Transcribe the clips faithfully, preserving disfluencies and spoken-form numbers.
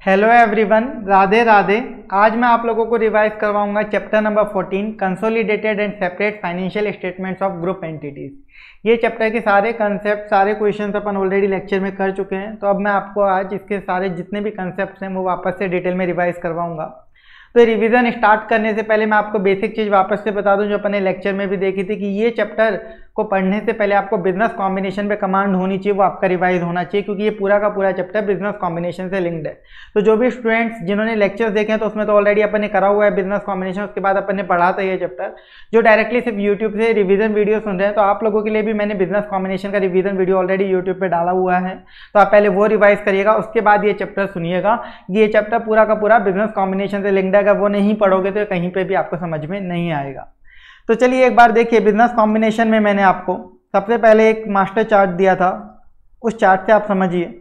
Hello everyone, Radhe Radhe. आज मैं आप लोगों को रिवाइज करवाऊंगा chapter number fourteen, consolidated and separate financial statements of group entities. ये चैप्टर के सारे कंसेप्ट, सारे क्वेश्चंस अपन ऑलरेडी लेक्चर में कर चुके हैं, तो अब मैं आपको आज इसके सारे जितने भी कंसेप्ट हैं वो वापस से डिटेल में रिवाइज करवाऊंगा। तो रिवीजन स्टार्ट करने से पहले मैं आपको बेसिक चीज़ वापस से बता दूं जो अपने लेक्चर में भी देखी थी कि ये चैप्टर को पढ़ने से पहले आपको बिजनेस कॉम्बिनेशन पे कमांड होनी चाहिए, वो आपका रिवाइज होना चाहिए, क्योंकि ये पूरा का पूरा चैप्टर बिजनेस कॉम्बिनेशन से लिंक्ड है। तो जो भी स्टूडेंट्स जिन्होंने लेक्चर्स देखे हैं तो उसमें तो ऑलरेडी अपन ने करा हुआ है बिजनेस कॉम्बिनेशन, उसके बाद अपन ने पढ़ा था ये चैप्टर। जो डायरेक्टली सिर्फ यूट्यूब से रिवीजन वीडियो सुन रहे हैं तो आप लोगों के लिए भी मैंने बिजनेस कॉम्बिनेशन का रिवीजन वीडियो ऑलरेडी यूट्यूब पर डाला हुआ है, तो आप पहले वो रिवाइज करिएगा, उसके बाद ये चैप्टर सुनिएगा। ये चैप्टर पूरा का पूरा बिजनेस कॉम्बिनेशन से लिंक्ड है, अगर वो नहीं पढ़ोगे तो कहीं पे भी आपको समझ में नहीं आएगा। तो चलिए एक बार देखिए, बिजनेस कॉम्बिनेशन में मैंने आपको सबसे पहले एक मास्टर चार्ट दिया था, उस चार्ट से आप समझिए।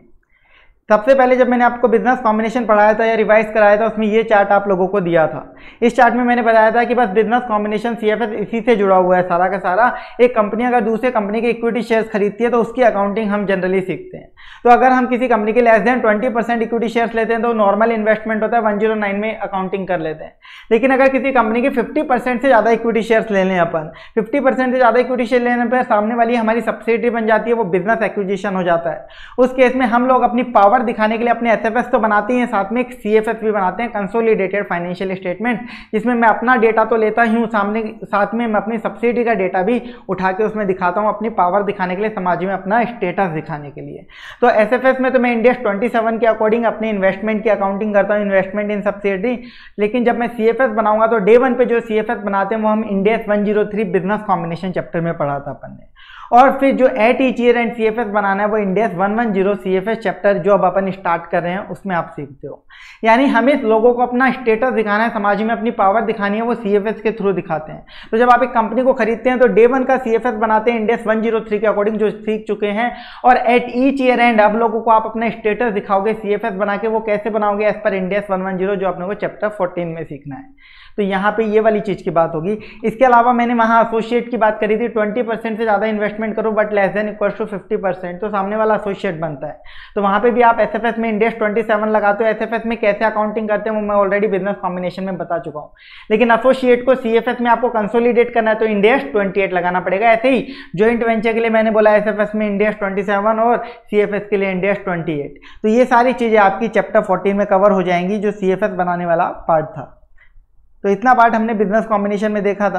सबसे पहले जब मैंने आपको बिजनेस कॉम्बिनेशन पढ़ाया था या रिवाइज कराया था, उसमें ये चार्ट आप लोगों को दिया था। इस चार्ट में मैंने बताया था कि बस बिजनेस कॉम्बिनेशन सीएफएस इसी से जुड़ा हुआ है सारा का सारा। एक कंपनी अगर दूसरे कंपनी के इक्विटी शेयर्स खरीदती है तो उसकी अकाउंटिंग हम जनरली सीखते हैं। तो अगर हम किसी कंपनी के less than twenty percent equity shares लेते हैं तो नॉर्मल इन्वेस्टमेंट होता है वन जीरो नाइन में अकाउंटिंग कर लेते हैं। लेकिन अगर किसी कंपनी के फिफ्टी परसेंट से ज़्यादा इक्विटी शेयर्स ले लें अपन, फिफ्टी परसेंट से ज़्यादा इक्विटी शेयर लेने पर सामने वाली हमारी सब्सिडियरी बन जाती है, वो बिजनेस एक्विजिशन हो जाता है। उस केस में हम लोग अपनी पावर दिखाने के लिए अपने एसएफएस तो बनाते हैं, साथ में एक सीएफएस भी बनाते हैं, कंसोलिडेटेड फाइनेंशियल स्टेटमेंट, जिसमें मैं अपना डेटा तो लेता ही हूँ, सामने साथ में मैं अपनी सब्सिडी का डेटा भी उठा के उसमें दिखाता हूँ, अपनी पावर दिखाने के लिए, समाज में अपना स्टेटस दिखाने के लिए। तो एसएफएस में तो मैं इंड एस ट्वेंटी सेवन के अकॉर्डिंग अपने इन्वेस्टमेंट की अकाउंटिंग करता हूँ, इन्वेस्टमेंट इन सब्सिडी। लेकिन जब मैं सीएफएस बनाऊंगा तो डे वन पे जो सीएफएस बनाते हैं वो हम Ind AS one zero three business combination chapter में पढ़ा था अपन ने। और फिर जो at each year end CFS बनाना है वो Ind AS one one zero CFS chapter जो अब अपन स्टार्ट कर रहे हैं उसमें आप सीखते हो। यानी हमें लोगों को अपना स्टेटस दिखाना है, समाज में अपनी पावर दिखानी है, वो सीएफएस के थ्रू दिखाते हैं। तो जब आप एक कंपनी को खरीदते हैं तो डे वन का सीएफएस बनाते हैं Ind AS one zero three के अकॉर्डिंग, जो सीख चुके हैं। और एट ईच ईयर एंड अब लोगों को आप अपना स्टेटस दिखाओगे सीएफएस बना के, वो कैसे बनाओगे as per Ind AS one one zero, जो अपने को चैप्टर फोर्टीन में सीखना है। तो यहाँ पे ये वाली चीज़ की बात होगी। इसके अलावा मैंने वहाँ एसोसिएट की बात करी थी, ट्वेंटी परसेंट से ज़्यादा इन्वेस्टमेंट करो but less than equal to fifty percent, तो सामने वाला एसोसिएट बनता है। तो वहाँ पे भी आप एसएफएस में इंड एस ट्वेंटी सेवन लगाते हो। एसएफएस में कैसे अकाउंटिंग करते हैं वो मैं ऑलरेडी बिजनेस कॉम्बिनेशन में बता चुका हूँ। लेकिन एसोसिएट को सीएफएस में आपको कंसोलिडेट करना है तो इंड एस ट्वेंटी एट लगाना पड़ेगा। ऐसे ही ज्वाइंट वेंचर के लिए मैंने बोला एसएफएस में इंड एस ट्वेंटी सेवन और सीएफएस के लिए इंड एस ट्वेंटी एट। तो ये सारी चीज़ें आपकी चैप्टर फोर्टीन में कवर हो जाएंगी, जो सीएफएस बनाने वाला पार्ट था। तो इतना पार्ट हमने बिजनेस कॉम्बिनेशन में देखा था।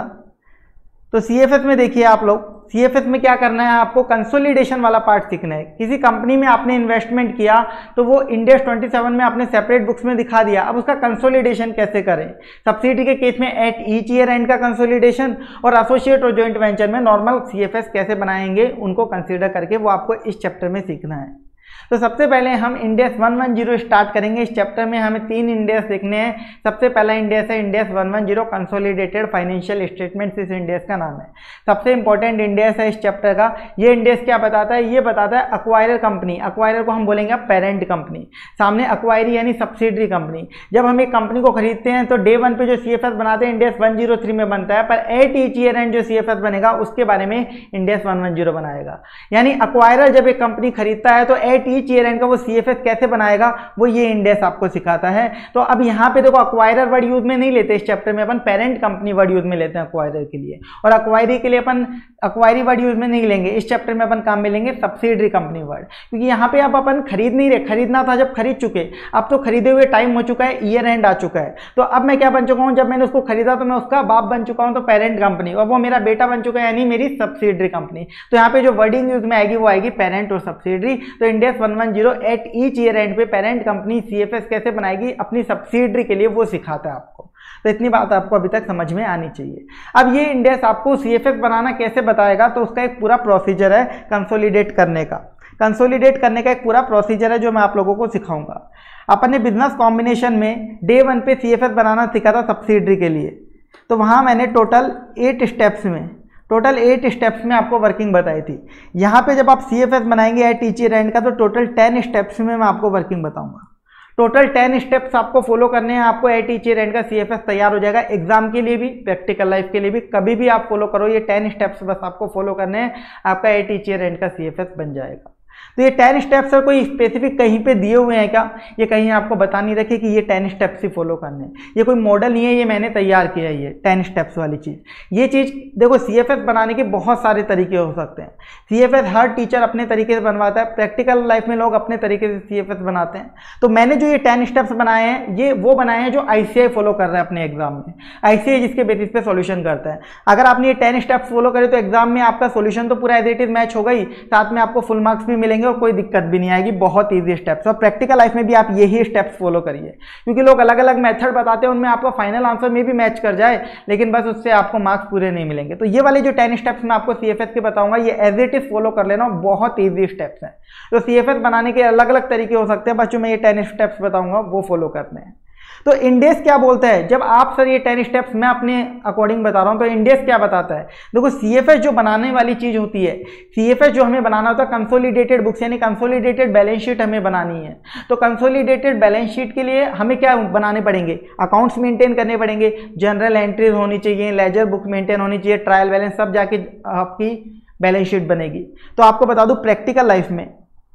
तो सीएफएस में देखिए आप लोग, सीएफएस में क्या करना है, आपको कंसोलिडेशन वाला पार्ट सीखना है। किसी कंपनी में आपने इन्वेस्टमेंट किया तो वो इंड एस ट्वेंटी सेवन में आपने सेपरेट बुक्स में दिखा दिया, अब उसका कंसोलिडेशन कैसे करें। सब्सिडी के केस में एट ईच ईयर एंड का कंसोलिडेशन, और एसोसिएट और जॉइंट वेंचर में नॉर्मल सीएफएस कैसे बनाएंगे उनको कंसिडर करके वो आपको इस चैप्टर में सीखना है। तो सबसे पहले हम Ind AS one one zero start करेंगे। इस चैप्टर में हमें तीन इंड एस देखने हैं। सबसे पहला इंड एस है Ind AS one one zero, consolidated financial statements, इस इंड एस का नाम है। सबसे इंपॉर्टेंट इंड एस है इस चैप्टर का। ये इंड एस क्या बताता है, ये बताता है अक्वायरर कंपनी, अक्वायरर को हम बोलेंगे पेरेंट कंपनी, सामने अक्वायरी यानी सब्सिडरी कंपनी। जब हम एक कंपनी को खरीदते हैं तो डे वन पे जो सीएफएस बनाते हैं Ind AS one zero three में बनता है, पर एट ईच ईयर एंड जो सीएफएस बनेगा उसके बारे में Ind AS one one zero बनाएगा। यानी अक्वायरर जब एक कंपनी खरीदता है तो एट ईच ईयर एंड का वो सीएफएस कैसे बनाएगा वो ये इंड एस आपको सिखाता है। तो अब यहाँ पे देखो अक्वायरर वर्ड यूज में नहीं लेते इस चैप्टर में, अपन पेरेंट कंपनी वर्ड यूज में लेते हैं अक्वायरर के लिए, और अक्वायरी के लिए अपन अक्वायरी वर्ड यूज में नहीं लेंगे। इस चैप्टर में अपन काम में लेंगे सब्सिडरी कंपनी वर्ड, क्योंकि यहाँ पे अब अपन खरीद नहीं रहे, खरीदना था जब खरीद चुके, अब तो खरीदे हुए टाइम हो चुका है, ईयर एंड आ चुका है। तो अब मैं क्या बन चुका हूँ, जब मैंने उसको खरीदा तो मैं उसका बाप बन चुका हूँ, तो पेरेंट कंपनी, और वो मेरा बेटा बन चुका है यानी मेरी सब्सिडरी कंपनी। तो यहाँ पे जो वर्डिंग यूज में आएगी वो आएगी पेरेंट और सब्सिडरी। तो Ind AS one one zero at each year end पे पेरेंट कंपनी सीएफएस कैसे बनाएगी अपनी सब्सिडरी के लिए वो सिखाता है आपको। तो इतनी बात आपको अभी तक समझ में आनी चाहिए। अब ये इंड एस आपको सीएफएस बनाना कैसे बताएगा, तो उसका एक पूरा प्रोसीजर है कंसोलिडेट करने का। कंसोलिडेट करने का एक पूरा प्रोसीजर है जो मैं आप लोगों को सिखाऊंगा। अपन ने बिजनेस कॉम्बिनेशन में डे वन पे सीएफएस बनाना सीखा था सब्सिडरी के लिए, तो वहाँ मैंने टोटल एट स्टेप्स में टोटल एट स्टेप्स में आपको वर्किंग बताई थी। यहाँ पे जब आप सीएफएस बनाएंगे एट ईच ईयर एंड का तो टोटल टेन स्टेप्स में मैं आपको वर्किंग बताऊंगा। टोटल टेन स्टेप्स आपको फॉलो करने हैं, आपको एट ईच ईयर एंड का सीएफएस तैयार हो जाएगा। एग्जाम के लिए भी, प्रैक्टिकल लाइफ के लिए भी, कभी भी आप फॉलो करो, ये टेन स्टेप्स बस आपको फॉलो करने हैं, आपका एट ईच ईयर एंड का सीएफएस बन जाएगा। तो ये टेन स्टेप्स सर कोई स्पेसिफिक कहीं पे दिए हुए हैं क्या? ये कहीं आपको बता नहीं रखे कि ये टेन स्टेप्स ही फॉलो करने हैं। ये कोई मॉडल नहीं है, ये मैंने तैयार किया है ये टेन स्टेप्स वाली चीज़। ये चीज़ देखो सीएफएस बनाने के बहुत सारे तरीके हो सकते हैं। सीएफएस हर टीचर अपने तरीके से बनवाता है, प्रैक्टिकल लाइफ में लोग अपने तरीके से सीएफएस बनाते हैं। तो मैंने जो ये टेन स्टेप्स बनाए हैं ये वो बनाए हैं जो आईसीआई फॉलो कर रहा है अपने एग्जाम में। आईसीआई जिसके बेसिस पे सॉल्यूशन करता है। अगर आपने ये टेन स्टेप्स फॉलो करे तो एग्जाम में आपका सॉल्यूशन तो पूरा एज इट इज मैच हो गई, साथ में आपको फुल मार्क्स भी मिलेंगे और कोई दिक्कत भी नहीं आएगी। बहुत ईजी स्टेप्स, और प्रैक्टिकल लाइफ में भी आप यही स्टेप्स फॉलो करिए, क्योंकि लोग अलग अलग मेथड बताते हैं, उनमें आपका फाइनल आंसर में भी मैच कर जाए लेकिन बस उससे आपको मार्क्स पूरे नहीं मिलेंगे। तो ये वाले जो टेन स्टेप्स मैं आपको सीएफएस के बताऊंगा ये एज इट इज फॉलो कर लेना, बहुत ईजी स्टेप्स हैं। तो सीएफएस बनाने के अलग अलग तरीके हो सकते हैं, बच्चों में ये टेन स्टेप्स बताऊंगा वो फॉलो करने हैं। तो इंडेस क्या बोलता है? जब आप सर ये टेन स्टेप्स मैं अपने अकॉर्डिंग बता रहा हूं तो इंडेस क्या बताता है? देखो सीएफएस जो बनाने वाली चीज होती है, सीएफएस जो हमें बनाना होता है कंसोलिडेटेड बुक्स यानी कंसोलिडेटेड बैलेंस शीट हमें बनानी है। तो कंसोलिडेटेड बैलेंस शीट के लिए हमें क्या बनाने पड़ेंगे? अकाउंट्स मेंटेन करने पड़ेंगे, जनरल एंट्रीज होनी चाहिए, लेजर बुक मेंटेन होनी चाहिए, ट्रायल बैलेंस, सब जाके आपकी बैलेंस शीट बनेगी। तो आपको बता दूं प्रैक्टिकल लाइफ में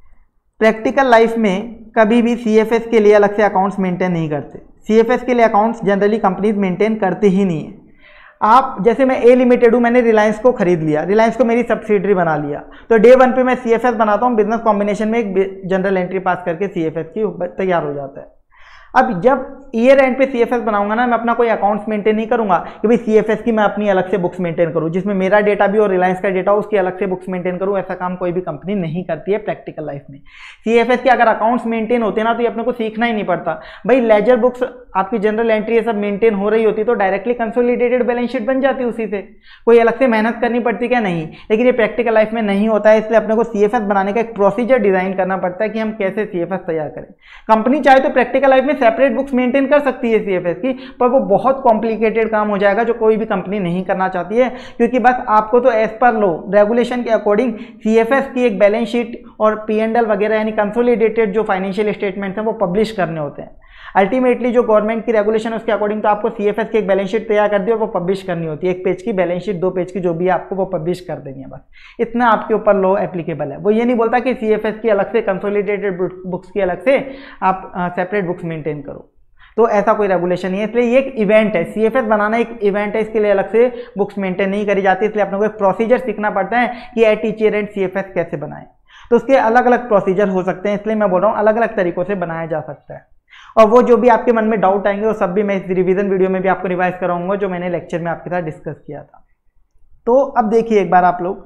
प्रैक्टिकल लाइफ में कभी भी सीएफएस के लिए अलग से अकाउंट्स मेंटेन नहीं करते। सीएफएस के लिए अकाउंट्स जनरली कंपनीज मेंटेन करते ही नहीं है। आप जैसे मैं ए लिमिटेड हूँ, मैंने रिलायंस को खरीद लिया, रिलायंस को मेरी सब्सिडरी बना लिया, तो डे वन पे मैं सीएफएस बनाता हूँ, बिजनेस कॉम्बिनेशन में एक जनरल एंट्री पास करके सीएफएस की तैयार हो जाता है। अब जब ईयर एंड पे सीएफएस बनाऊंगा ना, मैं अपना कोई अकाउंट्स मेंटेन नहीं करूंगा कि भाई सीएफएस की मैं अपनी अलग से बुक्स मेंटेन करूं जिसमें मेरा डेटा भी और रिलायंस का डेटा हो, उसकी अलग से बुक्स मेंटेन करूं। ऐसा काम कोई भी कंपनी नहीं करती है प्रैक्टिकल लाइफ में। सीएफएस के अगर अकाउंट्स मेंटेन होते ना तो ये अपने को सीखना ही नहीं पड़ता। भाई लेजर बुक्स आपकी जनरल एंट्री ये सब मेंटेन हो रही होती तो डायरेक्टली कंसोलिडेटेड बैलेंस शीट बन जाती उसी से, कोई अलग से मेहनत करनी पड़ती क्या? नहीं। लेकिन ये प्रैक्टिकल लाइफ में नहीं होता है, इसलिए अपने को सीएफएस बनाने का एक प्रोसीजर डिजाइन करना पड़ता है कि हम कैसे सीएफएस तैयार करें। कंपनी चाहे तो प्रैक्टिकल लाइफ में सेपरेट बुक्स मेंटेन कर सकती है सीएफएस की, पर वो बहुत कॉम्प्लिकेटेड काम हो जाएगा जो कोई भी कंपनी नहीं करना चाहती है, क्योंकि बस आपको तो एज पर लो रेगुलेशन के अकॉर्डिंग सीएफएस की एक बैलेंस शीट और पीएनएल वगैरह यानी कंसोलिडेटेड जो फाइनेंशियल स्टेटमेंट्स हैं वो पब्लिश करने होते हैं। अल्टीमेटली जो गवर्नमेंट की रेगुलेशन है उसके अकॉर्डिंग तो आपको सीएफएस की एक बैलेंस शीट तैयार कर दी और वो पब्लिश करनी होती है। एक पेज की बैलेंस शीट, दो पेज की जो भी है आपको वो पब्लिश कर देनी है, बस इतना आपके ऊपर लॉ एप्लीकेबल है। वो ये नहीं बोलता कि सीएफएस की अलग से, कंसोलिडेटेड बुक्स की अलग से आप सेपरेट बुक्स मेंटेन करो, तो ऐसा कोई रेगुलेशन नहीं है। इसलिए ये एक इवेंट है, सीएफएस बनाना एक इवेंट है, इसके लिए अलग से बुक्स मेंटेन नहीं करी जाती। इसलिए अपने को एक प्रोसीजर सीखना पड़ता है कि at each year end CFS कैसे बनाएं। तो उसके अलग अलग प्रोसीजर हो सकते हैं, इसलिए मैं बोल रहा हूँ अलग अलग तरीकों से बनाया जा सकता है। और वो जो भी आपके मन में डाउट आएंगे वो सब भी मैं इस रिवीजन वीडियो में भी आपको रिवाइज कराऊंगा जो मैंने लेक्चर में आपके साथ डिस्कस किया था। तो अब देखिए एक बार आप लोग,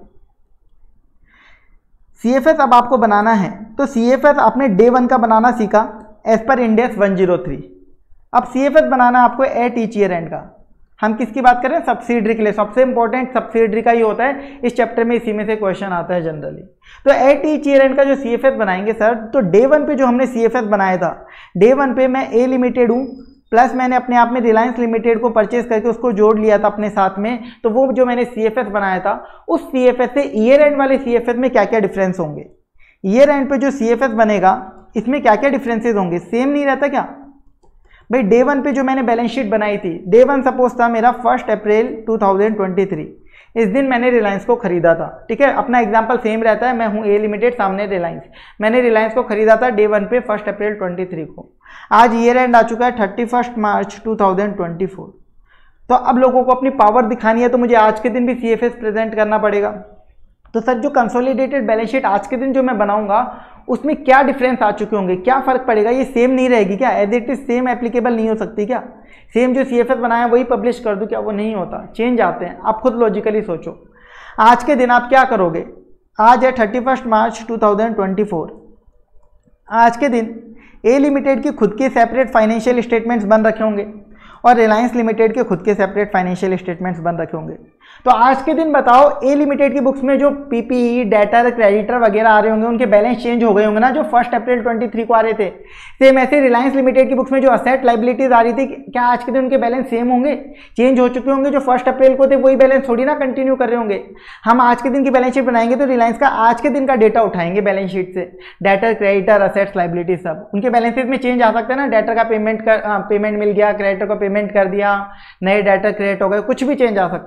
सीएफएस अब आपको बनाना है तो सीएफएस आपने डे वन का बनाना सीखा एज पर इंडेक्स वन जीरो थ्री। अब सीएफएस बनाना आपको एट ईच ईयर एंड का। हम किसकी बात कर रहे हैं? सब्सिडरी के लिए। सबसे इंपॉर्टेंट सब्सिडरी का ही होता है इस चैप्टर में, इसी में से क्वेश्चन आता है जनरली। तो एट ईच ईयर एंड का जो सीएफएस बनाएंगे सर, तो डे वन पे जो हमने सीएफएस बनाया था, डे वन पे मैं ए लिमिटेड हूँ प्लस मैंने अपने आप में रिलायंस लिमिटेड को परचेज करके उसको जोड़ लिया था अपने साथ में, तो वो जो मैंने सीएफएस बनाया था उस सीएफएस से ईयर एंड वाले सीएफएस में क्या क्या डिफरेंस होंगे, ईयर एंड पे जो सीएफएस बनेगा इसमें क्या क्या डिफरेंसेस होंगे, सेम नहीं रहता क्या? भाई डे वन पे जो मैंने बैलेंस शीट बनाई थी, डे वन सपोज था मेरा first April two thousand twenty three, इस दिन मैंने रिलायंस को खरीदा था, ठीक है, अपना एग्जांपल सेम रहता है, मैं हूं ए लिमिटेड, सामने रिलायंस, मैंने रिलायंस को खरीदा था डे वन पे फर्स्ट अप्रैल ट्वेंटी थ्री को। आज ईयर एंड आ चुका है thirty first March two thousand twenty four. तो अब लोगों को अपनी पावर दिखानी है तो मुझे आज के दिन भी सीएफएस प्रेजेंट करना पड़ेगा। तो सर जो कंसोलिडेटेड बैलेंस शीट आज के दिन जो मैं बनाऊंगा उसमें क्या डिफरेंस आ चुके होंगे, क्या फर्क पड़ेगा, ये सेम नहीं रहेगी क्या? As it is same applicable नहीं हो सकती क्या? सेम जो सीएफएस बनाया वही पब्लिश कर दूं क्या? वो नहीं होता, चेंज आते हैं। आप खुद लॉजिकली सोचो, आज के दिन आप क्या करोगे? आज है thirty first March two thousand twenty four. आज के दिन ए लिमिटेड के खुद के सेपरेट फाइनेंशियल स्टेटमेंट्स बन रखे होंगे और रिलायंस लिमिटेड के खुद के सेपरेट फाइनेंशियल स्टेटमेंट्स बन रखे होंगे। तो आज के दिन बताओ ए लिमिटेड की बुक्स में जो पीपीई, डेटर, क्रेडिटर वगैरह आ रहे होंगे उनके बैलेंस चेंज हो गए होंगे ना, जो फर्स्ट अप्रैल ट्वेंटी थ्री को आ रहे थे। सेम ऐसे रिलायंस लिमिटेड की बुक्स में जो असेट लाइबिलिटीज आ रही थी, क्या आज के दिन उनके बैलेंस सेम होंगे, चेंज हो चुके होंगे? जो फर्स्ट अप्रैल को थे वही बैलेंस थोड़ी ना कंटिन्यू कर रहे होंगे। हम आज के दिन की बैलेंस शीट बनाएंगे तो रिलायंस का आज के दिन का डेटा उठाएंगे बैलेंस शीट से, डेटर, क्रेडिटर, असेट्स, लाइबिलिटीज सब उनके बैलेंसेज में चेंज आ सकता है ना। डेटर का पेमेंट कर पेमेंट मिल गया, क्रेडिटर को पेमेंट कर दिया, नए डेटर क्रिएट हो गए, कुछ भी चेंज आ सकता है।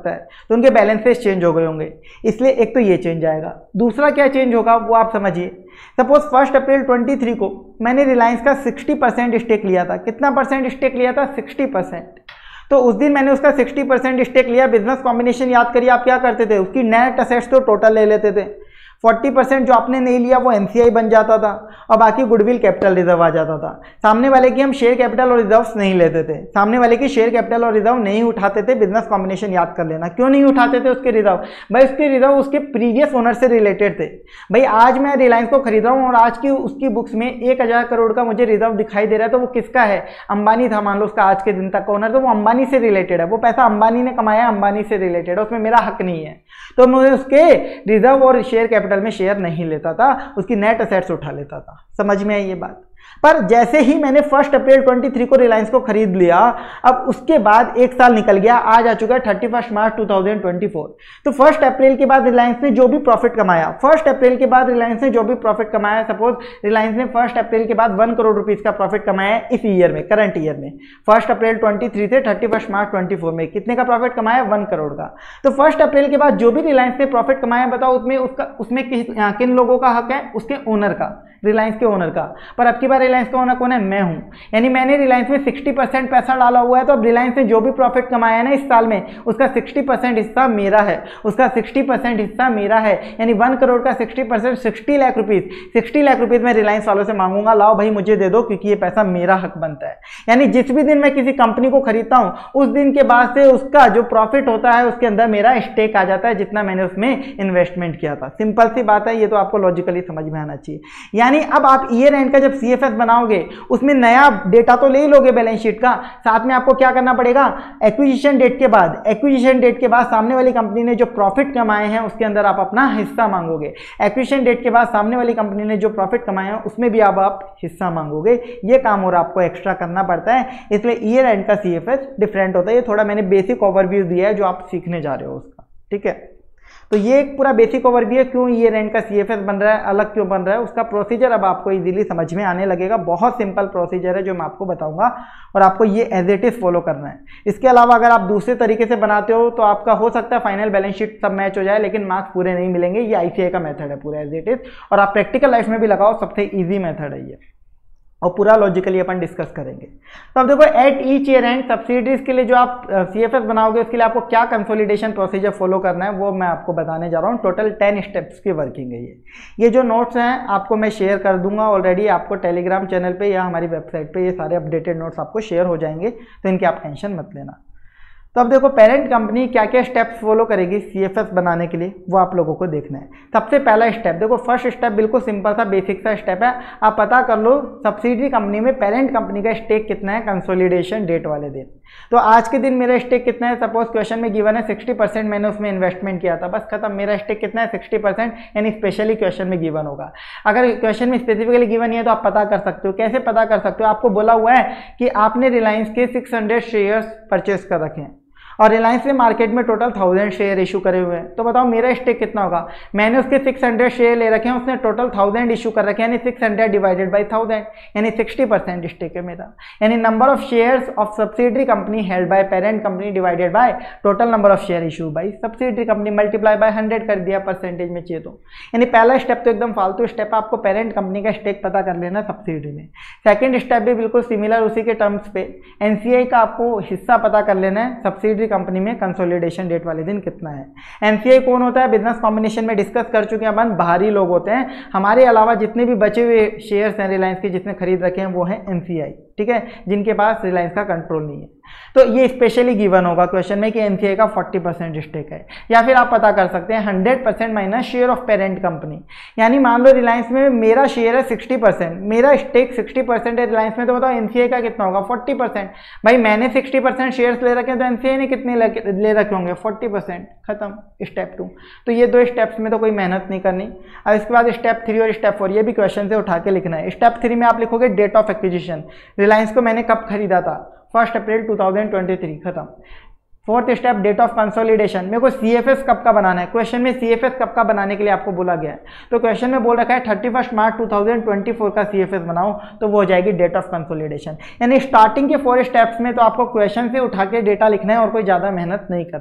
तो उनके बैलेंसेस चेंज हो गए होंगे, इसलिए एक तो ये चेंज आएगा। दूसरा क्या चेंज होगा वो आप समझिए। सपोज फर्स्ट अप्रैल तेईस को मैंने रिलायंस का साठ परसेंट स्टेक लिया था। कितना परसेंट स्टेक लिया था? साठ परसेंट। तो उस दिन मैंने उसका साठ परसेंट स्टेक लिया। बिजनेस कॉम्बिनेशन याद करिए आप क्या करते थे, उसकी नेट असेट्स तो टोटल ले लेते थे, चालीस परसेंट जो आपने नहीं लिया वो एनसीआई बन जाता था और बाकी गुडविल कैपिटल रिजर्व आ जाता था। सामने वाले की हम शेयर कैपिटल और रिजर्व्स नहीं लेते थे, सामने वाले की शेयर कैपिटल और रिजर्व नहीं उठाते थे। बिजनेस कॉम्बिनेशन याद कर लेना, क्यों नहीं उठाते थे उसके रिजर्व? भाई उसके रिजर्व उसके प्रीवियस ओनर से रिलेटेड थे। भाई आज मैं रिलायंस को खरीद रहा हूँ और आज की उसकी बुक्स में एक हजार करोड़ का मुझे रिजर्व दिखाई दे रहा है, तो वो किसका है? अंबानी था मान लो उसका आज के दिन तक का ओनर, तो वो अंबानी से रिलेटेड है, वो पैसा अंबानी ने कमाया, अंबानी से रिलेटेड है, उसमें मेरा हक नहीं है। तो मुझे उसके रिजर्व और शेयर कैपिटल में शेयर नहीं लेता था, उसकी नेट असेट्स उठा लेता था। समझ में आई ये बात? पर जैसे ही मैंने फर्स्ट अप्रैल तेईस को रिलायंस को खरीद लिया, अब उसके बाद एक साल निकल गया, आज आ चुका है thirty first March two thousand twenty four. तो फर्स्ट अप्रैल के बाद रिलायंस ने जो भी प्रॉफिट कमाया, फर्स्ट अप्रैल के बाद रिलायंस ने जो भी प्रॉफिट कमाया, सपोज रिलायंस ने फर्स्ट अप्रैल के बाद वन करोड़ रुपीज का प्रॉफिट कमाया इस ईयर में, करंट ईयर में, फर्स्ट अप्रैल तेईस से thirty first March twenty four में कितने का प्रॉफिट कमाया? वन करोड़ का। तो फर्स्ट अप्रैल के बाद जो भी रिलायंस ने प्रॉफिट कमाया, बताओ उसमें उसका उसमें किन लोगों का हक है? उसके ओनर का, रिलायंस के ओनर का। पर अब की बार रिलायंस का ओनर कौन है? मैं हूं। यानी मैंने रिलायंस में साठ परसेंट पैसा डाला हुआ है, तो अब रिलायंस ने जो भी प्रॉफिट कमाया है ना इस साल में, उसका साठ परसेंट हिस्सा मेरा है, उसका साठ परसेंट हिस्सा मेरा है। यानी वन करोड़ का साठ परसेंट साठ लाख रुपीस, साठ लाख रुपीस मैं रिलायंस वालों से मांगूंगा, लाओ भाई मुझे दे दो, क्योंकि ये पैसा मेरा हक बनता है। यानी जिस भी दिन मैं किसी कंपनी को खरीदता हूं उस दिन के बाद से उसका जो प्रॉफिट होता है उसके अंदर मेरा स्टेक आ जाता है, जितना मैंने उसमें इन्वेस्टमेंट किया था। सिंपल सी बात है, ये तो आपको लॉजिकली समझ में आना चाहिए। यानी अब आप ईयर एंड का जब सीएफएस बनाओगे उसमें नया डेटा तो ले ही लोगे बैलेंस शीट का, साथ में आपको क्या करना पड़ेगा? एक्विजिशन डेट के बाद, एक्विजिशन डेट के बाद सामने वाली कंपनी ने जो प्रॉफिट कमाए हैं उसके अंदर आप अपना हिस्सा मांगोगे। एक्विजिशन डेट के बाद सामने वाली कंपनी ने जो प्रॉफिट कमाए हैं उसमें भी आप, आप हिस्सा मांगोगे। ये काम और आपको एक्स्ट्रा करना पड़ता है, इसलिए ईयर एंड का सीएफएस डिफरेंट होता है। ये थोड़ा मैंने बेसिक ओवरव्यू दिया है जो आप सीखने जा रहे हो उसका, ठीक है। तो ये एक पूरा बेसिक ओवरव्यू है, क्यों ईयर एंड का सीएफएस बन रहा है, अलग क्यों बन रहा है, उसका प्रोसीजर अब आपको इजीली समझ में आने लगेगा। बहुत सिंपल प्रोसीजर है जो मैं आपको बताऊंगा और आपको ये एज इट इज फॉलो करना है। इसके अलावा अगर आप दूसरे तरीके से बनाते हो तो आपका हो सकता है फाइनल बैलेंस शीट सब मैच हो जाए, लेकिन मार्क्स पूरे नहीं मिलेंगे। ये आईसीआई का मेथड है पूरा एज इट इज, और आप प्रैक्टिकल लाइफ में भी लगाओ, सबसे ईजी मेथड है ये, और पूरा लॉजिकली अपन डिस्कस करेंगे। तो अब देखो, at each year end subsidies के लिए जो आप सीएफएस बनाओगे उसके लिए आपको क्या कंसोलिडेशन प्रोसीजर फॉलो करना है वो मैं आपको बताने जा रहा हूँ। टोटल टेन स्टेप्स की वर्किंग है ये। ये जो नोट्स हैं आपको मैं शेयर कर दूंगा ऑलरेडी, आपको टेलीग्राम चैनल पे या हमारी वेबसाइट पे ये सारे अपडेटेड नोट्स आपको शेयर हो जाएंगे, तो इनकी आप टेंशन मत लेना। तो अब देखो, पेरेंट कंपनी क्या क्या स्टेप्स फॉलो करेगी सीएफएस बनाने के लिए वो आप लोगों को देखना है। सबसे पहला स्टेप देखो, फर्स्ट स्टेप बिल्कुल सिंपल सा बेसिक सा स्टेप है, आप पता कर लो सब्सिडरी कंपनी में पेरेंट कंपनी का स्टेक कितना है कंसोलिडेशन डेट वाले दिन। तो आज के दिन मेरा स्टेक कितना है? सपोज क्वेश्चन में गिवन है सिक्सटी परसेंट मैंने उसमें इन्वेस्टमेंट किया था, बस खत्म, मेरा स्टेक कितना है? Sixty percent. यानी स्पेशली क्वेश्चन में गिवन होगा। अगर क्वेश्चन में स्पेसिफिकली गिवन नहीं है तो आप पता कर सकते हो। कैसे पता कर सकते हो? आपको बोला हुआ है कि आपने रिलायंस के सिक्स हंड्रेड शेयर्स परचेस कर रखे हैं और रिलायंस ने मार्केट में टोटल थाउजेंड शेयर इशू करे हुए हैं, तो बताओ मेरा स्टेक कितना होगा? मैंने उसके सिक्स हंड्रेड शेयर ले रखे हैं, उसने टोटल थाउजेंड इशू कर रखे हैं, यानी six hundred divided by thousand, यानी सिक्सटी परसेंट स्टेक है मेरा। यानी number of shares of subsidiary company held by parent company divided by total number of share issue by subsidiary company multiply by hundred कर दिया percentage में चाहिए तो। यानी पहला स्टेप तो एकदम फालतू स्टेप है, आपको पेरेंट कंपनी का स्टेक पता कर लेना सब्सिडरी में। सेकेंड स्टेप भी बिल्कुल सिमिलर उसी के टर्म्स पे, एनसीआई का आपको हिस्सा पता कर लेना है सब्सिडरी कंपनी में कंसोलिडेशन डेट वाले दिन कितना है। एनसीआई कौन होता है? बिजनेस कॉम्बिनेशन में डिस्कस कर चुके हैं अपन, बाहरी लोग होते हैं। हमारे अलावा जितने भी बचे हुए शेयर्स हैं रिलायंस के जितने खरीद रखे हैं वो हैं एनसीआई, ठीक है, जिनके पास रिलायंस का कंट्रोल नहीं है। तो ये स्पेशली गिवन होगा क्वेश्चन में कि एनसीआई का फोर्टी परसेंट स्टेक है, या फिर आप पता कर सकते हैं hundred percent minus share of parent company. यानी मान लो रिलायंस में मेरा शेयर है सिक्सटी परसेंट, मेरा स्टेक सिक्सटी परसेंट है रिलायंस में, तो बताओ एनसीआई का कितना होगा? Forty percent. भाई मैंने सिक्सटी परसेंट शेयर्स ले रखे हैं तो एनसीआई ने कितने ले रखे होंगे? Forty percent. खत्म स्टेप टू। तो ये दो स्टेप्स में तो कोई मेहनत नहीं करनी। अब इसके बाद स्टेप थ्री और स्टेप फोर, ये भी क्वेश्चन से उठा के लिखना है। स्टेप थ्री में आप लिखोगे डेट ऑफ एक्विजिशन, रिलायंस को मैंने कब खरीदा था? First April two thousand twenty three, खत्म। Fourth step date of consolidation, मेरे को सीएफएस कब का बनाना है? क्वेश्चन में सीएफएस कब का बनाने के लिए आपको बोला गया है, तो क्वेश्चन में बोल रखा है thirty first March two thousand twenty four का सीएफएस बनाओ, तो वो हो जाएगी डेट ऑफ कंसोलिडेशन। यानी स्टार्टिंग के फोर स्टेप्स में तो आपको क्वेश्चन से उठा के डेटा लिखना है और कोई ज़्यादा मेहनत नहीं करनी है।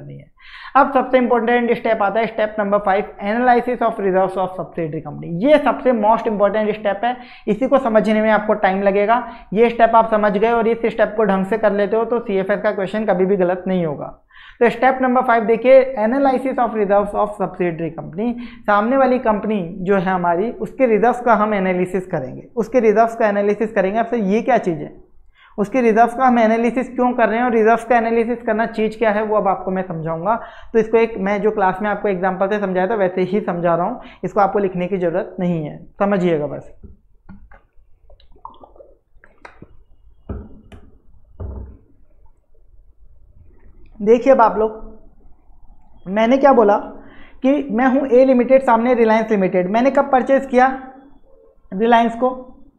अब सबसे इंपॉर्टेंट स्टेप आता है step number five, analysis of reserves of subsidiary company. ये सबसे मोस्ट इंपॉर्टेंट स्टेप है, इसी को समझने में आपको टाइम लगेगा। ये स्टेप आप समझ गए और इस स्टेप को ढंग से कर लेते हो तो सीएफएस का क्वेश्चन कभी भी गलत नहीं होगा। तो स्टेप नंबर फाइव देखिए, analysis of reserves of subsidiary company. सामने वाली कंपनी जो है हमारी, उसके रिजर्व्स का हम एनालिसिस करेंगे, उसके रिजर्व्स का एनालिसिस करेंगे। आपसे ये क्या चीज़ है, उसके रिजर्व्स का हम एनालिसिस क्यों कर रहे हैं और रिजर्व्स का एनालिसिस करना चीज़ क्या है वो अब आपको मैं समझाऊंगा। तो इसको एक मैं जो क्लास में आपको एग्जांपल से समझाया था वैसे ही समझा रहा हूँ, इसको आपको लिखने की जरूरत नहीं है, समझिएगा बस। देखिए अब आप लोग, मैंने क्या बोला कि मैं हूं ए लिमिटेड, सामने रिलायंस लिमिटेड। मैंने कब परचेज किया रिलायंस को,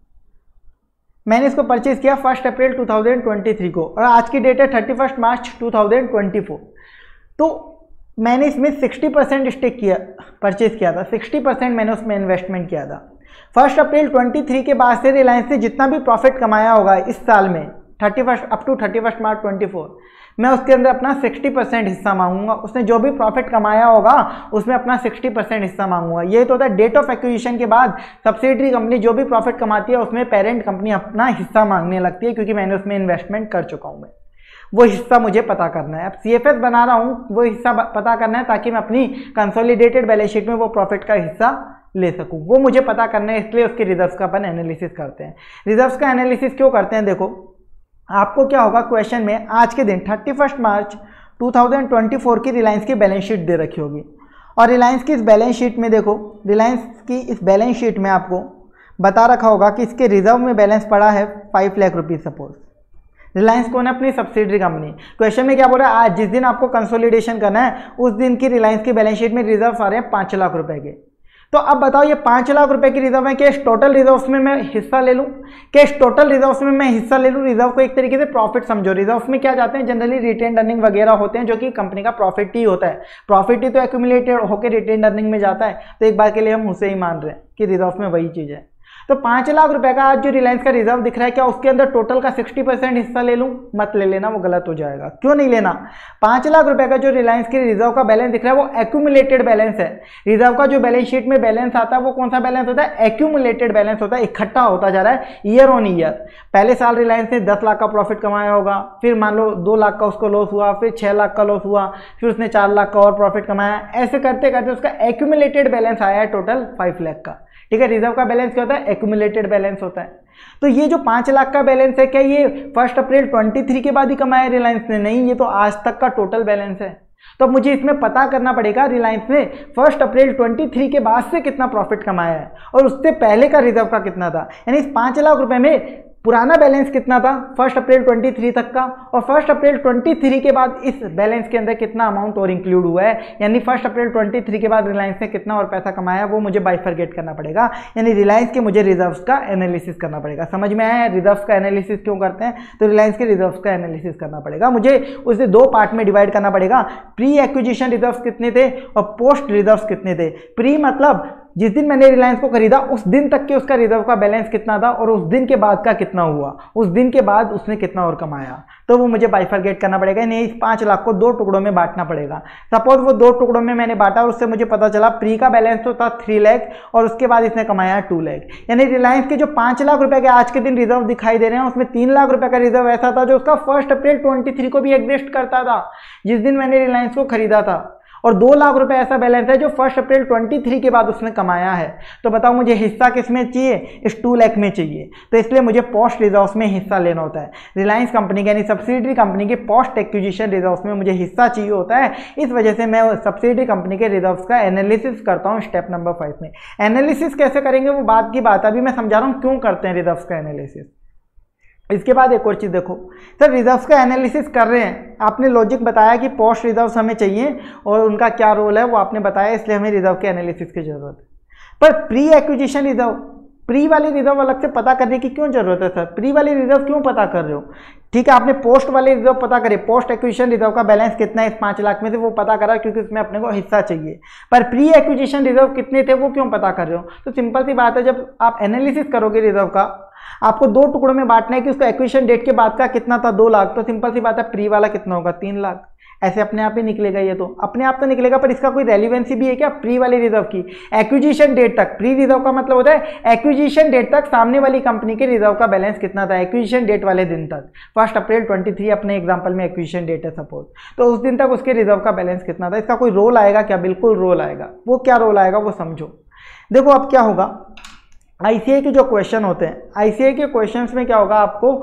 मैंने इसको परचेज किया first April two thousand twenty three को और आज की डेट है thirty first March two thousand twenty four. तो मैंने इसमें सिक्सटी परसेंट स्टेक किया, परचेज किया था, सिक्सटी परसेंट मैंने उसमें इन्वेस्टमेंट किया था। फर्स्ट अप्रैल ट्वेंटी थ्री के बाद से रिलायंस ने जितना भी प्रॉफिट कमाया होगा इस साल में thirty first up to thirty first March twenty four, मैं उसके अंदर अपना सिक्सटी परसेंट हिस्सा मांगूंगा। उसने जो भी प्रॉफिट कमाया होगा उसमें अपना सिक्सटी परसेंट हिस्सा मांगूंगा। ये तो होता है डेट ऑफ एक्विजिशन के बाद सब्सिडरी कंपनी जो भी प्रॉफिट कमाती है उसमें पेरेंट कंपनी अपना हिस्सा मांगने लगती है, क्योंकि मैंने उसमें इन्वेस्टमेंट कर चुका हूं। मैं वो हिस्सा मुझे पता करना है। अब सीएफएस बना रहा हूँ, वो हिस्सा पता करना है ताकि मैं अपनी कंसोलिडेटेड बैलेंस शीट में वो प्रॉफिट का हिस्सा ले सकूं, वो मुझे पता करना है। इसलिए उसके रिजर्व्स का अपन एनालिसिस करते हैं। रिजर्व्स का एनालिसिस क्यों करते हैं, देखो आपको क्या होगा, क्वेश्चन में आज के दिन thirty first March two thousand twenty four की रिलायंस की बैलेंस शीट दे रखी होगी और रिलायंस की इस बैलेंस शीट में देखो, रिलायंस की इस बैलेंस शीट में आपको बता रखा होगा कि इसके रिजर्व में बैलेंस पड़ा है five lakh rupees. Suppose Reliance कौन है, अपनी सब्सिडरी कंपनी। क्वेश्चन में क्या बोल रहा है, आज जिस दिन आपको कंसोलिडेशन करना है उस दिन की रिलायंस की बैलेंस शीट में रिजर्व आ रहे हैं पाँच लाख रुपए के। तो अब बताओ ये पाँच लाख रुपए की रिजर्व है, क्या इस टोटल रिजर्व्स में मैं हिस्सा ले लूं, क्या इस टोटल रिजर्व्स में मैं हिस्सा ले लूं। रिजर्व को एक तरीके से प्रॉफिट समझो। रिजर्व्स में क्या जाते हैं, जनरली रिटेन अर्निंग वगैरह होते हैं जो कि कंपनी का प्रॉफिट ही होता है। प्रॉफिट ही तो एक्यूमुलेटेड होकर रिटेन अर्निंग में जाता है। तो एक बार के लिए हम उसे ही मान रहे हैं कि रिजर्व में वही चीज है। तो पांच लाख रुपए का आज जो रिलायंस का रिजर्व दिख रहा है, क्या उसके अंदर टोटल का सिक्सटी परसेंट हिस्सा ले लूं, मत ले लेना, वो गलत हो जाएगा। क्यों नहीं लेना, पांच लाख रुपए का जो रिलायंस के रिजर्व का बैलेंस दिख रहा है वो एक्यूमुलेटेड बैलेंस है। रिजर्व का जो बैलेंस शीट में बैलेंस आता है वो कौन सा बैलेंस होता है, एक्यूमुलेटेड बैलेंस होता है, इकट्ठा होता जा रहा है ईयर ऑन ईयर। पहले साल रिलायंस ने दस लाख का प्रॉफिट कमाया होगा, फिर मान लो दो लाख का उसको लॉस हुआ, फिर छह लाख का लॉस हुआ, फिर उसने चार लाख का और प्रॉफिट कमाया। ऐसे करते करते उसका एक्यूमुलेटेड बैलेंस आया है टोटल फाइव लाख का। ठीक है, रिजर्व का बैलेंस क्या होता है, एक्यूमुलेटेड बैलेंस होता है। तो ये जो पांच लाख का बैलेंस है, क्या ये फर्स्ट अप्रैल ट्वेंटी थ्री के बाद ही कमाया रिलायंस ने, नहीं, ये तो आज तक का टोटल बैलेंस है। तो अब मुझे इसमें पता करना पड़ेगा रिलायंस ने फर्स्ट अप्रैल ट्वेंटी थ्री के बाद से कितना प्रॉफिट कमाया है और उससे पहले का रिजर्व का कितना था। यानी इस पांच लाख रुपए में पुराना बैलेंस कितना था फर्स्ट अप्रैल ट्वेंटी थ्री तक का, और फर्स्ट अप्रैल ट्वेंटी थ्री के बाद इस बैलेंस के अंदर कितना अमाउंट और इंक्लूड हुआ है। यानी फर्स्ट अप्रैल ट्वेंटी थ्री के बाद रिलायंस ने कितना और पैसा कमाया वो मुझे बाइफरगेट करना पड़ेगा। यानी रिलायंस के मुझे रिजर्व्स का एनालिसिस करना पड़ेगा। समझ में आया रिजर्व्स का एनालिसिस क्यों करते हैं, तो रिलायंस के रिजर्व्स का एनालिसिस करना पड़ेगा। मुझे उसे दो पार्ट में डिवाइड करना पड़ेगा, प्री एक्विजिशन रिजर्व्स कितने थे और पोस्ट रिजर्व्स कितने थे। प्री मतलब जिस दिन मैंने रिलायंस को खरीदा उस दिन तक के उसका रिजर्व का बैलेंस कितना था और उस दिन के बाद का कितना हुआ, उस दिन के बाद उसने कितना और कमाया, तो वो मुझे बाइफरगेट करना पड़ेगा। नहीं, इस पाँच लाख को दो टुकड़ों में बांटना पड़ेगा। सपोज वो दो टुकड़ों में मैंने बांटा और उससे मुझे पता चला प्री का बैलेंस तो था थ्री लाख और उसके बाद इसने कमाया टू लाख। यानी रिलायंस के जो पाँच लाख रुपए के आज के दिन रिजर्व दिखाई दे रहे हैं उसमें तीन लाख रुपए का रिजर्व ऐसा था जो उसका फर्स्ट अप्रैल ट्वेंटी थ्री को भी एग्जिस्ट करता था जिस दिन मैंने रिलायंस को खरीदा था, और दो लाख रुपए ऐसा बैलेंस है जो फर्स्ट अप्रैल ट्वेंटी थ्री के बाद उसने कमाया है। तो बताओ मुझे हिस्सा किस में चाहिए, इस टू लाख में चाहिए। तो इसलिए मुझे पोस्ट रिजर्व्स में हिस्सा लेना होता है। रिलायंस कंपनी के यानी सब्सिडरी कंपनी के पोस्ट एक्विजिशन रिजर्व्स में मुझे हिस्सा चाहिए होता है। इस वजह से मैं सब्सिडरी कंपनी के रिजर्व्स का एनालिसिस करता हूँ स्टेप नंबर फाइव में। एनालिसिस कैसे करेंगे वो बात की बात है, अभी मैं समझा रहा हूँ क्यों करते हैं रिजर्व्स का एनालिसिस। इसके बाद एक और चीज़ देखो, सर रिजर्व्स का एनालिसिस कर रहे हैं, आपने लॉजिक बताया कि पोस्ट रिजर्व्स हमें चाहिए और उनका क्या रोल है वो आपने बताया, इसलिए हमें रिजर्व के एनालिसिस की जरूरत है। पर प्री एक्विजिशन रिजर्व, प्री वाली रिजर्व अलग से पता करने की क्यों जरूरत है सर, प्री वाली रिजर्व क्यों पता कर रहे हो। ठीक है, आपने पोस्ट वाले रिजर्व पता करे, पोस्ट एक्विजिशन रिजर्व का बैलेंस कितना है इस पाँच लाख में से वो पता करा क्योंकि उसमें अपने को हिस्सा चाहिए। पर प्री एक्विजिशन रिजर्व कितने थे वो क्यों पता कर रहे हो, तो सिंपल सी बात है, जब आप एनालिसिस करोगे रिजर्व का आपको दो टुकड़ों में बांटना है कि उसका एक्विजिशन डेट के बाद का कितना था दो लाख, तो सिंपल सी बात है प्री वाला कितना होगा तीन लाख। ऐसे अपने आप ही निकलेगा, ये तो अपने आप तो निकलेगा, पर इसका कोई रेलिवेंसी भी है क्या प्री वाले रिजर्व की? एक्विजिशन डेट तक, प्री रिजर्व का मतलब होता है एक्विजिशन डेट तक सामने वाली कंपनी के रिजर्व का बैलेंस कितना था, एक्विजिशन डेट वाले दिन तक। फर्स्ट अप्रैल तेईस अपने एग्जांपल में एक्विजिशन डेट है सपोज, तो उस दिन तक उसके रिजर्व का बैलेंस कितना था। इसका कोई रोल आएगा क्या? बिल्कुल रोल आएगा। वो क्या रोल आएगा वो समझो। देखो अब क्या होगा, आईसीए के जो क्वेश्चन होते हैं, आईसीए के क्वेश्चंस में क्या होगा, आपको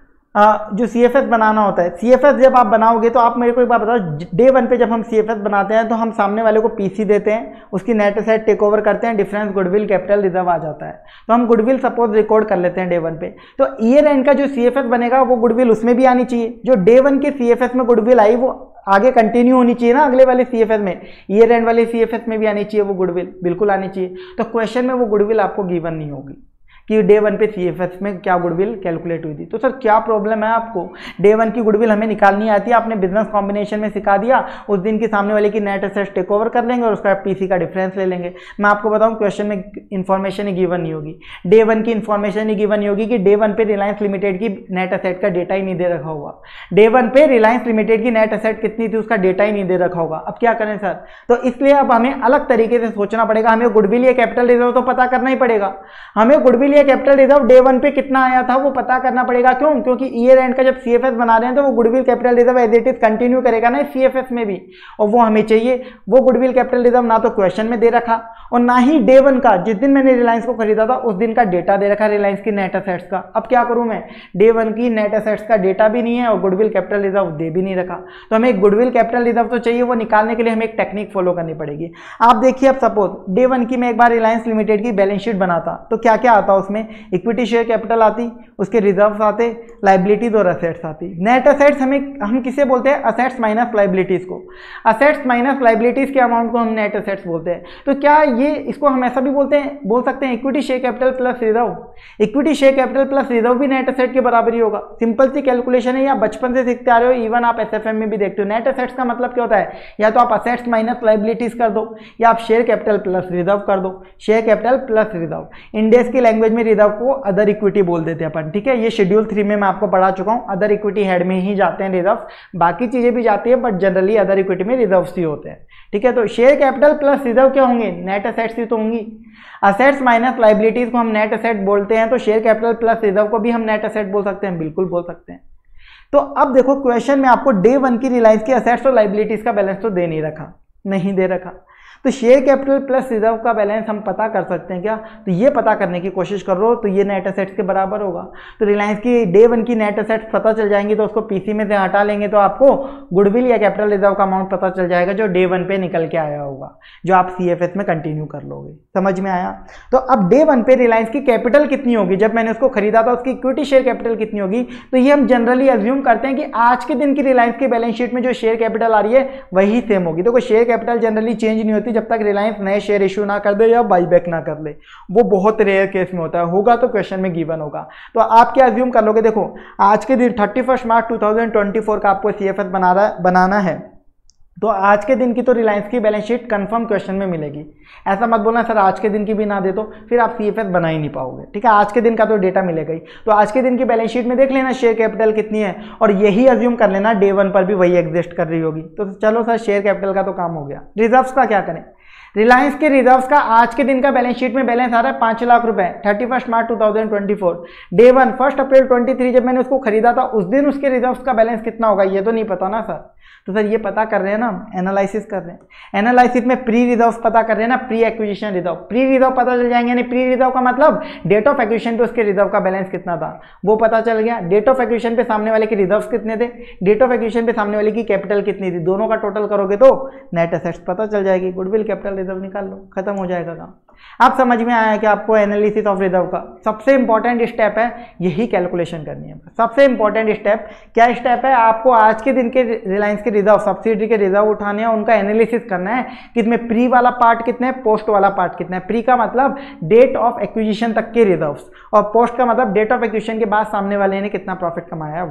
आ, जो सीएफएस बनाना होता है, सीएफएस जब आप बनाओगे तो आप मेरे को एक बात बताओ, डे वन पे जब हम सीएफएस बनाते हैं तो हम सामने वाले को पीसी देते हैं, उसकी नेट एसेट टेक ओवर करते हैं, डिफरेंस गुडविल कैपिटल रिजर्व आ जाता है, तो हम गुडविल सपोज रिकॉर्ड कर लेते हैं डे वन पे। तो ईयर एंड का जो सीएफएस बनेगा वो गुडविल उसमें भी आनी चाहिए। जो डे वन के सीएफएस में गुडविल आई वो आगे कंटिन्यू होनी चाहिए ना, अगले वाले सीएफएस में, ईयर एंड वाले सीएफएस में भी आनी चाहिए वो गुडविल, बिल्कुल आनी चाहिए। तो क्वेश्चन में वो गुडविल आपको गिवन नहीं होगी कि डे वन पे सीएफएस में क्या गुडविल कैलकुलेट हुई थी। तो सर क्या प्रॉब्लम है आपको, डे वन की गुडविल हमें निकालनी आती है, आपने बिजनेस कॉम्बिनेशन में सिखा दिया, उस दिन की सामने वाले की नेट एसेट्स टेक ओवर कर लेंगे और उसका पीसी का डिफरेंस ले लेंगे। मैं आपको बताऊं क्वेश्चन में इन्फॉर्मेशन ही गिवन नहीं होगी, डे वन की इन्फॉर्मेशन ही गिवन नहीं होगी कि डे वन पे रिलायंस लिमिटेड की नेट एसेट का डेटा ही नहीं दे रखा होगा, डे वन पे रिलायंस लिमिटेड की नेट एसेट कितनी थी उसका डेटा ही नहीं दे रखा होगा। अब क्या करें सर, तो इसलिए अब हमें अलग तरीके से सोचना पड़ेगा, हमें गुडविल या कैपिटल रिजर्व तो पता करना ही पड़ेगा, हमें गुडविल या कैपिटल रिजर्व डे वन पे कितना आया था वो पता करना पड़ेगा। क्यों? क्योंकि ईयर एंड का जब सीएफएस बना रहे हैं तो वो goodwill capital reserve as it is continue करेगा ना सीएफएस में भी, और वो हमें चाहिए। वो गुडविल कैपिटल रिजर्व ना तो क्वेश्चन में दे रखा और ना ही डे वन का, जिस दिन मैंने रिलायंस को खरीदा था उस दिन का डेटा दे रखा रिलायंस की नेट एसेट्स का। अब क्या करूं मैं, डे वन की नेट एसेट्स का डेटा भी नहीं है और गुडविल कैपिटल रिजर्व दे भी नहीं रखा, तो हमें एक गुडविल कैपिटल रिजर्व तो चाहिए, वो निकालने के लिए हमें एक टेक्निक फॉलो करनी पड़ेगी। आप देखिए, अब सपोज डे वन की मैं एक बार रिलायंस लिमिटेड की बैलेंस शीट बनाता तो क्या क्या आता, उसमें इक्विटी शेयर कैपिटल आती, उसके रिजर्व्स आते, लायबिलिटीज और असेट्स आती। नेट असेट्स हमें हम किसे बोलते हैं, असेट्स माइनस लायबिलिटीज को, असेट्स माइनस लायबिलिटीज के अमाउंट को हम नेट असेट्स बोलते हैं। तो क्या ये इसको हम ऐसा भी बोलते हैं, बोल सकते हैं equity share capital plus reserve, equity share capital plus reserve भी नेट असेट के बराबर ही होगा। सिंपल सी कैलकुलेशन है, या बचपन से सीखते आ रहे हो, इवन आप एसएफएम में भी देखते हो। नेट असेट्स का मतलब क्या होता है, या तो आप असेट्स माइनस लायबिलिटीज कर दो या आप शेयर कैपिटल प्लस रिजर्व कर दो, share capital plus reserve. Index की लैंग्वेज में रिजर्व को अदर इक्विटी बोल देते हैं अपन, ठीक है। ये शेड्यूल थ्री में मैं आपको पढ़ा चुका हूं, अदर इक्विटी हेड में ही जाते हैं रिजर्व, बाकी चीजें भी जाती है बट जनरली अदर इक्विटी में रिजर्व्स ही होते हैं, ठीक है। तो शेयर कैपिटल प्लस रिजर्व क्या होंगे, नेट असेट्स ही तो होंगी। असेट्स माइनस लायबिलिटीज को हम नेट असेट बोलते हैं, तो शेयर कैपिटल प्लस रिजर्व को भी हम नेट असेट बोल सकते हैं, बिल्कुल बोल सकते हैं। तो अब देखो क्वेश्चन में आपको डे वन की रिलायंस की असेट्स और लायबिलिटीज का बैलेंस तो दे नहीं रखा, नहीं दे रखा, तो शेयर कैपिटल प्लस रिजर्व का बैलेंस हम पता कर सकते हैं क्या, तो ये पता करने की कोशिश कर रहे हो तो ये नेट असेट्स के बराबर होगा। तो रिलायंस की डे वन की नेट असेट्स पता चल जाएंगी तो उसको पीसी में से हटा लेंगे तो आपको गुडविल या कैपिटल रिजर्व का अमाउंट पता चल जाएगा जो डे वन पे निकल के आया होगा, जो आप सीएफएस में कंटिन्यू कर लोगे। समझ में आया? तो अब डे वन पे रिलायंस की कैपिटल कितनी होगी, जब मैंने उसको खरीदा था उसकी इक्विटी शेयर कैपिटल कितनी होगी, तो ये हम जनरली अज्यूम करते हैं कि आज के दिन की रिलायंस की बैलेंस शीट में जो शेयर कैपिटल आ रही है वही सेम होगी। तो कोई शेयर कैपिटल जनरली चेंज नहीं होती जब तक रिलायंस नए शेयर इशू ना कर दे या बाईबैक ना कर ले, वो बहुत रेयर केस में होता है, होगा तो क्वेश्चन में गिवन होगा। तो आप क्या अज्यूम कर लोगे, देखो आज के दिन thirty first March two thousand twenty four का आपको सीएफएस बना रहा बनाना है, तो आज के दिन की तो रिलायंस की बैलेंस शीट कंफर्म क्वेश्चन में मिलेगी। ऐसा मत बोलना सर आज के दिन की भी ना दे तो फिर आप सीएफएस बना ही नहीं पाओगे, ठीक है। आज के दिन का तो डेटा मिलेगा ही, तो आज के दिन की बैलेंस शीट में देख लेना शेयर कैपिटल कितनी है और यही अज्यूम कर लेना डे वन पर भी वही एग्जिस्ट कर रही होगी। तो चलो सर शेयर कैपिटल का तो काम हो गया। रिजर्व्स का क्या करें, रिलायंस के रिजर्व्स का आज के दिन का बैलेंस शीट में बैलेंस आ रहा है पांच लाख रुपए, thirty first March two thousand twenty four. Day one first April twenty three जब मैंने उसको खरीदा था उस दिन उसके रिजर्व्स का बैलेंस कितना होगा ये तो नहीं पता ना सर। तो सर ये पता कर रहे हैं ना, एनालिसिस कर रहे हैं। एनालिसिस में प्री रिजर्व्स पता कर रहे हैं ना, pre acquisition reserve, pre reserve पता चल जाएंगे। यानी प्री रिजर्व का मतलब डेट ऑफ एक्विजिशन पे उसके रिजर्व का बैलेंस कितना था वो पता चल गया। डेट ऑफ एक्विजिशन पे सामने वाले के रिजर्व्स कितने थे, डेट ऑफ एक्विजिशन पे सामने वाले की कैपिटल कितनी थी, दोनों का टोटल करोगे तो नेट एसेट्स पता चल जाएगी। गुडविल कैपिटल रिजर्व निकाल लो, खत्म हो जाएगा काम। आप समझ में आया कि आपको एनालिसिस ऑफ रिजर्व का सबसे इंपॉर्टेंट स्टेप है यही कैलकुलेशन करनी है। सबसे इंपॉर्टेंट स्टेप क्या स्टेप है, आपको आज के दिन के रिलायंस के रिजर्व सब्सिडी के रिजर्व उठाने हैं, उनका एनालिसिस करना है कि इसमें प्री वाला पार्ट कितना है, पोस्ट वाला पार्ट कितना है। प्री का मतलब डेट ऑफ एक्विजिशन तक के रिजर्व्स और पोस्ट का मतलब डेट ऑफ एक्विजिशन के बाद सामने वाले ने कितना प्रॉफिट कमाया है वो।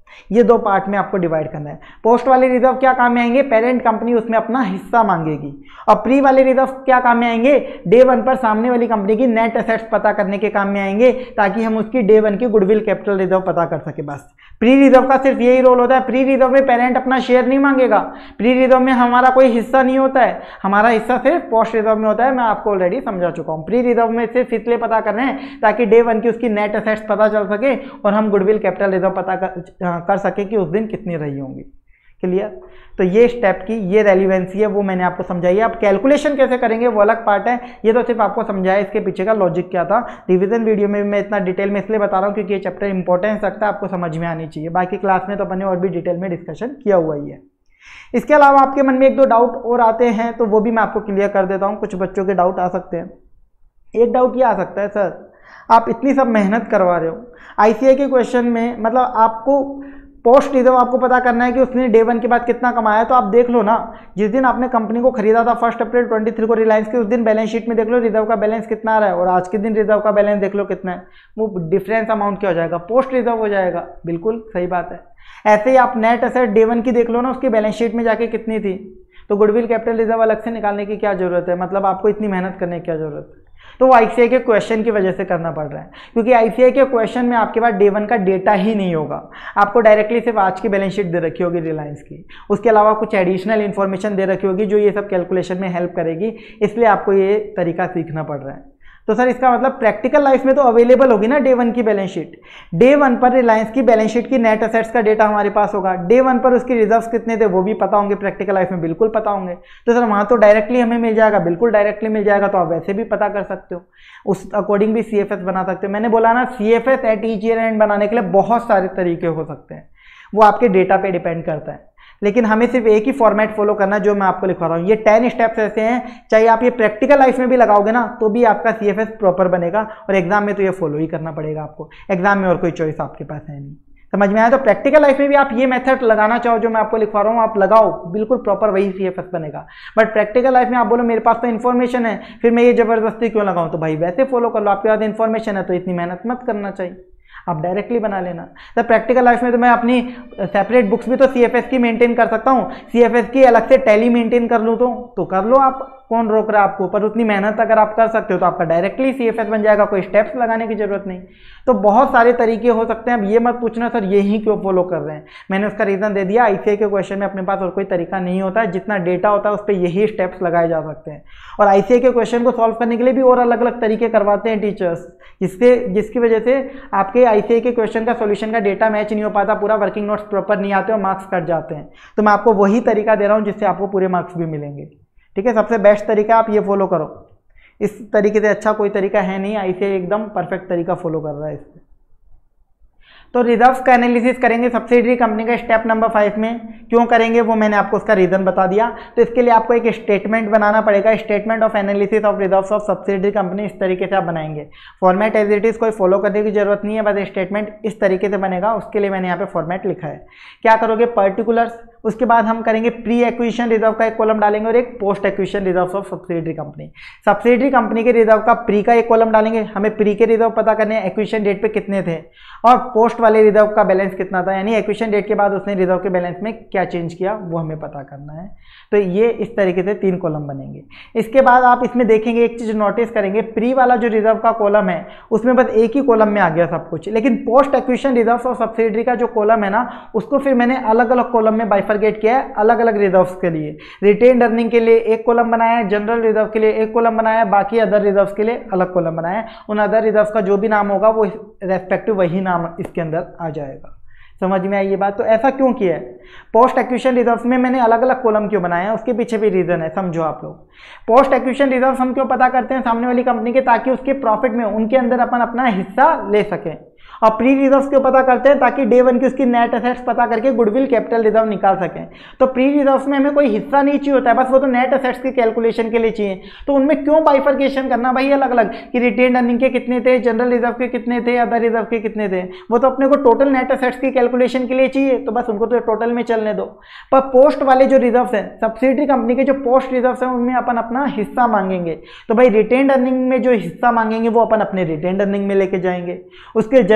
ये दो पार्ट में आपको डिवाइड करना है। पोस्ट वाले रिजर्व क्या काम में आएंगे, पेरेंट कंपनी उसमें अपना हिस्सा मांगेगी, और प्री वाले रिजर्व क्या काम में आएंगे, डे वन पर सामने वाली कंपनी की नेट एसेट्स पता करने के काम में आएंगे, ताकि हम उसकी डे वन की गुडविल कैपिटल रिजर्व पता कर सके। बस प्री रिजर्व का सिर्फ यही रोल होता है। प्री रिजर्व में पेरेंट अपना शेयर नहीं मांगेगा, प्री रिजर्व में हमारा कोई हिस्सा नहीं होता है, हमारा हिस्सा सिर्फ पोस्ट रिजर्व में होता है। मैं आपको ऑलरेडी समझा चुका हूँ। प्री रिजर्व में सिर्फ इसलिए पता कर रहे हैं ताकि डे वन की उसकी नेट एसेट्स पता चल सके और हम गुडविल कैपिटल रिजर्व पता कर, कर सके कि उस दिन कितनी रही होंगी। क्लियर? तो ये स्टेप की ये रेलिवेंसी है, वो मैंने आपको समझाई है। अब कैलकुलेशन कैसे करेंगे वो अलग पार्ट है, ये तो सिर्फ आपको समझाया इसके पीछे का लॉजिक क्या था। रिवीजन वीडियो में भी मैं इतना डिटेल में इसलिए बता रहा हूँ क्योंकि ये चैप्टर इंपॉर्टेंस रखता है, आपको समझ में आनी चाहिए। बाकी क्लास में तो अपने और भी डिटेल में डिस्कशन किया हुआ ही है। इसके अलावा आपके मन में एक दो डाउट और आते हैं तो वो भी मैं आपको क्लियर कर देता हूँ। कुछ बच्चों के डाउट आ सकते हैं। एक डाउट ये आ सकता है, सर आप इतनी सब मेहनत करवा रहे हो, आईसीआई के क्वेश्चन में मतलब आपको पोस्ट रिजर्व आपको पता करना है कि उसने डे वन के बाद कितना कमाया, तो आप देख लो ना, जिस दिन आपने कंपनी को खरीदा था फर्स्ट अप्रैल तेईस को रिलायंस के, उस दिन बैलेंस शीट में देख लो रिजर्व का बैलेंस कितना आ रहा है, और आज के दिन रिजर्व का बैलेंस देख लो कितना है, वो डिफरेंस अमाउंट क्या हो जाएगा, पोस्ट रिजर्व हो जाएगा। बिल्कुल सही बात है। ऐसे ही आप नेट एसेट डे वन की देख लो ना, उसकी बैलेंस शीट में जाके कितनी थी, तो गुडविल कैपिटल रिजर्व अलग से निकालने की क्या जरूरत है, मतलब आपको इतनी मेहनत करने की क्या जरूरत है। तो वो आईसीआई के क्वेश्चन की वजह से करना पड़ रहा है, क्योंकि आईसीआई के क्वेश्चन में आपके पास डे वन का डेटा ही नहीं होगा, आपको डायरेक्टली सिर्फ आज की बैलेंस शीट दे रखी होगी रिलायंस की, उसके अलावा कुछ एडिशनल इन्फॉर्मेशन दे रखी होगी जो ये सब कैलकुलेशन में हेल्प करेगी, इसलिए आपको ये तरीका सीखना पड़ रहा है। तो सर इसका मतलब प्रैक्टिकल लाइफ में तो अवेलेबल होगी ना डे वन की बैलेंस शीट, डे वन पर रिलायंस की बैलेंस शीट की नेट एसेट्स का डेटा हमारे पास होगा, डे वन पर उसकी रिजर्व्स कितने थे वो भी पता होंगे, प्रैक्टिकल लाइफ में बिल्कुल पता होंगे। तो सर वहाँ तो डायरेक्टली हमें मिल जाएगा, बिल्कुल डायरेक्टली मिल जाएगा, तो आप वैसे भी पता कर सकते हो, उस अकॉर्डिंग भी सीएफएस बना सकते हो। मैंने बोला ना CFS at each year end बनाने के लिए बहुत सारे तरीके हो सकते हैं, वो आपके डेटा पे डिपेंड करता है, लेकिन हमें सिर्फ एक ही फॉर्मेट फॉलो करना है जो मैं आपको लिखवा रहा हूँ। ये टेन स्टेप्स ऐसे हैं, चाहे आप ये प्रैक्टिकल लाइफ में भी लगाओगे ना तो भी आपका सीएफएस प्रॉपर बनेगा, और एग्जाम में तो ये फॉलो ही करना पड़ेगा आपको, एग्जाम में और कोई चॉइस आपके पास है नहीं। समझ में आया? तो प्रैक्टिकल लाइफ में भी आप ये मेथड लगाना चाहो जो मैं आपको लिखवा रहा हूँ, आप लगाओ, बिल्कुल प्रॉपर वही सीएफएस बनेगा। बट प्रैक्टिकल लाइफ में आप बोलो मेरे पास तो इन्फॉर्मेशन है, फिर मैं ये जबरदस्ती क्यों लगाऊं, तो भाई वैसे फॉलो कर लो, आपके पास इन्फॉर्मेशन है तो इतनी मेहनत मत करना चाहिए, आप डायरेक्टली बना लेना। तो प्रैक्टिकल लाइफ में तो मैं अपनी सेपरेट बुक्स भी तो सीएफएस की मेंटेन कर सकता हूँ, सीएफएस की अलग से टैली मेंटेन कर लूँ तो तो कर लो आप, कौन रोक रहा है आपको, पर उतनी मेहनत अगर आप कर सकते हो तो आपका डायरेक्टली सीएफएस बन जाएगा, कोई स्टेप्स लगाने की जरूरत नहीं। तो बहुत सारे तरीके हो सकते हैं। अब ये मत पूछना सर यही क्यों फॉलो कर रहे हैं, मैंने उसका रीजन दे दिया। आईसीआई के क्वेश्चन में अपने पास और कोई तरीका नहीं होता है, जितना डेटा होता है उस पर यही स्टेप्स लगाए जा सकते हैं। और आईसीआई के क्वेश्चन को सॉल्व करने के लिए भी और अलग अलग तरीके करवाते हैं टीचर्स, जिससे जिसकी वजह से आपके आईसीआई के क्वेश्चन का सॉल्यूशन का डेटा मैच नहीं हो पाता, पूरा वर्किंग नोट्स प्रॉपर नहीं आते और मार्क्स कट जाते हैं। तो मैं आपको वही तरीका दे रहा हूँ जिससे आपको पूरे मार्क्स भी मिलेंगे। ठीक है, सबसे बेस्ट तरीका आप ये फॉलो करो, इस तरीके से अच्छा कोई तरीका है नहीं, आईसीआई एकदम परफेक्ट तरीका फॉलो कर रहा है इससे। तो रिजर्व्स का एनालिसिस करेंगे सब्सिडरी कंपनी का स्टेप नंबर फाइव में, क्यों करेंगे वो मैंने आपको उसका रीजन बता दिया। तो इसके लिए आपको एक स्टेटमेंट बनाना पड़ेगा, statement of analysis of reserves of subsidiary company, इस तरीके से आप बनाएंगे। फॉर्मेट एज इट इज कोई फॉलो करने की जरूरत नहीं है, बस स्टेटमेंट इस तरीके से बनेगा, उसके लिए मैंने यहाँ पे फॉर्मेट लिखा है। क्या करोगे, पर्टिकुलर्स, उसके बाद हम करेंगे प्री एक्विजिशन रिजर्व का एक कॉलम डालेंगे और एक post acquisition reserve of subsidiary company. Subsidiary company के रिजर्व का प्री का एक कॉलम डालेंगे, हमें प्री के रिजर्व पता करने हैं एक्विजिशन डेट पे कितने थे, और पोस्ट वाले रिजर्व का बैलेंस कितना था, यानी एक्विजिशन डेट के बाद उसने रिजर्व के बैलेंस में क्या चेंज किया वो हमें पता करना है। तो ये इस तरीके से तीन कॉलम बनेंगे। इसके बाद आप इसमें देखेंगे एक चीज नोटिस करेंगे, प्री वाला जो रिजर्व का कॉलम है उसमें बस एक ही कॉलम में आ गया सब कुछ, लेकिन पोस्ट एक्विजिशन रिजर्व और सब्सिडरी का जो कॉलम है ना उसको फिर मैंने अलग अलग कॉलम में बाइफरगेट किया है, अलग अलग रिजर्व्स के लिए। रिटेन्ड अर्निंग के लिए एक कॉलम बनाया है, जनरल रिजर्व के लिए एक कॉलम बनाया है, बाकी अदर रिजर्व्स के लिए अलग कॉलम बनाया है। उन अदर रिजर्व्स का जो भी नाम होगा वो रेस्पेक्टिव वही नाम इसके अंदर आ जाएगा। समझ में आई ये बात? तो ऐसा क्यों किया है, पोस्ट एक्विजिशन रिजर्व्स में मैंने अलग अलग कॉलम क्यों बनाया है, उसके पीछे भी रीजन है, समझो आप लोग। पोस्ट एक्विजिशन रिजर्व्स हम क्यों पता करते हैं सामने वाली कंपनी के, ताकि उसके प्रॉफिट में उनके अंदर अपन अपना हिस्सा ले सकें। और प्री रिजर्व्स क्यों पता करते हैं, ताकि डे वन की उसकी नेट एसेट्स पता करके गुडविल कैपिटल रिजर्व निकाल सकें। तो प्री रिजर्व्स में हमें कोई हिस्सा नहीं चाहिए होता है, बस वो तो नेट एसेट्स की कैलकुलेशन के लिए चाहिए। तो उनमें क्यों बाइफरकेशन करना भाई अलग अलग, कि रिटेन्ड अर्निंग के कितने थे, जनरल रिजर्व के कितने थे, अदर रिजर्व के कितने थे, वो तो अपने को टोटल नेट एसेट्स की कैलकुलेशन के लिए चाहिए, तो बस उनको तो टोटल में चलने दो। पर पोस्ट वाले जो रिजर्व्स हैं, सब्सिडरी कंपनी के जो पोस्ट रिजर्व्स हैं उनमें अपन अपना हिस्सा मांगेंगे। तो भाई रिटेन्ड अर्निंग में जो हिस्सा मांगेंगे वो अपन अपने रिटेन्ड अर्निंग में लेके जाएंगे, उसके जनरल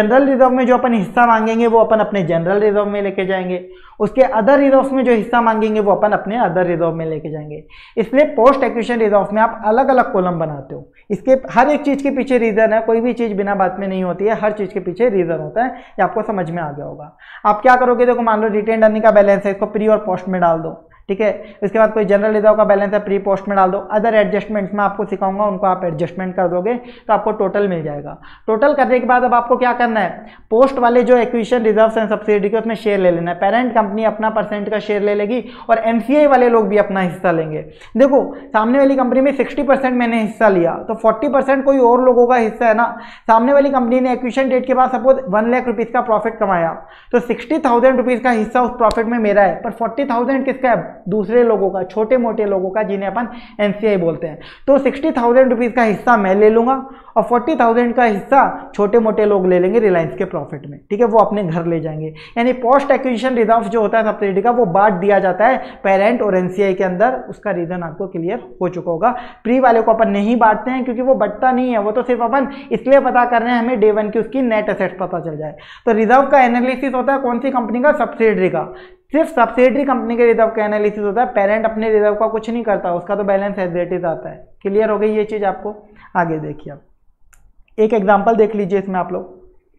जनरल रिजर्व में जो अपन हिस्सा मांगेंगे वो अपन अपने जनरल रिजर्व में लेके जाएंगे, उसके अदर रिजर्व में जो हिस्सा मांगेंगे वो अपन अपने अदर रिजर्व में लेके जाएंगे। इसलिए पोस्ट एक्विजिशन रिजर्व में आप अलग अलग कॉलम बनाते हो। इसके हर एक चीज के पीछे रीजन है, कोई भी चीज बिना बात में नहीं होती है, हर चीज के पीछे रीजन होता है। ये आपको समझ में आ गया होगा। आप क्या करोगे, देखो मान लो रिटेन अर्निंग का बैलेंस है, इसको प्री और पोस्ट में डाल दो, ठीक है। इसके बाद कोई जनरल रिजर्व का बैलेंस है, प्री पोस्ट में डाल दो। अदर एडजस्टमेंट्स में आपको सिखाऊंगा, उनको आप एडजस्टमेंट कर दोगे तो आपको टोटल मिल जाएगा। टोटल करने के बाद अब आपको क्या करना है, पोस्ट वाले जो एक्विजिशन रिजर्व्स एंड सब्सिडी के उसमें शेयर ले लेना है। पेरेंट कंपनी अपना परसेंट का शेयर ले लेगी और एमसीआई वाले लोग भी अपना हिस्सा लेंगे। देखो सामने वाली कंपनी में सिक्सटी परसेंट मैंने हिस्सा लिया तो फोर्टी परसेंट कोई और लोगों का हिस्सा है ना। सामने वाली कंपनी ने एक्विजिशन डेट के बाद सपोज वन लाख रुपीज का प्रॉफिट कमाया तो सिक्सटी थाउजेंड रुपीज का हिस्सा उस प्रॉफिट में मेरा है, पर फोर्टी थाउजेंड किसका है, दूसरे लोगों का, छोटे मोटे लोगों का, जिन्हें अपन एनसीआई बोलते हैं। तो सिक्सटी थाउजेंड रुपीज का हिस्सा मैं ले लूंगा और फोर्टी थाउजेंड का हिस्सा छोटे मोटे लोग ले लेंगे रिलायंस के प्रॉफिट में, ठीक है, वो अपने घर ले जाएंगे। यानी पोस्ट एक्विजिशन रिजर्व जो होता है सब्सिडी का वो बांट दिया जाता है पेरेंट और एनसीआई के अंदर। उसका रीजन आपको क्लियर हो चुका होगा। प्री वाले को अपन नहीं बांटते हैं क्योंकि वो बढ़ता नहीं है, वो तो सिर्फ अपन इसलिए पता कर रहे हैं हमें डे वन की उसकी नेट एसेट्स पता चल जाए। तो रिजर्व का एनालिसिस होता है कौन सी कंपनी का, सब्सिडरी का। सिर्फ सब्सिडरी कंपनी के रिजर्व का एनालिसिस होता है, पेरेंट अपने रिजर्व का कुछ नहीं करता, उसका तो बैलेंस एज इट इज आता है। क्लियर हो गई ये चीज आपको। आगे देखिए, आप एक एग्जांपल देख लीजिए इसमें। आप लोग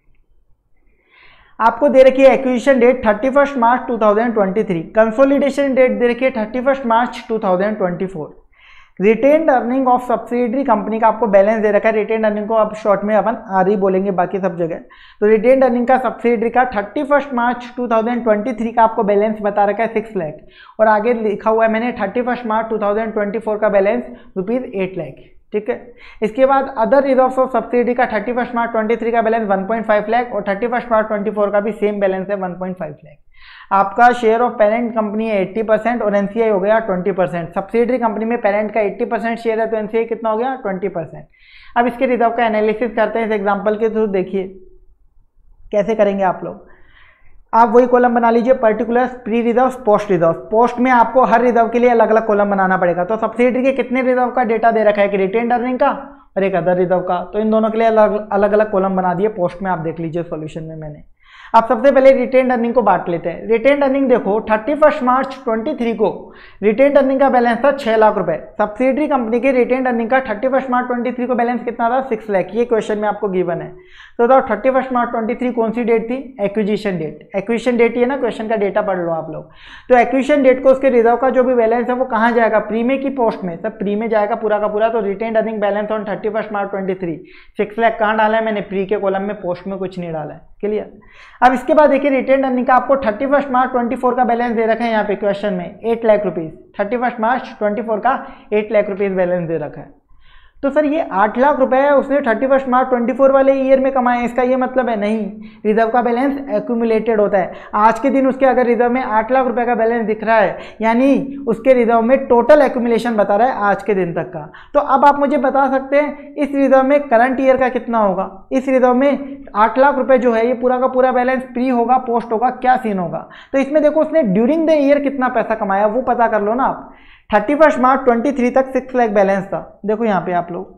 आपको दे रखी है acquisition date thirty first March two thousand twenty three, consolidation date दे रखी है thirty first March two thousand twenty four. Retained earning of subsidiary company का आपको बैलेंस दे रखा है। रिटेन्ड अर्निंग को अब शॉर्ट में अपन आर ही बोलेंगे बाकी सब जगह। तो रिटेन्ड अर्निंग का सब्सिडरी का thirty first March two thousand twenty three का आपको बैलेंस बता रखा है सिक्स लाख, और आगे लिखा हुआ है मैंने thirty first March two thousand twenty four का बैलेंस रुपीज एट लाख, ठीक है। इसके बाद अदर रिजर्व्स ऑफ सब्सिडी का thirty first March twenty three का balance one point five lakh और thirty first March twenty four का भी सेम बैलेंस है वन पॉइंट फाइव लाख। आपका शेयर ऑफ पेरेंट कंपनी है एट्टी परसेंट और एनसीआई हो गया ट्वेंटी परसेंट। सब्सिडरी कंपनी में पेरेंट का एट्टी परसेंट शेयर है तो एनसीआई कितना हो गया, ट्वेंटी परसेंट। अब इसके रिजर्व का एनालिसिस करते हैं इस एग्जांपल के थ्रू। देखिए कैसे करेंगे आप लोग। आप वही कॉलम बना लीजिए, particular, pre reserve, post reserve. Post में आपको हर रिजर्व के लिए अलग अलग कॉलम बनाना पड़ेगा। तो सब्सिडरी के कितने रिजर्व का डेटा दे रखा है कि रिटेन्ड अर्निंग का और एक अदर रिजर्व का, तो इन दोनों के लिए अलग अलग अलग कॉलम बना दिए। पोस्ट में आप देख लीजिए सॉल्यूशन में मैंने। अब सबसे पहले रिटेन्ड अर्निंग को बांट लेते हैं। रिटेन्ड अर्निंग देखो thirty first March twenty three को रिटेन्ड अर्निंग का बैलेंस था छह लाख रुपए। सब्सिडरी कंपनी के रिटेन्ड अर्निंग का thirty first March twenty three को बैलेंस कितना था, सिक्स लाख। ये क्वेश्चन में आपको गिवन है। तो बताओ thirty first March twenty three कौन सी डेट थी, एक्विजिशन डेट। एक्विजिशन डेट ही है ना, क्वेश्चन का डेटा पढ़ लो आप लोग। तो एक्विजिशन डेट को उसके रिजर्व का जो भी बैलेंस है वो कहाँ जाएगा, प्री में की पोस्ट में, सब प्री में जाएगा पूरा का पूरा। तो retained earning balance on thirty first March twenty three six lakh कहाँ डाला है मैंने, प्री के कॉलम में, पोस्ट में कुछ नहीं डाला है। क्लियर। अब इसके बाद देखिए रिटेन्ड अर्निंग का आपको thirty first March twenty four का बैलेंस दे रखा है यहाँ पे क्वेश्चन में eight lakh rupees. Thirty first March twenty four का एट लाख रुपीज बैलेंस दे रखा है। तो सर ये आठ लाख रुपए है उसने thirty first March twenty four वाले ईयर में कमाए, इसका ये मतलब है नहीं। रिजर्व का बैलेंस एक्यूमुलेटेड होता है। आज के दिन उसके अगर रिजर्व में आठ लाख रुपए का बैलेंस दिख रहा है यानी उसके रिजर्व में टोटल एक्यूमुलेशन बता रहा है आज के दिन तक का। तो अब आप मुझे बता सकते हैं इस रिजर्व में करंट ईयर का कितना होगा। इस रिजर्व में आठ लाख रुपए जो है ये पूरा का पूरा बैलेंस प्री होगा, पोस्ट होगा, क्या सीन होगा। तो इसमें देखो उसने ड्यूरिंग द ईयर कितना पैसा कमाया वो पता कर लो ना आप। Thirty first March twenty three तक सिक्स लाख बैलेंस था। देखो यहाँ पे आप लोग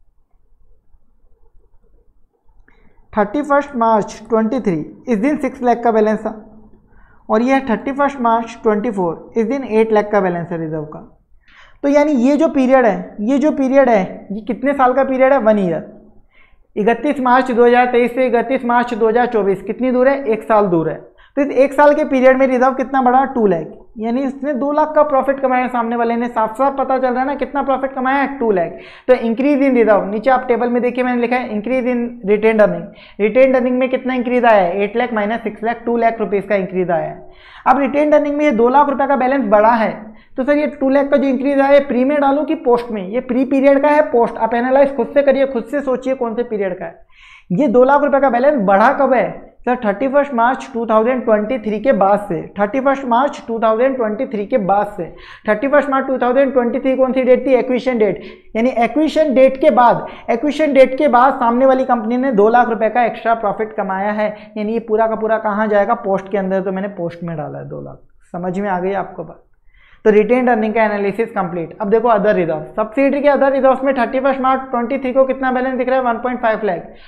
thirty first March twenty three इस दिन सिक्स लाख का बैलेंस था और यह thirty first March twenty four इस दिन एट लाख का बैलेंस है रिजर्व का। तो यानी ये जो पीरियड है ये जो पीरियड है ये कितने साल का पीरियड है, वन ईयर। इकतीस मार्च दो हज़ार तेईस से इकतीस मार्च दो हज़ार चौबीस कितनी दूर है, एक साल दूर है। तो इस एक साल के पीरियड में रिजर्व कितना बढ़ा, टू लाख। यानी इसने दो लाख का प्रॉफिट कमाया, सामने वाले ने साफ साफ पता चल रहा है ना कितना प्रॉफिट कमाया है, टू लाख। तो इंक्रीज इन रिजर्व, नीचे आप टेबल में देखिए मैंने लिखा है increase in retained earning. Retained earning में कितना इंक्रीज आया है, eight lakh minus six lakh, two lakh rupees का इंक्रीज आया है। अब रिटेन्ड अर्निंग में ये दो लाख रुपए का बैलेंस बढ़ा है तो सर ये टू लाख का जो इंक्रीज आया है प्री में डालूं कि पोस्ट में, ये प्री पीरियड का है, पोस्ट। आप एनालाइज खुद से करिए, खुद से सोचिए कौन से पीरियड का है। ये दो लाख रुपए का बैलेंस बढ़ा कब है sir, thirty first March two thousand twenty three के बाद से। Thirty first March two thousand twenty three के बाद से। Thirty first March two thousand twenty three कौन सी डेट थी, एक्विजिशन डेट। यानी एक्विजिशन डेट के बाद एक्विजिशन डेट के बाद सामने वाली कंपनी ने दो लाख रुपए का एक्स्ट्रा प्रॉफिट कमाया है। यानी ये पूरा का पूरा कहाँ जाएगा, पोस्ट के अंदर। तो मैंने पोस्ट में डाला है दो लाख। समझ में आ गई आपको बात। तो रिटेन्ड अर्निंग का एनालिसिस कंप्लीट। अब देखो अदर रिजर्व, सब्सिडरी के अदर रिजर्व में thirty first March twenty three को कितना बैलेंस दिख रहा है, वन पॉइंट फाइव लाख।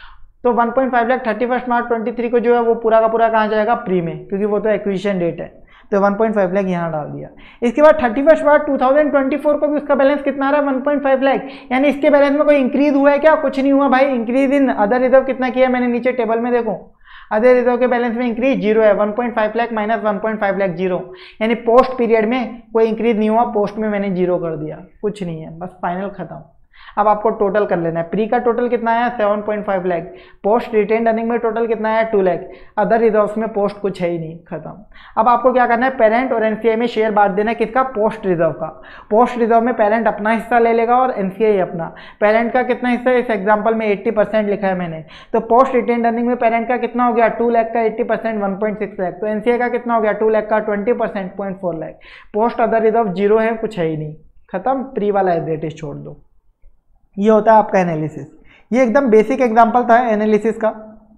तो one point five lakh thirty first March twenty three को जो है वो पूरा का पूरा कहाँ जाएगा, प्री में, क्योंकि वो तो एक्विजिशन डेट है, तो वन पॉइंट फाइव लाख यहाँ डाल दिया। इसके बाद thirty first March two thousand twenty four को भी उसका बैलेंस कितना आ रहा है, वन पॉइंट फाइव लाख, यानी इसके बैलेंस में कोई इंक्रीज हुआ है क्या, कुछ नहीं हुआ भाई। इंक्रीज इन अदर रिजर्व कितना किया मैंने नीचे टेबल में देखो, अदर रिजर्व के बैलेंस में इंक्रीज जीरो है, one point five lakh minus one point five lakh zero, यानी पोस्ट पीरियड में कोई इंक्रीज नहीं हुआ, पोस्ट में मैंने जीरो कर दिया, कुछ नहीं है, बस फाइनल खत्म। अब आपको टोटल कर लेना है, प्री का टोटल कितना आया seven point five lakh, post retain earning में टोटल कितना आया टू लाख, अदर रिजर्व्स में पोस्ट कुछ है ही नहीं, खत्म। अब आपको क्या करना है, पेरेंट और एनसीआई में शेयर बांट देना है, किसका, पोस्ट रिजर्व का। पोस्ट रिजर्व में पेरेंट अपना हिस्सा ले लेगा और एनसीआई अपना। पेरेंट का कितना हिस्सा है, इस एग्जाम्पल में एट्टी परसेंट लिखा है मैंने, तो पोस्ट रिटेन अर्निंग में पेरेंट का कितना हो गया, टू लाख का eighty percent one point six lakh, तो एनसीआई का कितना हो गया, टू लाख का twenty percent point four lakh. Post other reserve zero है, कुछ है ही नहीं, खत्म। प्री वाला एज छोड़ दो। ये होता है आपका एनालिसिस। ये एकदम बेसिक एग्जांपल था एनालिसिस का।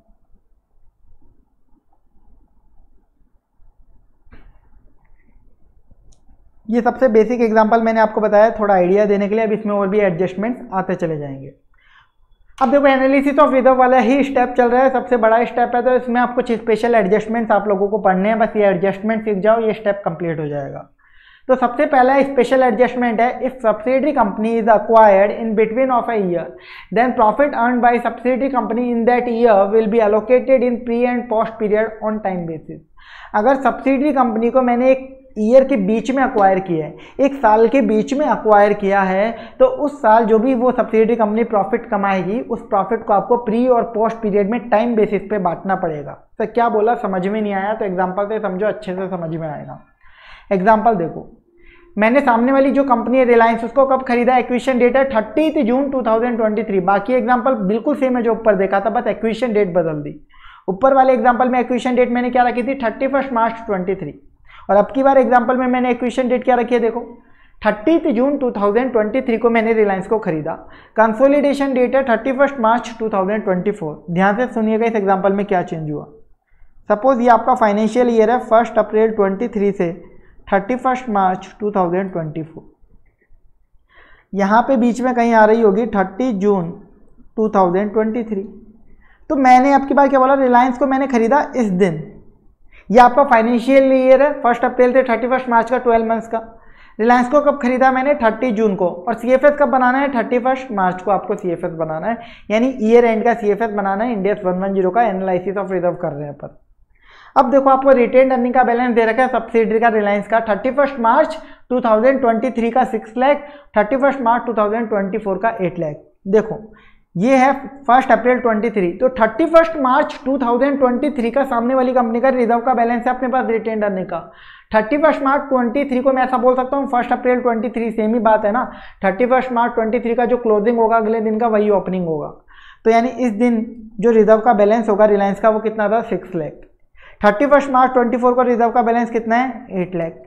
ये सबसे बेसिक एग्जांपल मैंने आपको बताया थोड़ा आइडिया देने के लिए। अब इसमें और भी एडजस्टमेंट्स आते चले जाएंगे। अब देखो एनालिसिस ऑफ रिजर्व वाला ही स्टेप चल रहा है, सबसे बड़ा स्टेप है, तो इसमें आपको कुछ स्पेशल एडजस्टमेंट्स आप लोगों को पढ़ने हैं। बस ये एडजस्टमेंट सीख जाओ, ये स्टेप कंप्लीट हो जाएगा। तो सबसे पहला स्पेशल एडजस्टमेंट है, if subsidiary company is acquired in between of a year then profit earn by subsidiary company in that year will be allocated in pre and post period on time basis. अगर subsidiary company को मैंने एक year के बीच में acquire किया है, एक साल के बीच में अक्वायर किया है, तो उस साल जो भी वो सब्सिडरी कंपनी प्रॉफिट कमाएगी उस प्रॉफिट को आपको प्री और पोस्ट पीरियड में टाइम बेसिस पे बांटना पड़ेगा। तो क्या बोला, समझ में नहीं आया तो एग्जांपल से समझो, अच्छे से समझ में आएगा। एग्जाम्पल देखो, मैंने सामने वाली जो कंपनी है रिलायंस, उसको कब खरीदा, एक्विजिशन डेट है thirtieth June two thousand twenty three. बाकी एग्जाम्पल बिल्कुल सेम है जो ऊपर देखा था, बस एक्विजिशन डेट बदल दी। ऊपर वाले एग्जाम्पल में एक्विजिशन डेट मैंने क्या रखी थी, thirty first March twenty three, और अब की बार एग्जाम्पल में मैंने एक्विजिशन डेट क्या रखी है, देखो thirtieth June two thousand twenty three को मैंने रिलायंस को खरीदा। कंसोलिडेशन डेट है thirty first March two thousand twenty four. ध्यान से सुनिएगा इस एग्जाम्पल में क्या चेंज हुआ। सपोज ये आपका फाइनेंशियल ईयर है, फर्स्ट अप्रैल ट्वेंटी थ्री से thirty first March two thousand twenty four. यहाँ पे बीच में कहीं आ रही होगी thirty June two thousand twenty three. तो मैंने आपकी बार क्या बोला, रिलायंस को मैंने खरीदा इस दिन। ये आपका फाइनेंशियल ईयर है, फर्स्ट अप्रैल से थर्टी फर्स्ट मार्च का, ट्वेल्व मंथ्स का। रिलायंस को कब खरीदा मैंने, थर्टी जून को, और सीएफएस कब बनाना है, थर्टी फर्स्ट मार्च को आपको सीएफएस बनाना है, यानी ईयर एंड का सीएफएस बनाना है। इंडेक्स वन वन जीरो का एनालिसिस ऑफ रिजर्व कर रहे हैं पर। अब देखो आपको रिटेन अर्निंग का बैलेंस दे रखा है सब्सिडरी का रिलायंस का, thirty first March two thousand twenty three का six lakh, thirty first March two thousand twenty four का एट लाख। देखो ये है फर्स्ट अप्रैल ट्वेंटी थ्री, तो thirty first March two thousand twenty three का सामने वाली कंपनी का रिजर्व का बैलेंस है अपने पास रिटेन अर्निंग का। Thirty first March twenty three को मैं ऐसा बोल सकता हूँ first April twenty three, same ही बात है ना। Thirty first March twenty three का जो क्लोजिंग होगा अगले दिन का, वही ओपनिंग होगा। तो यानी इस दिन जो रिजर्व का बैलेंस होगा रिलायंस का वो कितना था, six lakh. Thirty first March twenty four को रिजर्व का बैलेंस कितना है, एट लाख।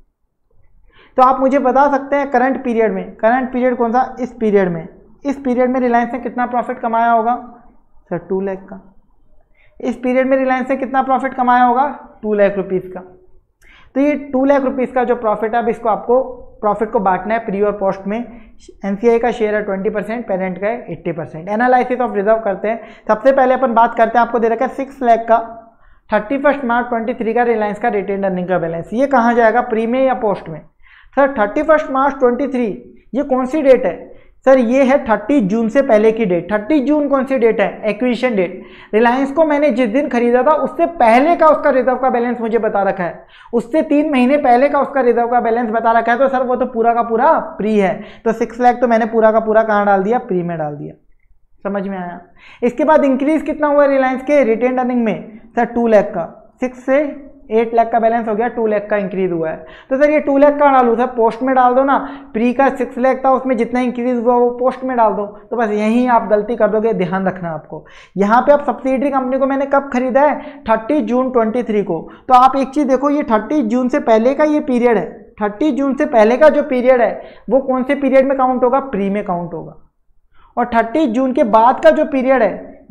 तो आप मुझे बता सकते हैं करंट पीरियड में, करंट पीरियड कौन सा, इस पीरियड में, इस पीरियड में रिलायंस ने कितना प्रॉफिट कमाया होगा सर, टू लाख का। इस पीरियड में रिलायंस ने कितना प्रॉफिट कमाया होगा, टू लाख रुपीज़ का। तो ये टू लाख रुपीज़ का जो प्रॉफिट है, अब इसको आपको प्रॉफिट को बांटना है प्री और पोस्ट में। एनसीआई का शेयर है ट्वेंटी परसेंट, पेरेंट का है eighty percent. Analysis of reserve करते हैं। सबसे पहले अपन बात करते हैं, आपको दे रखा है सिक्स लाख का thirty first March twenty three का रिलायंस का रिटेन अर्निंग का बैलेंस। ये कहाँ जाएगा, प्री में या पोस्ट में। Sir thirty first March twenty three ये कौन सी डेट है, सर ये है थर्टी जून से पहले की डेट। थर्टी जून कौन सी डेट है, एक्विजिशन डेट। रिलायंस को मैंने जिस दिन खरीदा था उससे पहले का उसका रिजर्व का बैलेंस मुझे बता रखा है, उससे तीन महीने पहले का उसका रिजर्व का बैलेंस बता रखा है। तो सर वो तो पूरा का पूरा प्री है, तो सिक्स लाख तो मैंने पूरा का पूरा कहाँ डाल दिया, प्री में डाल दिया। समझ में आया। इसके बाद इंक्रीज कितना हुआ रिलायंस के रिटेन अर्निंग में, सर टू लाख का, सिक्स से एट लाख का बैलेंस हो गया, टू लाख का इंक्रीज हुआ है। तो सर ये टू लाख का डालूँ, सर पोस्ट में डाल दो ना। प्री का सिक्स लाख था, उसमें जितना इंक्रीज हुआ वो पोस्ट में डाल दो। तो बस यहीं आप गलती कर दोगे, ध्यान रखना आपको। यहाँ पे आप सब्सिडरी कंपनी को मैंने कब खरीदा है, थर्टी जून ट्वेंटी थ्री को। तो आप एक चीज़ देखो, ये थर्टी जून से पहले का ये पीरियड है, थर्टी जून से पहले का जो पीरियड है वो कौन से पीरियड में काउंट होगा, प्री में काउंट होगा। और थर्टी जून के बाद का जो पीरियड है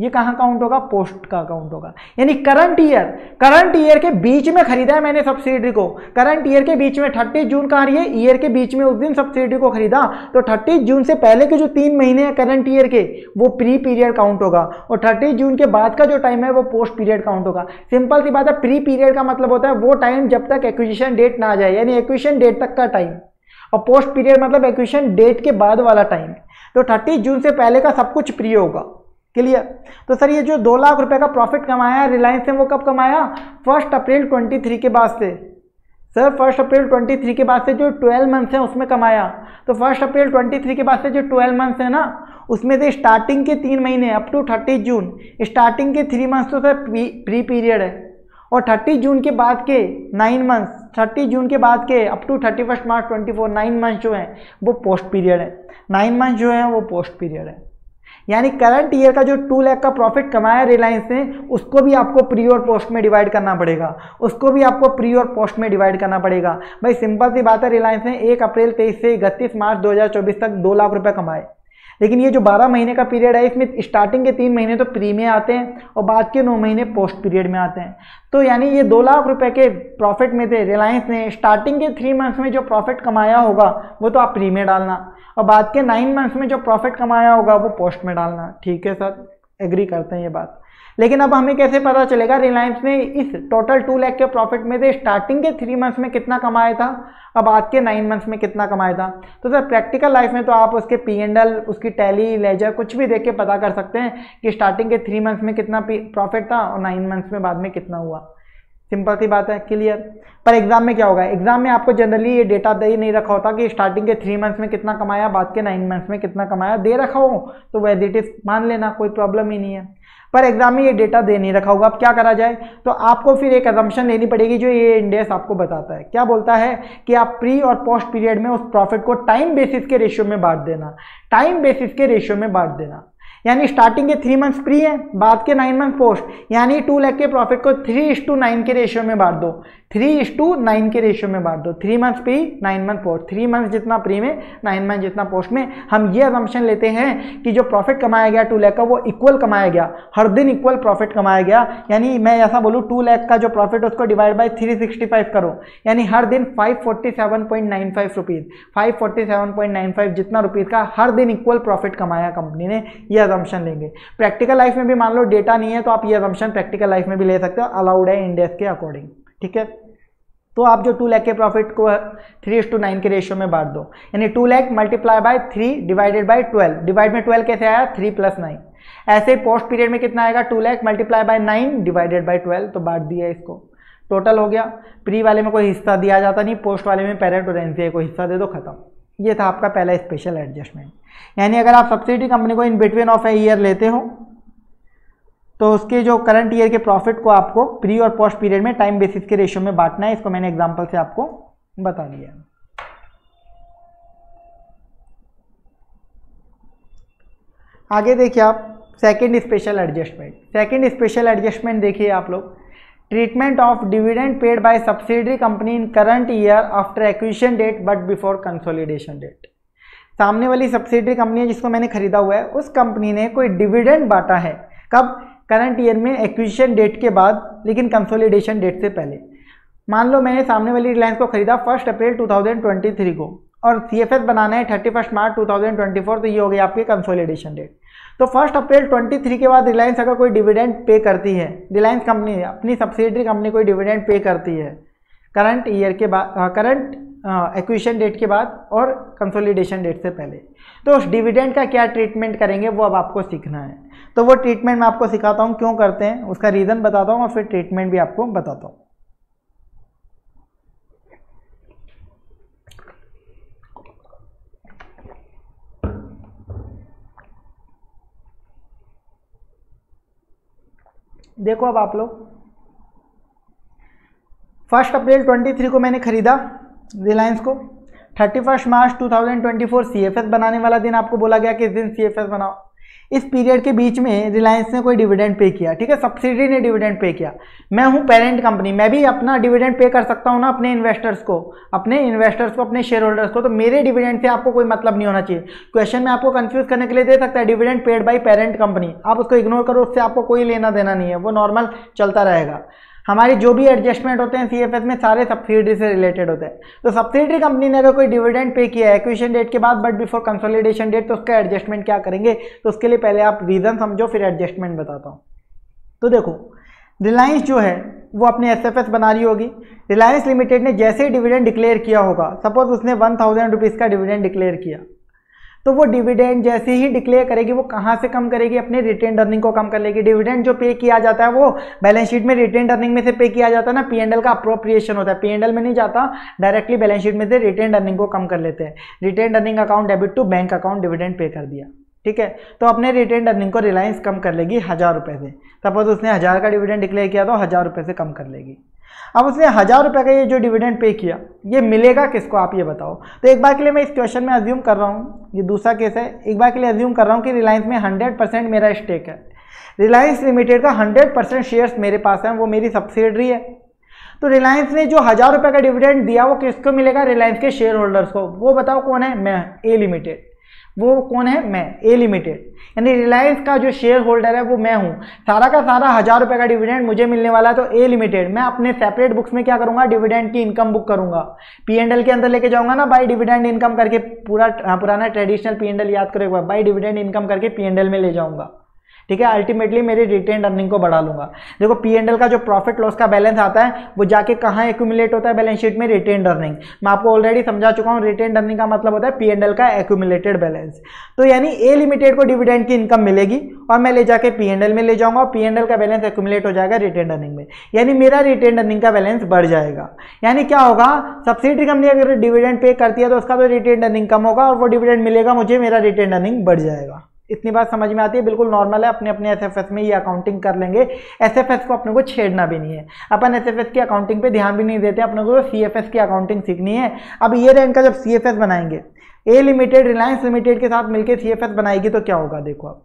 ये कहाँ काउंट होगा, पोस्ट का काउंट होगा। यानी करंट ईयर, करंट ईयर के बीच में खरीदा है मैंने सब्सिडरी को, करंट ईयर के बीच में तीस जून का ये ईयर के बीच में उस दिन सब्सिडरी को खरीदा, तो तीस जून से पहले के जो तीन महीने हैं करंट ईयर के वो प्री पीरियड काउंट होगा, और तीस जून के बाद का जो टाइम है वो पोस्ट पीरियड काउंट होगा। सिंपल सी बात है, प्री पीरियड का मतलब होता है वो टाइम जब तक एक्विजिशन डेट ना आ जाए, यानी एक्विजिशन डेट तक का टाइम, और पोस्ट पीरियड मतलब एक्विजिशन डेट के बाद वाला टाइम। तो तीस जून से पहले का सब कुछ प्री होगा। क्लियर। तो सर ये जो दो लाख रुपए का प्रॉफिट कमाया रिलायंस ने वो कब कमाया, फर्स्ट अप्रैल तेईस के बाद से। सर फर्स्ट अप्रैल तेईस के बाद से जो ट्वेल्व मंथ्स हैं उसमें कमाया। तो फर्स्ट अप्रैल तेईस के बाद से जो ट्वेल्व मंथ्स है ना, उसमें से स्टार्टिंग के तीन महीने अप टू तीस जून, स्टार्टिंग के थ्री मंथ्स तो सर प्री पीरियड है, और तीस जून के बाद के नाइन मंथ्स, तीस जून के बाद के up to thirty first March twenty four nine months जो हैं वो पोस्ट पीरियड है, नाइन मंथ्स जो है वो पोस्ट पीरियड है। यानी करंट ईयर का जो टू लाख का प्रॉफिट कमाया रिलायंस ने, उसको भी आपको प्री और पोस्ट में डिवाइड करना पड़ेगा, उसको भी आपको प्री और पोस्ट में डिवाइड करना पड़ेगा। भाई सिंपल सी बात है, रिलायंस ने एक अप्रैल तेईस से इकतीस मार्च दो हज़ार चौबीस तक दो लाख रुपए कमाए, लेकिन ये जो बारह महीने का पीरियड है इसमें स्टार्टिंग के तीन महीने तो प्री में आते हैं और बाद के नौ महीने पोस्ट पीरियड में आते हैं। तो यानी ये दो लाख रुपए के प्रॉफिट में थे रिलायंस ने स्टार्टिंग के थ्री मंथ्स में जो प्रॉफिट कमाया होगा वो तो आप प्री में डालना, और बाद के नाइन मंथ्स में जो प्रॉफिट कमाया होगा वो पोस्ट में डालना। ठीक है सर, एग्री करते हैं ये बात। लेकिन अब हमें कैसे पता चलेगा रिलायंस ने इस टोटल टू लाख के प्रॉफिट में से स्टार्टिंग के थ्री मंथ्स में कितना कमाया था, अब आज के नाइन मंथ्स में कितना कमाया था। तो सर प्रैक्टिकल लाइफ में तो आप उसके पी एंड एल, उसकी टैली, लेजर कुछ भी देख के पता कर सकते हैं कि स्टार्टिंग के थ्री मंथ्स में कितना प्रॉफिट था और नाइन मंथ्स में बाद में कितना हुआ। सिंपल सी बात है, क्लियर। पर एग्जाम में क्या होगा, एग्जाम में आपको जनरली ये डेटा दे नहीं रखा होता कि स्टार्टिंग के थ्री मंथ्स में कितना कमाया, बाद के नाइन मंथ्स में कितना कमाया। दे रखा हो तो वैसे इट इज मान लेना, कोई प्रॉब्लम ही नहीं है। पर एग्जाम में ये डेटा दे नहीं रखा होगा, अब क्या करा जाए, तो आपको फिर एक असम्पशन लेनी पड़ेगी जो ये इंडेक्स आपको बताता है। क्या बोलता है कि आप प्री और पोस्ट पीरियड में उस प्रॉफिट को टाइम बेसिस के रेशियो में बांट देना, टाइम बेसिस के रेशियो में बांट देना। यानी स्टार्टिंग के थ्री मंथ्स प्री है, बाद के नाइन मंथ पोस्ट, यानी टू लाख के प्रॉफिट को थ्री इज टू नाइन के रेशियो में बांट दो, थ्री इज टू नाइन के रेशियो में बांट दो। Three months pre, nine month post, three months जितना प्री में, नाइन मंथ जितना पोस्ट में। हम ये असम्पशन लेते हैं कि जो प्रॉफिट कमाया गया टू लाख का वो इक्वल कमाया गया, हर दिन इक्वल प्रॉफिट कमाया गया। यानी मैं ऐसा बोलूँ टू लाख का जो प्रॉफिट उसको divide by three sixty five करो, यानी हर दिन five forty seven point nine five rupees, five forty seven point nine five जितना रुपीज़ का हर दिन इक्वल प्रॉफिट कमाया कंपनी ने। ये असम्पशन लेंगे। प्रैक्टिकल लाइफ में भी मान लो डेटा नहीं है तो आप ये असम्पशन प्रैक्टिकल लाइफ में भी ले सकते हो, अलाउड है इंडेक्स के अकॉर्डिंग। ठीक है, तो आप जो टू लाख के प्रॉफिट को थ्री इज टू नाइन के रेशियो में बांट दो, यानी two lakh multiply by three divided by twelve, divide में ट्वेल्व कैसे आया, थ्री प्लस नाइन। ऐसे पोस्ट पीरियड में कितना आएगा, two lakh multiply by nine divided by twelve, तो बांट दिया इसको, टोटल हो गया। प्री वाले में कोई हिस्सा दिया जाता नहीं, पोस्ट वाले में पेरेंट और एनसीए को हिस्सा दे दो, खत्म। ये था आपका पहला स्पेशल एडजस्टमेंट। यानी अगर आप सब्सिडी कंपनी को in between of a year लेते हो तो उसके जो करंट ईयर के प्रॉफिट को आपको प्री और पोस्ट पीरियड में टाइम बेसिस के रेशियो में बांटना है। इसको मैंने एग्जांपल से आपको बता दिया। आगे देखिए आप second special adjustment. Second special adjustment देखिए आप लोग, treatment of dividend paid by subsidiary company in current year after acquisition date but before consolidation date. सामने वाली सब्सिडरी कंपनी है जिसको मैंने खरीदा हुआ है, उस कंपनी ने कोई डिविडेंड बांटा है, कब, करंट ईयर में एक्विजिशन डेट के बाद, लेकिन कंसोलिडेशन डेट से पहले। मान लो मैंने सामने वाली रिलायंस को खरीदा first April two thousand twenty three को और सीएफएस बनाना है thirty first March two thousand twenty four, तो ये हो गई आपकी कंसोलिडेशन डेट। तो फर्स्ट अप्रैल ट्वेंटी थ्री के बाद रिलायंस अगर कोई डिविडेंड पे करती है, रिलायंस कंपनी अपनी सब्सिडरी कंपनी कोई डिविडेंड पे करती है करंट ईयर के बाद, करंट एक्विजिशन डेट के बाद और कंसोलिडेशन डेट से पहले, तो उस डिविडेंड का क्या ट्रीटमेंट करेंगे वो अब आपको सीखना है। तो वो ट्रीटमेंट मैं आपको सिखाता हूँ, क्यों करते हैं उसका रीज़न बताता हूँ और फिर ट्रीटमेंट भी आपको बताता हूँ। देखो अब आप लोग, फर्स्ट अप्रैल ट्वेंटी थ्री को मैंने खरीदा रिलायंस को, thirty first March two thousand twenty four CFS बनाने वाला दिन आपको बोला गया कि इस दिन सीएफएस बनाओ। इस पीरियड के बीच में रिलायंस ने कोई डिविडेंड पे किया, ठीक है, सब्सिडरी ने डिविडेंड पे किया, मैं हूं पेरेंट कंपनी, मैं भी अपना डिविडेंड पे कर सकता हूं ना अपने इन्वेस्टर्स को, अपने इन्वेस्टर्स को, अपने शेयर होल्डर्स को, तो मेरे डिविडेंड से आपको कोई मतलब नहीं होना चाहिए। क्वेश्चन में आपको कंफ्यूज करने के लिए दे सकता है dividend paid by parent company, आप उसको इग्नोर करो, उससे आपको कोई लेना देना नहीं है, वो नॉर्मल चलता रहेगा। हमारी जो भी एडजस्टमेंट होते हैं सीएफएस में सारे सब्सिडरी से रिलेटेड होते हैं। तो सब्सिडरी कंपनी ने अगर कोई डिविडेंड पे किया है एक्विजिशन डेट के बाद बट बिफोर कंसोलिडेशन डेट, तो उसका एडजस्टमेंट क्या करेंगे, तो उसके लिए पहले आप रीजन समझो फिर एडजस्टमेंट बताता हूँ। तो देखो रिलायंस जो है वो अपने एसएफएस बना रही होगी, रिलायंस लिमिटेड ने जैसे ही डिविडेंड डिक्लेयर किया होगा, सपोज उसने वन थाउजेंड रुपीज़ का डिविडेंड डिक्लेयर किया, तो वो डिविडेंड जैसे ही डिक्लेयर करेगी वो कहाँ से कम करेगी, अपने रिटेन अर्निंग को कम कर लेगी। डिविडेंड जो पे किया जाता है वो बैलेंस शीट में रिटेन अर्निंग में से पे किया जाता है ना, पीएनएल का अप्रोप्रिएशन होता है, पीएनएल में नहीं जाता, डायरेक्टली बैलेंस शीट में से रिटेन अर्निंग को कम कर लेते हैं। Retain earning account debit to bank account dividend pay कर दिया, ठीक है, तो अपने रिटेन अर्निंग को रिलायंस कम कर लेगी हजार रुपये से। सपोज उसने हजार का डिविडेंड डिक्लेयर किया तो हजार रुपये से कम कर लेगी। अब उसने हजार रुपये का ये जो डिविडेंड पे किया ये मिलेगा किसको, आप ये बताओ। तो एक बार के लिए मैं इस क्वेश्चन में अज्यूम कर रहा हूँ, ये दूसरा केस है, एक बार के लिए अज्यूम कर रहा हूँ कि रिलायंस में हंड्रेड परसेंट मेरा स्टेक है, रिलायंस लिमिटेड का हंड्रेड परसेंट शेयर्स मेरे पास है, वो मेरी सब्सिडरी है। तो रिलायंस ने जो हजार रुपये का डिविडेंड दिया वो किसको मिलेगा, रिलायंस के शेयर होल्डर्स को। वो बताओ कौन है, मैं, ए लिमिटेड। वो कौन है, मैं, ए लिमिटेड, यानी रिलायंस का जो शेयर होल्डर है वो मैं हूं। सारा का सारा हजार रुपए का डिविडेंड मुझे मिलने वाला है, तो ए लिमिटेड मैं अपने सेपरेट बुक्स में क्या करूंगा, डिविडेंड की इनकम बुक करूंगा, पीएनएल के अंदर लेके जाऊंगा ना, बाय डिविडेंड इनकम करके, पूरा पुराना ट्रेडिशनल पीएनएल याद करो एक बार, बाय डिविडेंड इनकम करके पीएनएल में ले जाऊंगा, ठीक है, अल्टीमेटली मेरी रिटेन अर्निंग को बढ़ा लूंगा। देखो पीएनएल का जो प्रॉफिट लॉस का बैलेंस आता है वो जाके कहाँ एक्यूमुलेट होता है, बैलेंस शीट में, रिटेन अर्निंग। मैं आपको ऑलरेडी समझा चुका हूँ, रिटेन अर्निंग का मतलब होता है पीएनएल का एक्यूमुलेटेड बैलेंस। तो यानी ए लिमिटेड को डिविडेंड की इनकम मिलेगी और मैं ले जाके पीएनएल में ले जाऊंगा, पीएनएल का बैलेंस एक्यूमुलेट हो जाएगा रिटेन अर्निंग में, यानी मेरा रिटेन अर्निंग का बैलेंस बढ़ जाएगा। यानी क्या होगा, सब्सिडरी कंपनी अगर डिविडेंड पे करती है तो उसका तो रिटेन अर्निंग कम होगा और वो डिविडेंड मिलेगा मुझे, मेरा रिटेन अर्निंग बढ़ जाएगा। इतनी बात समझ में आती है, बिल्कुल नॉर्मल है, अपने अपने एसएफएस में ये अकाउंटिंग कर लेंगे। एसएफएस को अपने को छेड़ना भी नहीं है, अपन एसएफएस की अकाउंटिंग पे ध्यान भी नहीं देते, अपने को सीएफएस की अकाउंटिंग सीखनी है। अब ये रेंट का जब सीएफएस बनाएंगे, ए लिमिटेड रिलायंस लिमिटेड के साथ मिलकर सीएफएस बनाएगी तो क्या होगा, देखो अब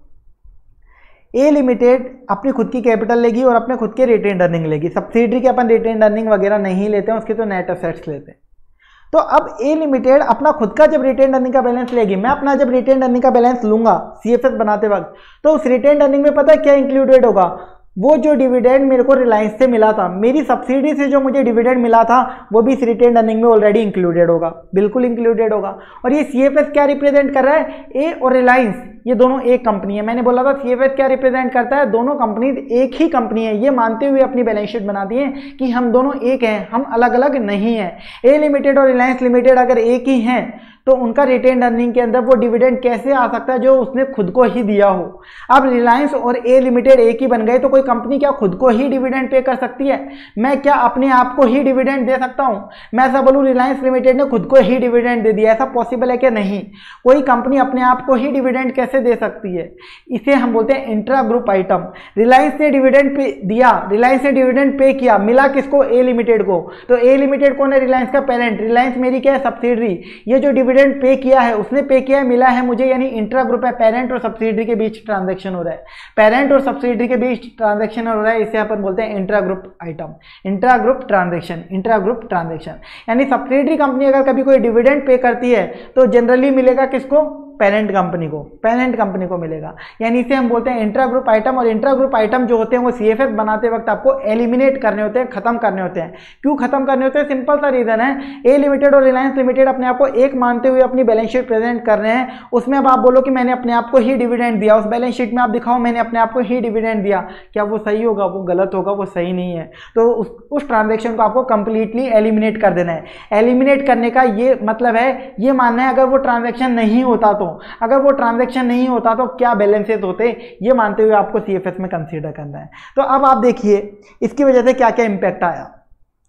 ए लिमिटेड अपनी खुद की कैपिटल लेगी और अपने खुद के रिटेन अर्निंग लेगी। सब्सिडरी के अपन रिटेन अर्निंग वगैरह नहीं लेते हैं, उसके तो नेट एसेट्स लेते हैं। तो अब ए लिमिटेड अपना खुद का जब रिटेन अर्निंग का बैलेंस लेगी, मैं अपना जब रिटेन अर्निंग का बैलेंस लूंगा सीएफएस बनाते वक्त, तो उस रिटेन अर्निंग में पता है क्या इंक्लूडेड होगा, वो जो डिविडेंड मेरे को रिलायंस से मिला था, मेरी सब्सिडी से जो मुझे डिविडेंड मिला था वो भी इस रिटेन अर्निंग में ऑलरेडी इंक्लूडेड होगा, बिल्कुल इंक्लूडेड होगा। और ये सीएफएस क्या रिप्रेजेंट कर रहा है, ए और रिलायंस ये दोनों एक कंपनी है। मैंने बोला था सीएफएस क्या रिप्रेजेंट करता है, दोनों कंपनी एक ही कंपनी है, ये मानते हुए अपनी बैलेंस शीट बनाती है कि हम दोनों एक हैं, हम अलग अलग नहीं हैं। ए लिमिटेड और रिलायंस लिमिटेड अगर एक ही हैं तो उनका रिटेन अर्निंग के अंदर वो डिविडेंड कैसे आ सकता है जो उसने खुद को ही दिया हो। अब रिलायंस और ए लिमिटेड एक ही बन गए तो कोई कंपनी क्या खुद को ही डिविडेंड पे कर सकती है? मैं क्या अपने आप को ही डिविडेंड दे सकता हूं? मैं ऐसा बोलूं रिलायंस लिमिटेड ने खुद को ही डिविडेंड दे दिया, ऐसा पॉसिबल है क्या? नहीं। कोई कंपनी अपने आप को ही डिविडेंड कैसे दे सकती है? इसे हम बोलते हैं इंट्रा ग्रुप आइटम। रिलायंस ने डिविडेंड पे दिया, रिलायंस ने डिविडेंड पे किया, मिला किसको? ए लिमिटेड को। तो ए लिमिटेड कौन है? रिलायंस का पेरेंट, रिलायंस मेरी क्या है? सब्सिडरी। ये जो डिविडेंड पे किया है उसने पे किया है, मिला है मुझे, यानी इंट्रा ग्रुप है, पेरेंट और सब्सिडरी के बीच ट्रांजैक्शन हो रहा है। पेरेंट और सब्सिडरी के बीच ट्रांजैक्शन हो रहा है, इसे अपन बोलते हैं intra group item, intra group transaction, intra group transaction. यानी सब्सिडरी कंपनी अगर कभी कोई डिविडेंड पे करती है तो जनरली मिलेगा किसको? पेरेंट कंपनी को, पेरेंट कंपनी को मिलेगा। यानी इसे हम बोलते हैं इंट्रा ग्रुप आइटम। और इंट्रा ग्रुप आइटम जो होते हैं वो सीएफएस बनाते वक्त आपको एलिमिनेट करने होते हैं, खत्म करने होते हैं। क्यों खत्म करने होते हैं? सिंपल सा रीजन है, ए लिमिटेड और रिलायंस लिमिटेड अपने आप को एक मानते हुए अपनी बैलेंस शीट प्रेजेंट कर रहे हैं, उसमें अब आप बोलो कि मैंने अपने आप को ही डिविडेंड दिया, उस बैलेंस शीट में आप दिखाओ मैंने अपने आप को ही डिविडेंड दिया, क्या वो सही होगा? वो गलत होगा, वो सही नहीं है। तो उस उस ट्रांजेक्शन को आपको कंप्लीटली एलिमिनेट कर देना है। एलिमिनेट करने का ये मतलब है, ये मानना है अगर वो ट्रांजेक्शन नहीं होता तो, अगर वो ट्रांजैक्शन नहीं होता तो क्या बैलेंसेस होते, ये मानते हुए आपको सीएफएस में कंसीडर करना है। तो अब आप देखिए इसकी वजह से क्या क्या इंपैक्ट आया।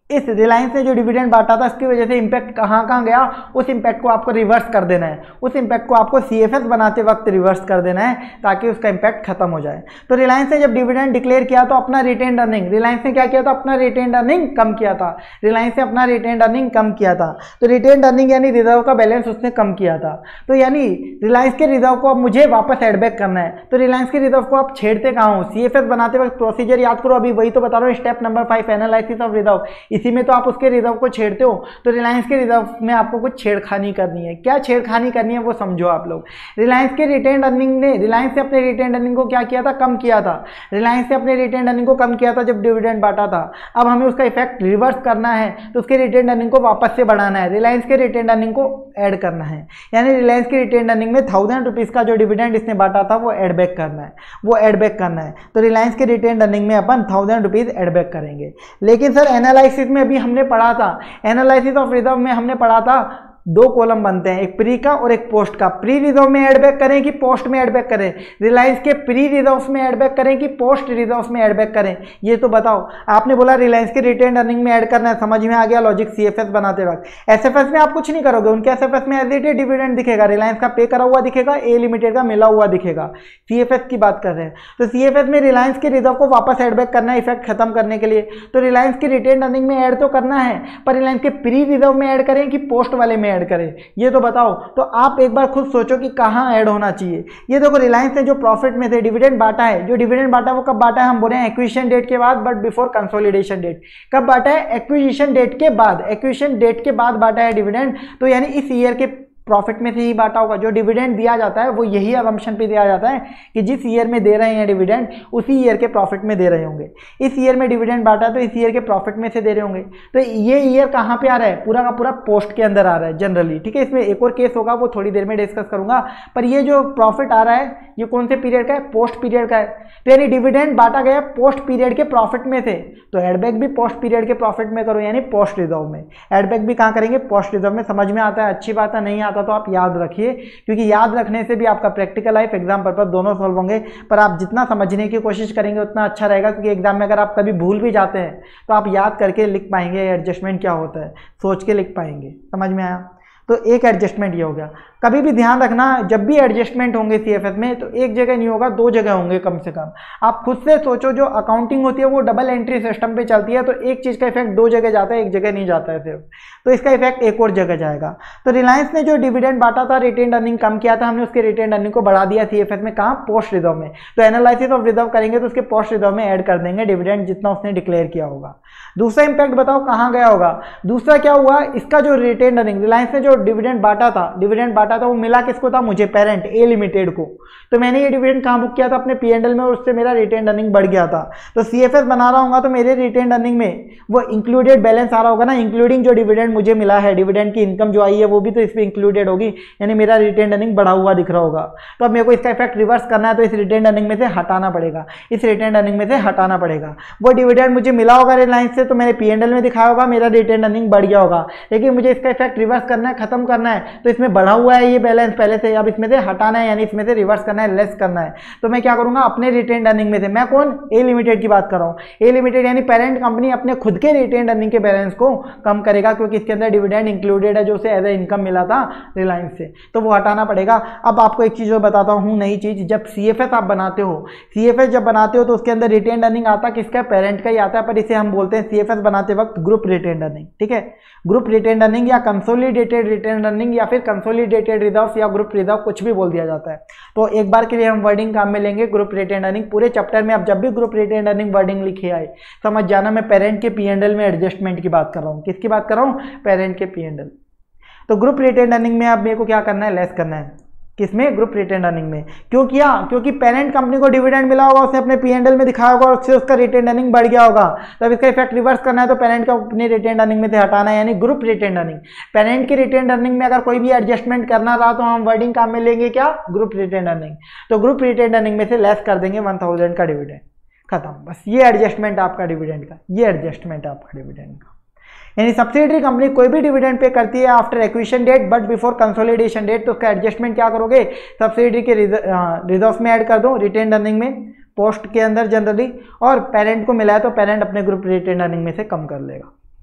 इस रिलायंस ने जो डिविडेंड बांटा था इसकी वजह से इंपैक्ट कहाँ कहाँ गया, उस इंपैक्ट को आपको रिवर्स कर देना है, उस इंपैक्ट को आपको सीएफएस बनाते वक्त रिवर्स कर देना है ताकि उसका इंपैक्ट खत्म हो जाए। तो रिलायंस ने जब डिविडेंड डिक्लेयर किया तो अपना रिटेन अर्निंग, रिलायंस ने क्या किया था, अपना रिटेन अर्निंग कम किया था, रिलायंस ने अपना रिटेन अर्निंग कम किया था। तो रिटेन अर्निंग यानी रिजर्व का बैलेंस उसने कम किया था। तो यानी रिलायंस के रिजर्व को अब मुझे वापस एडबैक करना है। तो रिलायंस के रिजर्व को आप छेड़ते कहाँ हो, सीएफएस बनाते वक्त प्रोसीजर याद करो, अभी वही तो बता रहा हूँ, step number five analysis of reserve, इसी में तो आप उसके रिजर्व को छेड़ते हो। तो रिलायंस के रिजर्व में आपको कुछ छेड़खानी करनी है। क्या छेड़खानी करनी है वो समझो आप लोग। रिलायंस के रिटेन अर्निंग ने, रिलायंस ने अपने रिटेन अर्निंग को क्या किया था, कम किया था। रिलायंस ने अपने रिटेन अर्निंग को कम किया था जब डिविडेंड बांटा था। अब हमें उसका इफेक्ट रिवर्स करना है तो उसके रिटेन अर्निंग को वापस से बढ़ाना है, रिलायंस के रिटेन अर्निंग को ऐड करना है। यानी रिलायंस की रिटेन अर्निंग में थाउजेंड रुपीज का जो डिविडेंड इसने बांटा था वो एड बैक करना है, वो एड बैक करना है। तो रिलायंस के रिटेन अर्निंग में अपन थाउजेंड रुपीज एड बैक करेंगे। लेकिन सर एनालिसिस में अभी हमने पढ़ा था, एनालिसिस ऑफ रिजर्व में हमने पढ़ा था दो कॉलम बनते हैं, एक प्री का और एक पोस्ट का। प्री रिजर्व में एड बैक करें कि पोस्ट में एड बैक करें, रिलायंस के प्री रिजर्व्स में एड बैक करें कि पोस्ट रिजर्व्स में एड बैक करें, ये तो बताओ। आपने बोला रिलायंस के रिटेन अर्निंग में ऐड करना है, समझ में आ गया लॉजिक सीएफएस बनाते वक्त। एसएफएस में आप कुछ नहीं करोगे, उनके एसएफएस में एज इट इज डिविडेंड दिखेगा, रिलायंस का पे करा हुआ दिखेगा, ए लिमिटेड का मिला हुआ दिखेगा। सीएफएस की बात कर रहे हैं तो सीएफएस में रिलायंस के रिजर्व को वापस एड बैक करना है इफेक्ट खत्म करने के लिए। तो रिलायंस की रिटेन अर्निंग में ऐड तो करना है, पर रिलायंस के प्री रिजर्व में ऐड करें कि पोस्ट वाले में ऐड करें, ये तो बताओ। तो आप एक बार खुद सोचो कि कहाँ ऐड होना चाहिए। ये देखो रिलायंस ने जो प्रॉफिट में से डिविडेंड बांटा है, जो डिविडेंड बांटा वो कब बांटा है, हम बोल रहे हैं एक्विजिशन डेट के बाद, बट बिफोर कंसोलिडेशन डेट। कब बांटा है, एक्विजिशन डेट के बाद, एक्विजिशन डेट के बाद बांटा है डिविडेंड। तो यानी इस ईयर के प्रॉफिट में से ही बांटा होगा। जो डिविडेंड दिया जाता है वो यही असम्पशन पे दिया जाता है कि जिस ईयर में दे रहे हैं डिविडेंड उसी ईयर के प्रॉफिट में दे रहे होंगे। इस ईयर में डिविडेंड बांटा तो इस ईयर के प्रॉफिट में से दे रहे होंगे। तो ये ईयर कहाँ पे आ रहा है, पूरा का पूरा पोस्ट के अंदर आ रहा है जनरली, ठीक है। इसमें एक और केस होगा वो थोड़ी देर में डिस्कस करूंगा, पर ये जो प्रॉफिट आ रहा है ये कौन से पीरियड का है, पोस्ट पीरियड का है। तो यानी डिविडेंड बांटा गया पोस्ट पीरियड के प्रॉफिट में से, तो एडबैक भी पोस्ट पीरियड के प्रॉफिट में करो, यानी पोस्ट रिजर्व में। एडबैक भी कहाँ करेंगे, पोस्ट रिजर्व में। समझ में आता है, अच्छी बात है, नहीं आता तो आप याद रखिए, क्योंकि याद रखने से भी आपका प्रैक्टिकल लाइफ, एग्जाम पर्पस दोनों सॉल्व होंगे। पर आप जितना समझने की कोशिश करेंगे उतना अच्छा रहेगा, क्योंकि एग्जाम में अगर आप कभी भूल भी जाते हैं तो आप याद करके लिख पाएंगे एडजस्टमेंट क्या होता है, सोच के लिख पाएंगे। समझ में आया। तो एक एडजस्टमेंट ये हो गया। कभी भी ध्यान रखना, जब भी एडजस्टमेंट होंगे सीएफएस में तो एक जगह नहीं होगा, दो जगह होंगे कम से कम। आप खुद से सोचो, जो अकाउंटिंग होती है वो डबल एंट्री सिस्टम पे चलती है, तो एक चीज़ का इफेक्ट दो जगह जाता है, एक जगह नहीं जाता है सिर्फ, तो इसका इफेक्ट एक और जगह जाएगा। तो रिलायंस ने जो डिविडेंड बांटा था, रिटेन अर्निंग कम किया था, हमने उसके रिटेन अर्निंग को बढ़ा दिया सीएफएस में, कहाँ, पोस्ट रिजर्व में। तो एनालिसिस ऑफ रिजर्व करेंगे तो उसके पोस्ट रिजर्व में ऐड कर देंगे डिविडेंड जितना उसने डिक्लेयर किया होगा। दूसरा इंपैक्ट बताओ कहाँ गया होगा। दूसरा क्या हुआ, इसका जो रिटेन अर्निंग, रिलायंस ने जो डिविडेंड बांटा था, डिविडेंड बांटा था वो मिला किसको था, मुझे, पेरेंट ए लिमिटेड को। तो मैंने ये डिविडेंड कहाँ बुक किया था, अपने पी एंड एल में, और उससे मेरा रिटेन अर्निंग बढ़ गया था। तो सीएफएस बना रहा हूँ तो मेरे रिटेन अर्निंग में वो इंक्लूडेड बैलेंस आ रहा होगा ना, इंक्लूडिंग जो डिविडेंड मुझे मिला है, डिविडेंड की इनकम जो आई है वो भी तो इसमें इंक्लूडेड होगी, यानी मेरा रिटेन अर्निंग बढ़ा हुआ दिख रहा होगा। तो अब मेरे को इसका इफेक्ट रिवर्स करना है, तो इस रिटेन अर्निंग में से हटाना पड़ेगा, इस रिटेन अर्निंग में से हटाना पड़ेगा। वो डिविडेंड मुझे मिला होगा रिलायंस से, तो मैंने पी एंड एल में दिखाया होगा, मेरा रिटेन अर्निंग बढ़ गया होगा। लेकिन मुझे इसका इफेक्ट रिवर्स करना है, खत्म करना है, तो इसमें बढ़ा हुआ है ये बैलेंस पहले से, अब इसमें से हटाना है, यानी इसमें से रिवर्स करना है, लेस करना है। तो मैं क्या करूंगा, अपने रिटेन अर्निंग में से, मैं कौन, ए लिमिटेड की बात कर रहा हूँ, ए लिमिटेड यानी पेरेंट कंपनी अपने खुद के रिटेन अर्निंग के बैलेंस को कम करेगा, क्योंकि इसके अंदर डिविडेंड इंक्लूडेड है जो उसे एज ए इनकम मिला था रिलायंस से, तो वो हटाना पड़ेगा। अब आपको एक चीज और बताता हूँ, नई चीज, जब सीएफएस आप बनाते हो, सीएफएस जब बनाते हो तो उसके अंदर रिटेन अर्निंग आता किसका, पेरेंट का ही आता है, पर इसे हम बोलते हैं सीएफएस बनाते वक्त ग्रुप रिटेन अर्निंग, ठीक है। ग्रुप रिटेन अर्निंग या कंसोलिडेटेड रिटेन अर्निंग या फिर कंसोलिडेटेड रिजर्व या ग्रुप रिजर्व, कुछ भी बोल दिया जाता है। तो एक बार के लिए हम वर्डिंग काम में लेंगे ग्रुप रिटेन अर्निंग। पूरे चैप्टर में आप जब भी ग्रुप रिटेन अर्निंग वर्डिंग लिखे आए समझ जाना, मैं पेरेंट के पी एंड एल में एडजस्टमेंट की बात कर रहा हूँ। किसकी बात कर रहा हूँ, पेरेंट के पी एंड एल। तो ग्रुप रिटेन अर्निंग में अब मेरे को क्या करना है, लेस करना है, किसमें, ग्रुप रिटेन अर्निंग में। क्यों किया, क्योंकि पेरेंट कंपनी को डिविडेंड मिला होगा, उसने अपने पी एंड एल में दिखाया होगा, उससे उसका रिटेन अर्निंग बढ़ गया होगा। तब इसका इफेक्ट रिवर्स करना है, तो पेरेंट को अपने रिटेन अर्निंग में से हटाना है, यानी ग्रुप रिटेन अर्निंग। पेरेंट की रिटेन अर्निंग में अगर कोई भी एडजस्टमेंट करना रहा तो हम वर्डिंग काम में लेंगे क्या, ग्रुप रिटेन अर्निंग। तो ग्रुप रिटेन अर्निंग में से लेस कर देंगे वन थाउजेंड का डिविडेंड, खत्म। बस ये एडजस्टमेंट आपका डिविडेंड का, ये एडजस्टमेंट आपका डिविडेंड का। यानी सब्सिडरी कंपनी कोई भी डिविडेंड पे करती है after acquisition date but before consolidation date, तो उसका एडजस्टमेंट क्या करोगे, सब्सिडरी के रिजर्व में ऐड कर दो, रिटेन अर्निंग में, पोस्ट के अंदर जनरली, और पेरेंट को मिला है तो पेरेंट अपने ग्रुप रिटेन अर्निंग में से कम कर लेगा।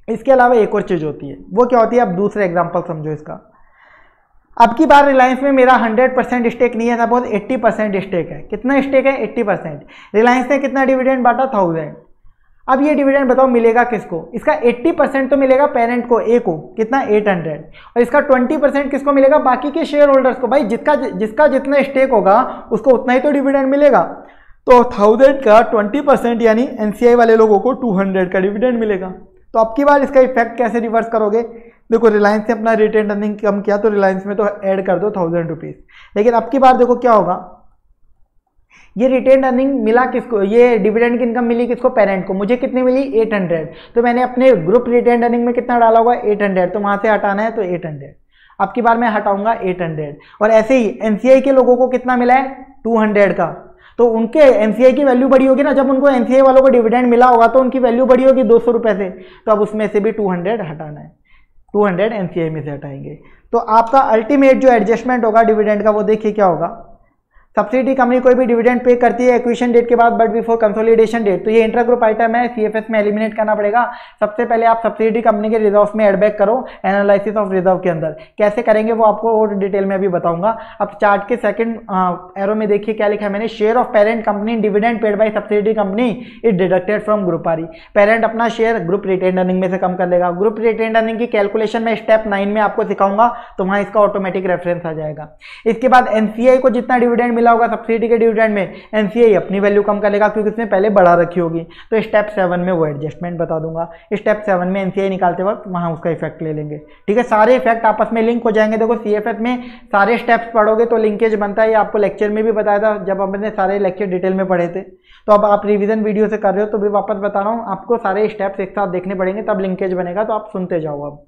इसके अलावा एक और चीज़ होती है, वो क्या होती है, अब दूसरा एग्जाम्पल समझो इसका। अब की बार रिलायंस में मेरा हंड्रेड परसेंट स्टेक नहीं है, सपोज एट्टी परसेंट स्टेक है। कितना स्टेक है, एट्टी परसेंट। रिलायंस ने कितना डिविडेंड बांटा, थाउजेंड। अब ये डिविडेंड बताओ मिलेगा किसको, इसका एट्टी परसेंट तो मिलेगा पेरेंट को, ए को, कितना, एट हंड्रेड, और इसका ट्वेंटी परसेंट किसको मिलेगा, बाकी के शेयर होल्डर्स को। भाई जिसका जिसका जितना स्टेक होगा उसको उतना ही तो डिविडेंड मिलेगा। तो थाउजेंड का ट्वेंटी परसेंट यानी एनसीआई वाले लोगों को टू हंड्रेड का डिविडेंड मिलेगा। तो अब की बार इसका इफेक्ट कैसे रिवर्स करोगे, देखो रिलायंस ने अपना रिटेन अर्निंग कम किया तो रिलायंस में तो ऐड कर दो थाउजेंड रुपीज, लेकिन अब की बार देखो क्या होगा, ये रिटेन अर्निंग मिला किसको, ये डिविडेंड की इनकम मिली किसको, पेरेंट को। मुझे कितनी मिली, एट हंड्रेड, तो मैंने अपने ग्रुप रिटेन अर्निंग में कितना डाला होगा, एट हंड्रेड, तो वहां से हटाना है तो एट हंड्रेड। अब की बार मैं हटाऊंगा एट हंड्रेड। और ऐसे ही एनसीआई के लोगों को कितना मिला है, टू हंड्रेड का, तो उनके एनसीआई की वैल्यू बढ़ी होगी ना, जब उनको एनसीआई वालों को डिविडेंड मिला होगा तो उनकी वैल्यू बढ़ी होगी दो सौ रुपए से, तो अब उसमें से भी टू हंड्रेड हटाना है, टू हंड्रेड एनसीआई में से हटाएंगे। तो आपका अल्टीमेट जो एडजस्टमेंट होगा डिविडेंड का, वो देखिए क्या होगा। सब्सिडी कंपनी कोई भी डिविडेंड पे करती है एक्विजिशन डेट के बाद बट बिफोर कंसोलिडेशन डेट, तो ये इंट्रा ग्रुप आइटम है, सीएफएस में एलिमिनेट करना पड़ेगा। सबसे पहले आप सब्सिडी कंपनी के रिजर्व में एड बैक करो एनालिसिस ऑफ रिजर्व के अंदर। कैसे करेंगे वो आपको और डिटेल में अभी बताऊंगा। अब चार्ट के सेकंड एरो में देखिए क्या लिखा है मैंने, share of parent company dividend paid by subsidy company is deducted from group R E. Parent अपना शेयर ग्रुप रिटेन अर्निंग में से कम कर लेगा। ग्रुप रिटेन अर्निंग की कैलकुलेशन में स्टेप नाइन में आपको सिखाऊंगा, तो वहां इसका ऑटोमेटिक रेफरेंस आ जाएगा। इसके बाद एनसीआई को जितना डिविडेंड मिला होगा सब्सिडी के डिविडेंड में, एनसीआई अपनी वैल्यू कम कर लेगा क्योंकि उसने पहले बढ़ा रखी होगी। तो स्टेप सेवन में वो एडजस्टमेंट बता दूंगा। स्टेप सेवन में एनसीआई निकालते वक्त वहां उसका इफेक्ट ले लेंगे। ठीक है, सारे इफेक्ट आपस में लिंक हो जाएंगे। देखो सीएफएस में सारे स्टेप्स पढ़ोगे तो लिंकेज बनता है, ये आपको लेक्चर में भी बताया था जब हमने सारे लेक्चर डिटेल में पढ़े थे। तो अब आप रिवीजन वीडियो से कर रहे हो तो भी वापस बता रहा हूँ, आपको सारे स्टेप्स एक साथ देखने पड़ेंगे तब लिंकेज बनेगा, तो आप सुनते जाओ। अब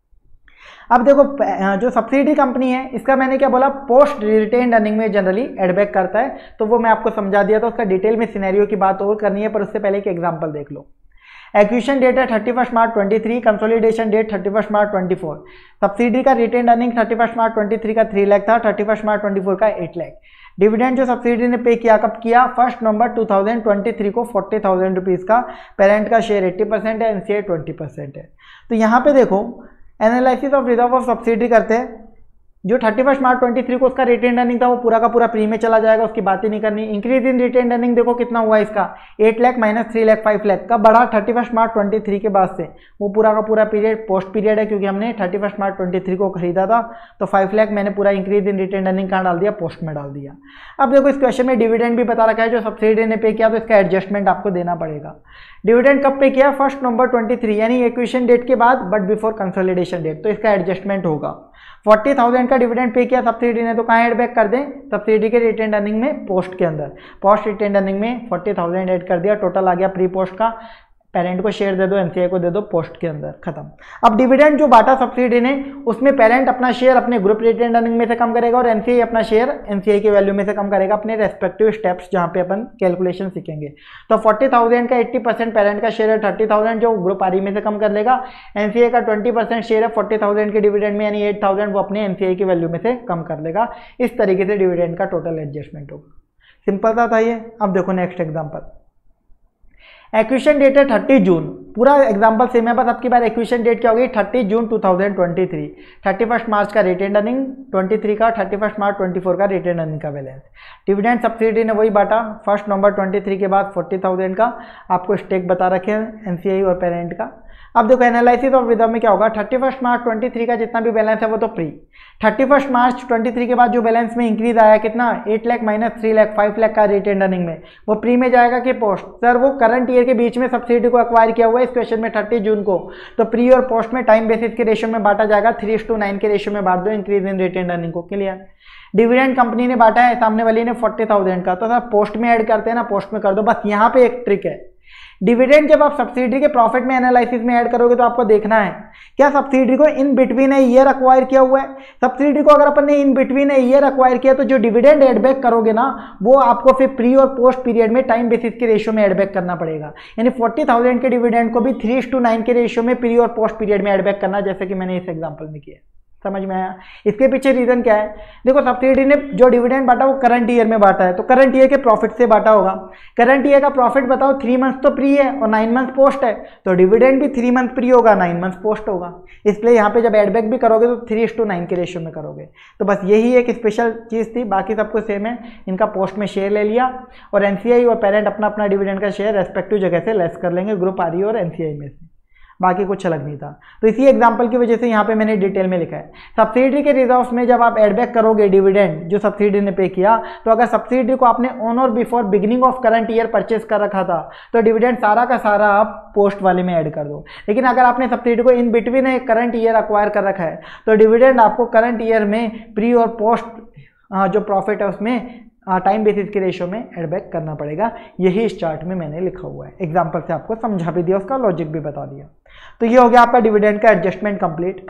अब देखो जो सब्सिडी कंपनी है इसका मैंने क्या बोला, पोस्ट रिटेन अर्निंग में जनरली एडबैक करता है, तो वो मैं आपको समझा दिया था। उसका डिटेल में सिनेरियो की बात और करनी है, पर उससे पहले एक एग्जांपल देख लो। एक्विजिशन डेट है thirty first March twenty three, consolidation date thirty first March twenty four. Subsidy का retain earning thirty first March twenty three का थ्री लाख था, thirty first March twenty four का एट लाख। डिविडेंड जो subsidy ने pay किया कब किया, first November two thousand twenty three को फोर्टी थाउजेंड रुपीज का। पेरेंट का शेयर एट्टी परसेंट है, एनसीआई ट्वेंटी परसेंट है। तो यहाँ पे देखो analysis of reserve of subsidy करते हैं। जो thirty first March twenty three को उसका रिटेन अर्निंग था वो पूरा का पूरा प्री में चला जाएगा, उसकी बात ही नहीं करनी। इंक्रीज इन रिटेन अर्निंग देखो कितना हुआ इसका, eight lakh minus three lakh five lakh का बढ़ा thirty first March twenty three के बाद से। वो पूरा का पूरा पीरियड पोस्ट पीरियड है क्योंकि हमने thirty first March twenty three को खरीदा था, तो फाइव लाख मैंने पूरा इंक्रीज इन रिटेन अर्निंग कहाँ डाल दिया, पोस्ट में डाल दिया। अब देखो इस क्वेश्चन में डिविडेंड भी बता रखा है जो सब्सिडी ने पे किया, तो इसका एडजस्टमेंट आपको देना पड़ेगा। डिविडेंड कब पे किया, फर्स्ट नवंबर ट्वेंटी थ्री यानी एक्विजिशन डेट के बाद बट बिफोर कंसोलिडेशन डेट, तो इसका एडजस्टमेंट होगा। फोर्टी थाउजेंड का डिविडेंड पे किया सब्सिडी ने, तो कहाँ एड बैक कर दें, सब्सिडी के रिटेन अर्निंग में, पोस्ट के अंदर। पोस्ट रिटेन अर्निंग में फोर्टी थाउजेंड ऐड कर दिया, टोटल आ गया प्री पोस्ट का। पेरेंट को शेयर दे दो, एनसीआई को दे दो पोस्ट के अंदर, खत्म। अब डिविडेंड जो बांटा सब्सिडी ने उसमें पेरेंट अपना शेयर अपने ग्रुप रिटेन अर्निंग में से कम करेगा और एनसीआई अपना शेयर एनसीआई की वैल्यू में से कम करेगा अपने रेस्पेक्टिव स्टेप्स जहां पे अपन कैलकुलेशन सीखेंगे। तो फोर्टी थाउजेंड का एट्टी परसेंट पेरेंट का शेयर है, थर्टी थाउजेंड जो ग्रुप आरई में से कम कर लेगा। एनसीआई का ट्वेंटी परसेंट शेयर है फोर्टी थाउजेंड के डिविडेंड में यानी एट थाउजेंड वो अपने एनसीआई की वैल्यू में से कम कर लेगा। इस तरीके से डिविडेंड का टोटल एडजस्टमेंट होगा। सिंपल था ये। अब देखो नेक्स्ट एग्जाम्पल, एक्विजिशन डेट है थर्टी जून, पूरा एग्जांपल सेम है, बस आपकी बार एक्विजिशन डेट क्या होगी, thirty June two thousand twenty three. Thirty first March का रिटेन अर्निंग ट्वेंटी थ्री का, thirty first March twenty four का रिटेन अर्निंग का बैलेंस। डिविडेंड सब्सिडी ने वही बांटा फर्स्ट नवंबर ट्वेंटी थ्री के बाद फोर्टी थाउजेंड का, आपको स्टेक बता रखे हैं एनसीआई और पेरेंट का। अब देखो एनालिसिस ऑफ रिजर्व में क्या होगा, thirty first March twenty three का जितना भी बैलेंस है वो तो pre. Thirty first March twenty three के बाद जो बैलेंस में इंक्रीज आया कितना, eight lakh minus three lakh five lakh का रिटेन अर्निंग में, वो प्री में जाएगा कि पोस्ट। सर वो करंट ईयर के बीच में सब्सिडी को एक्वायर किया हुआ है इस क्वेश्चन में थर्टी जून को, तो प्री और पोस्ट में टाइम बेसिस के रेशियो में बांटा जाएगा, थ्री टू नाइन के रेशियो में बांट दो इंक्रीज इन रिटेन अर्निंग को। क्लियर। डिविडेंड कंपनी ने बांटा है सामने वाली ने फोर्टी थाउजेंड का, तो सर पोस्ट में ऐड करते हैं ना, पोस्ट में कर दो। बस यहाँ पे एक ट्रिक है, डिविडेंड जब आप सब्सिडी के प्रॉफिट में एनालिसिस में ऐड करोगे तो आपको देखना है क्या सब्सिडी को in between a year acquire किया हुआ है। सब्सिडी को अगर अपन ने in between a year acquire किया तो जो डिविडेंड एड बैक करोगे ना वो आपको फिर प्री और पोस्ट पीरियड में टाइम बेसिस के रेशियो में एड बैक करना पड़ेगा। यानी फोर्टी थाउजेंड के डिविडेंड को भी थ्री टू नाइन के रेशियो में प्री और पोस्ट पीरियड में एड बैक करना, जैसे कि मैंने इस एग्जाम्पल में किया। समझ में आया? इसके पीछे रीजन क्या है? देखो सब्सिडी ने जो डिविडेंड बांटा वो करंट ईयर में बांटा है, तो करंट ईयर के प्रॉफिट से बांटा होगा। करंट ईयर का प्रॉफिट बताओ, थ्री मंथ तो प्री है और नाइन मंथ पोस्ट है, तो डिविडेंड भी थ्री मंथ प्री होगा, नाइन मंथ पोस्ट होगा। इसलिए यहाँ पे जब एडबैक भी करोगे तो थ्री इस टू नाइन के रेशियो में करोगे। तो बस यही एक स्पेशल चीज़ थी, बाकी सब कुछ सेम है। इनका पोस्ट में शेयर ले लिया और एनसीआई और पेरेंट अपना अपना डिविडेंड का शेयर रेस्पेक्टिव जगह से लेस कर लेंगे, ग्रुप आरई और एनसीआई में से, बाकी कुछ अलग नहीं था। तो इसी एग्जांपल की वजह से यहाँ पे मैंने डिटेल में लिखा है। सब्सिडी के रिजर्व्स में जब आप एडबैक करोगे डिविडेंड जो सब्सिडी ने पे किया, तो अगर सब्सिडी को आपने ऑन और before beginning of current year purchase कर रखा था तो डिविडेंड सारा का सारा आप पोस्ट वाले में ऐड कर दो। लेकिन अगर आपने सब्सिडी को इन बिटवीन एक करंट ईयर अक्वायर कर रखा है तो डिविडेंड आपको करंट ईयर में प्री और पोस्ट जो प्रॉफिट है उसमें टाइम बेसिस के रेशियो में एडबैक करना पड़ेगा। यही इस चार्ट में मैंने लिखा हुआ है, एग्जांपल से आपको समझा भी दिया, उसका लॉजिक भी बता दिया। तो ये हो गया आपका डिविडेंड का एडजस्टमेंट कंप्लीट।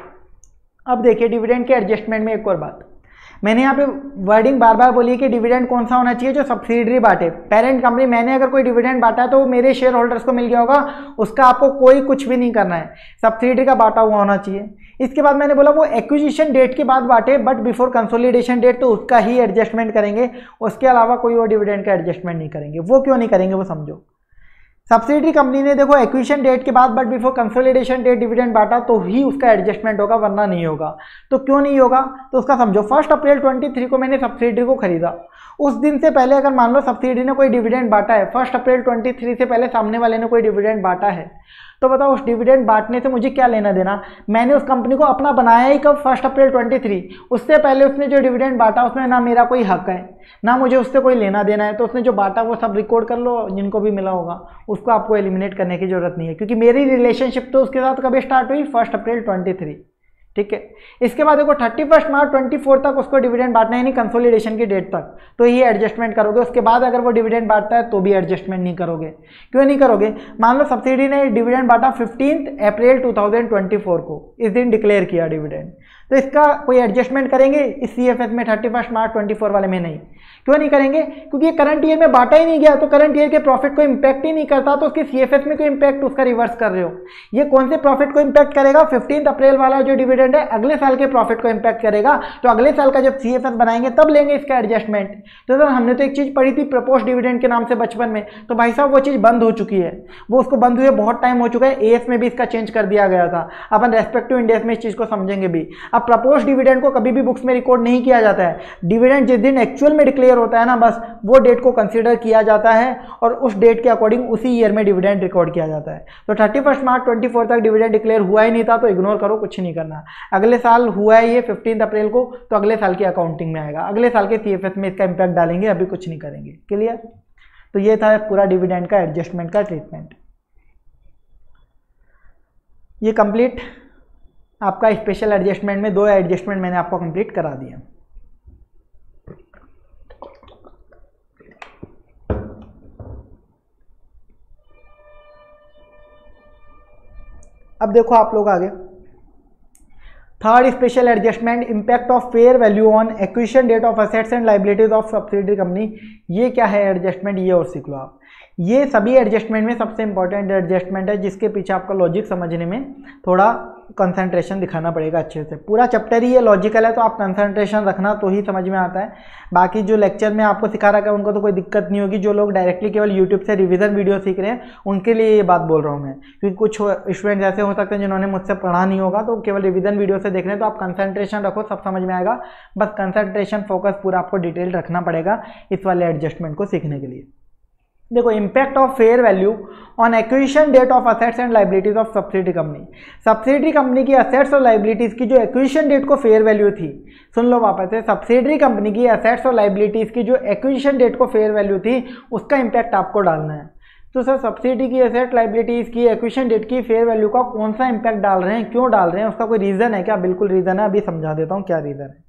अब देखिए डिविडेंड के एडजस्टमेंट में एक और बात, मैंने यहाँ पे वर्डिंग बार बार बोली है कि डिविडेंड कौन सा होना चाहिए, जो सब्सिडरी बांटे। पेरेंट कंपनी मैंने अगर कोई डिविडेंड बांटा है तो वो मेरे शेयर होल्डर्स को मिल गया होगा, उसका आपको कोई कुछ भी नहीं करना है, सब्सिडरी का बांटा हुआ होना चाहिए। इसके बाद मैंने बोला वो एक्विजिशन डेट के बाद बांटे बट बिफोर कंसोलिडेशन डेट, तो उसका ही एडजस्टमेंट करेंगे, उसके अलावा कोई और डिविडेंड का एडजस्टमेंट नहीं करेंगे। वो क्यों नहीं करेंगे वो समझो। सब्सिडरी कंपनी ने देखो एक्विजिशन डेट के बाद but before consolidation date dividend बांटा तो ही उसका एडजस्टमेंट होगा, वरना नहीं होगा। तो क्यों नहीं होगा तो उसका समझो। फर्स्ट अप्रैल तेईस को मैंने सब्सिडरी को खरीदा, उस दिन से पहले अगर मान लो सब्सिडरी ने कोई डिविडेंड बांटा है, फर्स्ट अप्रैल तेईस से पहले सामने वाले ने कोई डिविडेंड बांटा है, तो बताओ उस डिविडेंड बांटने से मुझे क्या लेना देना। मैंने उस कंपनी को अपना बनाया ही कब, फर्स्ट अप्रैल तेईस, उससे पहले उसने जो डिविडेंड बांटा उसमें ना मेरा कोई हक है ना मुझे उससे कोई लेना देना है। तो उसने जो बांटा वो सब रिकॉर्ड कर लो, जिनको भी मिला होगा उसको आपको एलिमिनेट करने की जरूरत नहीं है, क्योंकि मेरी रिलेशनशिप तो उसके साथ कभी स्टार्ट हुई, फर्स्ट अप्रैल तेईस, ठीक है। इसके बाद देखो thirty first March twenty four तक उसको डिविडेंड बांटना है, यानी कंसोलिडेशन की डेट तक, तो ये एडजस्टमेंट करोगे। उसके बाद अगर वो डिविडेंड बांटता है तो भी एडजस्टमेंट नहीं करोगे। क्यों नहीं करोगे? मान लो सब्सिडी ने डिविडेंड बांटा fifteenth April two thousand twenty four को, इस दिन डिक्लेयर किया डिविडेंड, तो इसका कोई एडजस्टमेंट करेंगे इस सी एफ एस में thirty first March twenty four वाले में? नहीं। क्यों नहीं करेंगे? क्योंकि ये करंट ईयर में बांटा ही नहीं गया, तो करंट ईयर के प्रॉफिट को इंपैक्ट ही नहीं करता, तो उसके सीएफएस में कोई इंपैक्ट उसका रिवर्स कर रहे हो। ये कौन से प्रॉफिट को इंपैक्ट करेगा? फिफ्टींथ अप्रैल वाला जो डिविडेंड है अगले साल के प्रॉफिट को इंपैक्ट करेगा, तो अगले साल का जब सीएफएस बनाएंगे तब लेंगे इसका एडजस्टमेंट। तो सर हमने तो एक चीज पढ़ी थी प्रपोज डिविडेंड के नाम से बचपन में, तो भाई साहब वो चीज बंद हो चुकी है, वो उसको बंद हुए बहुत टाइम हो चुका है। एएस में भी इसका चेंज कर दिया गया था, अपन रेस्पेक्टिव इंडेक्स में इस चीज को समझेंगे भी। अब प्रपोज डिविडेंड को कभी भी बुक्स में रिकॉर्ड नहीं किया जाता है। डिविडेंड जिस दिन एक्चुअल में डिक्लेयर होता है ना, बस वो डेट को कंसीडर किया जाता है और उस डेट के अकॉर्डिंग उसी ईयर में डिविडेंड रिकॉर्ड किया जाता है। तो thirty first March twenty four तक डिविडेंड डिक्लेयर हुआ ही नहीं था, तो इग्नोर करो, कुछ नहीं करना। अगले साल हुआ है ये फिफ्टीन अप्रैल को, तो अगले साल की अकाउंटिंग में आएगा, अगले साल के सीएफएस में इसका इंपैक्ट डालेंगे, अभी कुछ नहीं करेंगे। क्लियर? तो ये था पूरा डिविडेंड का एडजस्टमेंट का ट्रीटमेंट। ये कंप्लीट आपका स्पेशल एडजस्टमेंट में दो एडजस्टमेंट मैंने आपको कंप्लीट करा दिया। अब देखो आप लोग आगे, third special adjustment, impact of fair value on acquisition date of assets and liabilities of subsidiary company. ये क्या है एडजस्टमेंट, ये और सीख लो आप। ये सभी एडजस्टमेंट में सबसे इंपॉर्टेंट एडजस्टमेंट है, जिसके पीछे आपका लॉजिक समझने में थोड़ा कंसंट्रेशन दिखाना पड़ेगा अच्छे से। पूरा चैप्टर ही ये लॉजिकल है, तो आप कंसंट्रेशन रखना तो ही समझ में आता है। बाकी जो लेक्चर में आपको सिखा रखा है उनको तो कोई दिक्कत नहीं होगी। जो लोग डायरेक्टली केवल यूट्यूब से रिवीजन वीडियो सीख रहे हैं उनके लिए ये बात बोल रहा हूँ मैं, क्योंकि कुछ स्टूडेंट्स ऐसे हो सकते हैं जिन्होंने मुझसे पढ़ा नहीं होगा, तो केवल रिवीजन वीडियो से देख रहे हैं, तो आप कंसंट्रेशन रखो, सब समझ में आएगा। बस कंसंट्रेशन फोकस पूरा आपको डिटेल रखना पड़ेगा इस वाले एडजस्टमेंट को सीखने के लिए। देखो, impact of fair value on acquisition date of assets and liabilities of subsidiary company. Subsidiary company की असेट्स और लायबिलिटीज की जो एक्विजिशन डेट को फेयर वैल्यू थी, सुन लो वापस से, सब्सिडरी कंपनी की असेट्स और लायबिलिटीज की जो एक्विजिशन डेट को फेयर वैल्यू थी उसका इम्पैक्ट आपको डालना है। तो सर सब्सिडी की एसेट लायबिलिटीज की एक्विजिशन डेट की फेयर वैल्यू का कौन सा इम्पैक्ट डाल रहे हैं, क्यों डाल रहे हैं, उसका कोई रीजन है क्या? बिल्कुल रीजन है, अभी समझा देता हूँ क्या रीजन है।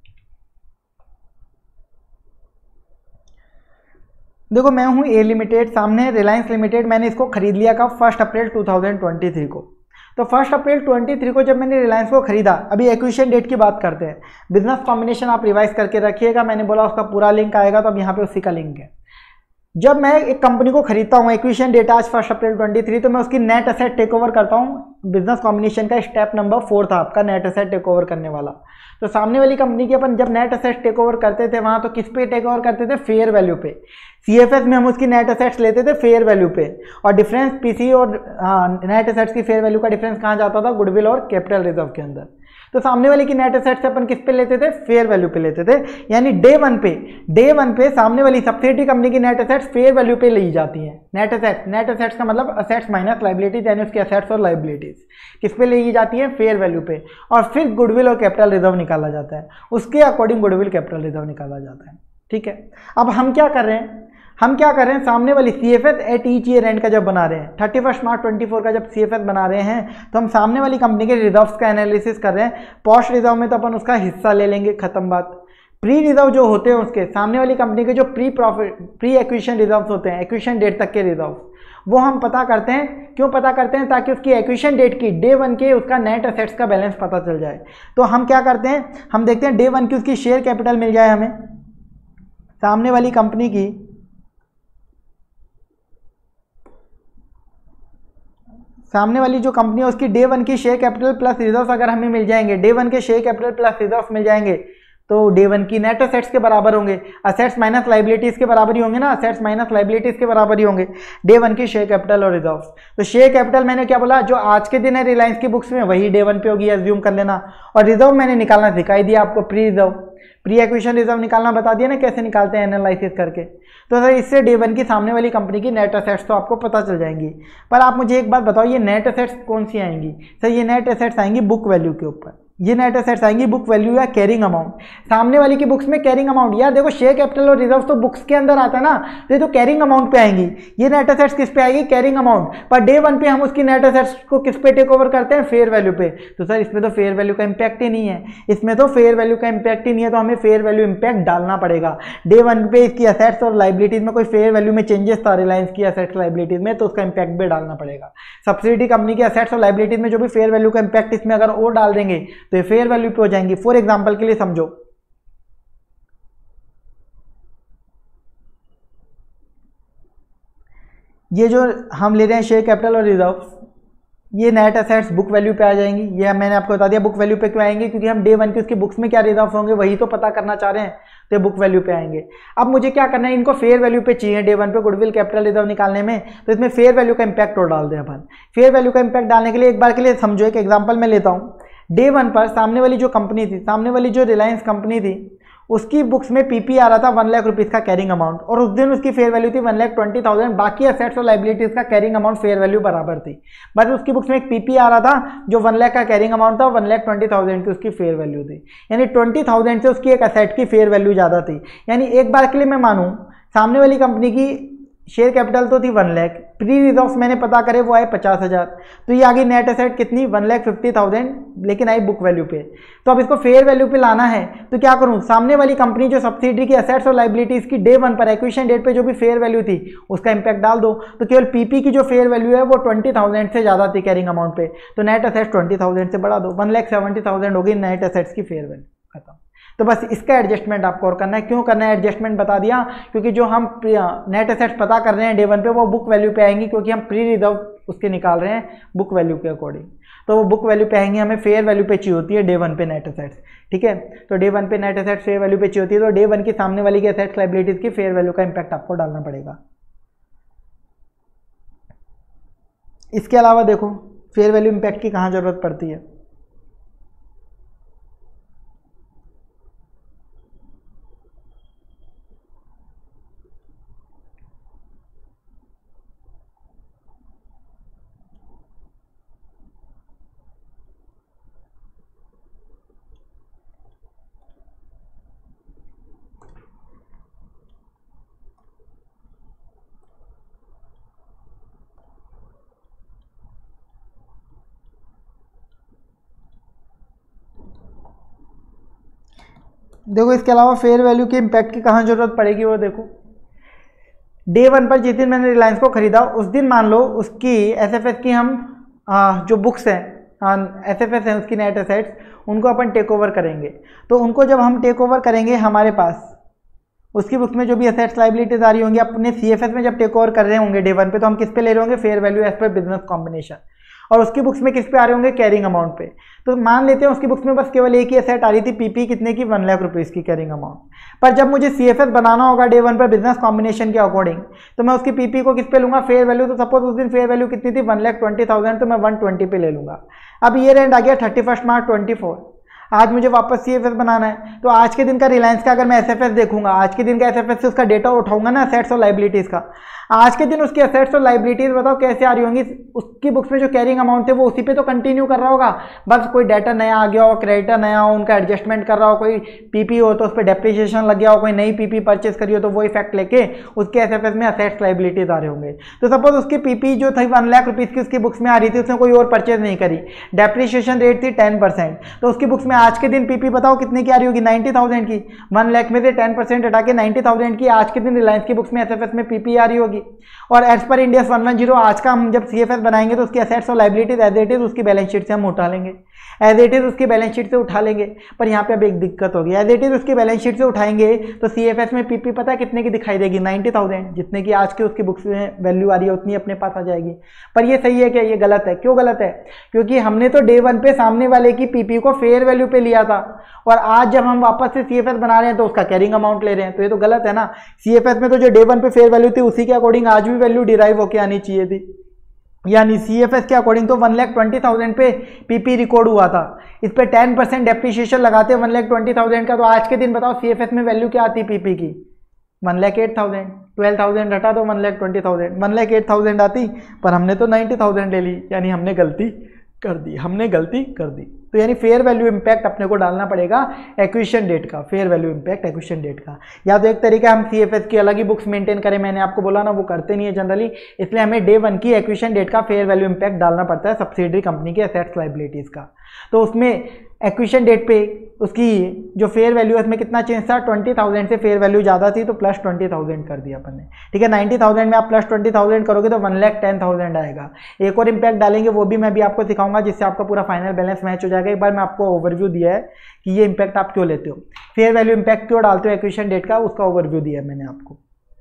देखो, मैं हूँ ए लिमिटेड, सामने रिलायंस लिमिटेड, मैंने इसको खरीद लिया कब? First April two thousand twenty three को। तो फर्स्ट अप्रैल ट्वेंटी थ्री को जब मैंने रिलायंस को खरीदा, अभी एक्विजिशन डेट की बात करते हैं। बिजनेस कॉम्बिनेशन आप रिवाइज करके रखिएगा, मैंने बोला उसका पूरा लिंक आएगा, तो अब यहाँ पे उसी का लिंक है। जब मैं एक कंपनी को खरीदता हूँ एक्विजिशन डेट आज फर्स्ट अप्रैल ट्वेंटी थ्री, तो मैं उसकी नेट एसेट टेक ओवर करता हूँ। बिजनेस कॉम्बिनेशन का स्टेप नंबर फोर था आपका नेट एसेट टेक ओवर करने वाला। तो सामने वाली कंपनी की अपन जब नेट एसेट टेक ओवर करते थे वहाँ तो किस पे टेक ओवर करते थे, फेयर वैल्यू पे। सीएफएस में हम उसकी नेट एसेट्स लेते थे फेयर वैल्यू पे, और डिफरेंस पीसी और नेट एसेट्स की फेयर वैल्यू का डिफरेंस कहाँ जाता था, गुडविल और कैपिटल रिजर्व के अंदर। तो सामने वाले की नेट एसेट्स अपन किस पे लेते थे, फेयर वैल्यू पे लेते थे। यानी डे वन पे डे वन पे सामने वाली सब्सिडियरी कंपनी की नेट एसेट्स फेयर वैल्यू पे ली जाती हैं। नेट एसेट्स नेट एसेट्स का मतलब असेट्स माइनस लाइबिलिटीज, यानी उसकी असेट्स और लाइबिलिटीज किस पे ली जाती है, फेयर वैल्यू पे। और फिर गुडविल और कैपिटल रिजर्व निकाला जाता है, उसके अकॉर्डिंग गुडविल कैपिटल रिजर्व निकाला जाता है। ठीक है, अब हम क्या कर रहे हैं, हम क्या कर रहे हैं, सामने वाली C F S at each year end का जब बना रहे हैं, thirty first March twenty four का जब सी एफ एस बना रहे हैं, तो हम सामने वाली कंपनी के रिजर्व्स का एनालिसिस कर रहे हैं। पोस्ट रिजर्व में तो अपन उसका हिस्सा ले लेंगे, खत्म बात। प्री रिजर्व जो होते हैं उसके सामने वाली कंपनी के जो pre profit pre acquisition reserves होते हैं, एक्विजिशन डेट तक के रिजर्व, वो हम पता करते हैं। क्यों पता करते हैं, ताकि उसकी एक्विजिशन डेट की डे वन के उसका नेट एसेट्स का बैलेंस पता चल जाए। तो हम क्या करते हैं, हम देखते हैं डे वन की उसकी शेयर कैपिटल मिल जाए हमें, सामने वाली कंपनी की सामने वाली जो कंपनी है उसकी डे वन की शेयर कैपिटल प्लस रिजर्व्स अगर हमें मिल जाएंगे, डे वन के शेयर कैपिटल प्लस रिजर्व्स मिल जाएंगे, तो डे वन की नेट असेट्स के बराबर होंगे। असेट्स माइनस लाइबिलिटीज के बराबर ही होंगे ना, असेट्स माइनस लाइबिलिटीज के बराबर ही होंगे डे वन की शेयर कैपिटल और रिजर्व्स। तो शेयर कैपिटल मैंने क्या बोला, जो आज के दिन है रिलायंस की बुक्स में वही डे वन पे होगी, एज्यूम कर लेना। और रिजर्व मैंने निकालना सिखाई दिया आपको, pre reserve pre acquisition reserve निकालना बता दिया ना, कैसे निकालते हैं एनालिसिस करके। तो सर इससे डे वन की सामने वाली कंपनी की नेट एसेट्स तो आपको पता चल जाएंगी। पर आप मुझे एक बात बताओ, ये नेट एसेट्स कौन सी आएंगी, सर ये नेट एसेट्स आएंगी बुक वैल्यू के ऊपर। ये नेट एसेट्स आएंगी बुक वैल्यू या कैरिंग अमाउंट। सामने वाली की बुक्स में कैरिंग अमाउंट, यार देखो शेयर कैपिटल और रिजर्व तो बुक्स के अंदर आता है ना, तो ये तो कैरिंग अमाउंट पे आएंगी। ये नेट एसेट्स किस पे आएगी, कैरिंग अमाउंट। पर डे वन पे हम उसकी नेट एसेट्स को किस पे टेक ओवर करते हैं, फेयर वैल्यू पे। तो सर इसमें तो फेयर वैल्यू का इंपैक्ट ही नहीं है, इसमें तो फेयर वैल्यू का इंपैक्ट ही नहीं है, तो हमें फेयर वैल्यू इंपैक्ट डालना पड़ेगा। डे वन पे इसकी असेट्स और लाइबिलिटीज में कोई फेयर वैल्यू में चेंजेस था रिलायंस की असेट्स लाइबिलिटीज में, तो उसका इंपैक्ट भी डालना पड़ेगा। सब्सिडियरी कंपनी की असेट्स और लाइबिलिटीज में जो भी फेयर वैल्यू का इंपैक्ट इसमें अगर और डाल देंगे तो ये फेयर वैल्यू पे जाएंगी। फॉर एग्जांपल के लिए समझो, ये जो हम ले रहे हैं शेयर कैपिटल और रिजर्व, ये नेट एसेट्स बुक वैल्यू पे आ जाएंगी। ये मैंने आपको बता दिया बुक वैल्यू पे क्यों आएंगे, क्योंकि हम डे वन की उसकी बुक्स में क्या रिजर्व होंगे वही तो पता करना चाह रहे हैं, तो बुक वैल्यू पे आएंगे। अब मुझे क्या करना है, इनको फेयर वैल्यू पे चाहिए डे वन पे गुडविल कैपिटल रिजर्व निकालने में, तो इसमें फेयर वैल्यू का इंपैक्ट और डाल दें अपन। फेयर वैल्यू का इंपैक्ट डालने के लिए एक बार के लिए समझो, एक एग्जाम्पल मैं लेता हूँ। डे वन पर सामने वाली जो कंपनी थी, सामने वाली जो रिलायंस कंपनी थी, उसकी बुक्स में पीपी आ रहा था वन लाख रुपीज़ का कैरिंग अमाउंट, और उस दिन उसकी फेयर वैल्यू थी वन लाख ट्वेंटी थाउजेंड। बाकी असेट्स और लाइबिलिटीज का कैरिंग अमाउंट फेयर वैल्यू बराबर थी, बस उसकी बुक्स में एक पीपी आ रहा था जो वन लाख का कैरिंग अमाउंट था, वन लाख ट्वेंटी थाउजेंड की उसकी फेयर वैल्यू थी। यानी ट्वेंटी थाउजेंड से उसकी एक असेट की फेयर वैल्यू ज़्यादा थी। यानी एक बार के लिए मैं मानूँ, सामने वाली कंपनी की शेयर कैपिटल तो थी वन लाख, प्री रिजर्व मैंने पता करे वो आए पचास हज़ार, तो ये आ गई नेट एसेट कितनी, वन लाख फिफ्टी थाउजेंड, लेकिन आई बुक वैल्यू पे। तो अब इसको फेयर वैल्यू पे लाना है तो क्या करूं, सामने वाली कंपनी जो सब्सिडियरी की असेट्स और लाइबिलिटीज की डे वन पर एक्विजिशन डेट पे जो भी फेयर वैल्यू थी उसका इंपैक्ट डाल दो। तो केवल पीपी की जो फेयर वैल्यू है वो ट्वेंटी थाउजेंड से ज़्यादा थी कैरिंग अमाउंट पे, तो नेट एसेट्स ट्वेंटी थाउजेंड से बढ़ा दो, वन लाख सेवेंटी थाउजेंड होगी नेट एसेट्स की फेयर वैल्यू, खत्म। तो बस इसका एडजस्टमेंट आपको और करना है। क्यों करना है एडजस्टमेंट बता दिया, क्योंकि जो हम नेट एसेट्स पता कर रहे हैं डे वन पे वो बुक वैल्यू पे आएंगी, क्योंकि हम प्री रिजर्व उसके निकाल रहे हैं बुक वैल्यू के अकॉर्डिंग, तो वो बुक वैल्यू पे आएंगे। हमें फेयर वैल्यू पे चाहिए होती है डे वन पे नेट एसेट्स, ठीक है। तो डे वन पे नेट एसेट्स फेयर वैल्यू पे चाहिए होती है, तो डे वन की सामने वाली की एसेट्स लाइबिलिटीज की फेयर वैल्यू का इंपैक्ट आपको डालना पड़ेगा। इसके अलावा देखो फेयर वैल्यू इंपैक्ट की कहाँ जरूरत पड़ती है, देखो इसके अलावा फेयर वैल्यू के इंपैक्ट की कहाँ जरूरत पड़ेगी वो देखो। डे वन पर जिस दिन मैंने रिलायंस को खरीदा उस दिन मान लो उसकी एसएफएस की हम आ, जो बुक्स हैं एसएफएस हैं उसकी नेट एसेट्स, उनको अपन टेक ओवर करेंगे। तो उनको जब हम टेक ओवर करेंगे हमारे पास उसकी बुक्स में जो भी असेट्स लाइबिलिटीज आ रही होंगी अपने सीएफएस में जब टेक ओवर कर रहे होंगे डे वन पे, तो हम किस पे ले रहे होंगे, fair value as per business combination. और उसकी बुक्स में किस पे आ रहे होंगे, कैरिंग अमाउंट पे। तो मान लेते हैं उसकी बुक्स में बस केवल एक ही एसेट आ रही थी, पीपी कितने की, वन लाख रुपीज़ की कैरिंग अमाउंट। पर जब मुझे सीएफएस बनाना होगा डे वन पर बिजनेस कॉम्बिनेशन के अकॉर्डिंग, तो मैं उसकी पीपी को किस पे लूंगा, फेयर वैल्यू। तो सपोज उस दिन फेयर वैल्यू कितनी थी, वन लाख ट्वेंटी थाउजेंड, तो मैं वन ट्वेंटी पे ले लूंगा। अब ईयर एंड आ गया thirty first March twenty four, आज मुझे वापस सीएफएस बनाना है। तो आज के दिन का रिलायंस का अगर मैं एसएफएस देखूंगा, आज के दिन का एसएफएस से उसका डेटा उठाऊंगा ना, असेट्स और लाइबिलिटीज का, आज के दिन उसकी असेट्स और लाइबिलिटीज बताओ कैसे आ रही होंगी। उसकी बुक्स में जो कैरिंग अमाउंट थे वो उसी पे तो कंटिन्यू कर रहा होगा, बस कोई डाटा नया आ गया हो, क्रेडिटर नया हो, उनका एडजस्टमेंट कर रहा हो, कोई पीपी हो तो उस पर डेप्रिसिएशन लग गया हो, कोई नई पीपी परचेस करी हो तो वो इफेक्ट लेके उसके एसएफएस में असेट्स लाइबिलिटीज आ रहे होंगे। तो सपोज उसकी पीपी जो थी वन लाख रुपीज की उसकी बुक्स में आ रही थी, उसने कोई और परचेज नहीं करी, डेप्रिसिएशन रेट थी टेन परसेंट, तो उसकी बुक्स में आज के दिन पीपी बताओ कितने की आ रही होगी, नाइन्टी थाउजेंड की। वन लाख में से टेन परसेंट हटा के नाइन्टी थाउजेंड की आज के दिन रिलायंस की बुक्स में एसएफएस में पीपी आ रही होगी। और as per Ind AS one one zero आज का हम जब सीएफएस बनाएंगे तो उसकी असेट्स और लाइबिलिटीज एज इट इज उसकी बैलेंस शीट से हम उठा लेंगे, एज इट इज उसकी बैलेंस शीट से उठा लेंगे। पर यहाँ पे अब एक दिक्कत होगी, एज इट इज उसकी बैलेंस शीट से उठाएंगे तो सीएफएस में पीपी पता है कितने की दिखाई देगी, नाइन्टी थाउजेंड, जितने की आज की उसकी बुक्स में वैल्यू आ रही है उतनी अपने पास आ जाएगी। पर ये सही है क्या, ये गलत है। क्यों गलत है, क्योंकि हमने तो डे वन पे सामने वाले की पीपी को फेयर वैल्यू पे लिया था, और आज जब हम वापस से सीएफएस बना रहे हैं तो उसका कैरिंग अमाउंट ले रहे हैं, तो ये तो गलत है ना। सीएफएस में तो जो डे वन पे फेयर वैल्यू थी उसी के अकॉर्डिंग आज भी वैल्यू डिराइव होकर आनी चाहिए थी, यानी सीएफएस के अकॉर्डिंग तो वन लाख ट्वेंटी थाउजेंड पे पीपी रिकॉर्ड हुआ था, इस पे टेन परसेंट डेप्रिसिएशन लगाते वन लाख ट्वेंटी थाउजेंड का, तो आज के दिन बताओ सीएफएस में वैल्यू क्या आती पीपी की, one lakh eight thousand, twelve thousand हटा दो one lakh twenty thousand, one lakh eight thousand आती, पर हमने तो नाइन्टी थाउजेंड ले ली, यानी हमने गलती कर दी, हमने गलती कर दी। तो यानी फेयर वैल्यू इंपैक्ट अपने को डालना पड़ेगा एक्विजिशन डेट का, fair value impact acquisition date का। या तो एक तरीका हम सीएफएस की अलग ही बुक्स मेंटेन करें, मैंने आपको बोला ना वो करते नहीं है जनरली, इसलिए हमें डे वन की एक्विजिशन डेट का फेयर वैल्यू इंपैक्ट डालना पड़ता है सब्सिडरी कंपनी के एसेट्स लाइबिलिटीज का। तो उसमें एक्विजिशन डेट पे उसकी जो फेयर वैल्यू है उसमें कितना चेंज था, ट्वेंटी थाउजेंड से फेयर वैल्यू ज़्यादा थी तो प्लस ट्वेंटी थाउजेंड कर दिया अपन ने, ठीक है। नाइन्टी थाउजेंड में आप प्लस ट्वेंटी थाउजेंड करोगे तो वन लाख टेन थाउजेंड आएगा। एक और इंपैक्ट डालेंगे वो भी मैं भी आपको सिखाऊंगा जिससे आपका पूरा फाइनल बैलेंस मैच हो जाएगा। एक बार मैं आपको ओवरव्यू दिया है कि ये इंपैक्ट आप क्यों लेते हो, फेयर वैल्यू इंपैक्ट क्यों डालते हो एक्विजिशन डेट का, उसका ओवरव्यू दिया है मैंने आपको।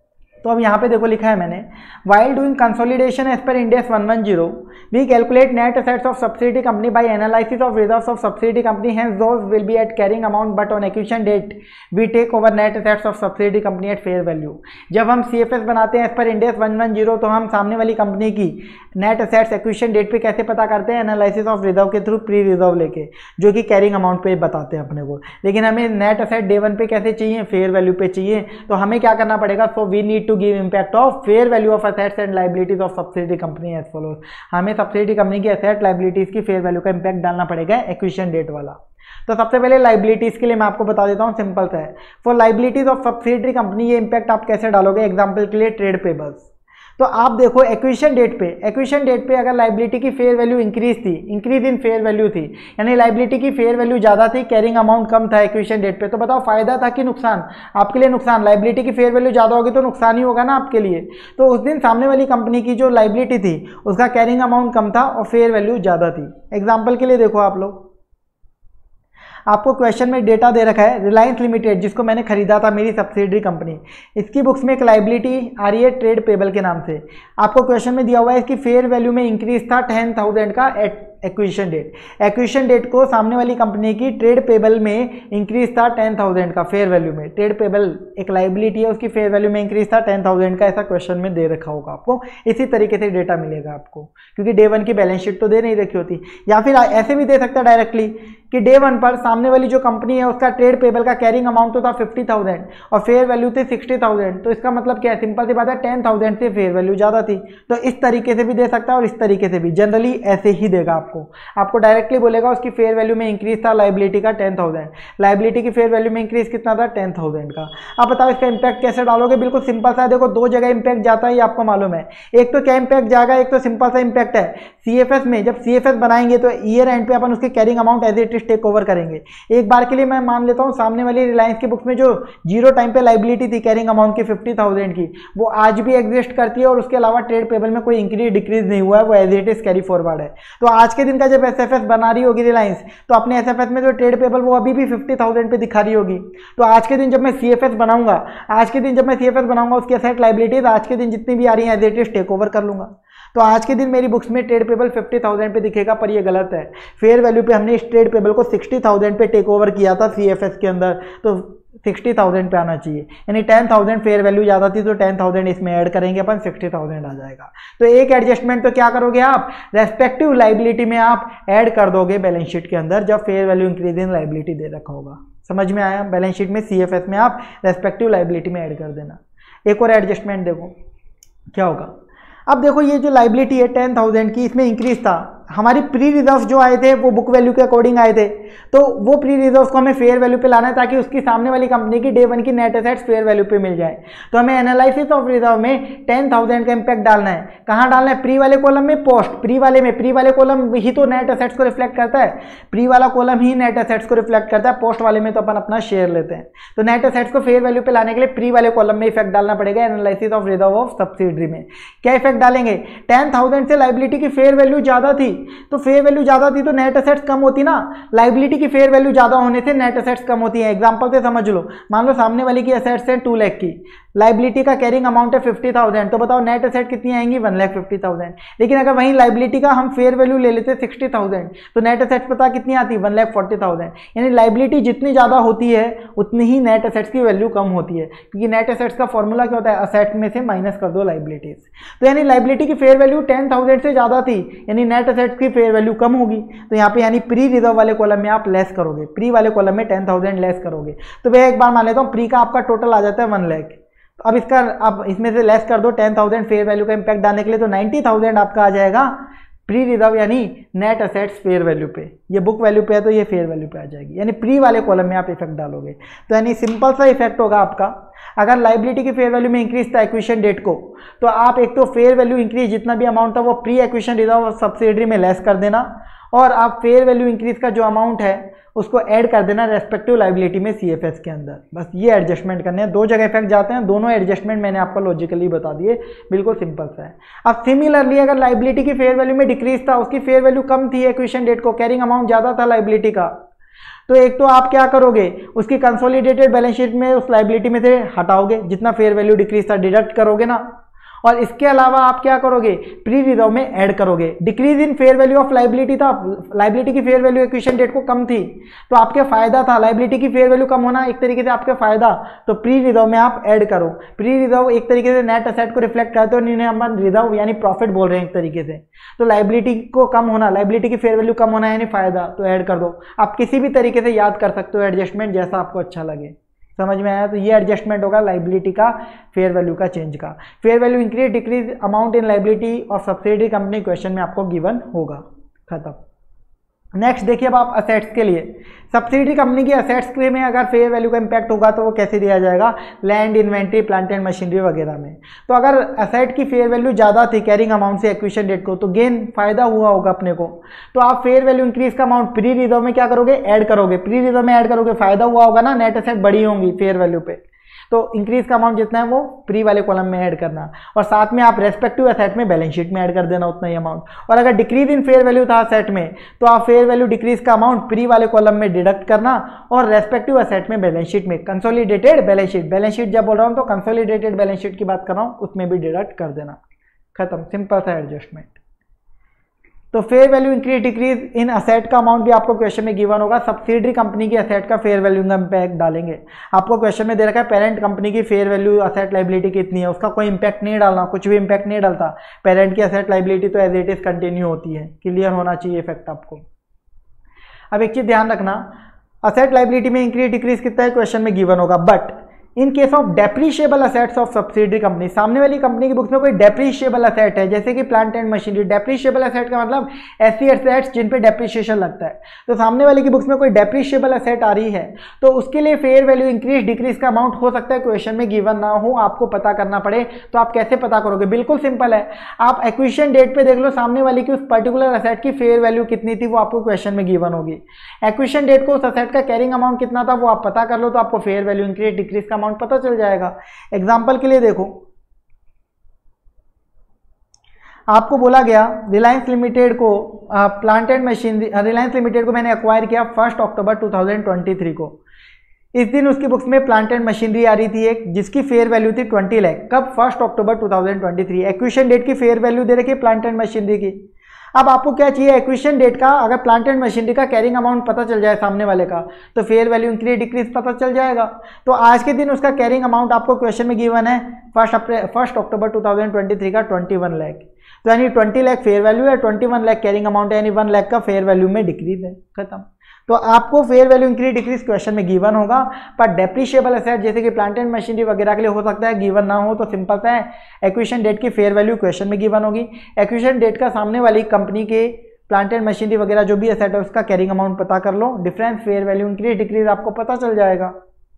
तो अब यहाँ पे देखो लिखा है मैंने, while doing consolidation as per Ind AS one one zero we calculate net assets of subsidy company by analysis of reserves of subsidy company, hence those will be at carrying amount but on acquisition date we take over net assets of subsidy company at fair value. जब हम CFS बनाते हैं as per Ind AS one one zero तो हम सामने वाली company की net assets acquisition date पे कैसे पता करते हैं, एनालिसिस ऑफ रिजर्व के थ्रू प्री रिजर्व लेके, जो कि कैरिंग अमाउंट पे बताते हैं अपने को। लेकिन हमें नेट असेट डे वन पे कैसे चाहिए, फेयर वैल्यू पे चाहिए, तो हमें क्या करना पड़ेगा, so we need to give impact of fair value of assets and liabilities of subsidy company as follows. हमें सब्सिडी कंपनी की एसेट लाइबिलिटीज की फेयर वैल्यू का इंपैक्ट डालना पड़ेगा एक्विजिशन डेट वाला। तो सबसे पहले लाइबिलिटीज के लिए मैं आपको बता देता हूं, सिंपल सा है। For liabilities of subsidiary company ये इंपैक्ट आप कैसे डालोगे, एग्जांपल के लिए ट्रेड पेबल्स। तो आप देखो एक्विजिशन डेट पे, एक्विजिशन डेट पे अगर लाइबिलिटी की फेयर वैल्यू इंक्रीज थी, इंक्रीज इन फेयर वैल्यू थी, यानी लाइबिलिटी की फेयर वैल्यू ज्यादा थी, कैरिंग अमाउंट कम था एक्विजिशन डेट पे, तो बताओ फायदा था कि नुकसान, आपके लिए नुकसान। लाइबिलिटी की फेयर वैल्यू ज्यादा होगी तो नुकसान ही होगा ना आपके लिए। तो उस दिन सामने वाली कंपनी की जो लाइबिलिटी थी उसका कैरिंग अमाउंट कम था और फेयर वैल्यू ज्यादा थी। एग्जाम्पल के लिए देखो आप लोग, आपको क्वेश्चन में डेटा दे रखा है, रिलायंस लिमिटेड जिसको मैंने खरीदा था मेरी सब्सिडरी कंपनी, इसकी बुक्स में एक लाइबिलिटी आ रही है ट्रेड पेबल के नाम से। आपको क्वेश्चन में दिया हुआ है इसकी फेयर वैल्यू में इंक्रीज था टेन थाउजेंड का at acquisition date. Acquisition date को सामने वाली कंपनी की ट्रेड पेबल में इंक्रीज था टेन थाउजेंड का फेयर वैल्यू में। ट्रेड पेबल एक लाइबिलिटी है, उसकी फेयर वैल्यू में इंक्रीज था टेन थाउजेंड का, ऐसा क्वेश्चन में दे रखा होगा आपको। इसी तरीके से डेटा मिलेगा आपको, क्योंकि डे वन की बैलेंस शीट तो दे नहीं रखी होती। या फिर ऐसे भी दे सकता है डायरेक्टली कि डे वन पर सामने वाली जो कंपनी है उसका ट्रेड पेबल का कैरिंग अमाउंट तो था फिफ्टी थाउजेंड और फेयर वैल्यू थी सिक्सटी थाउजेंड। तो इसका मतलब क्या है, सिंपल सी बात है, टेन थाउजेंड से फेयर वैल्यू ज़्यादा थी। तो इस तरीके से भी दे सकता है और इस तरीके से भी, जनरली ऐसे ही देगा आपको। आपको डायरेक्टली बोलेगा उसकी फेयर वैल्यू में इंक्रीज था लाइबिलिटी का टेन थाउजेंड, लाइबिलिटी की फेयर वैल्यू में इंक्रीज कितना था, टेन थाउजेंड का। आप बताओ इसका इंपैक्ट कैसे डालोगे, बिल्कुल सिंपल सा है। देखो दो जगह इंपैक्ट जाता है, ये आपको मालूम है। एक तो क्या इंपैक्ट जाएगा, एक तो सिंपल सा इंपैक्ट है सीएफएस में। जब सीएफएस बनाएंगे तो ईयर एंड पे अपन उसके कैरिंग अमाउंट एज इट एजिटिव टेक ओवर करेंगे। एक बार के लिए मैं मान लेता हूँ सामने वाली रिलायंस की बुक्स में जो जीरो टाइम पे लाइबिलिटी थी कैरिंग अमाउंट की फिफ्टी थाउजेंड की, वो आज भी एग्जिस्ट करती है और उसके अलावा ट्रेड पेबल में कोई इंक्रीज डिक्रीज नहीं हुआ है, वो as it is carry forward है। तो आज के दिन का जब एसएफएस बना रही होगी रिलायंस, तो अपने एसएफएस में जो ट्रेड पेबल वो अभी भी फिफ्टी थाउजेंड पे दिखा रही होगी। तो आज के दिन जब मैं सीएफएस बनाऊंगा आज के दिन जब मैं सीएफएस बनाऊंगा उसकी एसेट लाइबिलिटीज आज के दिन जितनी भी आ रही है as it is take over कर लूंगा। तो आज के दिन मेरी बुक्स में ट्रेड पेबल फिफ्टी थाउजेंड पे दिखेगा, पर ये गलत है। फेयर वैल्यू पे हमने इस ट्रेड पेबल को सिक्सटी थाउजेंड पे टेक ओवर किया था सीएफएस के अंदर, तो सिक्सटी थाउजेंड पे आना चाहिए, यानी टेन थाउजेंड फेयर वैल्यू ज़्यादा थी तो टेन थाउजेंड इसमें ऐड करेंगे अपन, सिक्सटी थाउजेंड आ जाएगा। तो एक एडजस्टमेंट तो क्या करोगे आप, रेस्पेक्टिव लाइबिलिटी में आप ऐड कर दोगे बैलेंस शीट के अंदर जब fair value increase in liability दे रखा होगा। समझ में आया? बैलेंस शीट में सीएफएस में आप रेस्पेक्टिव लाइबिलिटी में ऐड कर देना। एक और एडजस्टमेंट देखो क्या होगा। अब देखो ये जो लाइबिलिटी है टेन थाउजेंड की, इसमें इंक्रीज था, हमारी प्री रिजर्व जो आए थे वो बुक वैल्यू के अकॉर्डिंग आए थे, तो वो प्री रिजर्व को हमें फेयर वैल्यू पे लाना है ताकि उसकी सामने वाली कंपनी की डे वन की नेट एसेट्स फेयर वैल्यू पे मिल जाए। तो हमें एनालिसिस ऑफ रिजर्व में टेन थाउजेंड का इंपैक्ट डालना है। कहाँ डालना है? प्री वाले कॉलम में, पोस्ट प्री वाले में। प्री वाले कॉलम ही तो नेट एसेट्स को रिफ्लेक्ट करता है, प्री वाला कॉलम ही नेट एसेट्स को रिफ्लेक्ट करता है, पोस्ट वाले में तो अपन अपना शेयर लेते हैं। तो नेट एसेट्स को फेयर वैल्यू पे लाने के लिए प्री वाले कॉलम में इफेक्ट डालना पड़ेगा analysis of reserve of subsidiary में। क्या इफेक्ट डालेंगे? टेन थाउजेंड से लाइबिलिटी की फेयर वैल्यू ज्यादा थी, तो फेयर वैल्यू ज्यादा थी तो नेट एसेट्स कम होती ना, लाइबिलिटी की फेयर वैल्यू ज्यादा होने से नेट एसेट्स कम होती है। एग्जांपल से समझ लो, मान लो सामने वाली की एसेट्स है टू लाख की, लाइबिलिटी का कैरिंग अमाउंट है फिफ्टी थाउजेंड, तो बताओ नेट एसेट कितनी आएंगी? One lakh fifty thousand. लेकिन अगर वहीं लाइबिलिटी का हम फेयर वैल्यू ले लेते सिक्सटी थाउजेंड, तो नेट एसेट्स पता कितनी आती? One lakh forty thousand. यानी लाइबिलिटी जितनी ज्यादा होती है उतनी ही नेट एसेट्स की वैल्यू कम होती है, क्योंकि नेट एसेट्स का फॉर्मूला क्या होता है? असेट में से माइनस कर दो लाइबिलिटीज। तो यानी लाइबिलिटी की फेयर वैल्यू टेन थाउजेंड से ज्यादा थी, यानी नेट एसेट्स की फेयर वैल्यू कम होगी। तो यहाँ पे यानी प्री रिजर्व वाले कॉलम में आप लेस करोगे, प्री वाले कॉलम में टेन थाउजेंड लेस करोगे। तो वह एक बार मान लेता हूँ प्री का आपका टोटल आ जाता है वन लाख, तो अब इसका आप इसमें से लेस कर दो टेन थाउजेंड फेयर वैल्यू का इंपैक्ट डालने के लिए, तो नाइन्टी थाउजेंड आपका आ जाएगा प्री रिजर्व यानी नेट असेट्स फेयर वैल्यू पे। ये बुक वैल्यू पे है तो ये फेयर वैल्यू पे आ जाएगी, यानी प्री वाले कॉलम में आप इफेक्ट डालोगे। तो यानी सिंपल सा इफेक्ट होगा आपका, अगर लाइबिलिटी की फेयर वैल्यू में इंक्रीज था एक्विजिशन डेट को, तो आप एक तो फेयर वैल्यू इंक्रीज जितना भी अमाउंट था वो प्री एक्विजिशन रिजर्व सब्सिडरी में लेस कर देना, और आप फेयर वैल्यू इंक्रीज का जो अमाउंट है उसको ऐड कर देना रेस्पेक्टिव लाइबिलिटी में सीएफएस के अंदर। बस ये एडजस्टमेंट करने हैं, दो जगह इफेक्ट जाते हैं, दोनों एडजस्टमेंट मैंने आपको लॉजिकली बता दिए, बिल्कुल सिंपल सा है। अब सिमिलरली अगर लाइबिलिटी की फेयर वैल्यू में डिक्रीज था, उसकी फेयर वैल्यू कम थी एक्विजिशन डेट को, कैरिंग अमाउंट ज्यादा था लाइबिलिटी का, तो एक तो आप क्या करोगे, उसकी कंसोलिडेटेड बैलेंस शीट में उस लाइबिलिटी में से हटाओगे, जितना फेयर वैल्यू डिक्रीज था डिडक्ट करोगे ना, और इसके अलावा आप क्या करोगे, प्री रिजर्व में ऐड करोगे। Decrease in fair value of liability था, लाइबिलिटी की फेयर वैल्यू एक्विजिशन डेट को कम थी तो आपके फायदा था, लाइबिलिटी की फेयर वैल्यू कम होना एक तरीके से आपके फायदा, तो प्री रिजर्व में आप ऐड करो। प्री रिजर्व एक तरीके से नेट असेट को रिफ्लेक्ट करते हो, इन्हें हम रिजर्व यानी प्रॉफिट बोल रहे हैं एक तरीके से, तो लाइबिलिटी को कम होना, लाइबिलिटी की फेयर वैल्यू कम होना यानी फायदा, तो ऐड कर दो। आप किसी भी तरीके से याद कर सकते हो एडजस्टमेंट, जैसा आपको अच्छा लगे। समझ में आया? तो ये एडजस्टमेंट होगा लाइबिलिटी का फेयर वैल्यू का चेंज का। Fair value increase decrease amount in liability और सब्सिडरी कंपनी क्वेश्चन में आपको गिवन होगा। खत्म। नेक्स्ट देखिए अब आप असेट्स के लिए, सब्सिडरी कंपनी की असेट्स के में अगर फेयर वैल्यू का इंपैक्ट होगा तो वो कैसे दिया जाएगा, land, inventory, plant and machinery वगैरह में। तो अगर असेट की फेयर वैल्यू ज़्यादा थी कैरिंग अमाउंट से एक्विजिशन डेट को, तो गेन फायदा हुआ होगा अपने को, तो आप फेयर वैल्यू इंक्रीज का अमाउंट प्री रिजर्व में क्या करोगे, ऐड करोगे। प्री रिजर्व में ऐड करोगे, फायदा हुआ होगा ना, नेट असेट बड़ी होंगी फेयर वैल्यू पे, तो इंक्रीज का अमाउंट जितना है वो प्री वाले कॉलम में ऐड करना, और साथ में आप रेस्पेक्टिव असेट में बैलेंस शीट में ऐड कर देना उतना ही अमाउंट। और अगर डिक्रीज इन फेयर वैल्यू था असेट में, तो आप फेयर वैल्यू डिक्रीज का अमाउंट प्री वाले कॉलम में डिडक्ट करना और रेस्पेक्टिव असेट में बैलेंस शीट में, consolidated balance sheet, balance sheet जब बोल रहा हूँ तो कंसोलिडेटेड बैलेंस शीट की बात कर रहा हूँ, उसमें भी डिडक्ट कर देना। खत्म, सिंपल सा एडजस्टमेंट। तो fair value increase decrease in asset का अमाउंट भी आपको क्वेश्चन में गिवन होगा। सब्सिडरी कंपनी की असेट का फेयर वैल्यू का इंपैक्ट डालेंगे। आपको क्वेश्चन में दे रखा है पेरेंट कंपनी की फेयर वैल्यू असेट लाइबिलिटी कितनी है, उसका कोई इंपैक्ट नहीं डालना, कुछ भी इंपैक्ट नहीं डालता। पेरेंट की असेट लाइबिलिटी तो एज इट इज कंटिन्यू होती है, क्लियर होना चाहिए इफेक्ट आपको। अब एक चीज ध्यान रखना, असेट लाइबिलिटी में इंक्रीज डिक्रीज कितना है क्वेश्चन में गिवन होगा, but in case of depreciable assets of subsidiary company, सामने वाली कंपनी की बुक्स में कोई डेप्रीशिएबल असेट है जैसे कि plant and machinery, depreciable asset का मतलब ऐसी असेट्स जिन पे डेप्रीशिएशन लगता है, तो सामने वाली की बुक्स में कोई डेप्रीशिएबल असेट आ रही है तो उसके लिए फेयर वैल्यू इंक्रीज डिक्रीज का अमाउंट हो सकता है क्वेश्चन में गिवन ना हो, आपको पता करना पड़े। तो आप कैसे पता करोगे? बिल्कुल सिंपल है, आप एक्विजिशन डेट पे देख लो सामने वाली की उस पर्टिकुलर असेट की फेयर वैल्यू कितनी थी, वो आपको क्वेश्चन में गिवन होगी। एक्विजिशन डेट को उस असेट का कैरिंग अमाउंट कितना था वो आप पता कर लो, तो आपको फेयर वैल्यू इंक्रीज डिक्रीज का अमाउंट पता चल जाएगा। एग्जांपल के लिए देखो, आपको बोला गया रिलायंस लिमिटेड को plant and machinery, Reliance limited को मैंने एक्वायर किया first October two thousand twenty three को। इस दिन उसकी बुक्स में प्लांट एंड मशीनरी आ रही थी एक, जिसकी फेयर वैल्यू थी ट्वेंटी लाख। कब? First October two thousand twenty three. Acquisition date की फेयर वैल्यू दे रखी है प्लांट एंड मशीनरी की। अब आपको क्या चाहिए? एक्विजिशन डेट का, अगर प्लांट एंड मशीनरी का कैरिंग अमाउंट पता चल जाए सामने वाले का तो फेयर वैल्यू इंक्रीज डिक्रीज पता चल जाएगा। तो आज के दिन उसका कैरिंग अमाउंट आपको क्वेश्चन में गिवन है first April first October two thousand twenty three का ट्वेंटी वन लाख। तो यानी ट्वेंटी लाख फेयर वैल्यू है, twenty one lakh carrying amount है, यानी वन लाख का फेयर वैल्यू में डिक्रीज है, खत्म। तो आपको fair value increase decrease question में गिवन होगा, पर डेप्रीशिएबल एसेट जैसे कि प्लांट एंड मशीनरी वगैरह के लिए हो सकता है गिवन ना हो, तो सिंपल सा है एक्विजिशन डेट की फेयर वैल्यू क्वेश्चन में गिवन होगी। एक्विजिशन डेट का सामने वाली कंपनी के प्लांट एंड मशीनरी वगैरह जो भी एसेट है उसका कैरिंग अमाउंट पता कर लो, difference fair value increase decrease आपको पता चल जाएगा।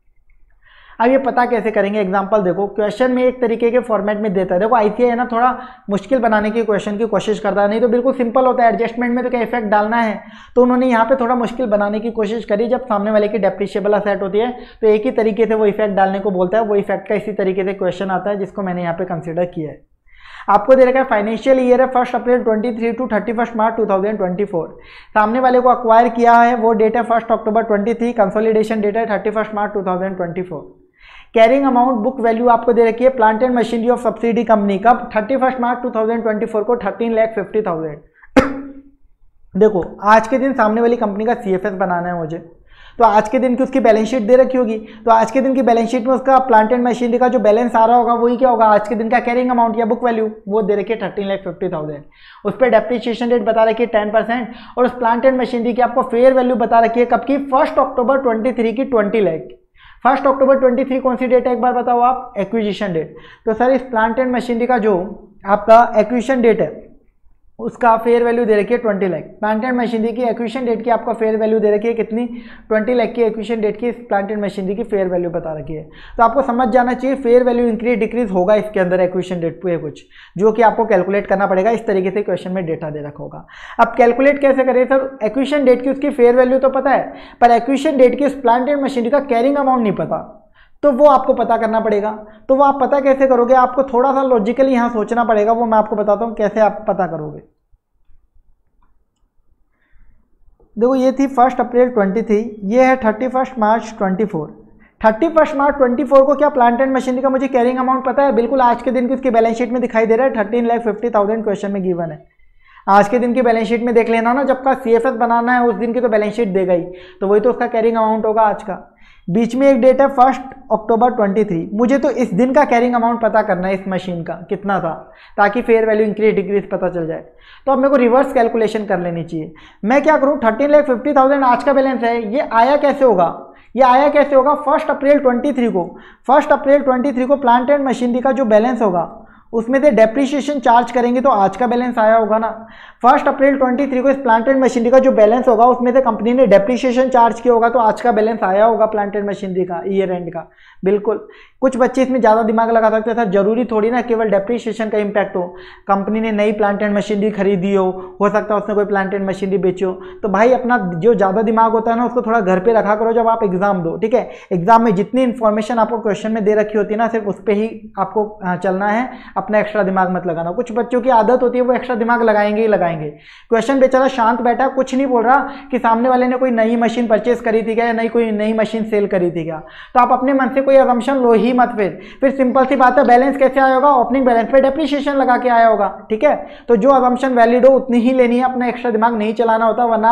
अब ये पता कैसे करेंगे? एग्जांपल देखो, क्वेश्चन में एक तरीके के फॉर्मेट में देता है। देखो आईसीआई है ना, थोड़ा मुश्किल बनाने की क्वेश्चन की कोशिश करता है, नहीं तो बिल्कुल सिंपल होता है। एडजस्टमेंट में तो क्या इफेक्ट डालना है, तो उन्होंने यहाँ पे थोड़ा मुश्किल बनाने की कोशिश करी। जब सामने वाले की डेप्रीशिएबल असेट होती है तो एक ही तरीके से वो इफेक्ट डालने को बोलता है, वो इफेक्ट का इसी तरीके से क्वेश्चन आता है जिसको मैंने यहाँ पे कंसिडर किया है। आपको दे रखा है फाइनेंशियल ईयर है first April twenty three to thirty first March two thousand twenty four. सामने वाले को अक्वायर किया है वो डेट है first October twenty three, consolidation date है thirty first March two thousand twenty four. Carrying amount book value आपको दे रखी है plant and machinery of subsidy company, कब? Thirty first March two thousand twenty four को thirteen lakh fifty thousand. देखो आज के दिन सामने वाली कंपनी का सीएफएस बनाना है मुझे, तो आज के दिन की उसकी बैलेंस शीट दे रखी होगी, तो आज के दिन की बैलेंस शीट में उसका प्लांट एंड मशीनरी का जो बैलेंस आ रहा होगा वही क्या होगा? आज के दिन का कैरिंग अमाउंट या बुक वैल्यू, वो दे रखी है थर्टीन लाख फिफ्टी थाउजेंड। उस पर डेप्रीशिएशन रेट बता रखी है टेन परसेंट, और उस प्लांट एंड मशीनरी की आपको फेयर वैल्यू बता रखी है कब की? फर्स्ट अक्टूबर ट्वेंटी थ्री की twenty lakh. First October twenty three कौन सी डेट है एक बार बताओ आप? Acquisition date. तो सर इस प्लांट एंड मशीनरी का जो आपका एक्विजिशन डेट है उसका फेयर वैल्यू दे रखी है twenty lakh. Plant and machinery की एक्विजिशन डेट की आपका फेयर वैल्यू दे रखी है कितनी? ट्वेंटी लाख की एक्विजिशन डेट की प्लांट एंड मशीनरी की फेयर वैल्यू बता रखी है। तो आपको समझ जाना चाहिए फेयर वैल्यू इंक्रीज डिक्रीज होगा इसके अंदर एक्विजिशन डेट पे कुछ, जो कि आपको कैलकुलेट करना पड़ेगा। इस तरीके से क्वेश्चन में डेटा दे रखा होगा। अब कैलकुलेट कैसे करें सर? एक्विजिशन डेट की उसकी फेयर वैल्यू तो पता है, पर एक्विजिशन डेट की उस प्लांट एंड मशीनरी का कैरिंग अमाउंट नहीं पता, तो वो आपको पता करना पड़ेगा। तो वो आप पता कैसे करोगे? आपको थोड़ा सा लॉजिकली यहाँ सोचना पड़ेगा, वो मैं आपको बताता हूँ कैसे आप पता करोगे। देखो ये थी फर्स्ट अप्रैल ट्वेंटी थ्री, ये है thirty first March twenty four. Thirty first March twenty four को क्या प्लांट एंड मशीनरी का मुझे कैरिंग अमाउंट पता है? बिल्कुल आज के दिन की उसकी बैलेंस शीट में दिखाई दे रहा है, thirteen lakh fifty thousand question में गिवन है। आज के दिन की बैलेंस शीट में देख लेना ना, जब का सीएफएस बनाना है उस दिन की तो बैलेंस शीट देगा ही, तो वही तो उसका कैरिंग अमाउंट होगा आज का। बीच में एक डेट है फर्स्ट अक्टूबर ट्वेंटी थ्री, मुझे तो इस दिन का कैरिंग अमाउंट पता करना है इस मशीन का कितना था, ताकि फेयर वैल्यू इंक्रीज डिक्रीज पता चल जाए। तो अब मेरे को रिवर्स कैलकुलेशन कर लेनी चाहिए। मैं क्या करूँ? थर्टीन लाख फिफ्टी थाउजेंड आज का बैलेंस है, ये आया कैसे होगा? ये आया कैसे होगा? फर्स्ट अप्रैल ट्वेंटी थ्री को, फर्स्ट अप्रैल ट्वेंटी थ्री को प्लांट एंड मशीनरी का जो बैलेंस होगा उसमें से डेप्रीशिएशन चार्ज करेंगे तो आज का बैलेंस आया होगा ना। फर्स्ट अप्रैल ट्वेंटी थ्री को इस प्लांट एंड मशीनरी का जो बैलेंस होगा उसमें से कंपनी ने डेप्रीशिएशन चार्ज किया होगा, तो आज का बैलेंस आया होगा प्लांट एंड मशीनरी का ईयर एंड का। बिल्कुल, कुछ बच्चे इसमें ज़्यादा दिमाग लगा सकते हैं, सर जरूरी थोड़ी ना केवल डेप्रीशिएशन का इम्पैक्ट हो, कंपनी ने नई प्लांट एंड मशीनरी खरीदी हो हो सकता है उसने कोई प्लांट एंड मशीनरी बेची हो। तो भाई अपना जो ज़्यादा दिमाग होता है ना उसको थोड़ा घर पे रखा करो जब आप एग्जाम दो, ठीक है। एग्जाम में जितनी इन्फॉर्मेशन आपको क्वेश्चन में दे रखी होती है ना, सिर्फ उस पर ही आपको चलना है, अपना एक्स्ट्रा दिमाग मत लगाना। कुछ बच्चों की आदत होती है वो एक्स्ट्रा दिमाग लगाएंगे ही लगाएंगे। क्वेश्चन बेचारा शांत बैठा, कुछ नहीं बोल रहा कि सामने वाले ने कोई नई मशीन परचेज करी थी क्या या नई कोई नई मशीन सेल करी थी क्या, तो आप अपने मन से कोई असम्पशन लो ही मत। फिर फिर सिंपल सी बात है, बैलेंस कैसे आया होगा? ओपनिंग बैलेंस पे डेप्रीशिएशन लगा के आया होगा, ठीक है। तो जो असम्पशन वैलिड हो उतनी ही लेनी है, अपना एक्स्ट्रा दिमाग नहीं चलाना होता, वरना आप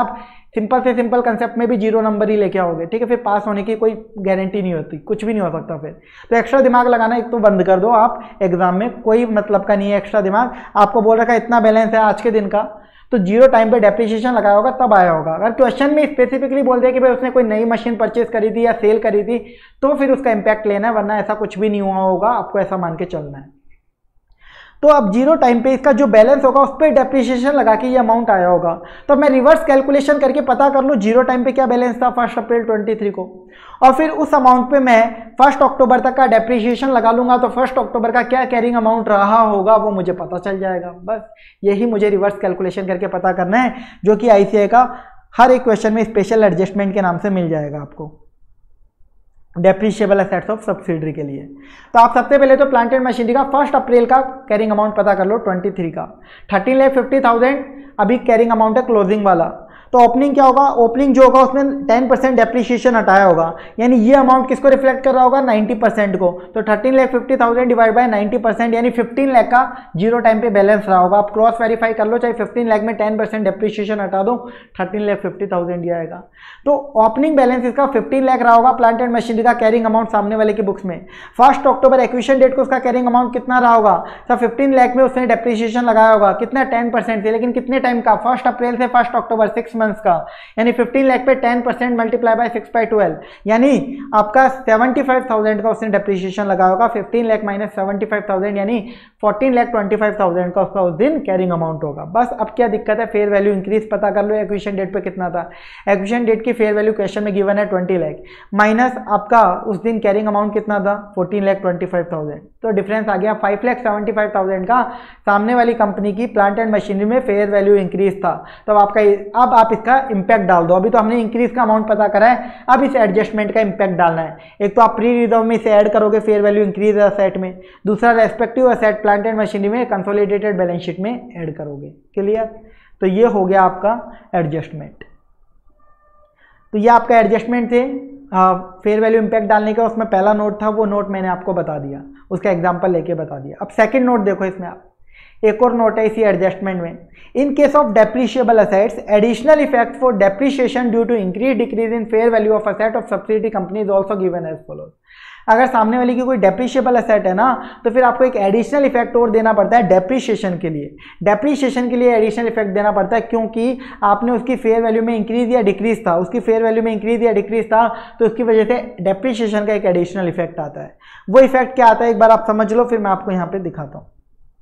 सिंपल से सिंपल कंसेप्ट में भी जीरो नंबर ही लेके आओगे, ठीक है, फिर पास होने की कोई गारंटी नहीं होती, कुछ भी नहीं हो सकता फिर। तो एक्स्ट्रा दिमाग लगाना एक तो बंद कर दो आप, एग्जाम में कोई मतलब का नहीं है एक्स्ट्रा दिमाग। आपको बोल रखा है इतना बैलेंस है आज के दिन का, तो जीरो टाइम पे डेप्रिसिएशन लगाया होगा तब आया होगा। अगर क्वेश्चन में स्पेसिफिकली बोल दिया कि भाई उसने कोई नई मशीन परचेज करी थी या सेल करी थी, तो फिर उसका इम्पैक्ट लेना है, वरना ऐसा कुछ भी नहीं हुआ होगा, आपको ऐसा मान के चलना है। तो अब जीरो टाइम पे इसका जो बैलेंस होगा उस पर डेप्रिसिएशन लगा के ये अमाउंट आया होगा। तो मैं रिवर्स कैलकुलेशन करके पता कर लूँ जीरो टाइम पे क्या बैलेंस था फर्स्ट अप्रैल ट्वेंटी थ्री को, और फिर उस अमाउंट पे मैं फर्स्ट अक्टूबर तक का डेप्रिसिएशन लगा लूंगा, तो फर्स्ट अक्टूबर का क्या कैरिंग अमाउंट रहा होगा वो मुझे पता चल जाएगा। बस यही मुझे रिवर्स कैलकुलेशन करके पता करना है, जो कि आईसीएआई का हर एक क्वेश्चन में स्पेशल एडजस्टमेंट के नाम से मिल जाएगा आपको डेप्रिशिएबल एसेट्स ऑफ सब्सिडरी के लिए। तो आप सबसे पहले तो प्लांट एंड मशीनरी का फर्स्ट अप्रैल का कैरिंग अमाउंट पता कर लो ट्वेंटी थ्री का, थर्टीन लाख फिफ्टी थाउजेंड अभी कैरिंग अमाउंट है क्लोजिंग वाला। तो ओपनिंग क्या होगा, ओपनिंग जो होगा उसमें टेन परसेंट डेप्रिसिएशन हटाया होगा, यानी ये अमाउंट किसको रिफ्लेक्ट कर रहा होगा, नाइन्टी परसेंट को। तो thirteen lakh fifty thousand divide by ninety percent यानी फिफ्टीन लाख का जीरो टाइम पे बैलेंस रहा होगा। आप क्रॉस वेरीफाई कर लो, चाहे फिफ्टीन लाख में टेन परसेंट डेप्रिसिएशन हटा दो, थर्टीन लाख फिफ्टी थाउजेंड ही आएगा। तो ओपनिंग बैलेंस इसका फिफ्टीन लाख रहा होगा प्लांट एंड मशीनरी का कैरिंग अमाउंट सामने वाले की बुक्स में। फर्स्ट अक्टूबर एक्विजिशन डेट को उसका कैरिंग अमाउंट कितना रहा होगा, सर फिफ्टीन लाख में उसने डेप्रिसिएशन लगाया होगा, कितना, टेन परसेंट से, लेकिन कितने टाइम का, फर्स्ट अप्रैल से फर्स्ट अक्टूबर, सिक्स मंथ्स का, यानी फिफ्टीन लाख पे ten percent multiply by six by twelve, यानी आपका सेवेंटी फाइव थाउजेंड का उसने डेप्रिसिएशन लगाया होगा। Fifteen lakh minus seventy five thousand यानी fourteen lakh twenty five thousand का उसका उस दिन कैरिंग अमाउंट होगा। बस अब क्या दिक्कत है, फेयर वैल्यू इंक्रीज पता कर लो एक्विजिशन डेट पे कितना था। एक्विजिशन डेट की फेयर वैल्यू क्वेश्चन में गिवन है ट्वेंटी लाख, माइनस आपका उस दिन कैरिंग अमाउंट कितना था, fourteen lakh twenty five thousand, तो डिफरेंस आ गया five lakh seventy five thousand का। सामने वाली कंपनी की प्लांट एंड मशीनरी में फेयर वैल्यू इंक्रीज था, तो आपका अब आप इसका इंपैक्ट डाल दो। अभी तो हमने इंक्रीज का अमाउंट पता करा है, अब इस एडजस्टमेंट का इंपैक्ट डालना है। एक तो आप प्री रिजर्व में इसे ऐड करोगे फेयर वैल्यू इंक्रीज असेट में, दूसरा respective asset plant and machinery में कंसोलिडेटेड बैलेंस शीट में ऐड करोगे। क्लियर? तो ये हो गया आपका एडजस्टमेंट। तो ये आपका एडजस्टमेंट थे फेयर वैल्यू इंपैक्ट डालने का, उसमें पहला नोट था, वो नोट मैंने आपको बता दिया, उसका एग्जांपल लेके बता दिया। अब सेकंड नोट देखो, इसमें आप एक और नोट है इसी एडजस्टमेंट में, in case of depreciable assets additional effect for depreciation due to increase decrease in fair value of asset of subsidiary company is also given as follows. अगर सामने वाली की कोई डेप्रिशिएबल असेट है ना, तो फिर आपको एक एडिशनल इफेक्ट और देना पड़ता है डेप्रिसिएशन के लिए। डेप्रिसिएशन के लिए एडिशनल इफेक्ट देना पड़ता है क्योंकि आपने उसकी फेयर वैल्यू में इंक्रीज या डिक्रीज था, उसकी फेयर वैल्यू में इंक्रीज या डिक्रीज था, तो उसकी वजह से डेप्रिसिएशन का एक एडिशनल इफेक्ट आता है। वो इफेक्ट क्या आता है एक बार आप समझ लो, फिर मैं आपको यहाँ पे दिखाता हूँ।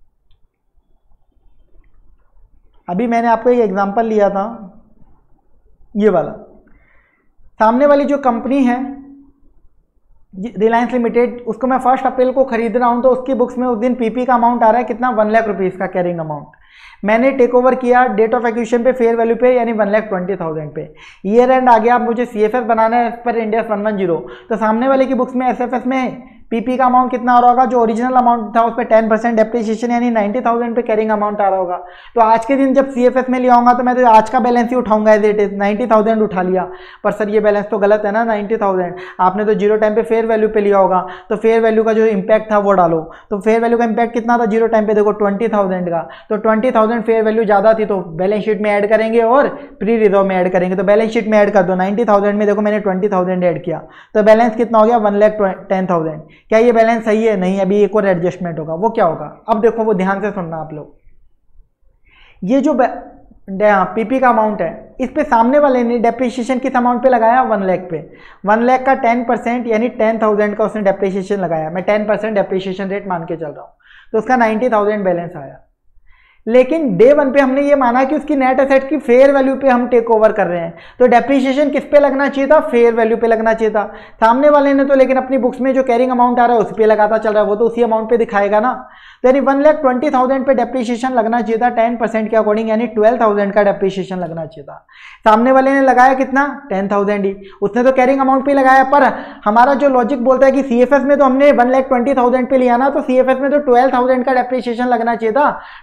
अभी मैंने आपको एक एग्जांपल लिया था, ये वाला, सामने वाली जो कंपनी है रिलायंस लिमिटेड, उसको मैं फर्स्ट अप्रैल को खरीद रहा हूं, तो उसकी बुक्स में उस दिन पीपी का अमाउंट आ रहा है कितना, वन लाख रुपीस का कैरिंग अमाउंट। मैंने टेक ओवर किया डेट ऑफ एक्विजिशन पे फेयर वैल्यू पे, यानी वन लाख ट्वेंटी थाउजेंड पे। ईयर एंड आ गया, अब मुझे सी एफ एस बनाना है as per Ind AS one one zero, तो सामने वाले की बुक्स में एस एफ एस में पीपी का अमाउंट कितना आ रहा होगा, जो ओरिजिनल अमाउंट था उस पर टेन परसेंट डेप्रिसिएशन यानी नाइन्टी थाउजेंड पे कैरिंग अमाउंट आ रहा होगा। तो आज के दिन जब सीएफएस में ले आऊंगा तो मैं तो आज का बैलेंस ही उठाऊंगा as it is, ninety thousand उठा लिया, पर सर ये बैलेंस तो गलत है ना, नाइन्टी थाउजेंड आपने तो जीरो टाइम पे फेयर वैल्यू पे लिया होगा, तो फेयर वैल्यू का जो इंपैक्ट था वो डालो। तो फेयर वैल्यू का इंपैक्ट कितना था जीरो टाइम पे, देखो ट्वेंटी थाउजेंड का, तो ट्वेंटी थाउजेंड फेयर वैल्यू ज्यादा थी तो बैलेंस शीट में ऐड करेंगे और प्री रिजर्व में ऐड करेंगे, तो बैलेंस शीट में ऐड कर दो। नाइन्टी थाउजेंड में देखो मैंने ट्वेंटी थाउजेंड ऐड किया, तो बैलेंस कितना हो गया, वन लाख टेन थाउजेंड। क्या ये बैलेंस सही है? नहीं, अभी एक और एडजस्टमेंट होगा। वो क्या होगा, अब देखो, वो ध्यान से सुनना आप लोग। ये जो पीपी का अमाउंट है, इस पे सामने वाले ने डेप्रिसिएशन किस अमाउंट पे लगाया, वन लाख पे। वन लाख का टेन परसेंट यानी टेन थाउजेंड का उसने डेप्रिसिएशन लगाया, मैं टेन परसेंट डेप्रिसिएशन रेट मान के चल रहा हूँ, तो उसका नाइन्टी थाउजेंड बैलेंस आया। लेकिन डे वन पे हमने ये माना कि उसकी नेट एसेट की फेयर वैल्यू पे हम टेक ओवर कर रहे हैं, तो डेप्रिसिएशन किस पे लगना चाहिए था, फेयर वैल्यू पे लगना चाहिए था। सामने वाले ने तो लेकिन अपनी बुक्स में जो कैरिंग अमाउंट आ रहा है उस पे लगाता चल रहा है, वो तो उसी अमाउंट पे दिखाएगा ना। तो यानी वन लाख ट्वेंटी थाउजेंड पे डेप्रिसिएशन लगना चाहिए था टेन परसेंट के अकॉर्डिंग, यानी ट्वेल्व थाउजेंड का डेप्रिसिएशन लगना चाहिए था। सामने वाले ने लगाया कितना, टेन थाउजेंड ही, उसने तो कैरिंग अमाउंट पे लगाया, पर हमारा जो लॉजिक बोलता है कि सीएफएस में तो हमने वन लाख ट्वेंटी थाउजेंड पे लिया ना, तो सीएफएस में तो ट्वेल्व थाउजेंड का डेप्रिसिएशन लगना चाहिए था। ट्वेल्व थाउजेंड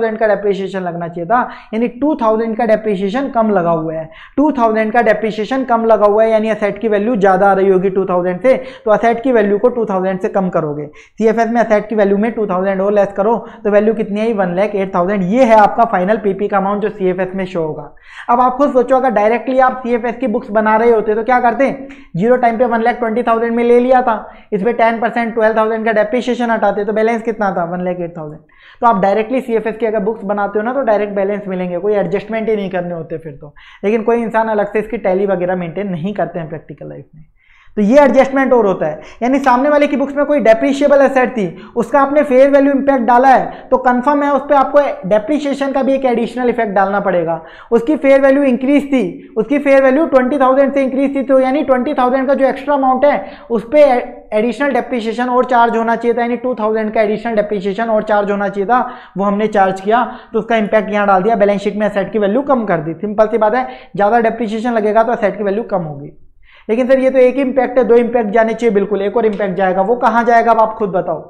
थाउजेंड का डेप्रिसिएशन लगना चाहिए था, यानी टू थाउजेंड का डेप्रिसिएशन कम लगा हुआ है। टू थाउजेंड का डेप्रिसिएशन कम लगा हुआ है यानी असेट की वैल्यू ज्यादा आ रही होगी टू थाउजेंड से, तो असेट की वैल्यू को टू थाउजेंड से कम करोगे। सीएफएस में असेट की वैल्यू में टू थाउजेंड और लेस करो तो वैल्यू कितनी आई, वन लाख एट थाउजेंड। ये है आपका फाइनल पीपी का अमाउंट जो सीएफएस में शो होगा। अब आप खुद सोचो, अगर डायरेक्टली आप सीएफएस की बुक्स बना रहे होते तो क्या करते, जीरो टाइम पे वन लाख ट्वेंटी थाउजेंड में ले लिया था, इस पे टेन परसेंट ट्वेल्व थाउजेंड का डेप्रिसिएशन हटाते तो बैलेंस कितना था, वन लाख एट थाउजेंड। तो आप डायरेक्टली सीएफएस की अगर बुक्स बनाते हो ना तो डायरेक्ट बैलेंस मिलेंगे, कोई एडजस्टमेंट ही नहीं करने होते फिर तो। लेकिन कोई इंसान अलग से इसकी टैली वगैरह मेंटेन नहीं करते हैं प्रैक्टिकल लाइफ में, तो ये एडजस्टमेंट और होता है। यानी सामने वाले की बुक्स में कोई डेप्रिशिएबल एसेट थी, उसका आपने फेयर वैल्यू इंपैक्ट डाला है तो कंफर्म है उस पर आपको डेप्रिशिएशन का भी एक एडिशनल इफेक्ट डालना पड़ेगा। उसकी फेयर वैल्यू इंक्रीज थी, उसकी फेयर वैल्यू ट्वेंटी थाउजेंड से इंक्रीज थी, तो यानी ट्वेंटी थाउजेंड का जो एक्स्ट्रा अमाउंट है उस पर एडिशनल डेप्रिशिएशन और चार्ज होना चाहिए था, यानी टू थाउजेंड का एडिशनल डेप्रिशिएशन और चार्ज होना चाहिए था, वो हमने चार्ज किया तो उसका इंपैक्ट यहाँ डाल दिया, बैलेंस शीट में एसेट की वैल्यू कम कर दी। सिंपल सी बात है, ज्यादा डेप्रिशिएशन लगेगा तो एसेट की वैल्यू कम होगी। लेकिन सर ये तो एक ही इंपैक्ट है, दो इंपैक्ट जाने चाहिए, बिल्कुल एक और इंपैक्ट जाएगा, वो कहाँ जाएगा अब आप खुद बताओ।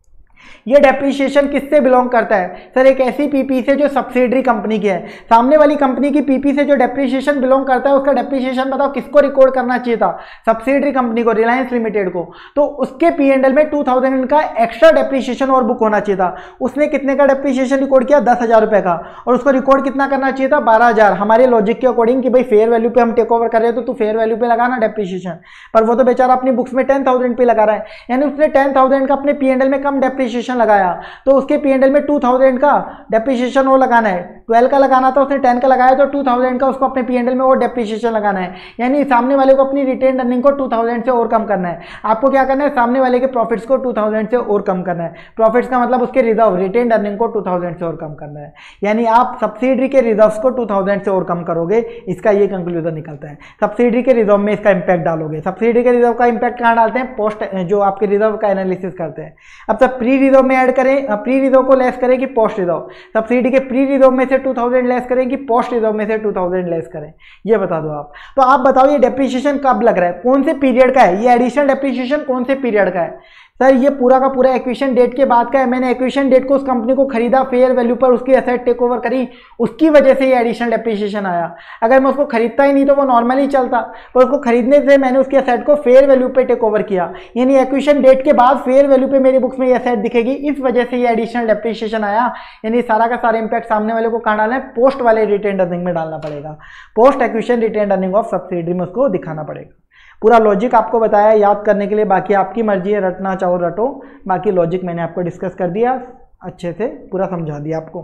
ये डेप्रिसिएशन किससे बिलोंग करता है, सर एक ऐसी पीपी से जो सब्सिडरी कंपनी की है। सामने वाली कंपनी की पीपी से जो डेप्रिसिएशन बिलोंग करता है उसका डेप्रिसिएशन बताओ किसको रिकॉर्ड करना चाहिए था, सब्सिडरी कंपनी को, रिलायंस लिमिटेड को। तो उसके पी एंड एल में टू थाउजेंड का एक्स्ट्रा डेप्रिसिएशन और बुक होना चाहिए था। उसने कितने का डेप्रिसिएशन रिकॉर्ड किया, दस हजार रुपए का, और उसको रिकॉर्ड कितना करना चाहिए था, बारह हजार। हमारे लॉजिक के अकॉर्डिंग कि भाई फेयर वैल्यू पे हम टेक ओवर कर रहे हैं तो तू फेयर वैल्यू पे लगाना डेप्रिसिएशन, पर वो तो बेचारा अपनी बुक्स में टेन थाउजेंड पे लगा रहा है, यानी उसने टेन थाउजेंड का अपने पी एंड एल में कम डेप्रिसिएशन लगाया, तो उसके पी एंड एल में टू थाउजेंड का डेप्रिसिएशन और लगाना है। ट्वेल्व का लगाना था, उसने टेन का लगाया तो टू थाउजेंड का उसको अपने पी एंड एल में और डेप्रिसिएशन लगाना है, यानी सामने वाले को अपनी रिटेन अर्निंग को टू थाउजेंड से और कम करना है। आपको क्या करना है, सामने वाले के प्रॉफिट्स को टू थाउजेंड से और कम करना है। प्रॉफिट्स का मतलब उसके रिजर्व, रिटेन अर्निंग को टू थाउजेंड से और कम करना है, यानी आप सब्सिडरी के रिजर्व्स को टू थाउजेंड से और कम करोगे, इसका ये कंक्लूजन निकलता है। सब्सिडरी के रिजर्व में इसका इंपैक्ट डालोगे। सब्सिडरी के रिजर्व का इंपैक्ट कहाँ डालते हैं, पोस्ट जो आपके रिजर्व का एनालिसिस करते हैं। अब सब प्री रिजर्व में ऐड करें, प्री रिजर्व को लेस करें कि पोस्ट रिजर्व, सब्सिडी के प्री रिजर्व में से टू थाउजेंड लेस करें कि पोस्ट रिजर्व में से टू थाउजेंड लेस करें, ये बता दो आप। तो आप बताओ ये डेप्रिसिएशन कब लग रहा है, कौन से पीरियड का है, ये एडिशनल डेप्रिसिएशन कौन से पीरियड का है। सर ये पूरा का पूरा एक्विजिशन डेट के बाद का है, मैंने एक्विजिशन डेट को उस कंपनी को खरीदा, फेयर वैल्यू पर उसकी एसेट टेक ओवर करी, उसकी वजह से ये एडिशनल डेप्रिसिएशन आया। अगर मैं उसको खरीदता ही नहीं तो वो नॉर्मली चलता, पर उसको खरीदने से मैंने उसकी एसेट को फेयर वैल्यू पे टेक ओवर किया, यानी एक्विजिशन डेट के बाद फेयर वैल्यू पे मेरी बुक्स में ये एसेट दिखेगी, इस वजह से ये एडिशनल डेप्रिसिएशन आया। यानी सारा का सारा इंपैक्ट सामने वाले को कहाँ डालना है, पोस्ट वाले रिटेन अर्निंग में डालना पड़ेगा, post acquisition retain earning of subsidy में उसको दिखाना पड़ेगा। पूरा लॉजिक आपको बताया याद करने के लिए, बाकी आपकी मर्जी है, रटना चाहो रटो, बाकी लॉजिक मैंने आपको डिस्कस कर दिया, अच्छे से पूरा समझा दिया आपको।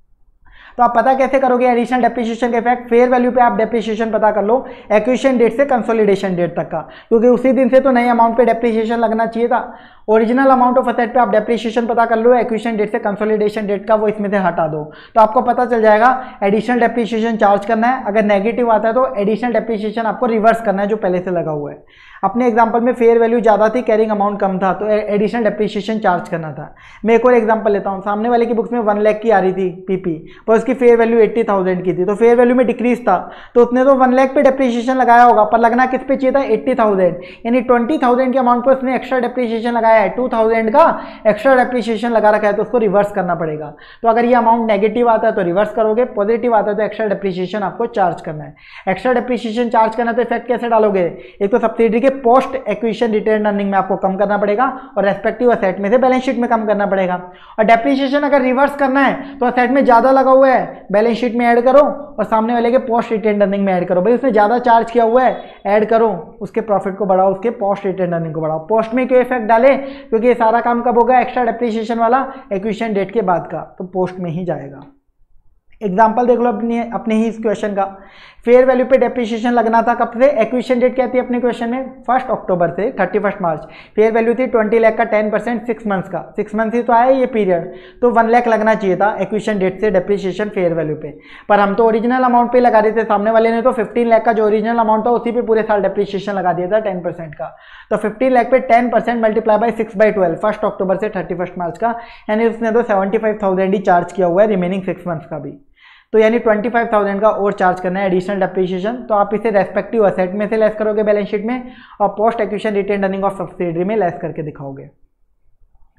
तो आप पता कैसे करोगे एडिशनल डेप्रिसिएशन के इफेक्ट, फेयर वैल्यू पे आप डेप्रिसिएशन पता कर लो एक्विजिशन डेट से कंसोलिडेशन डेट तक का, क्योंकि उसी दिन से तो नए अमाउंट पे डेप्रिसिएशन लगना चाहिए था। ओरिजिनल अमाउंट ऑफ असेट पे आप डेप्रिसिएशन पता कर लो, एक्विजिशन डेट से कंसोलिडेशन डेट का वो इसमें से हटा दो, तो आपको पता चल जाएगा एडिशनल डेप्रिसिएशन चार्ज करना है। अगर नेगेटिव आता है तो एडिशनल डेप्रिसिएशन आपको रिवर्स करना है जो पहले से लगा हुआ है। अपने एग्जांपल में फेयर वैल्यू ज़्यादा थी, कैरिंग अमाउंट कम था, तो एडिशनल डेप्रिसिएशन चार्ज करना था। मैं एक और एग्जांपल लेता हूँ, सामने वाले की बुक्स में वन लाख की आ रही थी पीपी, पर उसकी फेयर वैल्यू एट्टी थाउजेंड की थी, तो फेयर वैल्यू में डिक्रीज था, तो उसने तो वन लाख पे डेप्रिसिएशन लगाया होगा, पर लगना किस पे चाहिए था, एट्टी थाउजेंड, यानी ट्वेंटी थाउजेंड के अमाउंट पर उसने एक्स्ट्रा डेप्रिसिएशन लगाया है, टू थाउजेंड का एक्स्ट्रा डेप्रिसिएशन लगा रखा है, तो उसको रिवर्स करना पड़ेगा। तो अगर ये अमाउंट नेगेटिव आता है तो रिवर्स करोगे, पॉजिटिव आता है तो एक्स्ट्रा डेप्रिसिएशन आपको चार्ज करना है। एक्स्ट्रा डेप्रिसिएशन चार्ज करना तो इफेक्ट कैसे डालोगे, एक तो सब्सिडी के पोस्ट एक्विजिशन रिटेन अर्निंग में आपको कम करना पड़ेगा और रेस्पेक्टिव असेट में से बैलेंस शीट में कम करना पड़ेगा। और डेप्रिसिएशन अगर रिवर्स करना है तो असेट में ज्यादा लगा हुआ है बैलेंस शीट में ऐड करो और सामने वाले के पोस्ट रिटेन अर्निंग में ऐड करो। भाई उसने ज्यादा चार्ज किया हुआ है, ऐड करो, उसके प्रॉफिट को बढ़ाओ, उसके पोस्ट रिटेन अर्निंग को बढ़ाओ। पोस्ट में क्यों इफेक्ट डाले, क्योंकि ये सारा काम कब होगा, एक्स्ट्रा डेप्रिसिएशन वाला एक्विजिशन डेट के बाद का, तो पोस्ट में ही जाएगा। एग्जाम्पल देख लो अपने अपने ही इस क्वेश्चन का, फेयर वैल्यू पे डेप्रिसिएशन लगना था कब से, एक्विजिशन डेट क्या थी अपने क्वेश्चन में, फर्स्ट अक्टूबर से thirty first March. Fair value थी ट्वेंटी लाख का टेन परसेंट सिक्स मंथ्स का, सिक्स मंथ्स ही तो आया ये पीरियड, तो वन लाख लगना चाहिए था एक्विजिशन डेट से डेप्रिसिएशन फेयर वैल्यू पे, पर हम तो ओरिजिनल अमाउंट पे लगा रहे थे, सामने वाले ने तो फिफ्टीन लाख का जो ओरिजिनल अमाउंट था उसी पे पूरे साल डेप्रिसिएशन लगा दिया था टेन परसेंट का। तो फिफ्टीन लाख पे ten percent multiply by six by twelve first October से थर्टी फर्स्ट मार्च का, यानी उसने तो सेवेंटी फाइव थाउजेंड ही चार्ज किया हुआ है रिमेनिंग सिक्स मंथ्स का भी, तो यानी ट्वेंटी फाइव थाउजेंड का और चार्ज करना है एडिशनल डेप्रिसिएशन। तो आप इसे रेस्पेक्टिव असेट में से लेस करोगे बैलेंस शीट में और post acquisition retain earning of subsidiary में लेस करके दिखाओगे।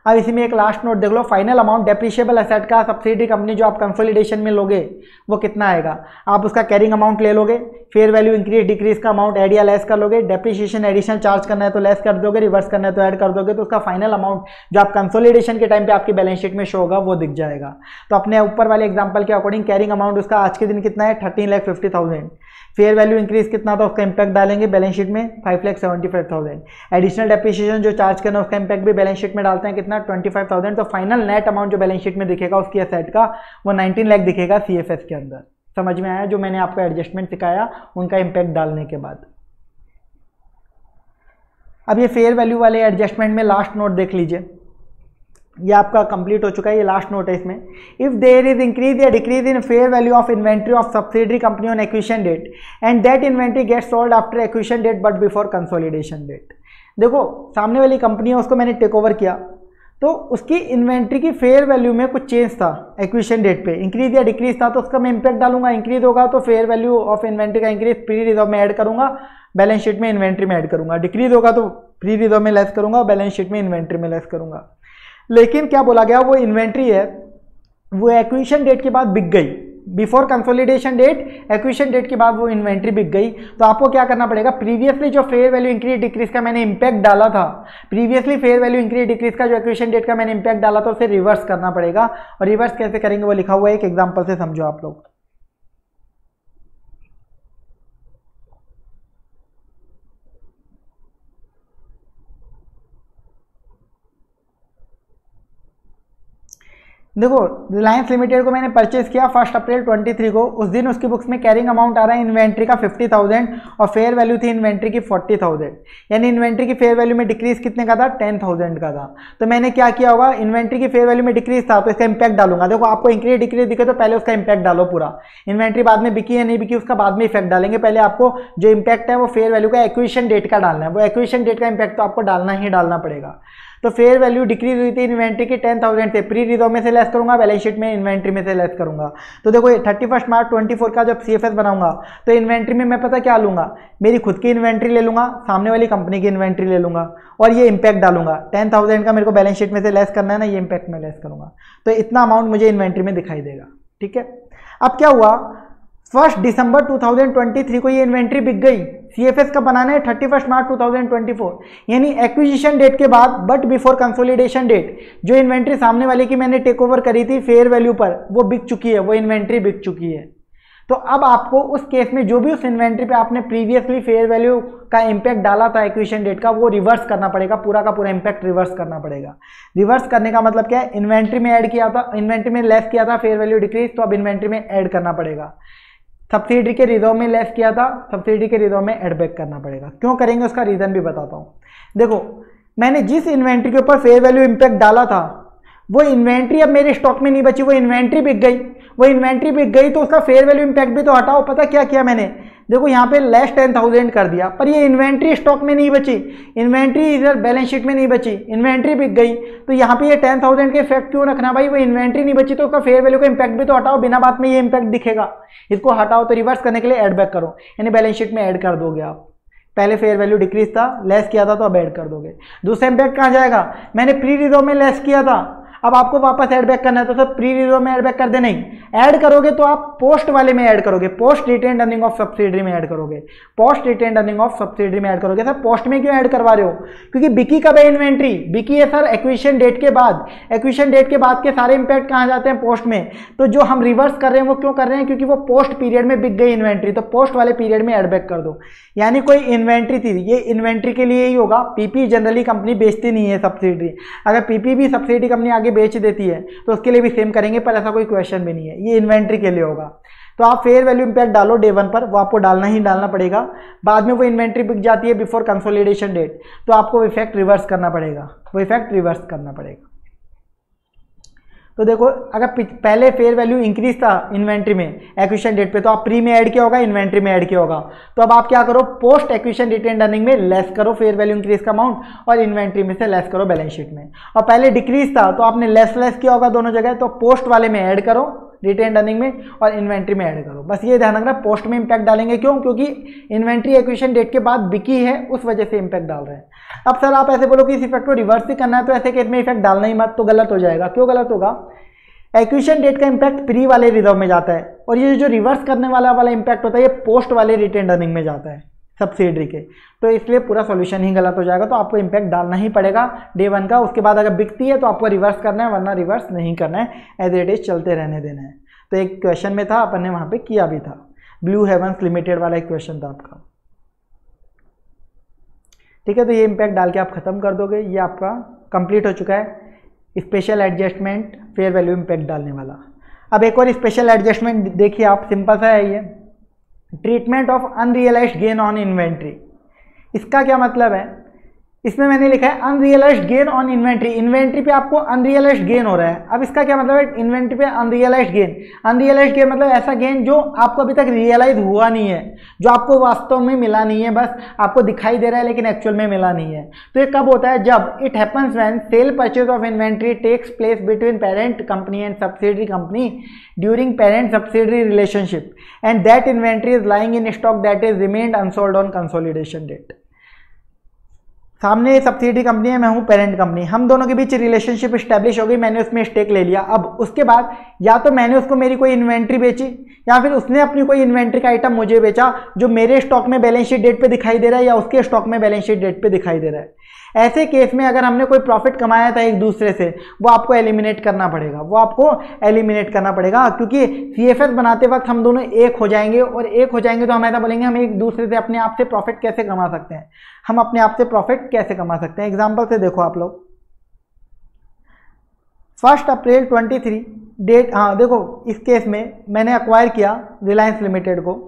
अब इसी में एक लास्ट नोट देख लो, फाइनल अमाउंट डेप्रिशिएबल एसेट का सब्सिडी कंपनी जो आप कंसोलिडेशन में लोगे वो कितना आएगा। आप उसका कैरिंग अमाउंट ले लोगे, फेयर वैल्यू इंक्रीज डिक्रीज का अमाउंट ऐड या लेस कर लोगे, डेप्रिसिएशन एडिशनल चार्ज करना है तो लेस कर दोगे, रिवर्स करना है तो ऐड कर दोगे, तो उसका फाइनल अमाउंट जो आप कंसोलिडेशन के टाइम पे आपकी बैलेंस शीट में शो होगा वो दिख जाएगा। तो अपने ऊपर वाले एग्जांपल के अकॉर्डिंग कैरिंग अमाउंट उसका आज के दिन कितना है, thirteen lakh fifty thousand. Fair value increase कितना था उसका इंपैक्ट डालेंगे बैलेंस शीट में five lakh seventy five thousand. Additional depreciation जो चार्ज करना है उसका इंपैक्ट भी बैलेंस शीट में डालते हैं कितना, ट्वेंटी फाइव थाउजेंड। तो फाइनल नेट अमाउंट जो बैलेंस शीट में दिखेगा उसकी एसेट का वो नाइनटीन लाख दिखेगा सीएफएस के अंदर। समझ में आया जो मैंने आपको एडजस्टमेंट सिखाया उनका इंपैक्ट डालने के बाद। अब ये फेयर वैल्यू वाले एडजस्टमेंट में लास्ट नोट देख लीजिए, ये आपका कंप्लीट हो चुका है, ये लास्ट नोट है इसमें। इफ देयर इज इंक्रीज या decrease in fair value of inventory of subsidiary company on acquisition date and that inventory get sold after acquisition date but before consolidation date. देखो सामने वाली कंपनी है उसको मैंने take over किया तो उसकी इन्वेंट्री की फेयर वैल्यू में कुछ चेंज था एक्विजिशन डेट पे, इंक्रीज या डिक्रीज था तो उसका मैं इंपैक्ट डालूंगा। इंक्रीज होगा तो फेयर वैल्यू ऑफ इन्वेंट्री का इंक्रीज प्री रिजर्व में ऐड करूंगा, बैलेंस शीट में इन्वेंट्री में ऐड करूंगा। डिक्रीज होगा तो प्री रिजर्व में लेस करूंगा, बैलेंस शीट में इन्वेंट्री में लेस करूंगा। लेकिन क्या बोला गया, वो इन्वेंट्री है वो एक्विजिशन डेट के बाद बिक गई, before consolidation date acquisition date के बाद वो इन्वेंट्री बिक गई। तो आपको क्या करना पड़ेगा, प्रीवियसली जो फेयर वैल्यू इंक्रीज डिक्रीज का मैंने इंपैक्ट डाला था, previously fair value increase decrease का जो एक्विजिशन डेट का मैंने इंपैक्ट डाला था उसे रिवर्स करना पड़ेगा। और रिवर्स कैसे करेंगे वो लिखा हुआ है, एक एग्जांपल से समझो आप लोग। देखो रिलायंस लिमिटेड को मैंने परचेज किया फर्स्ट अप्रैल तेईस को, उस दिन उसकी बुक्स में कैरिंग अमाउंट आ रहा है इन्वेंट्री का फिफ्टी थाउजेंड और फेयर वैल्यू थी इन्वेंट्री की फोर्टी थाउजेंड, यानी इन्वेंट्री की फेयर वैल्यू में डिक्रीज कितने का था, टेन थाउजेंड का था। तो मैंने क्या किया होगा, इन्वेंट्री की फेयर वैल्यू में डिक्रीज था तो इसका इंपैक्ट डालूंगा। देखो आपको इंक्रीज डिक्रीज दिखे तो पहले उसका इंपैक्ट डालो पूरा, इन्वेंट्री बाद में बिकी है नहीं बिकी उसका बाद में इफेक्ट डालेंगे। पहले आपको जो इंपैक्ट है वो फेयर वैल्यू का एक्विजिशन डेट का डालना है, वो एक्विजिशन डेट का इंपैक्ट तो आपको डालना ही डालना पड़ेगा। तो फेयर वैल्यू डिक्रीज हुई थी इन्वेंट्री की टेन थाउजेंड से, प्री रिजर्व में से लेस करूंगा, बैलेंस शीट में इन्वेंट्री में से लेस करूंगा। तो देखो thirty first March twenty four का जब सीएफएस बनाऊंगा तो इन्वेंट्री में मैं पता क्या लूंगा, मेरी खुद की इन्वेंट्री ले लूंगा, सामने वाली कंपनी की इन्वेंट्री ले लूंगा और ये इंपैक्ट डालूंगा। टेन थाउजेंड का मेरे को बैलेंस शीट में से लेस करना है ना, ये इंपैक्ट में लेस करूंगा तो इतना अमाउंट मुझे इन्वेंट्री में दिखाई देगा। ठीक है, अब क्या हुआ, first December two thousand twenty three को ये इन्वेंट्री बिक गई। सीएफएस का बनाना है thirty first March two thousand twenty four, यानी एक्विजिशन डेट के बाद बट बिफोर कंसोलिडेशन डेट जो इन्वेंट्री सामने वाले की मैंने टेक ओवर करी थी फेयर वैल्यू पर वो बिक चुकी है, वो इन्वेंट्री बिक चुकी है। तो अब आपको उस केस में जो भी उस इन्वेंट्री पे आपने प्रीवियसली फेयर वैल्यू का इंपैक्ट डाला था एक्विजिशन डेट का वो रिवर्स करना पड़ेगा, पूरा का पूरा इंपैक्ट रिवर्स करना पड़ेगा। रिवर्स करने का मतलब क्या है, इन्वेंट्री में ऐड किया था, इन्वेंट्री में लेस किया था फेयर वैल्यू डिक्रीज, तो अब इन्वेंट्री में ऐड करना पड़ेगा। सब्सिडी के रिजर्व में लेस किया था, सब्सिडी के रिजर्व में एड बैक करना पड़ेगा। क्यों करेंगे उसका रीजन भी बताता हूँ। देखो मैंने जिस इन्वेंट्री के ऊपर फेयर वैल्यू इंपैक्ट डाला था वो इन्वेंट्री अब मेरे स्टॉक में नहीं बची, वो इन्वेंट्री बिक गई। वो इन्वेंट्री बिक गई तो उसका फेयर वैल्यू इंपैक्ट भी तो हटाओ। पता क्या किया मैंने, देखो यहाँ पे लेस टेन थाउजेंड कर दिया पर ये इन्वेंट्री स्टॉक में नहीं बची, इन्वेंट्री इधर बैलेंस शीट में नहीं बची, इन्वेंट्री बिक गई। तो यहाँ पे ये टेन थाउजेंड के इफेक्ट क्यों रखना भाई, वो इन्वेंट्री नहीं बची तो उसका फेयर वैल्यू का इंपैक्ट भी तो हटाओ, बिना बात में ये इंपैक्ट दिखेगा। इसको हटाओ तो रिवर्स करने के लिए एड बैक करो, यानी बैलेंस शीट में ऐड कर दोगे आप। पहले फेयर वैल्यू डिक्रीज था, लेस किया था तो अब ऐड कर दोगे। दूसरा इंपैक्ट कहाँ जाएगा, मैंने प्री रिजर्व में लेस किया था, अब आपको वापस ऐड बैक करना है तो सर प्री रिजर्व में ऐड बैक कर दे, नहीं ऐड करोगे तो आप पोस्ट वाले में ऐड करोगे, post retain earning of subsidiary में ऐड करोगे, post retain earning of subsidiary में ऐड करोगे। सर पोस्ट में क्यों ऐड करवा रहे हो, क्योंकि बिकी कब है इन्वेंट्री, बिकी है सर एक्विजिशन डेट के बाद। एक्विजिशन डेट के बाद के सारे इंपैक्ट कहाँ जाते हैं, पोस्ट में। तो जो हम रिवर्स कर रहे हैं वो क्यों कर रहे हैं, क्योंकि वो पोस्ट पीरियड में बिक गई इन्वेंट्री, तो पोस्ट वाले पीरियड में ऐड बैक कर दो। यानी कोई इन्वेंट्री थी, ये इन्वेंट्री के लिए ही होगा। पीपी जनरली कंपनी बेचती नहीं है सब्सिडरी, अगर पीपी भी सब्सिडी कंपनी आगे बेच देती है तो उसके लिए भी सेम करेंगे, पर ऐसा कोई क्वेश्चन भी नहीं है, ये इन्वेंट्री के लिए होगा। तो आप फेयर वैल्यू इंपैक्ट डालो डे वन पर, वो आपको डालना ही डालना पड़ेगा। बाद में वो इन्वेंट्री बिक जाती है बिफोर कंसोलिडेशन डेट, तो आपको इफेक्ट रिवर्स करना पड़ेगा, वो इफेक्ट रिवर्स करना पड़ेगा। तो देखो अगर पहले फेयर वैल्यू इंक्रीज था इन्वेंट्री में एक्विजिशन डेट पे, तो आप प्री में ऐड किया होगा, इन्वेंट्री में ऐड किया होगा। तो अब आप क्या करो, पोस्ट एक्विजिशन रिटेन अर्निंग में लेस करो फेयर वैल्यू इंक्रीज का अमाउंट और इन्वेंट्री में से लेस करो बैलेंस शीट में। और पहले डिक्रीज था तो आपने लेस लेस किया होगा दोनों जगह, तो पोस्ट वाले में ऐड करो रिटेन अर्निंग में और इन्वेंट्री में ऐड करो। बस ये ध्यान रखना, पोस्ट में इंपैक्ट डालेंगे क्यों? क्योंकि इन्वेंट्री एक्विजिशन डेट के बाद बिकी है, उस वजह से इंपैक्ट डाल रहे हैं। अब सर आप ऐसे बोलो कि इस इफेक्ट को रिवर्स ही करना है, तो ऐसे केस में इफेक्ट डालना ही मत, तो गलत हो जाएगा। क्यों गलत होगा? एक्विजिशन डेट का इंपैक्ट प्री वाले रिजर्व में जाता है और ये जो रिवर्स करने वाला वाला इंपैक्ट होता है ये पोस्ट वाले रिटेन अर्निंग में जाता है सब्सिडरी के, तो इसलिए पूरा सॉल्यूशन ही गलत हो जाएगा। तो आपको इंपैक्ट डालना ही पड़ेगा डे वन का। उसके बाद अगर बिकती है तो आपको रिवर्स करना है, वरना रिवर्स नहीं करना है, एज इट इज चलते रहने देना है। तो एक क्वेश्चन में था, अपन ने वहाँ पे किया भी था, ब्लू हेवंस लिमिटेड वाला एक क्वेश्चन था आपका। ठीक है, तो ये इंपैक्ट डाल के आप खत्म कर दोगे। ये आपका कंप्लीट हो चुका है special adjustment fair value impact डालने वाला। अब एक और स्पेशल एडजस्टमेंट देखिए आप, सिंपल सा है ये, treatment of unrealized gain on inventory. इसका क्या मतलब है? इसमें मैंने लिखा है unrealized gain on inventory. Inventory पे आपको अनरियलाइज्ड गेन हो रहा है। अब इसका क्या मतलब है? इन्वेंट्री पे अनरियलाइज्ड गेन। अनरियलाइज्ड गेन मतलब ऐसा गेन जो आपको अभी तक रियलाइज हुआ नहीं है, जो आपको वास्तव में मिला नहीं है, बस आपको दिखाई दे रहा है लेकिन एक्चुअल में मिला नहीं है। तो ये कब होता है? जब it happens when sale purchase of inventory takes place between parent company and subsidiary company during parent subsidiary relationship and that inventory is lying in stock that is remained unsold on consolidation date. सामने subsidy company है, मैं हूँ parent company, हम दोनों के बीच relationship establish हो गई, मैंने उसमें स्टेक ले लिया। अब उसके बाद या तो मैंने उसको मेरी कोई इन्वेंट्री बेची या फिर उसने अपनी कोई इन्वेंट्री का आइटम मुझे बेचा जो मेरे स्टॉक में बैलेंस शीट डेट पे दिखाई दे रहा है या उसके स्टॉक में बैलेंस शीट डेट पे दिखाई दे रहा है। ऐसे केस में अगर हमने कोई प्रॉफिट कमाया था एक दूसरे से, वो आपको एलिमिनेट करना पड़ेगा, वो आपको एलिमिनेट करना पड़ेगा, क्योंकि सीएफएस बनाते वक्त हम दोनों एक हो जाएंगे और एक हो जाएंगे तो हम ऐसा बोलेंगे हम एक दूसरे से अपने आप से प्रॉफिट कैसे कमा सकते हैं, हम अपने आप से प्रॉफिट कैसे कमा सकते हैं। एग्जाम्पल से देखो आप लोग, first April twenty three date, हाँ देखो इस केस में मैंने अक्वायर किया रिलायंस लिमिटेड को,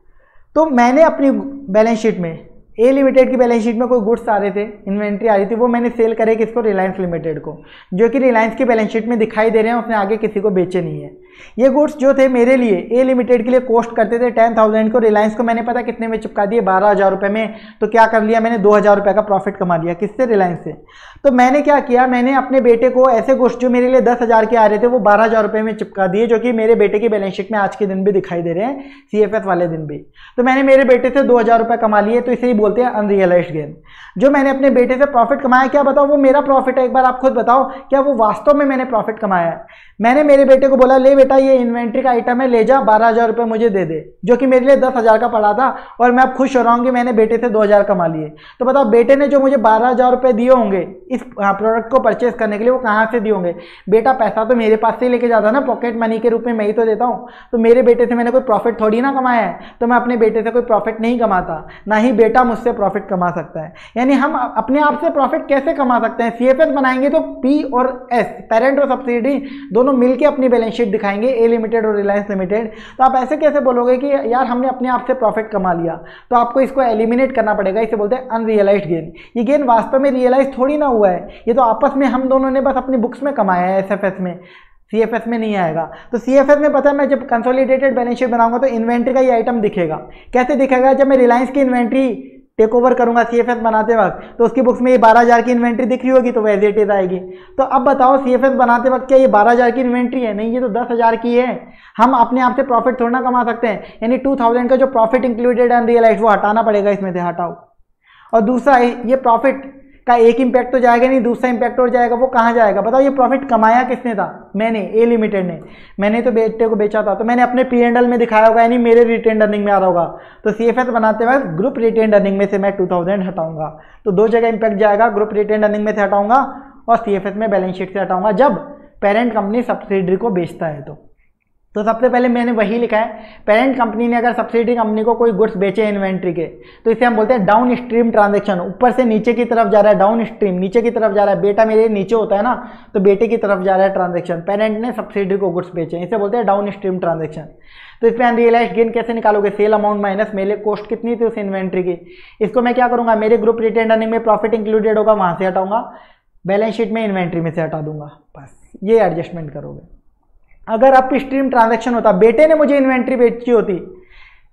तो मैंने अपनी बैलेंस शीट में ए लिमिटेड की बैलेंस शीट में कोई गुड्स आ रहे थे, इन्वेंट्री आ रही थी, वो मैंने सेल करे किसको? रिलायंस लिमिटेड को, जो कि रिलायंस की बैलेंस शीट में दिखाई दे रहे हैं, उसने आगे किसी को बेचे नहीं है। ये गुड्स जो थे मेरे लिए ए लिमिटेड के लिए कॉस्ट करते थे टेन थाउजेंड को, रिलायंस को मैंने पता कितने में चिपका दिए? बारह हज़ार रुपये में। तो क्या कर लिया मैंने? दो हज़ार रुपये का प्रॉफिट कमा लिया। किससे? रिलायंस से। तो मैंने क्या किया, मैंने अपने बेटे को ऐसे गुड्स जो मेरे लिए दस हज़ार के आ रहे थे वो बारह हज़ार रुपये में चिपका दिए, जो कि मेरे बेटे की बैलेंस शीट में आज के दिन भी दिखाई दे रहे हैं, सीएफएस वाले दिन भी। तो मैंने मेरे बेटे से दो हज़ार रुपये कमा लिए, तो इसे ही बोलते हैं अनरियलाइज्ड गेन। जो मैंने अपने बेटे से प्रॉफिट कमाया, क्या बताओ वो मेरा प्रॉफिट है? एक बार आप खुद बताओ, क्या वो वास्तव में मैंने प्रॉफिट कमाया है? मैंने मेरे बेटे को बोला ले बेटा ये इन्वेंट्री का आइटम है, ले जा, बारह हज़ार रुपये मुझे दे दे, जो कि मेरे लिए दस हज़ार का पड़ा था और मैं अब खुश हो रहा हूँ कि मैंने बेटे से दो हज़ार कमा लिए। तो बताओ बेटे ने जो मुझे बारह हज़ार रुपये दिए होंगे इस प्रोडक्ट को परचेज करने के लिए, वो कहाँ से दिए होंगे? बेटा पैसा तो मेरे पास से लेके जाता ना, पॉकेट मनी के रूप में मैं ही तो देता हूँ। तो मेरे बेटे से मैंने कोई प्रॉफिट थोड़ी ना कमाया है, तो मैं अपने बेटे से कोई प्रॉफिट नहीं कमाता, ना ही बेटा मुझसे प्रॉफिट कमा सकता है। यानी हम अपने आप से प्रॉफिट कैसे कमा सकते हैं? सीएफएस बनाएंगे तो पी और एस, पेरेंट और सब्सिडी, दोनों मिलकर अपनी बैलेंस शीट दिखाएंगे, ए लिमिटेड और रिलायंस लिमिटेड। तो आप ऐसे कैसे बोलोगे कि यार हमने अपने आप से प्रॉफिट कमा लिया? तो आपको इसको एलिमिनेट करना पड़ेगा, इसे बोलते हैं अनरियलाइज्ड गेन। ये गेन वास्तव में रियलाइज थोड़ी ना हुआ है, ये तो आपस में हम दोनों ने बस अपनी बुक्स में कमाया है, एसएफएस में, सीएफएस में नहीं आएगा। तो सीएफएस में पता है मैं जब कंसोलिडेटेड बैलेंस शीट बनाऊंगा तो इन्वेंट्री का ये आइटम दिखेगा। कैसे दिखेगा? जब मैं रिलायंस की इन्वेंट्री टेक ओवर करूंगा सीएफएस बनाते वक्त, तो उसकी बुक्स में ये बारह हज़ार की इन्वेंट्री दिख रही होगी, तो वैसे इट इज आएगी। तो अब बताओ सीएफएस बनाते वक्त क्या ये बारह हज़ार की इन्वेंट्री है? नहीं, ये तो दस हज़ार की है। हम अपने आप से प्रॉफिट थोड़ा ना कमा सकते हैं, यानी टू थाउजेंड का जो प्रॉफिट इंक्लूडेड अनरियलाइज्ड वो हटाना पड़ेगा, इसमें से हटाओ। और दूसरा ये प्रॉफिट का एक इम्पैक्ट तो जाएगा नहीं, दूसरा इम्पैक्ट और जाएगा, वो कहाँ जाएगा? बताओ ये प्रॉफिट कमाया किसने था? मैंने, ए लिमिटेड ने। मैंने तो बेटे को बेचा था, तो मैंने अपने पी एंड एल में दिखाया होगा, यानी मेरे रिटेन अर्निंग में आ रहा होगा। तो सीएफएस बनाते वक्त ग्रुप रिटेन अर्निंग में से मैं टू थाउजेंड हटाऊंगा, तो दो जगह इम्पैक्ट जाएगा, ग्रुप रिटेन अर्निंग में से हटाऊंगा और सीएफएस में बैलेंस शीट से हटाऊंगा, जब पेरेंट कंपनी सब्सिडरी को बेचता है। तो तो सबसे पहले मैंने वही लिखा है, पेरेंट कंपनी ने अगर सब्सिडरी कंपनी को कोई गुड्स बेचे इन्वेंट्री के, तो इसे हम बोलते हैं डाउन स्ट्रीम ट्रांजेक्शन। ऊपर से नीचे की तरफ जा रहा है, डाउन स्ट्रीम नीचे की तरफ जा रहा है, बेटा मेरे नीचे होता है ना, तो बेटे की तरफ जा रहा है ट्रांजेक्शन, पेरेंट ने सब्सिडरी को गुड्स बेचे, इसे बोलते हैं डाउन स्ट्रीम ट्रांजेक्शन। तो इसमें अनरियलाइज्ड गेन कैसे निकालोगे? सेल अमाउंट माइनस मेरे कॉस्ट कितनी थी उस इन्वेंट्री की, इसको मैं क्या करूंगा, मेरे ग्रुप रिटेन अर्निंग में प्रॉफिट इंक्लूडेड होगा, वहां से हटाऊंगा, बैलेंस शीट में इन्वेंट्री में से हटा दूंगा, बस ये एडजस्टमेंट करोगे। अगर आप स्ट्रीम ट्रांजैक्शन होता, बेटे ने मुझे इन्वेंट्री बेची होती,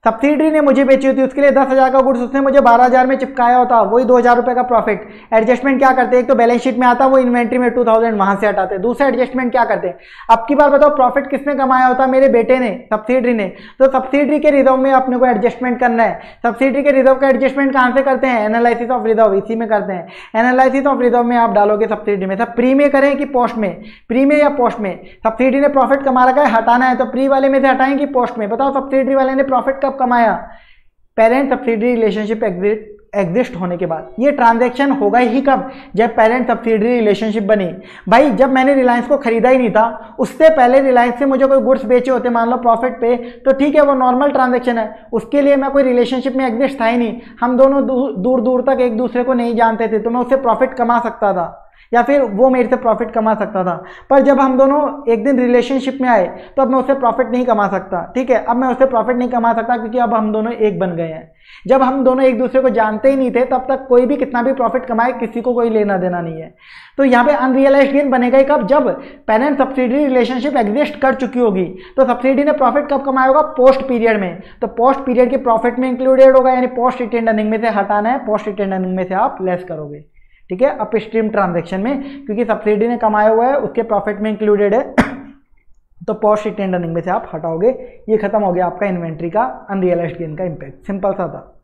सब्सिडरी ने मुझे बेची होती, उसके लिए दस हजार का गुड्स, उसने मुझे बारह हजार में चिपकाया होता, वही दो हजार रुपए का प्रॉफिट। एडजस्टमेंट क्या करते हैं, एक तो बैलेंस शीट में आता, वो इन्वेंट्री में टू थाउजेंड वहां से हटाते। दूसरा एडजस्टमेंट क्या करते हैं, अब की बार बताओ प्रॉफिट किसने कमाया होता, मेरे बेटे ने, सब्सिडरी ने। तो सब्सिडरी के रिजर्व में अपने को एडजस्टमेंट करना है। सब्सिडरी के रिजर्व का एडजस्टमेंट कहां से करते हैं, एनालिसिस ऑफ रिजर्व, इसी में करते हैं। एनालिसिस ऑफ रिजर्व में आप डालोगे सब्सिडरी में, सब प्री में करें कि पोस्ट में, प्री में या पोस्ट में। सब्सिडरी ने प्रॉफिट कमा रखा है, हटाना है तो प्री वाले में से हटाएं कि पोस्ट में। बताओ सब्सिडरी वाले ने प्रॉफिट कब कमाया, पेरेंट सब्सिडरी रिलेशनशिप एग्जिस्ट होने के बाद। ये ट्रांजैक्शन होगा ही कब, जब पेरेंट सब्सिडरी रिलेशनशिप बनी। भाई जब मैंने रिलायंस को खरीदा ही नहीं था, उससे पहले रिलायंस से मुझे कोई गुड्स बेचे होते मान लो प्रॉफिट पे, तो ठीक है वो नॉर्मल ट्रांजैक्शन है, उसके लिए मैं कोई रिलेशनशिप में एग्जिस्ट था ही नहीं, हम दोनों दूर दूर तक एक दूसरे को नहीं जानते थे, तो मैं उससे प्रॉफिट कमा सकता था या फिर वो मेरे से प्रॉफिट कमा सकता था। पर जब हम दोनों एक दिन रिलेशनशिप में आए तो अब मैं उससे प्रॉफिट नहीं कमा सकता, ठीक है, अब मैं उससे प्रॉफिट नहीं कमा सकता क्योंकि अब हम दोनों एक बन गए हैं। जब हम दोनों एक दूसरे को जानते ही नहीं थे तब तक कोई भी कितना भी प्रॉफिट कमाए किसी को कोई लेना देना नहीं है। तो यहाँ पे अनरियलाइज्ड गेन बनेगा ही कब, जब पेरेंट सब्सिडरी रिलेशनशिप एग्जिस्ट कर चुकी होगी। तो सब्सिडी ने प्रॉफिट कब कमाया होगा, पोस्ट पीरियड में। तो पोस्ट पीरियड के प्रॉफिट में इंक्लूडेड होगा, यानी पोस्ट रिटेन्ड अर्निंग में से हटाना है, पोस्ट रिटेन्ड अर्निंग में से आप लेस करोगे, ठीक है, अपस्ट्रीम ट्रांजैक्शन में, क्योंकि सब्सिडी ने कमाया हुआ है उसके प्रॉफिट में इंक्लूडेड है, तो पोस्ट रिटेन्ड अर्निंग में से आप हटाओगे। ये खत्म हो गया आपका इन्वेंट्री का अनरियलाइज्ड गेन का इम्पैक्ट, सिंपल सा था।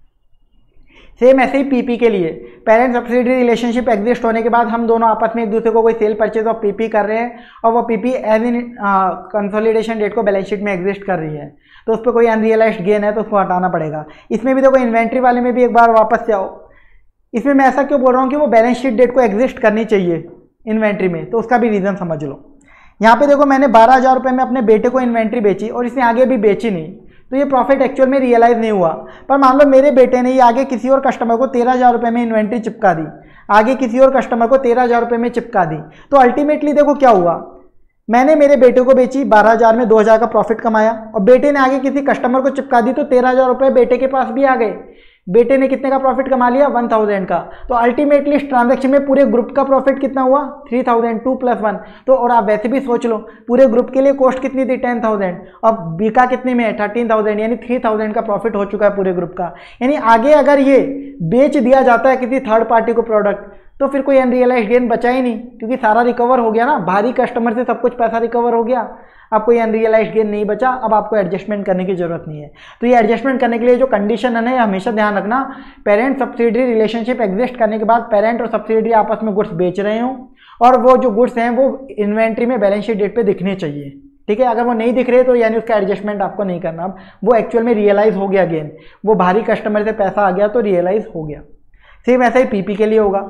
सेम ऐसे ही पीपी के लिए, पेरेंट सब्सिडी रिलेशनशिप एग्जिस्ट होने के बाद हम दोनों आपस में एक दूसरे को कोई सेल परचेज ऑफ पीपी कर रहे हैं और वो PP as in consolidation date को बैलेंस शीट में एग्जिस्ट कर रही है, तो उस पर कोई अनरियलाइज्ड गेन है तो उसको हटाना पड़ेगा। इसमें भी देखो इन्वेंट्री वाले में भी एक बार वापस से आओ, इसमें मैं ऐसा क्यों बोल रहा हूँ कि वो बैलेंस शीट डेट को एग्जिस्ट करनी चाहिए इन्वेंट्री में, तो उसका भी रीज़न समझ लो। यहाँ पे देखो मैंने बारह हज़ार रुपये में अपने बेटे को इन्वेंट्री बेची और इसने आगे भी बेची नहीं, तो ये प्रॉफिट एक्चुअल में रियलाइज नहीं हुआ। पर मान लो मेरे बेटे ने ये आगे किसी और कस्टमर को तेरह हज़ार रुपये में इन्वेंट्री चिपका दी, आगे किसी और कस्टमर को तेरह हज़ार रुपये में चिपका दी, तो अल्टीमेटली देखो क्या हुआ, मैंने मेरे बेटे को बेची बारह हज़ार में, दो हज़ार का प्रॉफिट कमाया और बेटे ने आगे किसी कस्टमर को चिपका दी, तो तेरह हज़ार रुपये बेटे के पास भी आ गए। बेटे ने कितने का प्रॉफिट कमा लिया, वन थाउजेंड का। तो अल्टीमेटली इस ट्रांजैक्शन में पूरे ग्रुप का प्रॉफिट कितना हुआ, three thousand, two plus one. तो और आप वैसे भी सोच लो पूरे ग्रुप के लिए कॉस्ट कितनी थी, टेन थाउजेंड, और बिका कितने में है, थर्टीन थाउजेंड, यानी थ्री थाउजेंड का प्रॉफिट हो चुका है पूरे ग्रुप का। यानी आगे अगर ये बेच दिया जाता है किसी थर्ड पार्टी को प्रोडक्ट, तो फिर कोई अनरियलाइज्ड गेन बचा ही नहीं, क्योंकि सारा रिकवर हो गया ना, भारी कस्टमर से सब कुछ पैसा रिकवर हो गया, अब कोई अनरियलाइज्ड गेन नहीं बचा। अब आपको एडजस्टमेंट करने की जरूरत नहीं है। तो ये एडजस्टमेंट करने के लिए जो कंडीशन है ना, ये हमेशा ध्यान रखना, पेरेंट सब्सिडरी रिलेशनशिप एग्जिस्ट करने के बाद पेरेंट और सब्सिडरी आपस में गुड्स बेच रहे हो और वो जो गुड्स हैं वो इन्वेंट्री में बैलेंस शीट डेट पे दिखने चाहिए, ठीक है। अगर वो नहीं दिख रहे तो यानी उसका एडजस्टमेंट आपको नहीं करना, अब वो एक्चुअल में रियलाइज हो गया गेन, वो भारी कस्टमर से पैसा आ गया तो रियलाइज हो गया। सेम ऐसा ही पीपी के लिए होगा।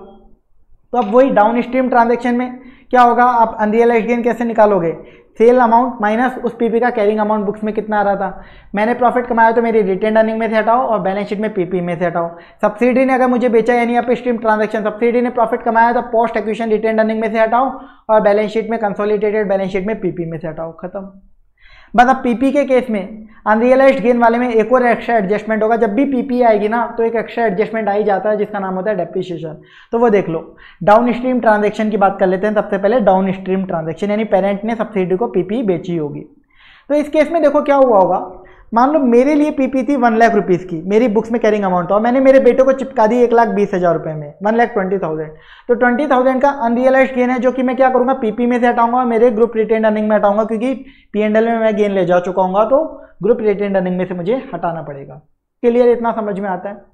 तो अब वही डाउन स्ट्रीम ट्रांजेक्शन में क्या होगा, आप अनरियलाइज्ड गेन कैसे निकालोगे, सेल अमाउंट माइनस उस पीपी का कैरिंग अमाउंट बुक्स में कितना आ रहा था। मैंने प्रॉफिट कमाया तो मेरी रिटेन अर्निंग में से हटाओ और बैलेंस शीट में पीपी में से हटाओ। सब्सिडी ने अगर मुझे बेचा यानी अप स्ट्रीम ट्रांजैक्शन, सब्सिडी ने प्रॉफिट कमाया तो पोस्ट एक्विजिशन रिटेन अर्निंग में से हटाओ और बैलेंस शीट में कंसोलिडेटेड बैलेंस शीट में पीपी में से हटाओ, खत्म। बस अब पीपी के केस में अनरियलाइज्ड गेन वाले में एक और एक्स्ट्रा एडजस्टमेंट होगा। जब भी पीपी आएगी ना तो एक एक्स्ट्रा एडजस्टमेंट आ ही जाता है जिसका नाम होता है डेप्रिसिएशन। तो वो देख लो, डाउन स्ट्रीम ट्रांजेक्शन की बात कर लेते हैं। सबसे पहले डाउन स्ट्रीम ट्रांजेक्शन यानी पेरेंट ने सब्सिडी को पीपी बेची होगी। तो इस केस में देखो क्या हुआ होगा, मान लो मेरे लिए पीपी थी वन लाख रुपीज़ की, मेरी बुक्स में कैरिंग अमाउंट था और मैंने मेरे बेटे को चिपका दी एक लाख बीस हज़ार रुपये में, वन लाख ट्वेंटी थाउजेंड। तो ट्वेंटी थाउजेंड का अनरियलाइज्ड गेन है जो कि मैं क्या करूँगा, पीपी में से हटाऊंगा और मेरे ग्रुप रिटेन अर्निंग में हटाऊंगा, क्योंकि पी एंड एल में मैं गेन ले जा चुका हूँ तो ग्रुप रिटेन अर्निंग में से मुझे हटाना पड़ेगा। क्लियर, इतना समझ में आता है।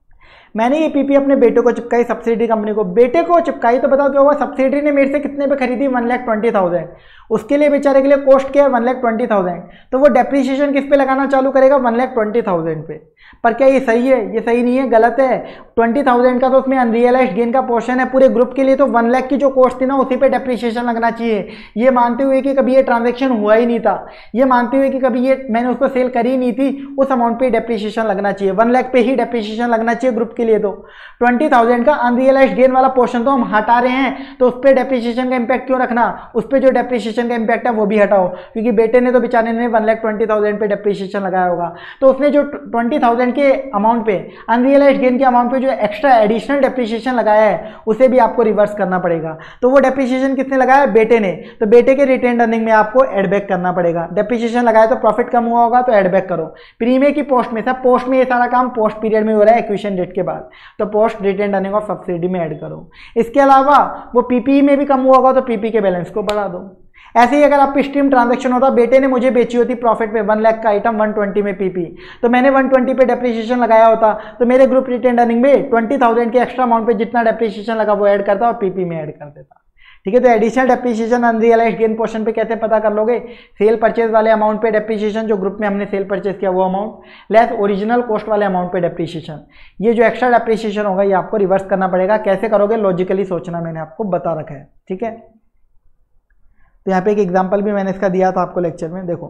मैंने ये पीपी अपने बेटे को चिपकाई, सब्सिडी कंपनी को बेटे को चिपकाई, तो बताओ क्या हुआ, सब्सिडी ने मेरे से कितने पे खरीदी, वन लाख ट्वेंटी थाउजेंड, उसके लिए बेचारे के लिए कॉस्ट क्या है, वन लाख ट्वेंटी थाउजेंड। तो वो डेप्रिसिएशन किस पे लगाना चालू करेगा, वन लाख ट्वेंटी थाउजेंड पे। पर क्या ये सही है, ये सही नहीं है, गलत है। ट्वेंटी थाउजेंड का तो उसमें अनरियलाइज्ड गेन का पोर्शन है पूरे ग्रुप के लिए, तो वन लाख की जो कॉस्ट थी ना उसी पे डेप्रिसिएशन लगना चाहिए। ये मानते हुए कि कभी ये ट्रांजेक्शन हुआ ही नहीं था, ये मानते हुए कि कभी ये मैंने उसको सेल करी नहीं थी, उस अमाउंट पे डेप्रिसिएशन लगना चाहिए, वन लाख पे ही डेप्रिसिएशन लगना चाहिए ग्रुप के लिए। लिए तो ट्वेंटी थाउजेंड का अनरियलाइज्ड गेन वाला पोर्शन तो हम हटा रहे हैं, तो उस पर डेप्रिसिएशन का इंपैक्ट क्यों रखना, उस पर जो डेप्रिसिएशन का इंपैक्ट है वो भी हटाओ, क्योंकि बेटे ने तो बेचारे ने वन लाख ट्वेंटी थाउजेंड पे डेप्रिसिएशन लगाया होगा, तो उसने जो ट्वेंटी थाउजेंड के अमाउंट पे अनरियलाइज्ड गेन के अमाउंट पे जो एक्स्ट्रा एडिशनल डेप्रिसिएशन लगाया है उसे भी आपको रिवर्स करना पड़ेगा। तो वो डेप्रिसिएशन किसने लगाया, बेटे ने, तो बेटे के रिटेन अर्निंग में आपको एड बैक करना पड़ेगा। डेप्रिसिएशन लगाया तो प्रॉफिट कम हुआ होगा तो एड बैक करो। प्रीमियम की पोस्ट में, सब पोस्ट में ये सारा काम पोस्ट पीरियड में हो रहा है एक्विजिशन डेट के बाद, तो post retain earning of subsidy में ऐड करो। इसके अलावा वो पीपी में भी कम हुआ होगा तो पीपी के बैलेंस को बढ़ा दो। ऐसे ही अगर आपकी स्ट्रीम ट्रांजैक्शन होता, बेटे ने मुझे बेची होती प्रॉफिट पे वन लाख का आइटम वन ट्वेंटी में पीपी, तो मैंने वन ट्वेंटी पे डेप्रिसिएशन लगाया होता, तो मेरे ग्रुप रिटेन अर्निंग में ट्वेंटी थाउजेंड के एक्स्ट्रा अमाउंट पे जितना डेप्रिसिएशन लगा वो ऐड करता और पीपी में ऐड कर देता। ठीक है, तो additional depreciation unrealised gain portion पे कैसे पता कर लोगे, सेल परचेज वाले अमाउंट पे डेप्रिसिएशन, जो ग्रुप में हमने सेल परचेज किया वो अमाउंट लेस ओरिजिनल कॉस्ट वाले अमाउंट पे डेप्रिसिएशन। ये जो एक्स्ट्रा डेप्रिसिएशन होगा ये आपको रिवर्स करना पड़ेगा। कैसे करोगे, लॉजिकली सोचना मैंने आपको बता रखा है। ठीक है, तो यहाँ पे एक एग्जांपल भी मैंने इसका दिया था आपको लेक्चर में। देखो,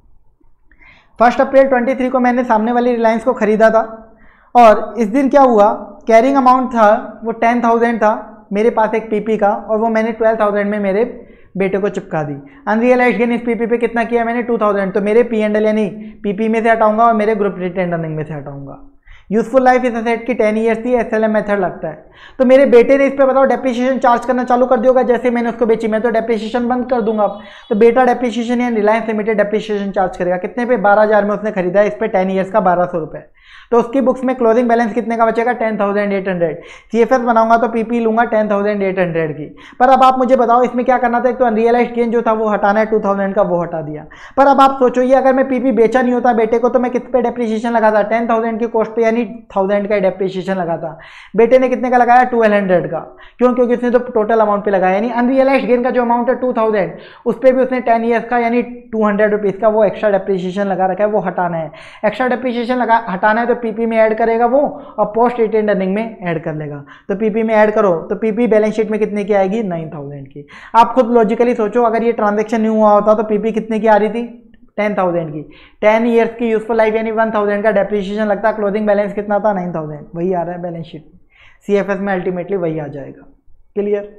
फर्स्ट अप्रैल ट्वेंटी थ्री को मैंने सामने वाली रिलायंस को खरीदा था और इस दिन क्या हुआ, कैरिंग अमाउंट था वो टेन थाउजेंड था मेरे पास एक पीपी का, और वो मैंने ट्वेल्व थाउजेंड में मेरे बेटे को चिपका दी। अनरियलाइज्ड गेन इस पीपी पे कितना किया मैंने, टू थाउजेंड, तो मेरे पी एंड एल यानी पीपी में से हटाऊंगा और मेरे ग्रुप रिटेन अर्निंग में से हटाऊंगा। यूजफुल लाइफ इस एसेट की टेन ईयर्स थी, एसएलएम मेथड लगता है। तो मेरे बेटे ने इस पे बताओ डेप्रिसिएशन चार्ज करना चालू कर दिया, जैसे मैंने उसको बेची मैं तो डेप्रिसिएशन बंद कर दूंगा अब। तो बेटा डेप्रिसिएशन या रिलायंस लिमिटेड डेप्रिसिएशन चार्ज करेगा कितने पे, बारह हजार में उसने खरीदा है, इस पे टेन ईयर्स का बारह सौ रुपए, तो उसकी बुक्स में क्लोजिंग बैलेंस कितने का बचेगा, ten thousand eight hundred. CFS बनाऊंगा तो पीपी लूंगा टेन थाउजेंड एट हंड्रेड की। पर अब आप मुझे बताओ इसमें क्या करना था, एक तो अनरियलाइज्ड गेन जो था वो हटाना है, टू थाउजेंड का वो हटा दिया। पर अब आप सोचो ये अगर मैं पीपी बेचा नहीं होता बेटे को तो मैं किस पे डेप्रिसिएशन लगाता, टेन थाउजेंड की कॉस्ट पे, यानी थाउजेंड का डेप्रिसिएशन लगाता। बेटे ने कितने का लगाया, ट्वेल्व हंड्रेड का, क्यों, क्योंकि उसने तो टोटल अमाउंट पे लगाया, यानी अनरियलाइज्ड गेन का जो अमाउंट है टू थाउजेंड, उस पर भी उसने टेन ईयर्स का यानी टू हंड्रेड रुपीज का वो एक्स्ट्रा डेप्रिसिएशन लगा रखा है, वो हटाना है। एक्स्ट्रा डेप्रिसिएशन लगा हटाना है तो पीपी में ऐड करेगा वो, और पोस्ट रिटेन अर्निंग में ऐड कर लेगा। तो पीपी में ऐड करो तो पीपी बैलेंस शीट में कितने की आएगी, नाइन थाउजेंड की। आप खुद लॉजिकली सोचो, अगर ये ट्रांजैक्शन नहीं हुआ होता तो पीपी कितने की आ रही थी, टेन थाउजेंड की। टेन ईयर्स की यूजफुल लाइफ यानी वन थाउजेंड का डेप्रिसिएशन लगता, क्लोजिंग बैलेंस कितना था, नाइन थाउजेंड, वही आ रहा है बैलेंस शीट में। सीएफएस में अल्टीमेटली वही आ जाएगा। क्लियर।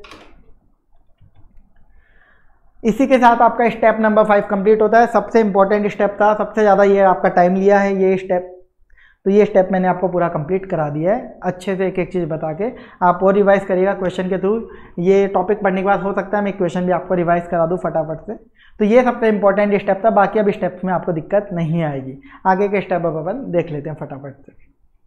इसी के साथ आपका स्टेप नंबर फाइव कंप्लीट होता है। सबसे इंपॉर्टेंट स्टेप था, सबसे ज़्यादा ये आपका टाइम लिया है ये स्टेप, तो ये स्टेप मैंने आपको पूरा कंप्लीट करा दिया है अच्छे से, एक एक चीज़ बता के। आप और रिवाइज करिएगा क्वेश्चन के थ्रू। ये टॉपिक पढ़ने के बाद हो सकता है मैं क्वेश्चन भी आपको रिवाइज करा दूँ फटाफट से। तो ये सबसे इंपॉर्टेंट स्टेप था, बाकी अब स्टेप्स में आपको दिक्कत नहीं आएगी। आगे के स्टेप अब अपन देख लेते हैं फटाफट से।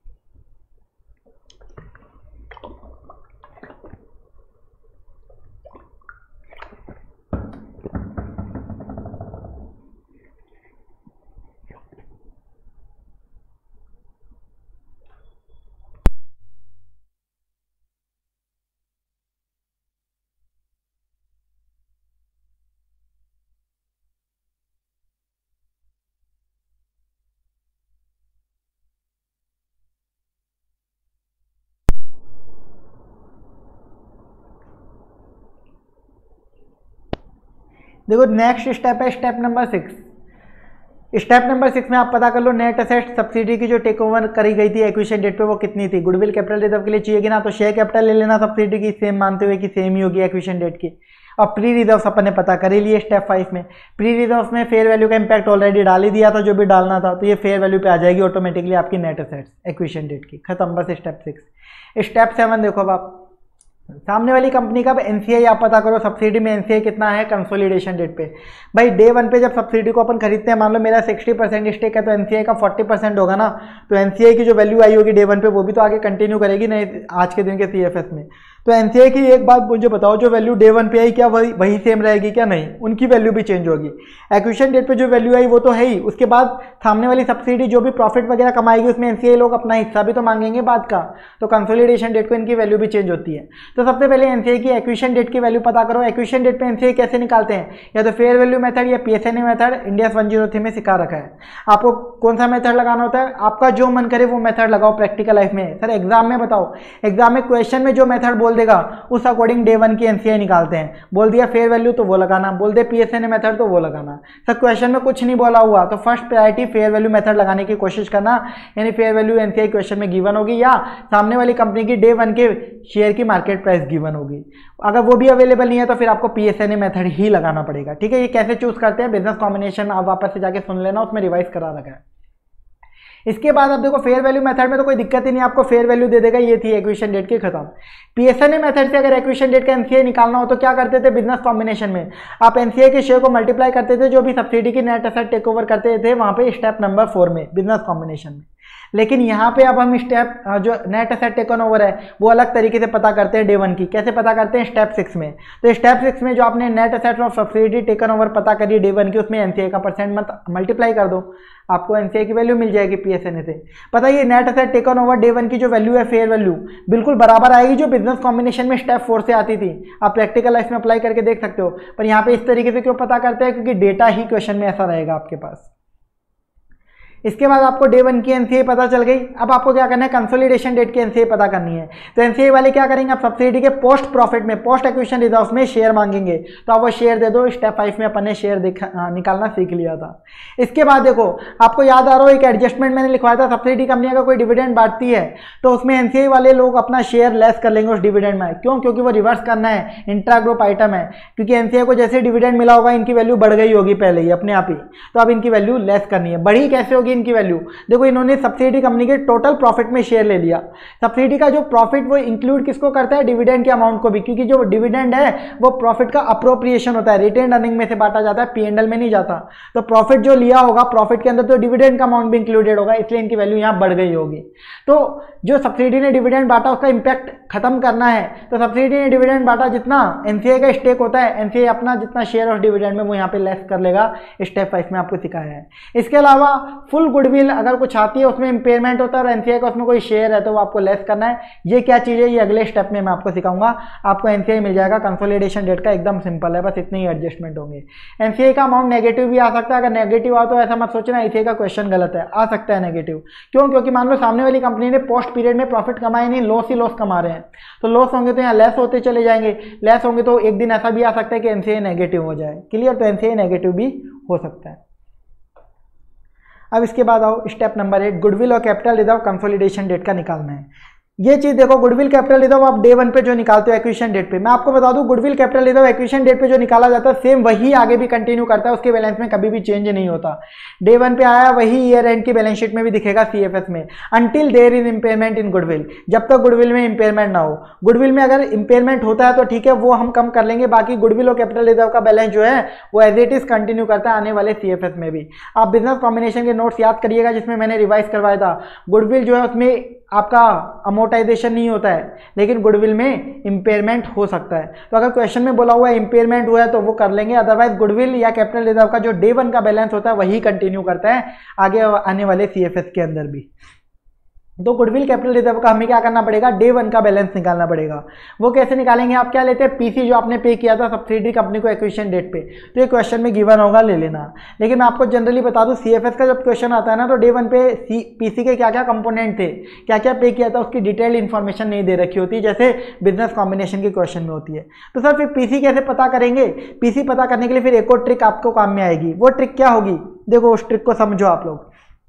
देखो नेक्स्ट स्टेप है step number six. Step number six में आप पता कर लो नेट एसेट सब्सिडी की जो टेक ओवर करी गई थी एक्विजिशन डेट पे वो कितनी थी। गुडविल कैपिटल रिजर्व के लिए चाहिए ना, तो शेयर कैपिटल ले लेना सब्सिडी की, सेम मानते हुए कि सेम ही होगी एक्विजिशन डेट की। और प्री रिजर्व्स अपन ने पता कर ही लिए स्टेप फाइव में। प्री रिजर्व्स में फेयर वैल्यू का इंपैक्ट ऑलरेडी डाल ही दिया था जो भी डालना था, तो ये फेयर वैल्यू पे आ जाएगी ऑटोमेटिकली आपकी नेट एसेट्स एक्विजिशन डेट की। खत्म, बस स्टेप सिक्स। स्टेप सेवन देखो अब आप सामने वाली कंपनी का एनसीआई आप पता करो, सब्सिडी में एनसीआई कितना है कंसोलिडेशन डेट पे। भाई डे वन पे जब सब्सिडी को अपन खरीदते हैं, मान लो मेरा सिक्सटी परसेंट स्टेक है तो एनसीआई का फोर्टी परसेंट होगा ना, तो एनसीआई की जो वैल्यू आई होगी डे वन पे वो भी तो आगे कंटिन्यू करेगी ना आज के दिन के सीएफएस में। तो एनसीआई की एक बात मुझे बताओ, जो वैल्यू डे वन पे आई क्या वही वही सेम रहेगी क्या? नहीं, उनकी वैल्यू भी चेंज होगी। एक्विजिशन डेट पे जो वैल्यू आई वो तो है ही, उसके बाद सामने वाली सब्सिडी जो भी प्रॉफिट वगैरह कमाएगी उसमें एनसीआई लोग अपना हिस्सा भी तो मांगेंगे बाद का, तो कंसोलिडेशन डेट को इनकी वैल्यू भी चेंज होती है। तो सबसे पहले एनसीआई की एक्विजिशन डेट की वैल्यू पता करो। एक्विजिशन डेट पे एनसीआई कैसे निकालते हैं, या तो फेयर वैल्यू मेथड या PSNA method India one zero three में सिखा रखा है। आपको कौन सा मेथड लगाना होता है, आपका जो मन करे वो मेथड लगाओ प्रैक्टिकल लाइफ में। सर एग्जाम में बताओ, एग्जाम में क्वेश्चन में जो मेथड बोल देगा उस अकॉर्डिंग डे वन की एनसीआई निकालते हैं। बोल दिया फेयर वैल्यू तो वो लगाना, बोल दे पीएसएनए मेथड तो वो लगाना। सर क्वेश्चन में कुछ नहीं बोला हुआ तो first priority fair value method लगाने की कोशिश करना, यानी फेयर वैल्यू एनसीआई क्वेश्चन में गिवन होगी या सामने वाली कंपनी की डे वन के शेयर की मार्केट प्राइस गिवन होगी। अगर वो भी अवेलेबल नहीं है तो फिर आपको पीएसएनए मेथड ही लगाना पड़ेगा। ठीक है, ये कैसे चूज करते हैं बिजनेस कॉम्बिनेशन आप वापस से जाके सुन लेना, उसमें रिवाइज करा रखा है। इसके बाद आप देखो फेयर वैल्यू मेथड में तो कोई दिक्कत ही नहीं, आपको फेयर वैल्यू दे देगा, ये थी एक्विजिशन डेट की खत्म। पीएसएनए मेथड से अगर एक्विजिशन डेट का एनसीआई निकालना हो तो क्या करते थे बिजनेस कॉम्बिनेशन में, आप एनसीआई के शेयर को मल्टीप्लाई करते थे जो भी सब्सिडी की नेट एसेट टेक ओवर करते थे वहां पे स्टेप नंबर फोर में बिजनेस कॉम्बिनेशन में। लेकिन यहाँ पे अब हम स्टेप जो नेट एसेट टेकन ओवर है वो अलग तरीके से पता करते हैं डे वन की। कैसे पता करते हैं, स्टेप सिक्स में। तो स्टेप सिक्स में जो आपने नेट एसेट और सब्सिडी टेकन ओवर पता करी डे वन की, उसमें एनसीआई का परसेंट मत मल्टीप्लाई कर दो, आपको एनसीआई की वैल्यू मिल जाएगी पीएसएनए से। पता है ये net asset taken over day one की जो वैल्यू है फेयर वैल्यू बिल्कुल बराबर आएगी जो बिजनेस कॉम्बिनेशन में स्टेप फोर से आती थी। आप प्रैक्टिकल लाइफ में अप्लाई करके देख सकते हो, पर यहाँ पे इस तरीके से क्यों पता करते हैं, क्योंकि डेटा ही क्वेश्चन में ऐसा रहेगा आपके पास। इसके बाद आपको डे वन की एनसीआई पता चल गई। अब आपको क्या करना है, कंसोलिडेशन डेट की एनसीआई पता करनी है। तो एनसीआई वाले क्या करेंगे, आप सब्सिडी के पोस्ट प्रॉफिट में, पोस्ट एक्विजिशन रिजर्व में शेयर मांगेंगे, तो आप वो शेयर दे दो। स्टेप फाइव में अपन ने शेयर निकालना सीख लिया था। इसके बाद देखो आपको याद आ रहा हो एक एडजस्टमेंट मैंने लिखवाया था, सब्सिडी कंपनी अगर कोई डिविडेंड बांटती है तो उसमें एनसीआई वाले लोग अपना शेयर लेस कर लेंगे उस डिविडेंड में। क्यों, क्योंकि वो रिवर्स करना है, इंट्रा ग्रुप आइटम है। क्योंकि एनसीआई को जैसे डिविडेंड मिला होगा इनकी वैल्यू बढ़ गई होगी पहले ही अपने आप ही, तो अब इनकी वैल्यू लेस करनी है। बढ़ी कैसे होगी इनकी वैल्यू, देखो इन्होंने सब्सिडी कंपनी के टोटल प्रॉफिट में शेयर ले लिया। सब्सिडी का जो प्रॉफिट वो इंक्लूड किसको करता है, डिविडेंड के अमाउंट को भी, क्योंकि जो डिविडेंड है वो प्रॉफिट का अप्रोप्रिएशन होता है, रिटेन अर्निंग में से बांटा जाता है, पीएनएल में नहीं जाता। तो प्रॉफिट जो लिया होगा प्रॉफिट के अंदर तो डिविडेंड का अमाउंट भी इंक्लूडेड होगा, इसलिए इनकी वैल्यू यहां बढ़ गई होगी। तो जो सब्सिडी ने डिविडेंड बांटा उसका इंपैक्ट खत्म करना है, तो सब्सिडी ने डिविडेंड बांटा जितना एनसीआई का स्टेक होता है, एनसीआई अपना जितना शेयर और डिविडेंड में वो यहाँ पे लेस कर लेगा। स्टेप फाइव में आपको सिखाया है। इसके अलावा फुल गुडविल अगर कुछ आती है उसमें इंपेयरमेंट होता है और एनसीआई का उसमें कोई शेयर है तो वो आपको लेस करना है। ये क्या चीज़ है ये अगले स्टेप में मैं आपको सिखाऊंगा। आपको एनसीआई मिल जाएगा कंसोलिडेशन डेट का, एकदम सिंपल है, बस इतने ही एडजस्टमेंट होंगे। एनसीआई का अमाउंट नेगेटिव भी आ सकता है, अगर नेगेटिव आ तो ऐसा मत सोचना एनसीआई का क्वेश्चन गलत है, आ सकता है नेगेटिव। क्यों, क्योंकि मान लो सामने वाली कंपनी ने पोस्ट पीरियड में प्रॉफिट कमाए नहीं, लॉस ही लॉस कमा रहे हैं, तो लॉस होंगे तो यहाँ लेस होते चले जाएंगे, लेस होंगे तो एक दिन ऐसा भी आ सकता है कि एनसीआई नेगेटिव हो जाए। क्लियर, तो एनसीआई नेगेटिव भी हो सकता है। अब इसके बाद आओ स्टेप नंबर एट, गुडविल और कैपिटल रिजर्व कंसोलिडेशन डेट का निकालना है। ये चीज देखो, गुडविल कैपिटल रिजर्व आप डे वन पे जो निकालते हो एक्विजिशन डेट पे, मैं आपको बता दूं goodwill capital reserve acquisition date पे जो निकाला जाता है सेम वही आगे भी कंटिन्यू करता है, उसके बैलेंस में कभी भी चेंज नहीं होता। डे वन पे आया वही ईयर एंड की बैलेंस शीट में भी दिखेगा सीएफएस में, until there is impairment in goodwill, जब तक गुडविल में इंपेयरमेंट ना हो। गुडविल में अगर इंपेयरमेंट होता है तो ठीक है, वो हम कम कर लेंगे, बाकी गुडविल और कैपिटल रिजर्व का बैलेंस जो है वो एज इट इज कंटिन्यू करता है आने वाले सीएफएस में भी। आप बिजनेस कॉम्बिनेशन के नोट्स याद करिएगा जिसमें मैंने रिवाइज करवाया था। गुडविल जो है उसमें आपका अमोर्टाइजेशन नहीं होता है, लेकिन गुडविल में इंपेयरमेंट हो सकता है। तो अगर क्वेश्चन में बोला हुआ है इंपेयरमेंट हुआ है तो वो कर लेंगे, अदरवाइज गुडविल या कैपिटल रिजर्व का जो डे वन का बैलेंस होता है वही कंटिन्यू करता है आगे आने वाले सीएफएस के अंदर भी। तो गुडविल कैपिटल रिजर्व का हमें क्या करना पड़ेगा, डे वन का बैलेंस निकालना पड़ेगा। वो कैसे निकालेंगे, आप क्या लेते हैं, पीसी जो आपने पे किया था सब्सिडी कंपनी को एक्विजिशन डेट पे, तो ये क्वेश्चन में गिवन होगा, ले लेना। लेकिन मैं आपको जनरली बता दूं सीएफएस का जब क्वेश्चन आता है ना तो डे वन पे सी पीसी के क्या क्या कंपोनेंट थे, क्या क्या पे किया था, उसकी डिटेल इन्फॉर्मेशन नहीं दे रखी होती जैसे बिजनेस कॉम्बिनेशन के क्वेश्चन में होती है। तो सर फिर पीसी कैसे पता करेंगे, पीसी पता करने के लिए फिर एक और ट्रिक आपको काम में आएगी। वो ट्रिक क्या होगी, देखो उस ट्रिक को समझो आप लोग।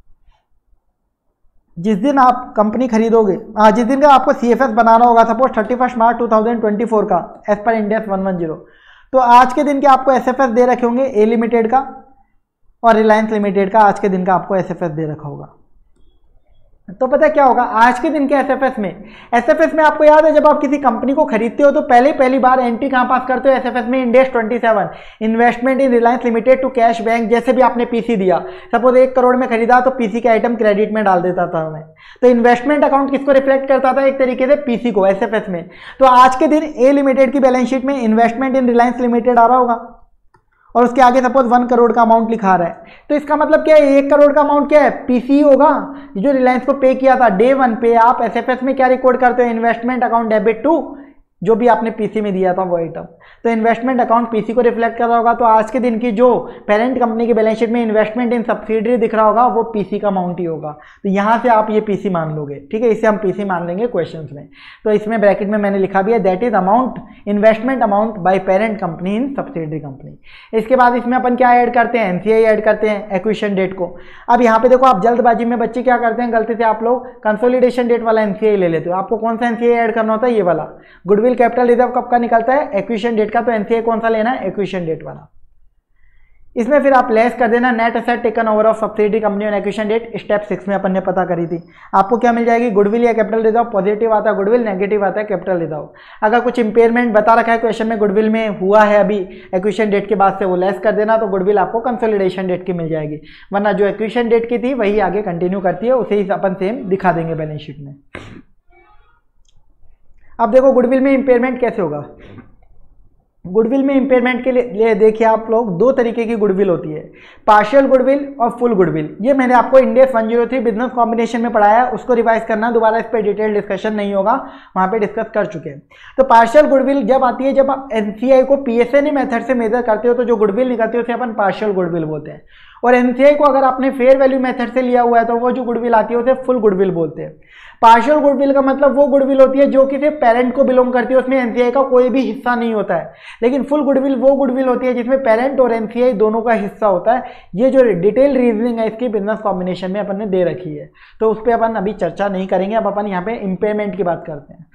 जिस दिन आप कंपनी खरीदोगे, हाँ जिस दिन का आपको सीएफएस बनाना होगा, suppose thirty first March two thousand twenty four का एज पर इंडेक्स वन वन जीरो, तो आज के दिन के आपको एसएफएस दे रखे होंगे ए लिमिटेड का और रिलायंस लिमिटेड का, आज के दिन का आपको एसएफएस दे रखा होगा। तो पता क्या होगा आज के दिन के एसएफएस में, एसएफएस में आपको याद है जब आप किसी कंपनी को खरीदते हो तो पहले पहली बार एंट्री कहां पास करते हो, एसएफएस में index twenty seven, investment in Reliance limited to cash bank. जैसे भी आपने पीसी दिया, सपोज एक करोड़ में खरीदा तो पीसी के आइटम क्रेडिट में डाल देता था मैं, तो इन्वेस्टमेंट अकाउंट किसको रिफ्लेक्ट करता था, एक तरीके से पीसी को एसएफएस में। तो आज के दिन ए लिमिटेड की बैलेंस शीट में इन्वेस्टमेंट इन रिलायंस लिमिटेड आ रहा होगा और उसके आगे सपोज वन करोड़ का अमाउंट लिखा रहा है, तो इसका मतलब क्या है, एक करोड़ का अमाउंट क्या है, पीसी होगा जो रिलायंस को पे किया था। डे वन पे आप एसएफएस में क्या रिकॉर्ड करते हो, इन्वेस्टमेंट अकाउंट डेबिट टू जो भी आपने पीसी में दिया था वो आइटम। तो इन्वेस्टमेंट अकाउंट पीसी को रिफ्लेक्ट कर रहा होगा, तो आज के दिन की जो पेरेंट कंपनी की बैलेंस शीट में इन्वेस्टमेंट इन सब्सिडरी दिख रहा होगा वो पीसी का अमाउंट ही होगा। तो यहाँ से आप ये पीसी मान लोगे, ठीक है, इसे हम पीसी मान लेंगे क्वेश्चन में। तो इसमें ब्रैकेट में मैंने लिखा भी है that is amount investment amount by parent company in subsidiary company. इसके बाद इसमें अपन क्या ऐड करते हैं, एनसीआई ऐड करते हैं, एक्विजिशन डेट को। अब यहाँ पे देखो आप जल्दबाजी में बच्चे क्या करते हैं, गलती से आप लोग कंसोलिडेशन डेट वाला एनसीआई ले लेते हो। आपको कौन सा एनसीआई ऐड करना होता है, ये वाला। गुडविल कैपिटल रिजर्व कब का निकलता है, एक्विजिशन डेट का। तो एनसीआई कौन सा लेना है, एक्विजिशन डेट वाला। इसमें फिर आप लेस कर देना net asset taken over of subsidiary company on acquisition date. Step six में अपन ने पता करी थी। आपको क्या मिल जाएगी, गुडविल या कैपिटल रिजर्व। पॉजिटिव आता है गुडविल, नेगेटिव आता है कैपिटल रिजर्व। अगर कुछ इंपेयरमेंट बता रखा है क्वेश्चन में गुडविल में हुआ है अभी एक्विजिशन डेट के बाद से, वो लेस कर देना, तो गुडविल आपको कंसोलिडेशन डेट की मिल जाएगी। वरना जो एक्विजिशन डेट की थी वही आगे कंटिन्यू करती है, उसे ही अपन सेम दिखा देंगे बैलेंस शीट में। अब देखो गुडविल में इंपेयरमेंट कैसे होगा। गुडविल में इंपेयरमेंट के लिए देखिए आप लोग, दो तरीके की गुडविल होती है, पार्शियल गुडविल और फुल गुडविल। ये मैंने आपको India one zero three business combination में पढ़ाया है, उसको रिवाइज करना, दोबारा इस पर डिटेल डिस्कशन नहीं होगा, वहां पे डिस्कस कर चुके हैं। तो पार्शियल गुडविल जब आती है, जब आप एनसीआई को पीएसएनई मेथड से मेजर करते हो तो जो गुडविल निकलती है उसे अपन पार्शियल गुडविल बोलते हैं। और एनसीआई को अगर आपने फेयर वैल्यू मेथड से लिया हुआ है तो वो जो गुडविल आती है उसे फुल गुडविल बोलते हैं। पार्शियल गुडविल का मतलब वो गुडविल होती है जो कि सिर्फ पेरेंट को बिलोंग करती है, उसमें एनसीआई का कोई भी हिस्सा नहीं होता है। लेकिन फुल गुडविल वो गुडविल होती है जिसमें पेरेंट और एनसीआई दोनों का हिस्सा होता है। ये जो डिटेल रीजनिंग है इसकी बिजनेस कॉम्बिनेशन में अपन ने दे रखी है, तो उस पर अपन अभी चर्चा नहीं करेंगे। अब अपन यहाँ पे इंपेयरमेंट की बात करते हैं।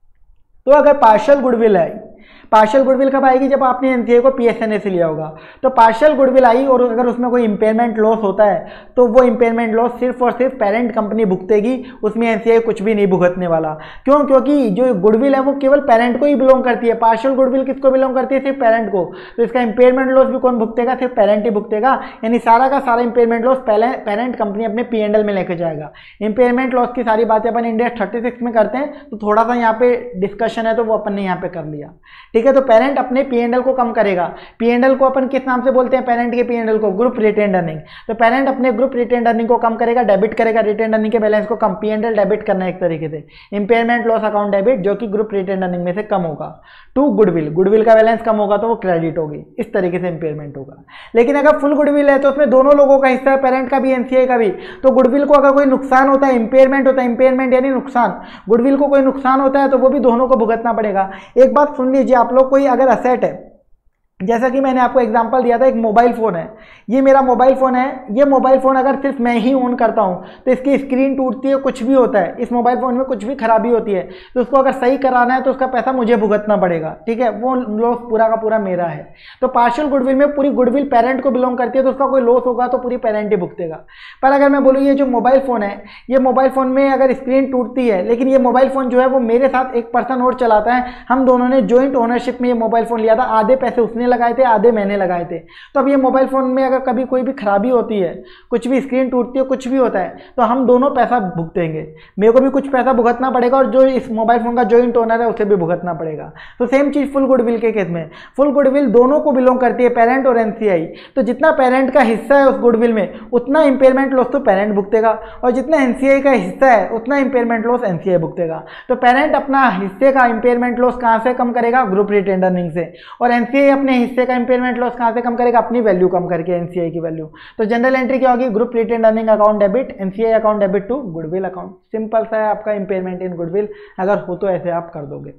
तो अगर पार्शियल गुडविल है, पार्शियल गुडविल कब आएगी, जब आपने एनसीआई को पीएसएनए से लिया होगा। तो पार्शियल गुडविल आई और अगर उसमें कोई इंपेयरमेंट लॉस होता है तो वो इंपेयरमेंट लॉस सिर्फ और सिर्फ पेरेंट कंपनी भुगतेगी, उसमें एनसीआई कुछ भी नहीं भुगतने वाला। क्यों, क्योंकि जो गुडविल है वो केवल पेरेंट को ही बिलोंग करती है। पार्शियल गुडविल किसको बिलोंग करती है, सिर्फ पेरेंट को। तो इसका इंपेयरमेंट लॉस भी कौन भुगतेगा, सिर्फ पेरेंट ही भुगतेगा। यानी सारा का सारा इंपेयरमेंट लॉस पहले पेरेंट कंपनी अपने पी एंड एल में लेके जाएगा। इंपेयरमेंट लॉस की सारी बातें अपन इंडिया थर्टी सिक्स में करते हैं, तो थोड़ा सा यहाँ पे डिस्कशन है तो वो अपन ने यहाँ पे कर लिया, ठीक है। तो पेरेंट अपने पी एंड एल को कम करेगा। पी एंड एल को अपन किस नाम से बोलते हैं, पेरेंट के पी एंड एल को ग्रुप रिटेन्ड अर्निंग। तो पेरेंट अपने ग्रुप रिटेन्ड अर्निंग को कम करेगा, डेबिट करेगा रिटेन्ड अर्निंग के बैलेंस को कम। पी एंड एल डेबिट करना है एक तरीके से, इंपेयरमेंट लॉस अकाउंट डेबिट जो कि ग्रुप रिटेन्ड अर्निंग में से कम होगा। टू गुडविल, गुडविल का बैलेंस कम होगा तो वो क्रेडिट होगी, इस तरीके से इंपेयरमेंट होगा। लेकिन अगर फुल गुडविल है तो उसमें दोनों लोगों का हिस्सा है, पेरेंट का भी एनसीआई का भी। तो गुडविल को अगर कोई नुकसान होता है, इंपेयरमेंट होता है, इंपेयरमेंट यानी नुकसान, गुडविल को कोई नुकसान होता है तो वो भी दोनों को भुगतना पड़ेगा। एक बात सुन लीजिए आप लोग, कोई अगर असेट है, जैसा कि मैंने आपको एग्जांपल दिया था, एक मोबाइल फ़ोन है, ये मेरा मोबाइल फ़ोन है। ये मोबाइल फ़ोन अगर सिर्फ मैं ही ऑन करता हूँ तो इसकी स्क्रीन टूटती है, कुछ भी होता है, इस मोबाइल फ़ोन में कुछ भी खराबी होती है, तो उसको अगर सही कराना है तो उसका पैसा मुझे भुगतना पड़ेगा, ठीक है। वो लॉस पूरा का पूरा मेरा है। तो पार्शियल गुडविल में पूरी गुडविल पेरेंट को बिलोंग करती है, तो उसका कोई लॉस होगा तो पूरी पेरेंट ही भुगतेगा। पर अगर मैं बोलूँ ये जो मोबाइल फ़ोन है, ये मोबाइल फ़ोन में अगर स्क्रीन टूटती है, लेकिन ये मोबाइल फ़ोन जो है वो मेरे साथ एक पर्सन और चलाता है, हम दोनों ने जॉइंट ओनरशिप में ये मोबाइल फ़ोन लिया था, आधे पैसे उसने लगाए थे, आधे मैंने लगाए थे। तो अब ये मोबाइल फोन में अगर कभी कोई भी खराबी होती है, कुछ भी स्क्रीन टूटती है, कुछ भी होता है, तो हम दोनों पैसा भुगतेंगे। मेरे को भी कुछ पैसा भुगतना पड़ेगा और जो इस मोबाइल फोन का जॉइंट ओनर है उसे भी भुगतना पड़ेगा। तो सेम चीज फुल गुडविल के केस में, फुल गुडविल दोनों को बिलोंग करती है, पेरेंट और एनसीआई। तो जितना पेरेंट का हिस्सा है उस गुडविल में, उतना इंपेयरमेंट लॉस तो पेरेंट भुगतेगा, और जितना एनसीआई का हिस्सा है उतना इंपेयरमेंट लॉस एनसीआई भुगतेगा। तो पेरेंट अपना हिस्से का इंपेयरमेंट लॉस कहां से कम करेगा, ग्रुप रिटेन्ड अर्निंग से, और एनसीआई अपने हिस्से का इंपेयरमेंट लॉस कहां से कम करेगा, अपनी वैल्यू कम करके, एनसीआई की वैल्यू। तो जनरल एंट्री क्या होगी, group retained earning account debit, NCI account debit to goodwill account. Simple सा है आपका इंपेयरमेंट इन गुडविल, अगर हो तो ऐसे आप कर दोगे।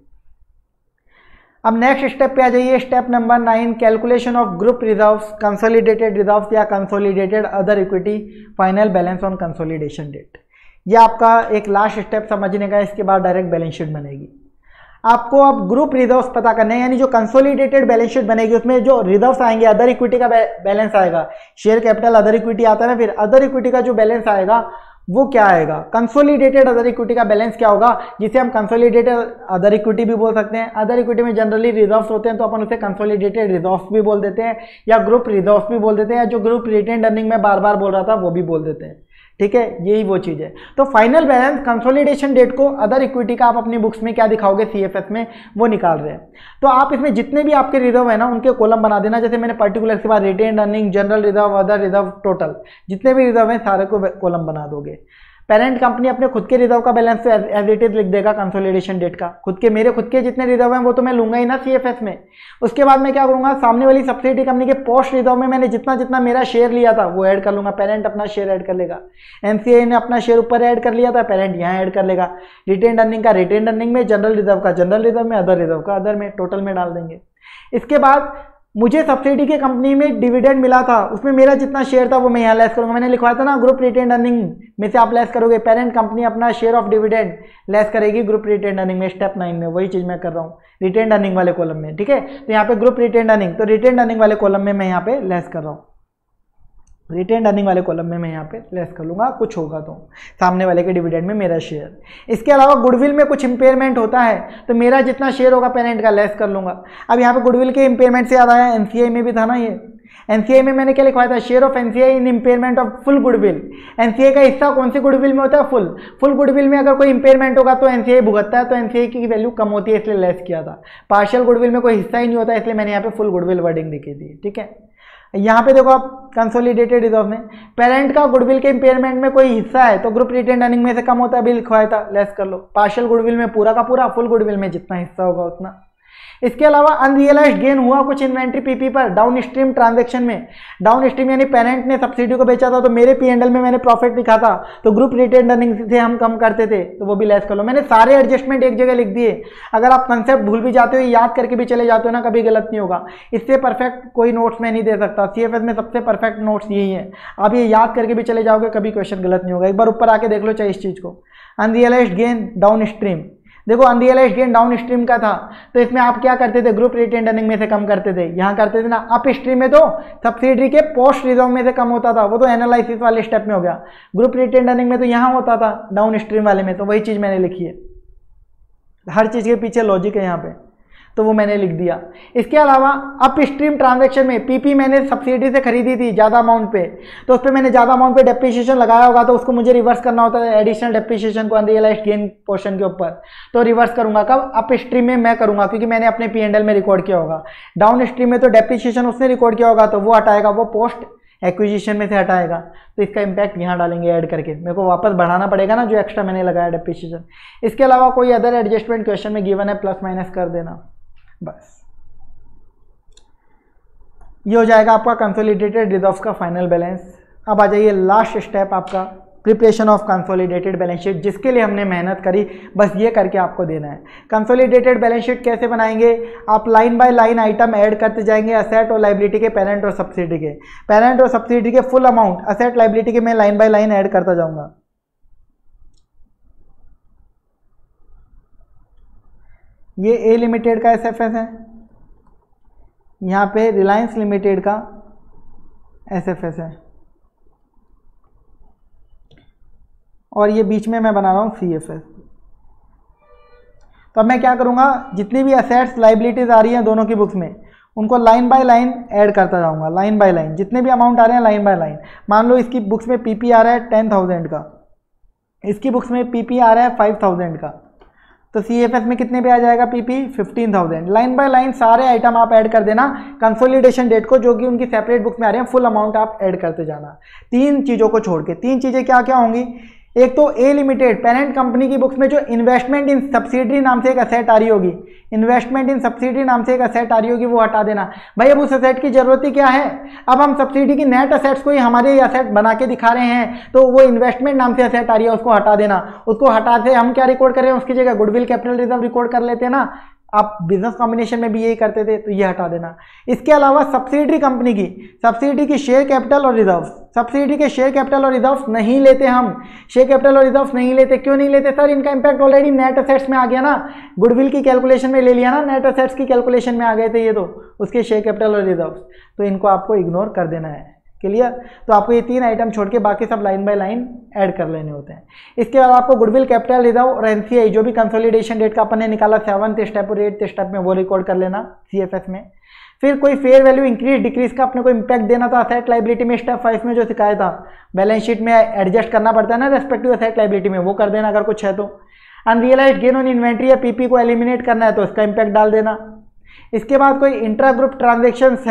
अब नेक्स्ट स्टेप पे आ जाइए, step number nine, calculation of group reserves, consolidated reserves या consolidated other equity, final balance on consolidation date. ये आपका एक लास्ट स्टेप समझने का, इसके बाद डायरेक्ट बैलेंस शीट बनेगी। आपको अब ग्रुप रिजर्व्स पता करने हैं, यानी जो कंसोलिडेटेड बैलेंस शीट बनेगी उसमें जो रिजर्व्स आएंगे, अदर इक्विटी का बैलेंस आएगा, शेयर कैपिटल अदर इक्विटी आता है ना, फिर अदर इक्विटी का जो बैलेंस आएगा वो क्या आएगा, कंसोलिडेटेड अदर इक्विटी का बैलेंस क्या होगा, जिसे हम कंसोलिडेटेड अदर इक्विटी भी बोल सकते हैं। अदर इक्विटी में जनरली रिजर्व्स होते हैं तो अपन उसे कंसोलिडेटेड रिजर्व्स भी बोल देते हैं, या ग्रुप रिजर्व्स भी बोल देते हैं, या जो ग्रुप रिटेन्ड अर्निंग में बार बार बोल रहा था वो भी बोल देते हैं, ठीक है। यही वो चीज़ है। तो फाइनल बैलेंस कंसोलिडेशन डेट को अदर इक्विटी का आप अपनी बुक्स में क्या दिखाओगे, सीएफएस में वो निकाल रहे हैं। तो आप इसमें जितने भी आपके रिजर्व है ना उनके कॉलम बना देना, जैसे मैंने पर्टिकुलर के बाद retained earning, general reserve, other reserve, total जितने भी रिजर्व हैं सारे को कॉलम बना दोगे। पेरेंट कंपनी अपने खुद के रिजर्व का बैलेंस तो एज इट इज लिख देगा कंसोलिडेशन डेट का, खुद के मेरे खुद के जितने रिजर्व हैं वो तो मैं लूंगा ही ना सीएफएस में। उसके बाद मैं क्या करूंगा, सामने वाली सब्सिडी कंपनी के पोस्ट रिजर्व में मैंने जितना जितना मेरा शेयर लिया था वो ऐड कर लूंगा, पेरेंट अपना शेयर ऐड कर लेगा। एनसीआई ने अपना शेयर ऊपर ऐड कर लिया था, पेरेंट यहाँ ऐड कर लेगा। रिटेन अर्निंग का रिटेन अर्निंग में, जनरल रिजर्व का जनरल रिजर्व में, अदर रिजर्व का अदर में, टोटल में डाल देंगे। इसके बाद मुझे सब्सिडी के कंपनी में डिविडेंड मिला था, उसमें मेरा जितना शेयर था वो मैं यहाँ लेस करूंगा। मैंने लिखवाया था ना ग्रुप रिटेन अर्निंग में से आप लेस करोगे, पेरेंट कंपनी अपना शेयर ऑफ डिविडेंड लेस करेगी ग्रुप रिटेन अर्निंग में, स्टेप नाइन में। वही चीज मैं कर रहा हूँ रिटेन अर्निंग वाले कॉलम में, ठीक है। तो यहाँ पे ग्रुप रिटेन अर्निंग, तो रिटेन अर्निंग वाले कॉलम में मैं यहाँ पे लेस कर रहा हूँ, रिटेन अर्निंग वाले कॉलम में मैं यहाँ पे लेस कर लूंगा, कुछ होगा तो सामने वाले के डिविडेंड में मेरा शेयर। इसके अलावा गुडविल में कुछ इंपेयरमेंट होता है तो मेरा जितना शेयर होगा पेरेंट का लेस कर लूंगा। अब यहाँ पे गुडविल के इंपेयरमेंट से याद आया, एनसीआई में भी था ना ये, एनसीआई में मैंने क्या लिखवाया था, share of NCI in impairment of full goodwill. NCI का हिस्सा कौन सी गुडविल में होता है, फुल। फुल गुडविल में अगर कोई इंपेयरमेंट होगा तो एनसीआई भुगतता है, तो एनसीआई की वैल्यू कम होती है इसलिए लेस किया था। पार्शियल गुडविल में कोई हिस्सा ही नहीं होता इसलिए मैंने यहाँ पे फुल गुडविल वर्डिंग लिखी थी, ठीक है। यहाँ पे देखो आप कंसोलिडेटेड रिजर्व में पेरेंट का गुडविल के इंपेयरमेंट में कोई हिस्सा है तो ग्रुप रिटेन अर्निंग में से कम होता है, भी लिखवाया था, लेस कर लो। पार्शियल गुडविल में पूरा का पूरा, फुल गुडविल में जितना हिस्सा होगा उतना। इसके अलावा अनरियलाइज्ड गेन हुआ कुछ इन्वेंट्री पीपी पर डाउन स्ट्रीम ट्रांजेक्शन में। डाउन स्ट्रीम यानी पेरेंट ने सब्सिडी को बेचा था तो मेरे पी एंड एल में मैंने प्रॉफिट लिखा था, तो ग्रुप रिटेन अर्निंग से हम कम करते थे तो वो भी लेस कर लो। मैंने सारे एडजस्टमेंट एक जगह लिख दिए। अगर आप कंसेप्ट भूल भी जाते हो, याद करके भी चले जाते हो ना, कभी गलत नहीं होगा। इससे परफेक्ट कोई नोट्स मैं नहीं दे सकता, सीएफएस में सबसे परफेक्ट नोट्स यही है। आप ये याद करके भी चले जाओगे, कभी क्वेश्चन गलत नहीं होगा। एक बार ऊपर आके देख लो चाहे इस चीज को, अनरियलाइज्ड गेन डाउन स्ट्रीम। देखो अनरियलाइज्ड गेन डाउन स्ट्रीम का था तो इसमें आप क्या करते थे, ग्रुप रिटेन अर्निंग में से कम करते थे, यहाँ करते थे ना। अप स्ट्रीम में तो सब्सिडी के पोस्ट रिजर्व में से कम होता था, वो तो एनालिसिस वाले स्टेप में हो गया। ग्रुप रिटेन अर्निंग में तो यहाँ होता था डाउन स्ट्रीम वाले में, तो वही चीज मैंने लिखी है। हर चीज के पीछे लॉजिक है यहाँ पे, तो वो मैंने लिख दिया। इसके अलावा अप स्ट्रीम ट्रांजैक्शन में पीपी मैंने सब्सिडी से खरीदी थी ज़्यादा अमाउंट पे, तो उस पर मैंने ज़्यादा अमाउंट पे डेप्रिसिएशन लगाया होगा तो उसको मुझे रिवर्स करना होता है, एडिशनल डेप्रिसिएशन को अनरियलाइज्ड गेन पोर्शन के ऊपर। तो रिवर्स करूंगा कब, अप स्ट्रीम में मैं करूंगा क्योंकि मैंने अपने पी एंड एल में रिकॉर्ड किया होगा। डाउन स्ट्रीम में तो डेप्रिसिएशन उसने रिकॉर्ड किया होगा तो वो हटाएगा, वो पोस्ट एक्विजिशन में से हटाएगा, तो इसका इंपैक्ट यहाँ डालेंगे ऐड करके। मेरे को वापस बढ़ाना पड़ेगा ना जो एक्स्ट्रा मैंने लगाया डेप्रिसिएशन। इसके अलावा कोई अदर एडजस्टमेंट क्वेश्चन में गिवन है, प्लस माइनस कर देना बस। ये हो जाएगा आपका कंसोलिडेटेड रिजर्व्स का फाइनल बैलेंस। अब आ जाइए लास्ट स्टेप आपका, preparation of consolidated balance sheet, जिसके लिए हमने मेहनत करी, बस ये करके आपको देना है। कंसोलिडेटेड बैलेंस शीट कैसे बनाएंगे, आप line by line item add करते जाएंगे, असेट और लायबिलिटी के, पेरेंट और सब्सिडी के। पेरेंट और सब्सिडी के फुल अमाउंट, असेट लायबिलिटी के मैं लाइन बाय लाइन ऐड करता जाऊंगा। ये ए लिमिटेड का एसएफएस है, यहाँ पे रिलायंस लिमिटेड का एसएफएस है, और ये बीच में मैं बना रहा हूँ सीएफएस। तो अब मैं क्या करूँगा, जितनी भी असेट्स लाइबिलिटीज आ रही हैं दोनों की बुक्स में, उनको लाइन बाय लाइन ऐड करता जाऊँगा, लाइन बाय लाइन जितने भी अमाउंट आ रहे हैं लाइन बाय लाइन। मान लो इसकी बुक्स में पीपी आ रहा है टेन थाउजेंड का, इसकी बुक्स में पीपी आ रहा है फाइव थाउजेंड का, तो सीएफएस में कितने पे आ जाएगा PP, fifteen thousand. Line by line सारे आइटम आप ऐड कर देना कंसोलिडेशन डेट को, जो कि उनकी सेपरेट बुक्स में आ रहे हैं, फुल अमाउंट आप ऐड करते जाना, तीन चीज़ों को छोड़ के। तीन चीज़ें क्या क्या होंगी, एक तो ए लिमिटेड पेरेंट कंपनी की बुक्स में जो इन्वेस्टमेंट इन सब्सिडी नाम से एक असेट आ रही होगी, इन्वेस्टमेंट इन सब्सिडी नाम से एक असेट आ रही होगी, वो हटा देना। भाई अब उस असेट की जरूरत ही क्या है, अब हम सब्सिडी की नेट असेट्स को ही हमारे असेट बना के दिखा रहे हैं, तो वो इन्वेस्टमेंट नाम से असेट आ रही है उसको हटा देना। उसको हटाते हम क्या रिकॉर्ड कर रहे हैं, उसकी जगह गुडविल कैपिटल रिजर्व रिकॉर्ड कर लेते हैं ना, आप बिजनेस कॉम्बिनेशन में भी यही करते थे, तो ये हटा देना। इसके अलावा सब्सिडी कंपनी की, सब्सिडी की शेयर कैपिटल और रिजर्व, सब्सिडी के शेयर कैपिटल और रिजर्व्स नहीं लेते हम, शेयर कैपिटल और रिजर्व्स नहीं लेते। क्यों नहीं लेते सर, इनका इंपैक्ट ऑलरेडी नेट असेट्स में आ गया ना, गुडविल की कैलकुलेशन में ले लिया ना, नेट असेट्स की कैलकुलेशन में आ गए थे ये, तो उसके शेयर कैपिटल और रिजर्व्स, तो इनको आपको इग्नोर कर देना है। क्लियर, तो आपको ये तीन आइटम छोड़ के बाकी सब लाइन बाय लाइन ऐड कर लेने होते हैं। इसके बाद आपको गुडविल कैपिटल रिजर्व और एनसीआई जो भी कंसोलिडेशन डेट का अपन ने निकाला सेवंथ स्टेप और एट्थ स्टेप में, वो रिकॉर्ड कर लेना सीएफएस में। फिर कोई फेयर वैल्यू इंक्रीज डिक्रीज का अपने को इंपैक्ट देना था असेट लाइबिलिटी में, स्टेप फाइव में जो सिखाया था, बैलेंस शीट में एडजस्ट करना पड़ता है ना रेस्पेक्टिव असेट लाइबिलिटी में, वो कर देना अगर कुछ है तो। अनरियलाइज्ड गेन ऑन इन्वेंट्री या पीपी को एलिमिनेट करना है तो इसका इंपैक्ट डाल देना। इसके बाद कोई इंट्रा ग्रुप ट्रांजेक्शन्स हैं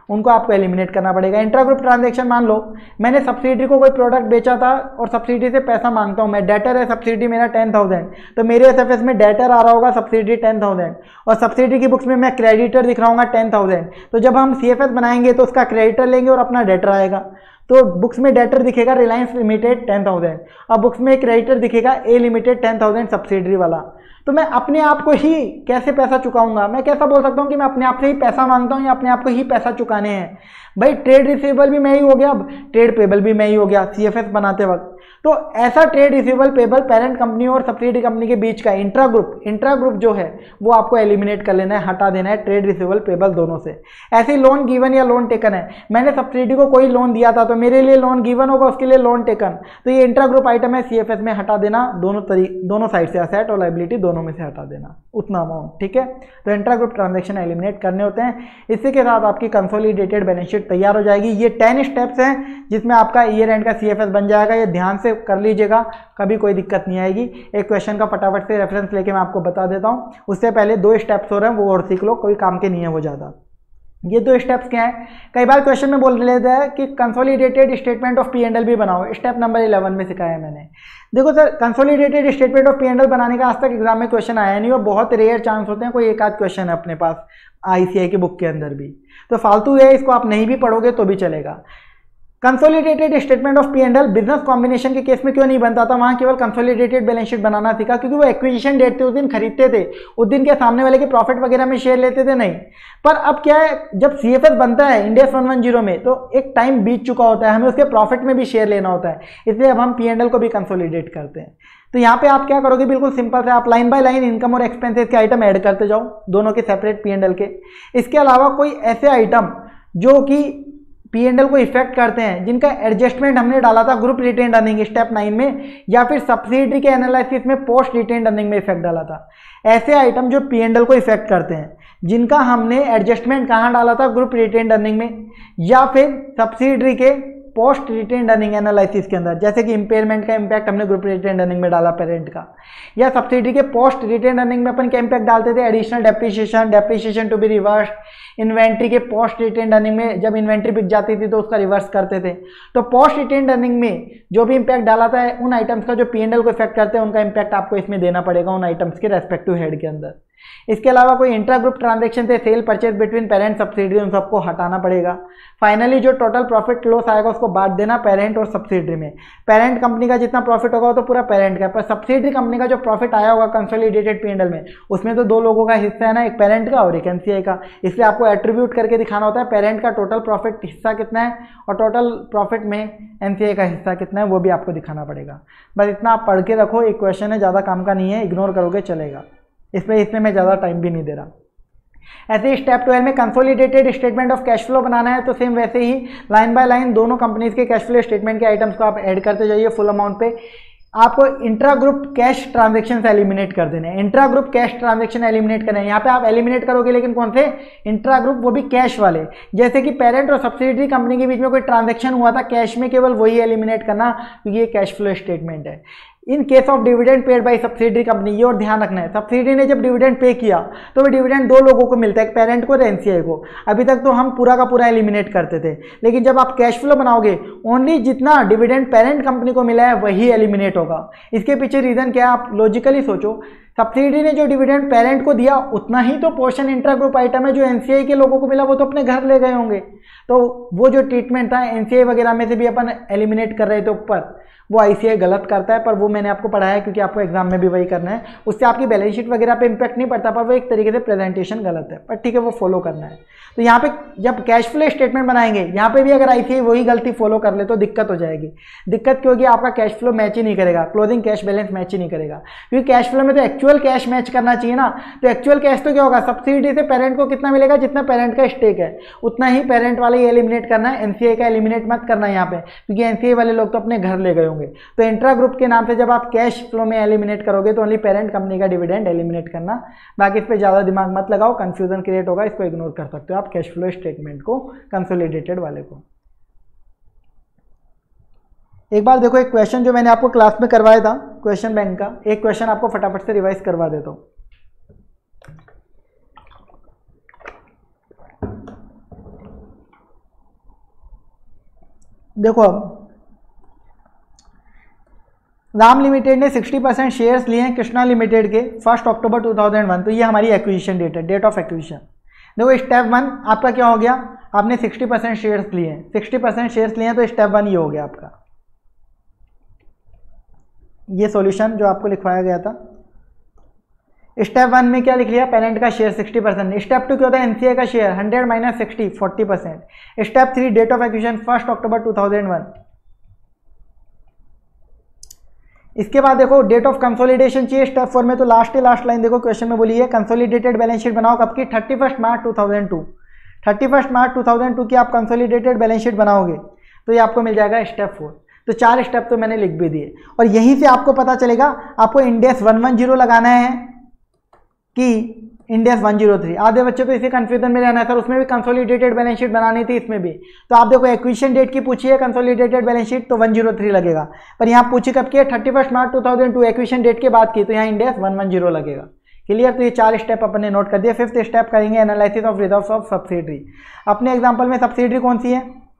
उनको आपको एलिमिनेट करना पड़ेगा। इंट्रा ग्रुप ट्रांजेक्शन, मान लो मैंने सब्सिडी को कोई प्रोडक्ट बेचा था और सब्सिडी से पैसा मांगता हूँ मैं, डेटर है सब्सिडी मेरा टेन थाउजेंड, तो मेरे एसएफएस में डेटर आ रहा होगा सब्सिडी टेन थाउजेंड और सब्सिडी की बुक्स में मैं क्रेडिटर दिख रहा हूँ टेन थाउजेंड। तो जब हम सीएफएस बनाएंगे तो उसका क्रेडिटर लेंगे और अपना डेटर आएगा, तो बुक्स में डेटर दिखेगा रिलायंस लिमिटेड टेन थाउजेंड और बुक्स में क्रेडिटर दिखेगा A limited ten thousand subsidiary वाला। तो मैं अपने आप को ही कैसे पैसा चुकाऊंगा? मैं कैसा बोल सकता हूँ कि मैं अपने आप से ही पैसा मांगता हूँ या अपने आप को ही पैसा चुकाने हैं? भाई ट्रेड रिसीवेबल भी मैं ही हो गया, अब ट्रेड पेबल भी मैं ही हो गया सीएफएस बनाते वक्त। तो ऐसा trade receivable payable parent company और सब्सिडी कंपनी के बीच का इंट्रा ग्रुप इंट्रा ग्रुप जो है वो आपको एलिमिनेट कर लेना है, हटा देना है ट्रेड रिसीवेबल पेबल दोनों से। ऐसे लोन गिवन या लोन टेकन है, मैंने सब्सिडी को कोई लोन दिया था तो मेरे लिए लोन गिवन होगा, उसके लिए लोन टेकन, तो ये इंट्रा ग्रुप आइटम है सीएफएस में हटा देना, दोनों तरी दोनों साइड से, असेट और लायबिलिटी दोनों में से हटा देना उतना अमाउंट, ठीक है। तो इंट्रा ग्रुप ट्रांजेक्शन एलिमिनेट करने होते हैं। इसी के साथ आपकी कंसोलिडेटेड बैलेंस शीट तैयार हो जाएगी। ये टेन स्टेप्स हैं जिसमें आपका ईयर एंड का सीएफएस बन जाएगा, ये ध्यान से कर लीजिएगा, कभी कोई दिक्कत नहीं आएगी। एक क्वेश्चन का फटाफट से रेफरेंस लेके मैं आपको बता देता हूँ, उससे पहले दो स्टेप्स हो रहे हैं वो और सीख लो, कोई काम के नहीं है वो ज़्यादा। ये दो स्टेप्स क्या हैं? कई बार क्वेश्चन में बोल लेता है कि consolidated statement of P and L भी बनाओ, स्टेप नंबर इलेवन में सिखाया है मैंने। देखो sir, consolidated statement of P and L बनाने का आज तक एग्जाम में क्वेश्चन आया नहीं और बहुत रेयर चांस होते हैं कोई एक आध क्वेश्चन है अपने पास आईसीआई की बुक के अंदर भी, तो फालतू है, इसको आप नहीं भी पढ़ोगे तो भी चलेगा। Consolidated statement of P and L business combination के केस में क्यों नहीं बनता था? वहां केवल कंसोलिडेटेड बैलेंस शीट बनाना सीखा क्योंकि वो एक्विजिशन डेट थे, उस दिन खरीदते थे, उस दिन के सामने वाले के प्रॉफिट वगैरह में शेयर लेते थे नहीं। पर अब क्या है, जब सीएफएस बनता है इंडिया वन वन जीरो में तो एक टाइम बीत चुका होता है, हमें उसके प्रॉफिट में भी शेयर लेना होता है, इसलिए अब हम पी एंड एल को भी कंसोलिडेट करते हैं। तो यहाँ पे आप क्या करोगे, बिल्कुल सिंपल से आप लाइन बाय लाइन इनकम और एक्सपेंसेस के आइटम ऐड करते जाओ दोनों के सेपरेट पी एंड एल के। इसके अलावा कोई ऐसे आइटम जो कि पी एंड एल को इफेक्ट करते हैं जिनका एडजस्टमेंट हमने डाला था group retained earning step nine में या फिर सब्सिडी के एनालिसिस में पोस्ट रिटेन्ड अर्निंग में इफेक्ट डाला था, ऐसे आइटम जो पी एंड एल को इफेक्ट करते हैं जिनका हमने एडजस्टमेंट कहाँ डाला था, ग्रुप रिटेन्ड अर्निंग में या फिर सब्सिडी के पोस्ट रिटेन्ड अर्निंग एनालिसिस के अंदर, जैसे कि इंपेयरमेंट का इंपैक्ट हमने ग्रुप रिटेन्ड अर्निंग में डाला पेरेंट का, या सब्सिडी के पोस्ट रिटेन्ड अर्निंग में अपन क्या इंपैक्ट डालते थे, additional depreciation, depreciation to be reversed, inventory के पोस्ट रिटेन्ड अर्निंग में जब इन्वेंट्री बिक जाती थी तो उसका रिवर्स करते थे। तो पोस्ट रिटेन्ड अर्निंग में जो भी इंपैक्ट डाला था उन आइटम्स का जो पी एंड एल को इफेक्ट करते हैं उनका इंपैक्ट आपको इसमें देना पड़ेगा उन आइटम्स के रेस्पेक्टिव हेड के अंदर। इसके अलावा कोई इंट्रा ग्रुप ट्रांजैक्शन से sale purchase between parent subsidiary उन सबको हटाना पड़ेगा। फाइनली जो टोटल प्रॉफिट लॉस आएगा उसको बांट देना पेरेंट और सब्सिडरी में। पेरेंट कंपनी का जितना प्रॉफिट होगा वो तो पूरा पेरेंट का, पर सब्सिडरी कंपनी का जो प्रॉफिट आया होगा कंसोलिडेटेड पी एंड एल में उसमें तो दो लोगों का हिस्सा है ना, एक पेरेंट का और एक एनसीआई का, इसलिए आपको एट्रीब्यूट करके दिखाना होता है पेरेंट का टोटल प्रॉफिट हिस्सा कितना है और टोटल प्रॉफिट में एनसीआई का हिस्सा कितना है वो भी आपको दिखाना पड़ेगा। बस इतना आप पढ़ के रखो, एक क्वेश्चन है, ज़्यादा काम का नहीं है, इग्नोर करोगे चलेगा, इसमें इसमें मैं ज़्यादा टाइम भी नहीं दे रहा। ऐसे ही स्टेप ट्वेल्व में consolidated statement of cash flow बनाना है, तो सेम वैसे ही लाइन बाय लाइन दोनों कंपनीज के कैश फ्लो स्टेटमेंट के आइटम्स को आप ऐड करते जाइए फुल अमाउंट पे। आपको इंट्रा ग्रुप कैश ट्रांजैक्शन से एलिमिनेट कर देने हैं, intra group cash transaction eliminate करना है। यहाँ पे आप एलिमिनेट करोगे लेकिन कौन से इंट्रा ग्रुप, वो भी कैश वाले, जैसे कि पेरेंट और सब्सिडरी कंपनी के बीच में कोई ट्रांजैक्शन हुआ था कैश में, केवल वही एलिमिनेट करना क्योंकि ये कैश फ्लो स्टेटमेंट है। In case of dividend paid by subsidiary company, ये और ध्यान रखना है, सब्सिडरी ने जब डिविडेंड पे किया तो वो डिविडेंड दो लोगों को मिलता है, एक पेरेंट को और एनसीआई को। अभी तक तो हम पूरा का पूरा एलिमिनेट करते थे, लेकिन जब आप कैश फ्लो बनाओगे ओनली जितना डिविडेंड पेरेंट कंपनी को मिला है वही एलिमिनेट होगा। इसके पीछे रीजन क्या है, आप लॉजिकली सोचो, सब्सिडी ने जो डिविडेंड पेरेंट को दिया उतना ही तो पोर्शन इंट्रा ग्रुप आइटम है जो एनसीआई के लोगों को मिला, वो तो अपने घर ले गए होंगे। तो वो जो ट्रीटमेंट था एनसीआई वगैरह में से भी अपन एलिमिनेट कर रहे थे ऊपर, वो आईसीआई गलत करता है, पर वो मैंने आपको पढ़ाया क्योंकि आपको एग्जाम में भी वही करना है, उससे आपकी बैलेंस शीट वगैरह पे इंपैक्ट नहीं पड़ता, पर वो एक तरीके से प्रेजेंटेशन गलत है, पर ठीक है वो फॉलो करना है। तो यहाँ पे जब कैश फ्लो स्टेटमेंट बनाएंगे यहाँ पे भी अगर आईसीआई वही गलती फॉलो कर ले तो दिक्कत हो जाएगी। दिक्कत क्यों होगी, आपका कैश फ्लो मैच ही नहीं करेगा, क्लोजिंग कैश बैलेंस मैच ही नहीं करेगा, क्योंकि कैश फ्लो में तो एक्चुअल कैश मैच करना चाहिए ना। तो एक्चुअल कैश तो क्या होगा, सब्सिडी से पेरेंट को कितना मिलेगा, जितना पेरेंट का स्टेक है उतना ही पेरेंट वाले ही एलिमिनेट करना है, एनसीआई का एलिमिनेट मत करना है यहाँ पे, क्योंकि एनसीआई वाले लोग तो अपने घर ले गए होंगे। तो इंट्रा ग्रुप के नाम से जब आप कैश फ्लो में एलिमिनेट करोगे तो ओनली पेरेंट कंपनी का डिविडेंड एलिमिनेट करना, बाकी इस पर ज़्यादा दिमाग मत लगाओ, कंफ्यूजन क्रिएट होगा, इसको इग्नोर कर सकते हो आप कैश फ्लो स्टेटमेंट को, कंसोलिडेटेड वाले को। एक बार देखो एक क्वेश्चन जो मैंने आपको क्लास में करवाया था क्वेश्चन बैंक का, एक क्वेश्चन आपको फटाफट से रिवाइज करवा देता हूँ। देखो अब राम लिमिटेड ने सिक्सटी परसेंट शेयर्स लिए हैं कृष्णा लिमिटेड के first October two thousand one, तो ये हमारी एक्विजिशन डेट है, डेट ऑफ एक्विजिशन। देखो स्टेप वन आपका क्या हो गया, आपने सिक्सटी परसेंट शेयर्स लिए हैं, सिक्सटी परसेंट शेयर्स लिए हैं तो स्टेप वन ये हो गया आपका, ये सॉल्यूशन जो आपको लिखवाया गया था। स्टेप वन में क्या लिख लिया, पेरेंट का share sixty percent. Step two क्या होता है, एनसीए का share hundred minus sixty forty percent. Step three date of acquisition first October two thousand one. इसके बाद देखो डेट ऑफ कंसोलिडेशन चाहिए स्टेप फोर में, तो लास्ट लास्ट लाइन देखो क्वेश्चन में बोली है कंसोलिडेटेड बैलेंस शीट बनाओ कब की, thirty first March two thousand two. Thirty first March two thousand two की आप कंसोलिडेटेड बैलेंस शीट बनाओगे तो ये आपको मिल जाएगा स्टेप फोर। तो चार स्टेप तो मैंने लिख भी दिए, और यहीं से आपको पता चलेगा आपको इंडेक्स वन वन जीरो लगाना है कि इंडेक्स वन जीरो थ्री। आधे बच्चे तो इसी कंफ्यूजन में रहना है सर, उसमें भी कंसोलिडेटेड बैलेंस शीट बनानी थी, इसमें भी। तो आप देखो एक्विजिशन डेट की पूछी है कंसोलिडेटेड बैलेंस शीट तो वन जीरो थ्री लगेगा, पर यहाँ पूछी कब की है, thirty first March two thousand two acquisition date के बाद की, तो यहाँ इंडेक्स वन वन जीरो लगेगा। क्लियर, तो ये चार स्टेप अपने नोट कर दिए। फिफ्थ स्टेप करेंगे analysis of reserves of subsidiary. अपने एग्जाम्पल में सब्सिडरी कौन सी है,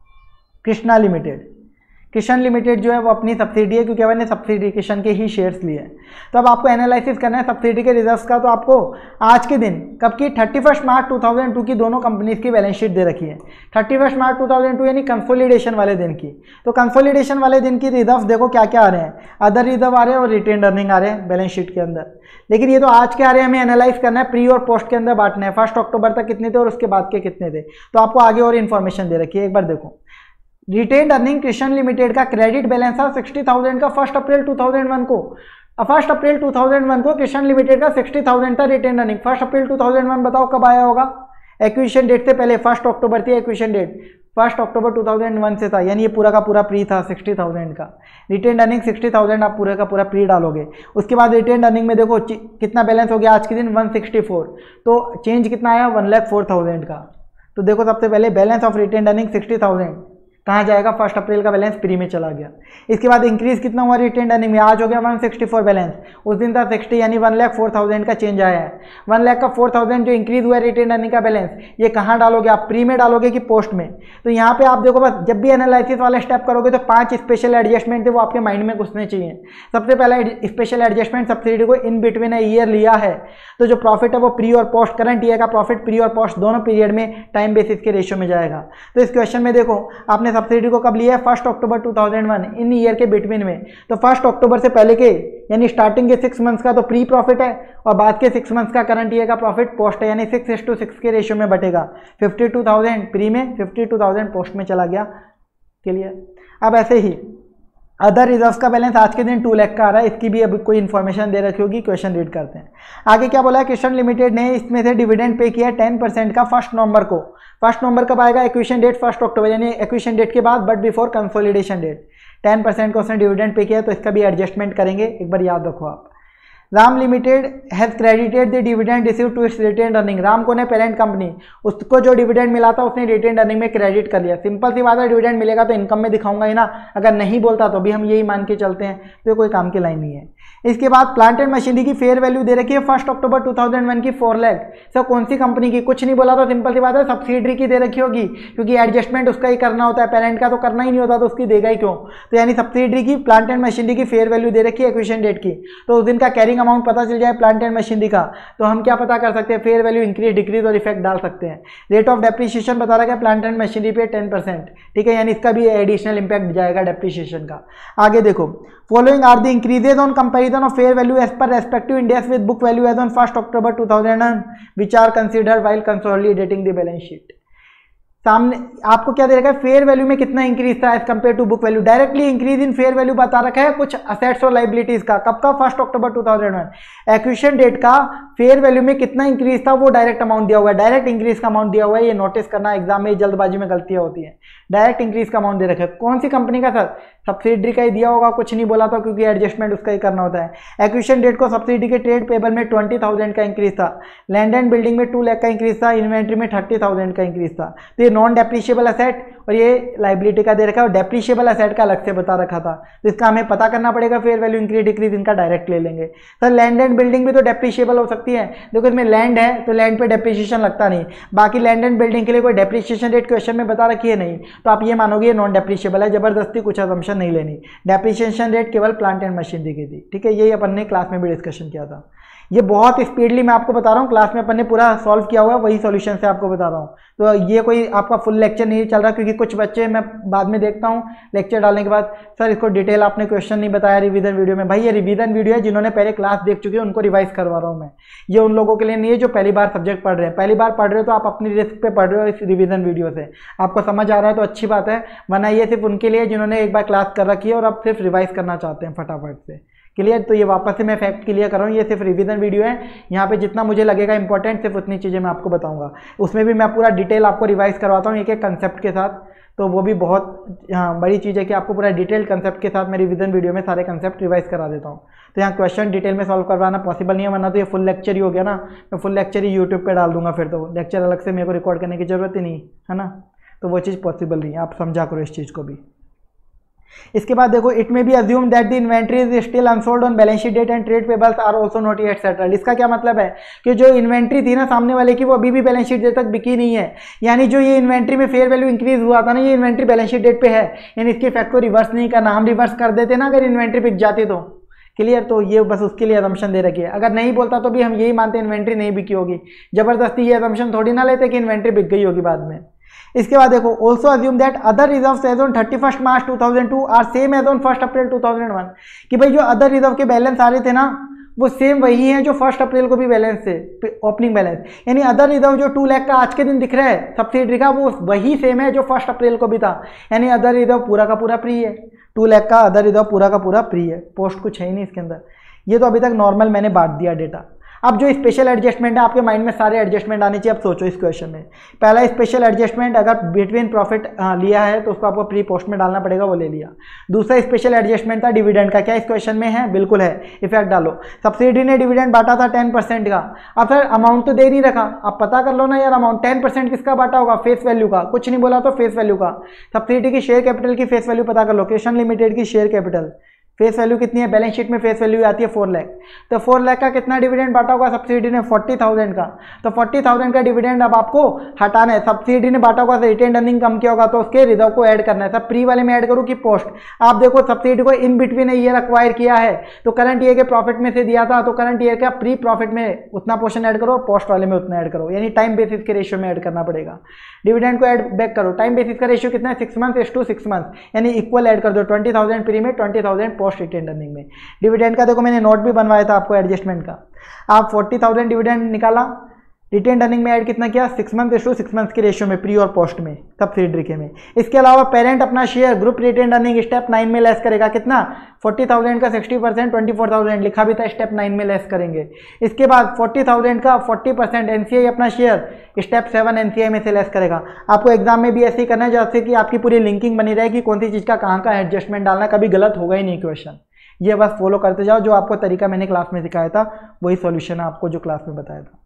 कृष्णा लिमिटेड। किशन लिमिटेड जो है वो अपनी सब्सिडी है, क्योंकि मैंने सब्सिडी किशन के ही शेयर्स लिए हैं। तो अब आपको एनालिसिस करना है सब्सिडी के रिजर्व्स का, तो आपको आज के दिन कब की, thirty first March two thousand two की दोनों कंपनीज की बैलेंस शीट दे रखी है। Thirty first March two thousand two यानी कंसोलिडेशन वाले दिन की। तो कंसोलिडेशन वाले दिन की रिजर्व्स देखो क्या क्या आ रहे हैं, अदर रिजर्व आ रहे हैं और रिटेन्ड अर्निंग आ रहे हैं बैलेंस शीट के अंदर। लेकिन ये तो आज के आ रहे हैं, हमें एनालाइज करना है, प्री और पोस्ट के अंदर बांटना है, फर्स्ट अक्टूबर तक कितने थे और उसके बाद के कितने थे। तो आपको आगे और इन्फॉर्मेशन दे रखी है, एक बार देखो। रिटेन्ड अर्निंग कृष्ण लिमिटेड का क्रेडिट बैलेंस था सिक्सटी थाउजेंड का first April two thousand one को। First April two thousand one को कृष्ण लिमिटेड का सिक्सटी थाउजेंड था retained earning. First April two thousand one बताओ कब आया होगा, एक्विजिशन डेट से पहले, फर्स्ट अक्टूबर थी acquisition date, first October two thousand one से था, यानी ये पूरा का पूरा प्री था सिक्सटी थाउजेंड का। रिटेन्ड अर्निंग सिक्सटी थाउजेंड आप पूरे का पूरा प्री डालोगे। उसके बाद रिटेन्ड अर्निंग में देखो कितना बैलेंस हो गया आज के दिन, वन सिक्सटी फोर। तो चेंज कितना आया, वन लाख फोर थाउजेंड का। तो देखो सबसे पहले balance of retained earning sixty thousand कहाँ जाएगा, फर्स्ट अप्रैल का बैलेंस प्री में चला गया। इसके बाद इंक्रीज कितना हुआ रिटेन्ड अर्निंग में, आज हो गया वन सिक्सटी फोर बैलेंस, उस दिन था सिक्सटी, यानी वन लाख फोर थाउजेंड का चेंज आया है। वन लाख का फोर थाउजेंड जो इंक्रीज हुआ है रिटेन्ड अर्निंग का बैलेंस, ये कहाँ डालोगे आप, प्री में डालोगे कि पोस्ट में। तो यहाँ पे आप देखो बस जब भी एनालिसिस वाला स्टेप करोगे तो पांच स्पेशल एडजस्टमेंट थे वो आपके माइंड में घुसने चाहिए। सबसे पहला स्पेशल एडजस्टमेंट, सब्सिडी को इन बिटवीन ए ईयर लिया है तो जो प्रॉफिट है वो प्री और पोस्ट, करंट ईयर का प्रॉफिट प्री और पोस्ट दोनों पीरियड में टाइम बेसिस के रेशियो में जाएगा। तो इस क्वेश्चन में देखो आपने सब्सिडी को कब लिया, first October two thousand one, in year के बिटवीन में। तो फर्स्ट अक्टूबर से पहले के यानी स्टार्टिंग के सिक्स मंथ्स का तो प्री प्रॉफिट है और बाद के सिक्स मंथ्स का करंट ईयर का प्रॉफिट पोस्ट है, यानी सिक्स इस टू सिक्स के रेशियो में बटेगा। फिफ्टी टू थाउजेंड प्री में, फिफ्टी टू थाउजेंड पोस्ट में चला गया। क्लियर। अब ऐसे ही अदर रिजर्व्स का बैलेंस आज के दिन टू लाख का आ रहा है, इसकी भी अभी कोई इन्फॉर्मेशन दे रखी होगी, क्वेश्चन रीड करते हैं। आगे क्या बोला है, कृष्ण लिमिटेड ने इसमें से डिविडेंड पे किया टेन परसेंट का फर्स्ट नवंबर को। फर्स्ट नवंबर कब आएगा, एक्विजिशन डेट फर्स्ट अक्टूबर, यानी एक्विजिशन डेट के बाद but before consolidation date. Ten percent का उसने डिविडेंड पे किया, तो इसका भी एडजस्टमेंट करेंगे, एक बार याद रखो आप। Ram limited has credited the dividend receive to its retained earning. Ram को ने पेरेंट कंपनी, उसको जो डिविडेंड मिला था उसने रिटेन्ड अर्निंग में क्रेडिट कर लिया। सिंपल सी बात है, डिविडेंड मिलेगा तो इनकम में दिखाऊंगा ही ना, अगर नहीं बोलता तो भी हम यही मान के चलते हैं, तो ये कोई काम की लाइन नहीं है। इसके बाद प्लांट एंड मशीनरी की फेयर वैल्यू दे रखी है first October two thousand one की फोर लाख। सर कौन सी कंपनी की, कुछ नहीं बोला तो सिंपल सी बात है सब्सिडरी की दे रखी होगी, क्योंकि एडजस्टमेंट उसका ही करना होता है, पेरेंट का तो करना ही नहीं होता, तो उसकी देगा ही क्यों। तो यानी सब्सिडरी की प्लांट एंड मशीनरी की फेयर वैल्यू दे रखी है एक्विजिशन डेट की, तो उस दिन का कैरिंग अमाउंट पता चल जाए प्लांट एंड मशीनरी का, तो हम क्या पता कर सकते हैं, फेयर वैल्यू इंक्रीज डिक्रीज और इफेक्ट डाल सकते हैं। रेट ऑफ डेप्रिसिएशन बता रखा है प्लांट एंड मशीनरी पे टेन परसेंट, ठीक है, यानी इसका भी एडिशनल इंपैक्ट जाएगा डेप्रिसिएशन का। आगे देखो, following are the increases on comparison of fair value as per respective index with book value as on first October two thousand one which are considered while consolidating the balance sheet. सामने आपको क्या दे रखा है, fair value में कितना increase था as compare to book value. Directly increase in fair value बता रखा है कुछ असेट्स और लाइबिलिटीज का, कब का, first October two thousand one. Acquisition date का फेयर वैल्यू में कितना इंक्रीज था वो डायरेक्ट अमाउंट दिया हुआ है, डायरेक्ट इंक्रीज का अमाउंट दिया हुआ है। ये नोटिस करना, एग्जाम में जल्दबाजी में गलतियां होती है। डायरेक्ट इंक्रीज का अमाउंट दे रखा है, कौन सी कंपनी का सर, सब्सिडरी का ही दिया होगा, कुछ नहीं बोला था क्योंकि एडजस्टमेंट उसका ही करना होता है। एक्विजिशन डेट को सब्सिडी के ट्रेड पेबल में ट्वेंटी थाउजेंड का इंक्रीज था, लैंड एंड बिल्डिंग में टू लाख का इंक्रीज था, इन्वेंट्री में थर्टी थाउजेंड का इंक्रीज था। तो ये नॉन डेप्रिशिएबल असेट और ये लाइबिलिटी का दे रखा है, और डेप्रिशिएबल असेट का अलग से बता रखा था, तो इसका हमें पता करना पड़ेगा फेयर वैल्यू इंक्रीज डिक्रीज, इनका डायरेक्ट ले लेंगे। सर लैंड एंड बिल्डिंग भी तो डेप्रिशिएबल हो सकता लगती है? देखो इसमें लैंड है तो लैंड पे डेप्रिसिएशन लगता नहीं, बाकी लैंड एंड बिल्डिंग के लिए कोई डेप्रिसिएशन रेट क्वेश्चन में बता रखी है नहीं, तो आप ये मानोगे ये नॉन डेप्रिशिएबल है, जबरदस्ती कुछ असम्पशन नहीं लेनी। डेप्रिसिएशन रेट केवल प्लांट एंड मशीनरी की थी, ठीक है, यही अपन ने क्लास में भी डिस्कशन किया था। ये बहुत स्पीडली मैं आपको बता रहा हूँ, क्लास में अपन ने पूरा सॉल्व किया हुआ है, वही सॉल्यूशन से आपको बता रहा हूँ। तो ये कोई आपका फुल लेक्चर नहीं चल रहा, क्योंकि कुछ बच्चे मैं बाद में देखता हूँ लेक्चर डालने के बाद, सर इसको डिटेल आपने क्वेश्चन नहीं बताया रिवीजन वीडियो में। भाई ये रिवीजन वीडियो है, जिन्होंने पहले क्लास देख चुके हैं उनको रिवाइज करवा रहा हूँ मैं, ये उन लोगों के लिए नहीं है जो पहली बार सब्जेक्ट पढ़ रहे हैं। पहली बार पढ़ रहे हो तो आप अपनी रिस्क पे पढ़ रहे हो, इस रिवीजन वीडियो से आपको समझ आ रहा है तो अच्छी बात है, वरना ये सिर्फ उनके लिए जिन्होंने एक बार क्लास कर रखी है और अब सिर्फ रिवाइज करना चाहते हैं फटाफट से। क्लियर? तो ये वापस से मैं फैक्ट क्लियर कर रहा हूँ, ये सिर्फ रिवीजन वीडियो है, यहाँ पे जितना मुझे लगेगा इंपॉर्टेंट सिर्फ उतनी चीज़ें मैं आपको बताऊंगा। उसमें भी मैं पूरा डिटेल आपको रिवाइज करवाता हूँ एक एक कंसेप्ट के साथ, तो वो भी बहुत हाँ बड़ी चीज़ है कि आपको पूरा डिटेल कंसेप्ट के साथ मैं रिवीजन वीडियो में सारे कंसेप्ट रिवाइज करा देता हूँ। तो यहाँ क्वेश्चन डिटेल में सॉल्व करवाना पॉसिबल नहीं है, वरना तो ये फुल लेक्चर ही हो गया ना, मैं फुल लेक्चर ही यूट्यूब पर डाल दूंगा, फिर तो लेक्चर अलग से मेरे को रिकॉर्ड करने की जरूरत ही नहीं है ना, तो वो चीज़ पॉसिबल नहीं है, आप समझा करो इस चीज़ को भी। इसके बाद देखो, it may be assume that the inventory is still unsold on balance sheet date and trade payables are also not yet settled. इसका क्या मतलब है कि जो इन्वेंट्री थी ना सामने वाले की, वो अभी भी बैलेंस शीट डेट तक बिकी नहीं है, यानी जो ये इन्वेंट्री में फेयर वैल्यू इंक्रीज हुआ था ना, ये इन्वेंट्री बैलेंस शीट डेट पे है, यानी इसके इफेक्ट को रिवर्स नहीं करना। हम रिवर्स कर देते ना अगर इन्वेंट्री बिक जाती तो। क्लियर? तो ये बस उसके लिए असम्पशन दे रखी है, अगर नहीं बोलता तो भी हम यही मानते इन्वेंट्री नहीं बिकी होगी, जबरदस्ती ये असम्पशन थोड़ी ना लेते कि इन्वेंट्री बिक गई होगी बाद में। इसके बाद देखो, also assume that other reserves as on thirty first March two thousand two are same as on first April two thousand one, कि भाई जो अदर रिजर्व के बैलेंस आ रहे थे ना वो सेम वही है जो फर्स्ट अप्रैल को भी बैलेंस थे, ओपनिंग बैलेंस, यानी अदर रिजर्व जो टू लाख का आज के दिन दिख रहा है सब्सिडी का, वो वही सेम है जो फर्स्ट अप्रैल को भी था, यानी अदर रिजर्व पूरा का पूरा प्री है, टू लाख का अदर रिजर्व पूरा का पूरा प्री है, पोस्ट कुछ है ही नहीं इसके अंदर। ये तो अभी तक नॉर्मल मैंने बांट दिया डेटा। अब जो स्पेशल एडजस्टमेंट है, आपके माइंड में सारे एडजस्टमेंट आने चाहिए। अब सोचो इस क्वेश्चन में, पहला स्पेशल एडजस्टमेंट अगर बिटवीन प्रॉफिट लिया है तो उसको आपको प्री पोस्ट में डालना पड़ेगा, वो ले लिया। दूसरा स्पेशल एडजस्टमेंट था डिविडेंड का, क्या इस क्वेश्चन में है? बिल्कुल है, इफेक्ट डालो। सब्सिडी ने डिविडेंड बांटा था टेन परसेंट का, अब सर अमाउंट तो दे नहीं रखा, आप पता कर लो ना यार अमाउंट टेन परसेंट किसका बांटा होगा? फेस वैल्यू का, कुछ नहीं बोला तो फेस वैल्यू का। सब्सिडी की शेयर कैपिटल की फेस वैल्यू पता कर लो, कृष्ण लिमिटेड की शेयर कैपिटल फेस वैल्यू कितनी है? बैलेंस शीट में फेस वैल्यू आती है फोर लाख, तो फोर लाख का कितना डिविडेंड बांटा होगा सब्सिडी ने? फोर्टी थाउजेंड का, तो फोर्टी थाउजेंड का डिविडेंड अब आपको हटाना है। सब्सिडी ने बांटा होगा, रिटेन अर्निंग कम किया होगा तो उसके रिजर्व को ऐड करना है। सब प्री वाले में ऐड करूँ कि पोस्ट? आप देखो सब्सिडी को इन बिटवीन ईयर अक्वायर किया है तो करंट ईयर के प्रॉफिट में से दिया था, तो करंट ईयर का प्री प्रॉफिट में उतना पोर्शन ऐड करो, पोस्ट वाले में उतना ऐड करो, यानी टाइम बेसिस के रेशियो में ऐड करना पड़ेगा। डिविडेंड को ऐड बैक करो, टाइम बेसिस का रेशियो कितना है? Six month is to six month, यानी इक्वल ऐड कर दो, ट्वेंटी थाउजेंड प्री में, twenty thousand post retain earning में। डिविडेंड का देखो मैंने नोट भी बनवाया था आपको एडजस्टमेंट का, आप फोर्टी थाउजेंड डिविडेंड निकाला, रिटेन अर्निंग में ऐड कितना किया? Six month is to six month के रेशियो में, प्री और पोस्ट में, सब्सिडरी के में। इसके अलावा पेरेंट अपना share group retain earning step nine में लेस करेगा, कितना? फोर्टी थाउजेंड का sixty percent twenty four thousand लिखा भी था, स्टेप नाइन में लेस करेंगे। इसके बाद फोर्टी थाउजेंड का फोर्टी परसेंट एनसीआई अपना शेयर स्टेप सेवन एनसीआई में से लेस करेगा। आपको एग्जाम में भी ऐसे ही करना है जैसे कि आपकी पूरी लिंकिंग बनी रहे कि कौन सी चीज़ का कहाँ का एडजस्टमेंट डालना, कभी गलत होगा ही नहीं क्वेश्चन। ये बस फॉलो करते जाओ, जो आपको तरीका मैंने क्लास में सिखाया था वही सॉल्यूशन है आपको जो क्लास में बताया था।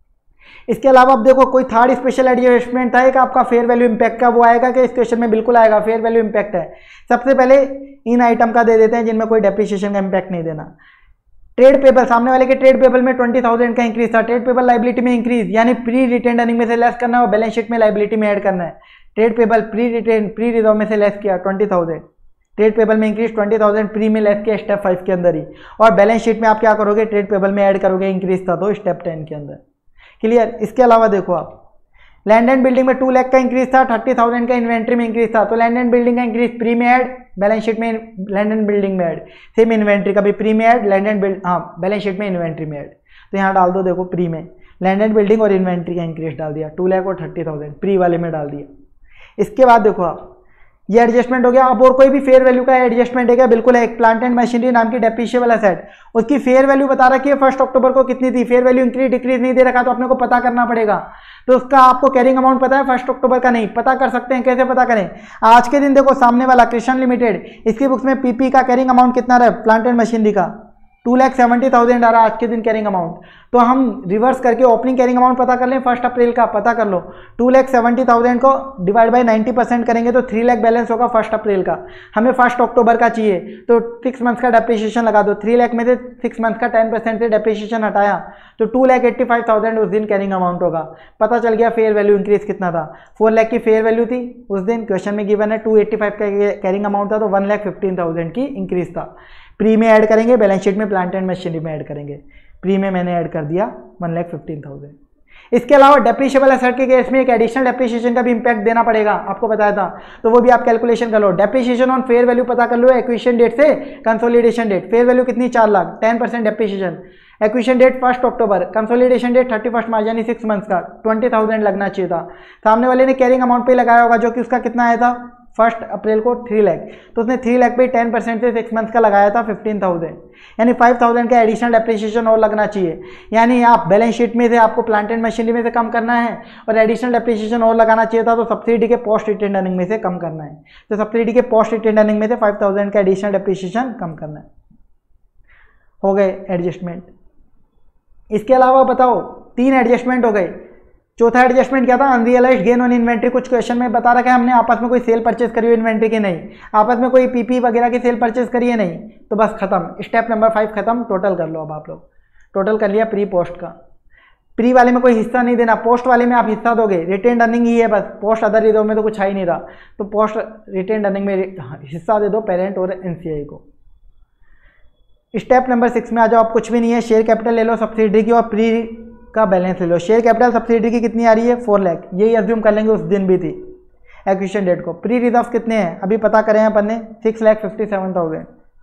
इसके अलावा अब देखो कोई थर्ड स्पेशल एडजस्टमेंट था एक आपका फेयर वैल्यू इंपैक्ट का, वो आएगा कि इस क्वेश्चन में? बिल्कुल आएगा, फेयर वैल्यू इंपैक्ट है। सबसे पहले इन आइटम का दे देते हैं जिनमें कोई डेप्रिसिएशन का इंपैक्ट नहीं देना। ट्रेड पेबल, सामने वाले के ट्रेड पेबल में ट्वेंटी थाउजेंड का इंक्रीज था, ट्रेड पेबल लाइबिलिटी में इंक्रीज, यानी प्री रिटेन अर्निंग में से लेस करना है और बैलेंस शीट में लाइबिलिटी में ऐड करना है। Trade payable pre retain pre reserve में से लेस किया ट्वेंटी थाउजेंड, ट्रेड पेबल में इंक्रीज ट्वेंटी थाउजेंड प्री में लेस किया स्टेप फाइव के अंदर ही, और बैलेंस शीट में आप क्या करोगे? ट्रेड पेबल में ऐड करोगे, इंक्रीज था तो स्टेप टेन के अंदर। क्लियर? इसके अलावा देखो आप लैंड एंड बिल्डिंग में टू लाख का इंक्रीज था, थर्टी थाउजेंड का इन्वेंट्री में इंक्रीज था, तो लैंड एंड बिल्डिंग का इंक्रीज प्री में ऐड, बैलेंस शीट में लैंड एंड बिल्डिंग में ऐड, सेम इन्वेंट्री का भी प्री में ऐड, लैंड एंड बिल्ड हाँ बैलेंस शीट में इन्वेंट्री में ऐड। तो यहाँ डाल दो, देखो प्री में लैंड एंड बिल्डिंग और इन्वेंट्री का इंक्रीज डाल दिया, टू लाख और थर्टी थाउजेंड प्री वाले में डाल दिया। इसके बाद देखो आप ये एडजस्टमेंट हो गया। अब और कोई भी फेयर वैल्यू का एडजस्टमेंट है क्या? बिल्कुल है। एक प्लांट एंड मशीनरी नाम की डेप्रिशिएबल एसेट, उसकी फेयर वैल्यू बता रखी है फर्स्ट अक्टूबर को कितनी थी, फेयर वैल्यू इंक्रीज डिक्रीज नहीं दे रखा तो अपने को पता करना पड़ेगा। तो उसका आपको कैरिंग अमाउंट पता है, फर्स्ट अक्टूबर का नहीं, पता कर सकते हैं। कैसे पता करें? आज के दिन देखो सामने वाला कृष्ण लिमिटेड, इसकी बुक्स में पीपी का कैरिंग अमाउंट कितना रहा प्लांट एंड मशीनरी का? टू लैख सेवेंटी थाउजेंड आ रहा है आज के दिन कैरिंग अमाउंट, तो हम रिवर्स करके ओपनिंग कैरिंग अमाउंट पता कर लें फर्स्ट अप्रैल का, पता कर लो। टू लैख सेवेंटी थाउजेंड को डिवाइड बाई नाइन्टी परसेंट करेंगे तो थ्री लैख बैलेंस होगा फर्स्ट अप्रैल का। हमें फर्स्ट अक्टूबर का चाहिए तो सिक्स मंथ्स का डेप्रिसिएशन लगा दो, थ्री लैख में से सिक्स मंथ का टेन परसेंट से डेप्रिसिएशन हटाया तो two lakh eighty five thousand उस दिन कैरिंग अमाउंट होगा। पता चल गया फेयर वैल्यू इंक्रीज कितना था, फोर लैख की फेयर वैल्यू थी उस दिन, क्वेश्चन में गिवन है टू एट्टी फाइव का कैरिंग अमाउंट था तो वन लैख फिफ्टीन थाउजेंड की इंक्रीज था। प्री में ऐड करेंगे, बैलेंस शीट में प्लांट एंड मशीनरी में ऐड करेंगे। प्री में मैंने ऐड कर दिया वन लैख फिफ्टीन थाउजेंड। इसके अलावा डेप्रिशिएबल एसेट के केस में एक एडिशनल डेप्रिसिएशन का भी इंपैक्ट देना पड़ेगा, आपको बताया था, तो वो भी आप कैलकुलेशन कर लो। डेप्रिसिएशन ऑन फेयर वैल्यू पता कर लो एक्विजिशन डेट से कंसोलिडेशन डेट। फेयर वैल्यू कितनी, चार lakh, ten percent depreciation. Acquisition date first October, consolidation date thirty first March यानी सिक्स मंथ्स का, ट्वेंटी थाउजेंड लगना चाहिए था। सामने वाले ने कैरिंग अमाउंट पे लगाया होगा जो कि उसका कितना आया था फर्स्ट अप्रैल को थ्री लाख, तो उसने थ्री लाख पे टेन परसेंट से सिक्स मंथ का लगाया था फिफ्टीन थाउजेंड, यानी फाइव थाउजेंड का एडिशनल डेप्रिसिएशन और लगना चाहिए। यानी आप बैलेंस शीट में से आपको प्लांट एंड मशीनरी में से कम करना है और एडिशनल डेप्रिसिएशन और लगाना चाहिए था, तो सब्सिडी के पोस्ट रिटेन अर्निंग में से कम करना है। तो सब्सिडी के पोस्ट रिटेन अर्निंग में से फाइव थाउजेंड का एडिशनल डेप्रिसिएशन कम करना है। हो गए एडजस्टमेंट। इसके अलावा बताओ तीन एडजस्टमेंट हो गए। चौथा एडजस्टमेंट क्या था, अनरियलाइज्ड गेन ऑन इन्वेंट्री। कुछ क्वेश्चन में बता रखा है हमने आपस में कोई सेल परचेज करी हो इन्वेंट्री की, नहीं आपस में कोई पीपी वगैरह की सेल परचेज करी है, नहीं, तो बस खत्म, स्टेप नंबर फाइव खत्म। टोटल कर लो अब आप लोग, टोटल कर लिया प्री पोस्ट का। प्री वाले में कोई हिस्सा नहीं देना, पोस्ट वाले में आप हिस्सा दोगे, रिटेन अर्निंग ही है बस, पोस्ट अदर रिजर्व में तो कुछ आ ही नहीं रहा, तो पोस्ट रिटेन अर्निंग में हिस्सा दे दो पेरेंट और एनसीआई को। स्टेप नंबर सिक्स में आ जाओ, आप कुछ भी नहीं है, शेयर कैपिटल ले लो सब्सिडी की और प्री का बैलेंस ले लो। शेयर कैपिटल सब्सिडी की कितनी आ रही है, फोर लाख, यही अज्यूम कर लेंगे उस दिन भी थी एक्विजिशन डेट को। प्री रिजर्व कितने हैं अभी पता करें अपन ने, six lakh fifty seven thousand,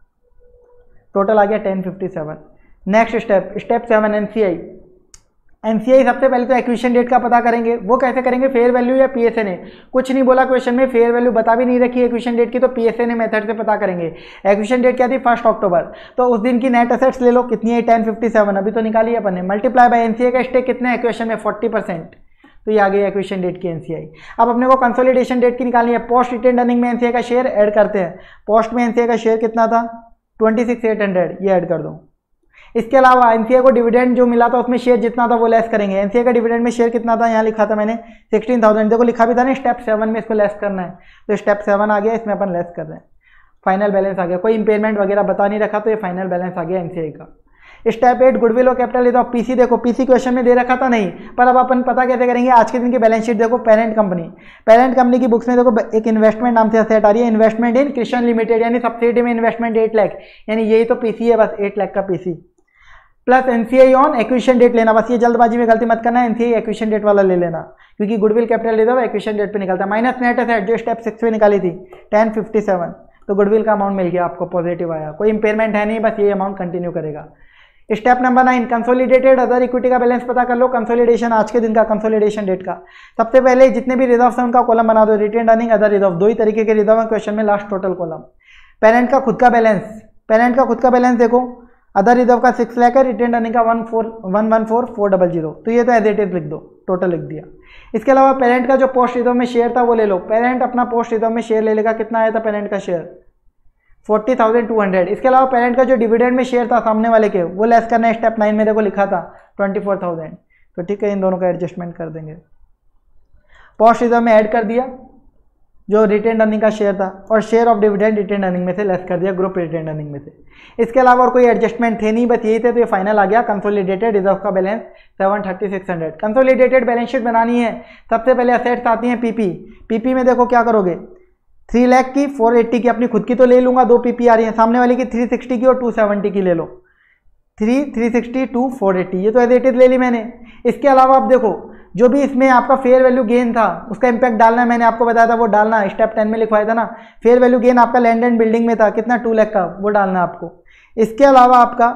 total आ गया ten fifty seven. Next step, step seven NCI. NCI सबसे पहले तो एक्विजिशन डेट का पता करेंगे, वो कैसे करेंगे, फेयर वैल्यू या पीएसए ने, कुछ नहीं बोला क्वेश्चन में, फेयर वैल्यू बता भी नहीं रखी एक्विजिशन डेट की, तो पीएसए ने मेथड से पता करेंगे। एक्विजिशन डेट क्या थी फर्स्ट अक्टूबर, तो उस दिन की नेट एसेट्स ले लो, कितनी है टेन फिफ्टी सेवन, अभी तो निकाली अपन ने, मल्टीप्लाई बाय एनसीआई का स्टेक कितने है क्वेश्चन में फोर्टी परसेंट, तो ये आ गई एक्विजिशन डेट की एनसीआई। अब अपने को कंसोलिडेशन डेट की निकालनी है, पोस्ट रिटेन अर्निंग में एनसीआई का शेयर ऐड करते हैं। पोस्ट में एनसीआई का शेयर कितना था ट्वेंटी सिक्स एट हंड्रेड, ये ऐड कर दो। इसके अलावा एनसीआई को डिविडेंड जो मिला था उसमें शेयर जितना था वो लेस करेंगे। एनसीआई का डिविडेंड में शेयर कितना था, यहाँ लिखा था मैंने सिक्सटीन थाउजेंड, देखो लिखा भी था ना स्टेप सेवन में इसको लेस करना है, तो स्टेप सेवन आ गया, इसमें अपन लेस कर रहे हैं। फाइनल बैलेंस आ गया, कोई इंपेयरमेंट वगैरह बता नहीं रखा, तो ये फाइनल बैलेंस आ गया एनसीआई का। स्टेप एट गुडविल और कैपिटल ले दो। पीसी देखो, पीसी क्वेश्चन में दे रखा था नहीं, पर अब अपन पता कैसे करेंगे, आज के दिन की बैलेंस शीट देखो, पेरेंट कंपनी, पेरेंट कंपनी की बुक्स में देखो एक इन्वेस्टमेंट नाम से असेट आ रही है, इन्वेस्टमेंट इन कृष्ण लिमिटेड, यानी सब्सिडी में इन्वेस्टमेंट एट लाख, यानी यही तो पीसी है बस, एट लाख का PC, plus NCI on acquisition date लेना, बस ये जल्दबाजी में गलती मत करना, एनसीआई एक्विजिशन डेट वाला ले लेना, क्योंकि गुडविल कैपिटल ले दो एक्विजिशन डेट पे निकलता है, माइनस नेट एसेट जो स्टेप सिक्स पे निकाली थी टेन फिफ्टी सेवन, तो गुडविल का अमाउंट मिल गया आपको, पॉजिटिव आया, कोई इंपेयरमेंट है नहीं, बस ये अमाउंट कंटिन्यू करेगा। Step number nine, consolidated other equity का बैलेंस पता कर लो, कंसोलिडेशन आज के दिन का, कंसोलिडेशन डेट का। सबसे पहले जितने भी रिजर्व हैं उनका कॉलम बना दो, रिटेन अर्निंग अदर रिजर्व, दो ही तरीके के रिजर्व है क्वेश्चन में, लास्ट टोटल कॉलम। पेरेंट का खुद का बैलेंस, पेरेंट का खुद का बैलेंस देखो, अदर रिजर्व का सिक्स लाख है, रिटेन अर्निंग का one four one one four four double zero, तो ये तो एज इट इज लिख दो, टोटल लिख दिया। इसके अलावा पेरेंट का जो पोस्ट रिजर्व में शेयर था वो ले लो, पेरेंट अपना पोस्ट रिजर्व में शेयर ले लेगा, कितना आया था पेरेंट का share forty thousand two hundred. इसके अलावा पेरेंट का जो डिविडेंड में शेयर था सामने वाले के, वो लेस करना है, स्टेप नाइन में देखो लिखा था ट्वेंटी फोर थाउजेंड, तो ठीक है इन दोनों का एडजस्टमेंट कर देंगे। पोस्ट रिजर्व में ऐड कर दिया जो रिटेन अर्निंग का शेयर था, और share of dividend retain earning में से लेस कर दिया ग्रुप रिटेन अर्निंग में से। इसके अलावा और कोई एडजस्टमेंट थे नहीं, बस यही थे, तो ये फाइनल आ गया कंसोलिडेटेड रिजर्व का balance seven thirty six hundred. Consolidated balance sheet बनानी है, सबसे पहले असेट्स आती हैं पीपी, पीपी में देखो क्या करोगे, थ्री लाख की, फोर एट्टी की, अपनी खुद की तो ले लूंगा, दो पीपी आ रही है, सामने वाली की थ्री सिक्सटी की और टू सेवेंटी की ले लो, three three sixty two four eighty, ये तो एज इट इज ले ली मैंने। इसके अलावा आप देखो जो भी इसमें आपका फेयर वैल्यू गेन था उसका इंपैक्ट डालना है, मैंने आपको बताया था वो डालना, स्टेप टेन में लिखवाया था ना, फेयर वैल्यू गेन आपका लैंड एंड बिल्डिंग में था, कितना टू लाख का, वो डालना है आपको। इसके अलावा आपका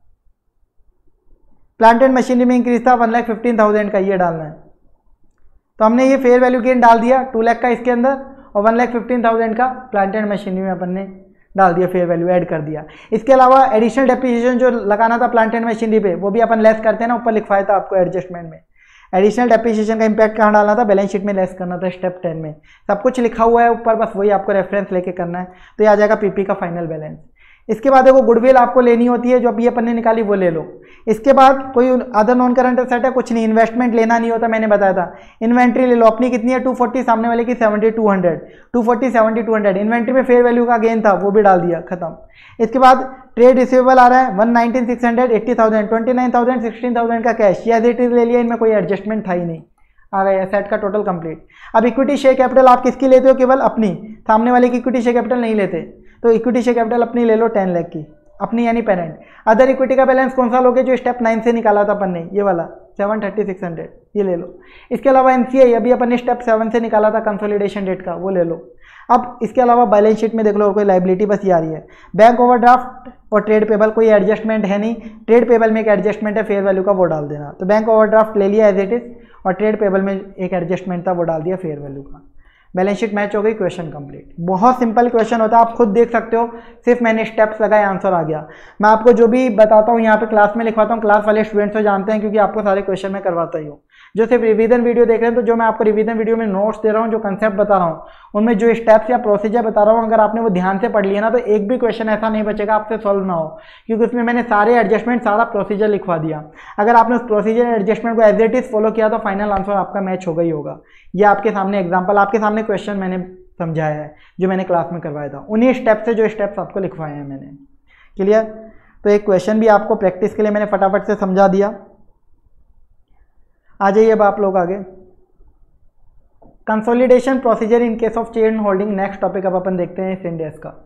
प्लांट एंड मशीनरी में इंक्रीज था वन लाख फिफ्टीन थाउजेंड का, ये डालना है, तो हमने ये फेयर वैल्यू गेन डाल दिया टू लाख का इसके अंदर, और वन लाख फिफ्टीन थाउजेंड का प्लांट एंड मशीनरी में अपन ने डाल दिया, फेयर वैल्यू ऐड कर दिया। इसके अलावा एडिशनल डेप्रिसिएशन जो लगाना था प्लांट एंड मशीनरी पे, वो भी अपन लेस करते हैं ना, ऊपर लिखवाया था आपको एडजस्टमेंट में। एडिशनल डेप्रिसिएशन का इंपैक्ट कहाँ डालना था, बैलेंस शीट में लेस करना था स्टेप टेन में, सब कुछ लिखा हुआ है ऊपर, बस वही आपको रेफरेंस लेके करना है, तो ये आ जाएगा पीपी का फाइनल बैलेंस। इसके बाद देखो गुडविल आपको लेनी होती है, जो अभी अपन ने निकाली वो ले लो। इसके बाद कोई अदर नॉन करंट एसेट है, कुछ नहीं, इन्वेस्टमेंट लेना नहीं होता, मैंने बताया था। इन्वेंट्री ले लो, अपनी कितनी है टू फोर्टी, सामने वाले की seventy two hundred, two forty seventy two hundred, inventory में फेयर वैल्यू का गेन था वो भी डाल दिया, खत्म। इसके बाद ट्रेड रिसीवेबल आ रहा है one nineteen six hundred, eighty thousand, twenty nine thousand, sixteen thousand का कैश, या एज इट इज ले लिया, इनमें कोई एडजस्टमेंट था ही नहीं, आ गया सेट का टोटल कंप्लीट। अब इक्विटी शेयर कैपिटल आप किसकी लेते हो? केवल अपनी, सामने वाले की इक्विटी शेयर कैपिटल नहीं लेते, तो इक्विटी शेयर कैपिटल अपनी ले लो टेन लाख की, अपनी यानी पेरेंट। अदर इक्विटी का बैलेंस कौन सा लोगे? जो स्टेप नाइन से निकाला था अपन ने, ये वाला सेवन थर्टी सिक्स हंड्रेड, ये ले लो। इसके अलावा एनसीआई अभी अपन ने स्टेप सेवन से निकाला था कंसोलिडेशन डेट का, वो ले लो। अब इसके अलावा बैलेंस शीट में देख लो, कोई लाइबिलिटी बस ये आ रही है। बैंक ओवरड्राफ्ट और ट्रेड पेबल कोई एडजस्टमेंट है नहीं, ट्रेड पेबल में एक एडजस्टमेंट है फेयर वैल्यू का, वो डाल देना। तो बैंक ओवरड्राफ्ट ले लिया एज इट इज, और ट्रेड पेबल में एक एडजस्टमेंट था वो डाल दिया फेयर वैल्यू का। बैलेंस शीट मैच हो गई, क्वेश्चन कंप्लीट। बहुत सिंपल क्वेश्चन होता है, आप खुद देख सकते हो, सिर्फ मैंने स्टेप्स लगाए आंसर आ गया। मैं आपको जो भी बताता हूँ यहाँ पे क्लास में लिखवाता हूँ, क्लास वाले स्टूडेंट्स तो जानते हैं क्योंकि आपको सारे क्वेश्चन मैं करवाता ही हूँ। जो सिर्फ रिवीजन वीडियो देख रहे हैं, तो जो मैं आपको रिवीजन वीडियो में नोट्स दे रहा हूँ, जो कंसेप्ट बता रहा हूँ, उनमें जो स्टेप्स या प्रोसीजर बता रहा हूँ, अगर आपने वो ध्यान से पढ़ लिया ना, तो एक भी क्वेश्चन ऐसा नहीं बचेगा आपसे सॉल्व ना हो, क्योंकि उसमें मैंने सारे एडजस्टमेंट, सारा प्रोसीजर लिखवा दिया। अगर आपने उस प्रोसीजर एडजस्टमेंट को एज इट इज फॉलो किया तो फाइनल आंसर आपका मैच होगा ही होगा। ये आपके सामने एग्जाम्पल, आपके सामने क्वेश्चन मैंने समझाया है, जो मैंने क्लास में करवाया था, उन्हीं स्टेप से जो स्टेप्स आपको लिखवाए हैं मैंने। क्लियर? तो एक क्वेश्चन भी आपको प्रैक्टिस के लिए मैंने फटाफट से समझा दिया। आ जाइए अब आप लोग आगे। Consolidation procedure in case of chain holding, next topic अब अपन देखते हैं इस इंडेक्स का।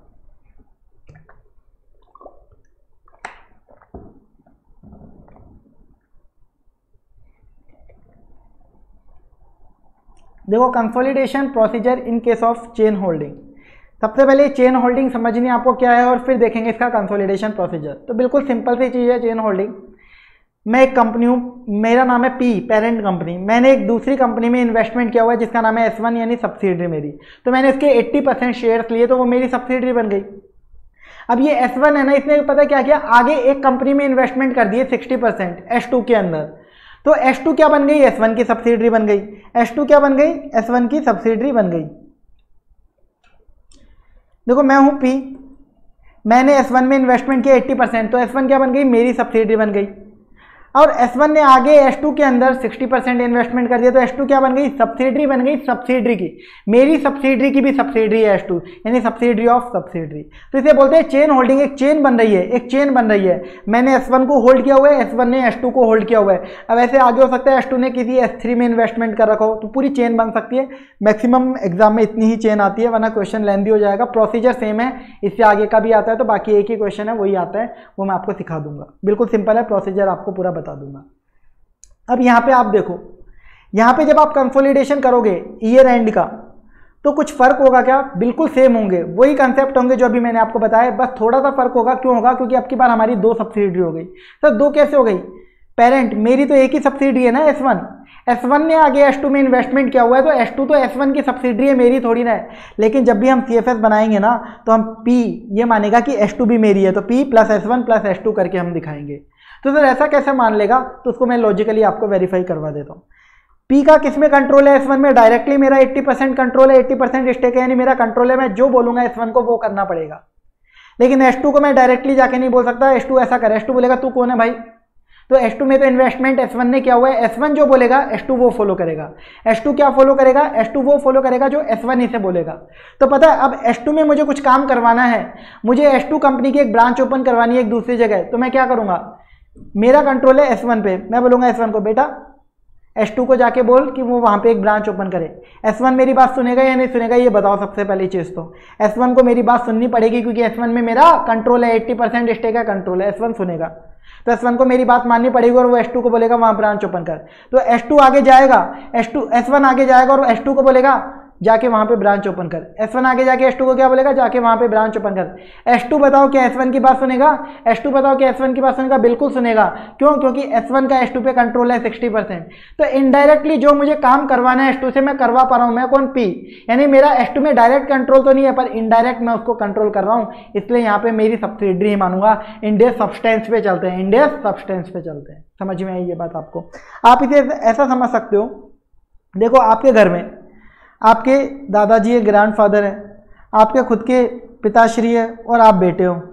देखो consolidation procedure in case of chain holding, सबसे पहले चेन होल्डिंग समझनी आपको क्या है, और फिर देखेंगे इसका कंसोलिडेशन प्रोसीजर। तो बिल्कुल सिंपल सी चीज़ है चेन होल्डिंग। मैं एक कंपनी हूँ, मेरा नाम है पी, पेरेंट कंपनी, मैंने एक दूसरी कंपनी में इन्वेस्टमेंट किया हुआ है जिसका नाम है एस वन, यानी सब्सिडरी मेरी। तो मैंने इसके अस्सी परसेंट शेयर्स लिए, तो वो मेरी सब्सिडरी बन गई। अब ये एस वन है ना, इसने पता क्या किया, आगे एक कंपनी में इन्वेस्टमेंट कर दिए सिक्सटी परसेंट एस टू के अंदर, तो एस टू क्या बन गई, एस वन की सब्सिडरी बन गई। एस टू क्या बन गई, एस वन की सब्सिडरी बन गई। देखो मैं हूं पी, मैंने एस वन में इन्वेस्टमेंट किया अस्सी परसेंट, तो एस वन क्या बन गई, मेरी सब्सिडरी बन गई। और एस वन ने आगे एस टू के अंदर साठ परसेंट इन्वेस्टमेंट कर दिया, तो एस टू क्या बन गई, सब्सिडरी बन गई, सब्सिडरी की, मेरी सब्सिडरी की भी सब्सिडरी है एस टू, यानी सब्सिडरी ऑफ सब्सिडरी। तो इसे बोलते हैं चेन होल्डिंग, एक चेन बन रही है, एक चेन बन रही है। मैंने एस वन को होल्ड किया हुआ है, एस वन ने एस टू को होल्ड किया हुआ है। अब ऐसे आगे हो सकता है एस टू ने किसी एस थ्री में इन्वेस्टमेंट कर रखा हो, तो पूरी चेन बन सकती है। मैक्सिमम एग्जाम में इतनी ही चेन आती है, वरना क्वेश्चन लेंदी हो जाएगा। प्रोसीजर सेम है, इससे आगे का भी आता है, तो बाकी एक ही क्वेश्चन है वही आता है, वो मैं आपको सिखा दूंगा। बिल्कुल सिंपल है, प्रोसीजर आपको पूरा बता दूंगा। अब यहाँ पे आप देखो, यहाँ पे जब आप कंसोलिडेशन करोगे ईयर एंड का, तो कुछ फर्क होगा क्या, बिल्कुल सेम होंगे, वही कंसेप्ट होंगे जो अभी मैंने आपको बताया, बस थोड़ा सा फर्क होगा। क्यों होगा, क्योंकि अब की बार हमारी दो सब्सिडरी हो गई। सर दो कैसे हो गई, पेरेंट मेरी तो एक ही सब्सिडरी है ना एस वन, एस वन ने आगे एस टू में इन्वेस्टमेंट किया हुआ है, तो एस टू तो एस वन की सब्सिडरी है, मेरी थोड़ी ना है। लेकिन जब भी हम सी एफ एस बनाएंगे ना, तो हम पी ये मानेगा कि एस टू भी मेरी है, तो P plus S one plus S two करके हम दिखाएंगे। तो सर ऐसा कैसे मान लेगा, तो उसको मैं लॉजिकली आपको वेरीफाई करवा देता हूँ। पी का किस में कंट्रोल है, एस वन में डायरेक्टली मेरा अस्सी परसेंट कंट्रोल है, अस्सी परसेंट स्टेक है, यानी मेरा कंट्रोल है, मैं जो बोलूंगा एस वन को वो करना पड़ेगा। लेकिन एस टू को मैं डायरेक्टली जाके नहीं बोल सकता एस टू ऐसा करे, एस टू बोलेगा तू कौन है भाई, तो एस टू में तो इन्वेस्टमेंट एस वन ने किया हुआ है, एस वन जो बोलेगा एस टू वो फॉलो करेगा। एस टू क्या फॉलो करेगा, एस टू वो फॉलो करेगा जो एस वन इसे बोलेगा। तो पता है अब एस टू में मुझे कुछ काम करवाना है, मुझे एस टू कंपनी की एक ब्रांच ओपन करवानी है एक दूसरी जगह, तो मैं क्या करूंगा, मेरा कंट्रोल है एस वन पे, मैं बोलूंगा एस वन को बेटा एस टू को जाके बोल कि वो वहां पे एक ब्रांच ओपन करे। एस वन मेरी बात सुनेगा या नहीं सुनेगा, ये बताओ सबसे पहली चीज। तो एस वन को मेरी बात सुननी पड़ेगी, क्योंकि एस वन में मेरा कंट्रोल है, अस्सी परसेंट स्टेक का कंट्रोल है, एस वन सुनेगा। तो एस वन को मेरी बात माननी पड़ेगी और वो एस टू को बोलेगा वहां ब्रांच ओपन कर। तो एस टू आगे जाएगा, एस टू एस वन आगे जाएगा और एस टू को बोलेगा जाके वहां पे ब्रांच ओपन कर। एस वन आगे जाके एस टू को क्या बोलेगा, जाके वहां पे ब्रांच ओपन कर। एस टू बताओ क्या एस वन की बात सुनेगा, एस टू बताओ क्या एस वन की बात सुनेगा, बिल्कुल सुनेगा। क्यों, क्योंकि एस वन का एस टू पे कंट्रोल है साठ परसेंट। तो इनडायरेक्टली जो मुझे काम करवाना है एस टू से मैं करवा पा रहा हूं, मैं कौन, पी, यानी मेरा एस टू में डायरेक्ट कंट्रोल तो नहीं है, पर इनडायरेक्ट मैं उसको कंट्रोल कर रहा हूं, इसलिए यहाँ पे मेरी सब्सिडरी ही मानूंगा। इंडेक्स सब्सटेंस पे चलते हैं, इंडेक्स सब्सटेंस पे चलते हैं। समझ में आई ये बात आपको। आप इसे ऐसा समझ सकते हो, देखो आपके घर में आपके दादाजी है, ग्रैंडफादर है, आपके खुद के पिताश्री है और आप बेटे हो,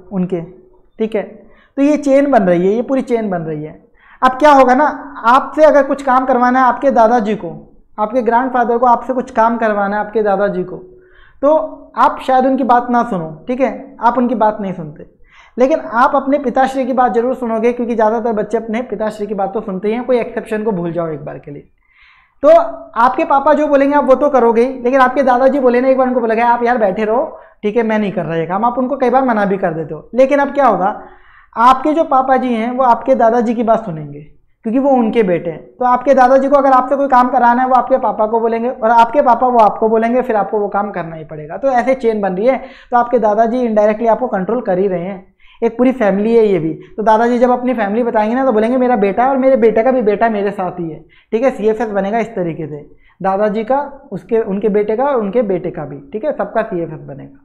उनके, ठीक है। तो ये चेन बन रही है, ये पूरी चेन बन रही है। अब क्या होगा ना, आपसे अगर कुछ काम करवाना है आपके दादाजी को, आपके ग्रैंडफादर को आपसे कुछ काम करवाना है आपके दादाजी को, तो आप शायद उनकी बात ना सुनो, ठीक है, आप उनकी बात नहीं सुनते, लेकिन आप अपने पिताश्री की बात जरूर सुनोगे, क्योंकि ज़्यादातर बच्चे अपने पिताश्री की बात तो सुनते ही हैं, कोई एक्सेप्शन को भूल जाओ एक बार के लिए। तो आपके पापा जो बोलेंगे आप वो तो करोगे ही, लेकिन आपके दादाजी बोले ना एक बार उनको बोलेगा आप यार बैठे रहो, ठीक है मैं नहीं कर रहा ये काम, आप उनको कई बार मना भी कर देते हो। लेकिन अब क्या होगा, आपके जो पापा जी हैं वो आपके दादाजी की बात सुनेंगे, क्योंकि वो उनके बेटे हैं। तो आपके दादाजी को अगर आपसे कोई काम कराना है वो आपके पापा को बोलेंगे, और आपके पापा वो आपको बोलेंगे, फिर आपको वो काम करना ही पड़ेगा। तो ऐसे चेन बन रही है। तो आपके दादाजी इनडायरेक्टली आपको कंट्रोल कर ही रहे हैं, एक पूरी फैमिली है ये भी। तो दादाजी जब अपनी फैमिली बताएंगे ना तो बोलेंगे मेरा बेटा है और मेरे बेटे का भी बेटा मेरे साथ ही है, ठीक है। सी एफ एस बनेगा इस तरीके से, दादाजी का, उसके उनके बेटे का और उनके बेटे का भी, ठीक है, सबका सी एफ एस बनेगा।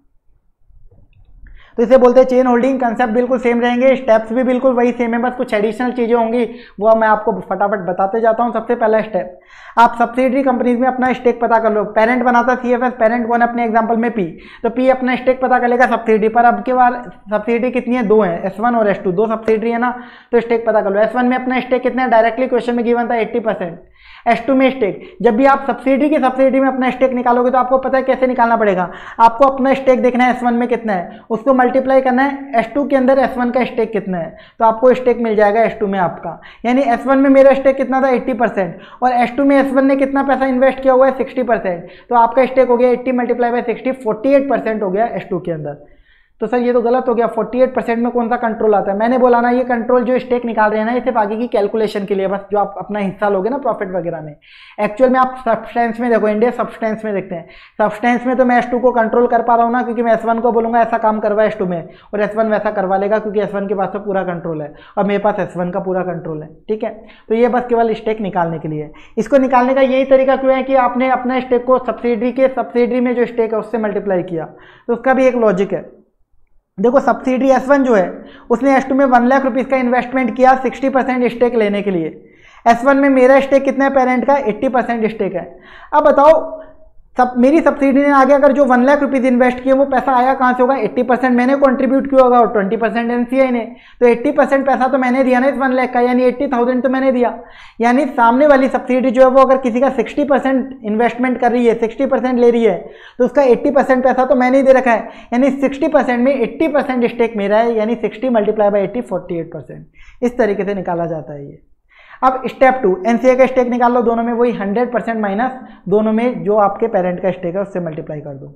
तो इसे बोलते हैं चेन होल्डिंग। कंसेप्ट बिल्कुल सेम रहेंगे, स्टेप्स भी बिल्कुल वही सेम है, बस कुछ एडिशनल चीज़ें होंगी वो मैं आपको फटाफट बताते जाता हूँ। सबसे पहला स्टेप, आप सब्सिडरी कंपनीज में अपना स्टेक पता कर लो। पेरेंट बनाता सी एफ एस, पेरेंट कौन है अपने एग्जांपल में पी, तो पी अपना स्टेक पता कर लेगा सब्सिडरी पर। अब के बार सब्सिडरी कितनी है, दो है, एस वन और एस टू, दो सब्सिडरी है ना, तो स्टेक पता कर लो। एस वन में अपना स्टेक कितना है, डायरेक्टली क्वेश्चन में गिवन था एट्टी परसेंट। एस टू में स्टेक, जब भी आप सब्सिडी की सब्सिडी में अपना स्टेक निकालोगे तो आपको पता है कैसे निकालना पड़ेगा। आपको अपना स्टेक देखना है एस वन में कितना है, उसको मल्टीप्लाई करना है एस टू के अंदर एस वन का स्टेक कितना है, तो आपको स्टेक मिल जाएगा एस टू में आपका। यानी एस वन में मेरा स्टेक कितना था, एट्टी परसेंट, और एस टू में एस वन ने कितना पैसा इन्वेस्ट किया हुआ है, सिक्सटी परसेंट, तो आपका स्टेक हो गया eighty multiply by sixty, forty eight percent हो गया एस टू के अंदर। तो सर ये तो गलत हो गया, अड़तालीस परसेंट में कौन सा कंट्रोल आता है। मैंने बोला ना ये कंट्रोल जो स्टेक निकाल रहे हैं ना, ये सिर्फ आगे की कैलकुलेशन के लिए, बस जो आप अपना हिस्सा लोगे ना प्रॉफिट वगैरह में। एक्चुअल में आप सब्सटेंस में देखो, इंडिया सब्सटेंस में देखते हैं, सब्सटेंस में तो मैं एस टू को कंट्रोल कर पा रहा हूँ ना, क्योंकि मैं एस वन को बोलूंगा ऐसा काम करवा एस टू में, और एस वन वैसा करवा लेगा, क्योंकि एस वन के पास तो पूरा कंट्रोल है और मेरे पास एस वन का पूरा कंट्रोल है, ठीक है। तो ये बस केवल स्टेक निकालने के लिए। इसको निकालने का यही तरीका क्यों है कि आपने अपने स्टेक को सब्सिडी के सब्सिडी में जो स्टेक है उससे मल्टीप्लाई किया, तो उसका भी एक लॉजिक है। देखो सब्सिडी एस वन जो है उसने एस टू में वन लाख रुपीस का इन्वेस्टमेंट किया सिक्सटी परसेंट स्टेक लेने के लिए। एस वन में मेरा स्टेक कितना है पेरेंट का, एट्टी परसेंट स्टेक है। अब बताओ सब मेरी सब्सिडी ने आगे अगर जो वन लाख रुपीस इन्वेस्ट किए वो पैसा आया कहाँ से होगा, एट्टी परसेंट मैंने कंट्रीब्यूट किया होगा और ट्वेंटी परसेंट एनसीआई ने, तो एट्टी परसेंट पैसा तो मैंने दिया ना इस वन लाख का, यानी एट्टी थाउजेंड तो मैंने दिया। यानी सामने वाली सब्सिडी जो है वो अगर किसी का सिक्सटी परसेंट इन्वेस्टमेंट कर रही है, सिक्सटी परसेंट ले रही है, तो उसका एट्टी परसेंट पैसा तो मैंने ही दे रखा है, यानी सिक्सटी परसेंट में एट्टी परसेंट स्टेक मेरा है, यानी sixty multiply by eighty forty eight percent. इस तरीके से निकाला जाता है ये। अब स्टेप टू, एनसीए का स्टेक निकाल लो, दोनों में वही हंड्रेड परसेंट माइनस दोनों में जो आपके पेरेंट का स्टेक है उससे मल्टीप्लाई कर दो।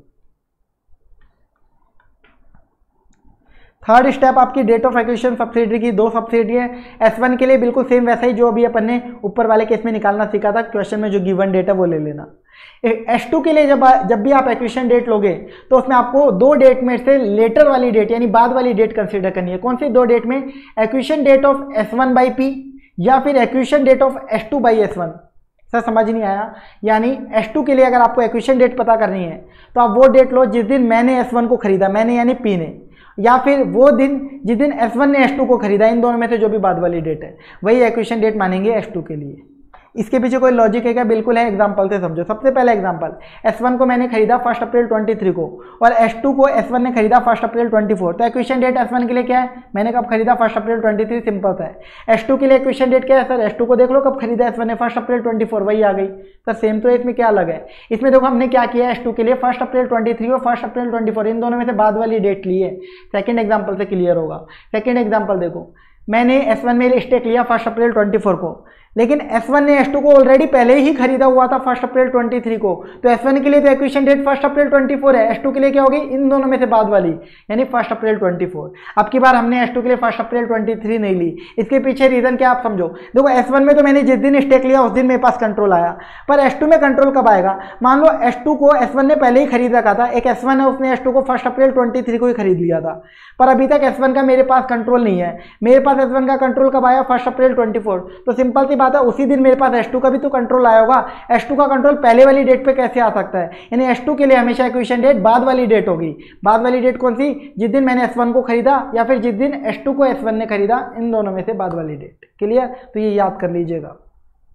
थर्ड स्टेप आपकी डेट ऑफ एक्विजिशन सब्सिडी की, दो सब्सिडी है। एस वन के लिए बिल्कुल सेम वैसा ही जो अभी अपन ने ऊपर वाले केस में निकालना सीखा था, क्वेश्चन में जो गिवन डेट है वो ले लेना। एस टू के लिए जब जब भी आप एक्विजिशन डेट लोगे तो उसमें आपको दो डेट में से लेटर वाली डेट यानी बाद वाली डेट कंसीडर करनी है। कौन सी दो डेट में, acquisition date of S one by P या फिर acquisition date of S two by S one. Sir समझ नहीं आया, यानी एस टू के लिए अगर आपको एक्विजिशन डेट पता करनी है तो आप वो डेट लो जिस दिन मैंने एस वन को खरीदा, मैंने यानी पी ने, या फिर वो दिन जिस दिन एस वन ने एस टू को खरीदा, इन दोनों में से जो भी बाद वाली डेट है वही एक्विजिशन डेट मानेंगे एस टू के लिए। इसके पीछे कोई लॉजिक है क्या, बिल्कुल है, एग्जांपल से समझो। सबसे पहला एग्जांपल, एस वन को मैंने खरीदा फर्स्ट अप्रैल ट्वेंटी थ्री को और एस टू को एस वन ने खरीदा फर्स्ट अप्रैल ट्वेंटी फोर, तो एक्विजिशन डेट एस वन के लिए क्या है, मैंने कब खरीदा first April twenty three, simple सा है। एस टू के लिए एक्विजिशन डेट क्या है सर, एस टू को देख लो कब खरीदा एस वन ने, फर्स्ट अप्रैल ट्वेंटी फोर, वही आ गई सर। सेम तो इसमें क्या अलग है, इसमें देखो हमने क्या किया, एस टू के लिए फर्स्ट अप्रैल ट्वेंटी थ्री और फर्स्ट अप्रैल ट्वेंटी फोर, इन दोनों में से बाद वाली डेट ली है। सेकंड एग्जांपल से क्लियर होगा। सेकंड एग्जांपल देखो, मैंने एस वन में स्टेक लिया फर्स्ट अप्रैल ट्वेंटी फोर को, लेकिन एस वन ने एस टू को ऑलरेडी पहले ही खरीदा हुआ था फर्स्ट अप्रैल ट्वेंटी थ्री को, तो एस वन के लिए तो acquisition date first April twenty four है, एस टू के लिए क्या होगी, इन दोनों में से बाद वाली यानी फर्स्ट अप्रैल ट्वेंटी फोर। अब की बार हमने एस टू के लिए फर्स्ट अप्रैल ट्वेंटी थ्री नहीं ली, इसके पीछे रीजन क्या आप समझो। देखो एस वन में तो मैंने जिस दिन स्टेक लिया उस दिन मेरे पास कंट्रोल आया, पर एस टू में कंट्रोल कब आएगा, मान लो एस टू को एस वन ने पहले ही खरीद रखा था, एक एस वन है उसने एस टू को फर्स्ट अप्रैल ट्वेंटी थ्री को ही खरीद लिया था, पर अभी तक एस वन का मेरे पास कंट्रोल नहीं है। मेरे पास एस वन का कंट्रोल कब आया, फर्स्ट अप्रैल ट्वेंटी फोर, तो सिंपल सी बात है उसी दिन मेरे पास एस टू का भी तो कंट्रोल आया होगा। एस टू का कंट्रोल पहले वाली डेट पे कैसे आ सकता है, यानी एस टू के लिए हमेशा एक्विजिशन डेट बाद वाली डेट होगी। बाद वाली डेट कौन सी, जिस दिन मैंने एस वन को खरीदा या फिर जिस दिन एस टू को एस वन ने खरीदा, इन दोनों में से बाद वाली डेट। क्लियर, तो ये याद कर लीजिएगा।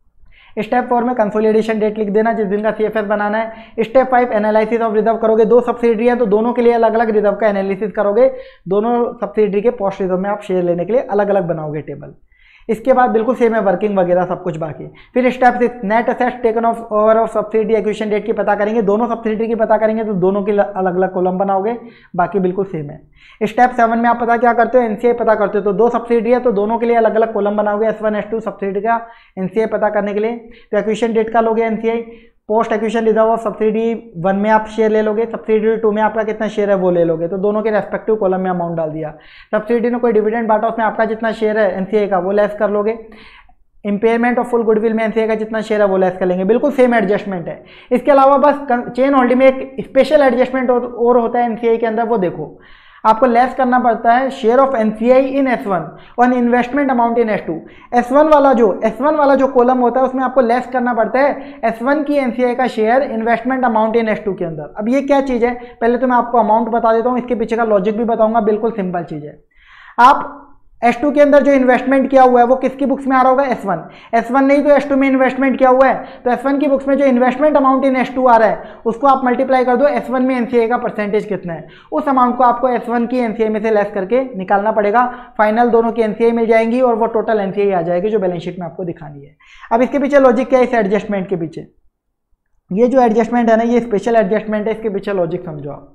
स्टेप फोर में कंसोलिडेशन डेट लिख देना जिस दिन का सीएफएस बनाना है। Step five analysis of reserve करोगे, दो सब्सिडरी है तो दोनों के लिए अलग अलग रिजर्व का एनालिसिस करोगे, दोनों सब्सिडरी के पोस्ट रिजर्व में आप शेयर लेने के लिए अलग अलग बनाओगे टेबल। इसके बाद बिल्कुल सेम है वर्किंग वगैरह सब कुछ बाकी। फिर step six net assets taken of over of subsidy acquisition date की पता करेंगे, दोनों सब्सिडी की पता करेंगे तो दोनों के अलग अलग कॉलम बनाओगे, बाकी बिल्कुल सेम है। स्टेप सेवन में आप पता क्या करते हो, एनसीआई पता करते हो, तो दो सब्सिडी है तो दोनों के लिए अलग अलग कॉलम बनाओगे, S one S two subsidy का एनसीआई पता करने के लिए। तो एक्विजिशन डेट का लोगे NCI, post acquisition reserve of subsidy one में आप शेयर ले लोगे, सब्सिडी टू में आपका कितना शेयर है वो ले लोगे, तो दोनों के रेस्पेक्टिव कॉलम में अमाउंट डाल दिया। सब्सिडी ने कोई डिविडेंड बांटा उसमें आपका जितना शेयर है एनसीआई का वो लेस कर लोगे। इंपेयरमेंट ऑफ फुल गुडविल में एनसीआई का जितना शेयर है वो लेस कर लेंगे, बिल्कुल सेम एडजस्टमेंट है। इसके अलावा बस चेन होल्डिंग में एक स्पेशल एडजस्टमेंट और होता है एनसीआई के अंदर, वो देखो आपको लेस करना पड़ता है share of NCI in S one और investment amount in S two. S one वाला जो एस वन वाला जो कॉलम होता है उसमें आपको लेस करना पड़ता है एस वन की एनसीआई का share investment amount in S two के अंदर। अब ये क्या चीज़ है, पहले तो मैं आपको अमाउंट बता देता हूँ, इसके पीछे का लॉजिक भी बताऊंगा, बिल्कुल सिंपल चीज़ है। आप एस टू के अंदर जो इन्वेस्टमेंट किया हुआ है वो किसकी बुक्स में आ रहा होगा, एस वन। एस वन नहीं तो एस टू में इन्वेस्टमेंट किया हुआ है, तो एस वन की बुक्स में जो investment amount in S two आ रहा है उसको आप मल्टीप्लाई कर दो एस वन में एनसीआई का परसेंटेज कितना है, उस अमाउंट को आपको एस वन की एनसीआई में से लेस करके निकालना पड़ेगा। फाइनल दोनों की एनसीआई मिल जाएंगी और वो टोटल एनसीआई आ जाएगी जो बैलेंस शीट में आपको दिखानी है। अब इसके पीछे लॉजिक क्या है, इस एडजस्टमेंट के पीछे ये जो एडजस्टमेंट है ना, ये स्पेशल एडजस्टमेंट है, इसके पीछे लॉजिक समझो आप।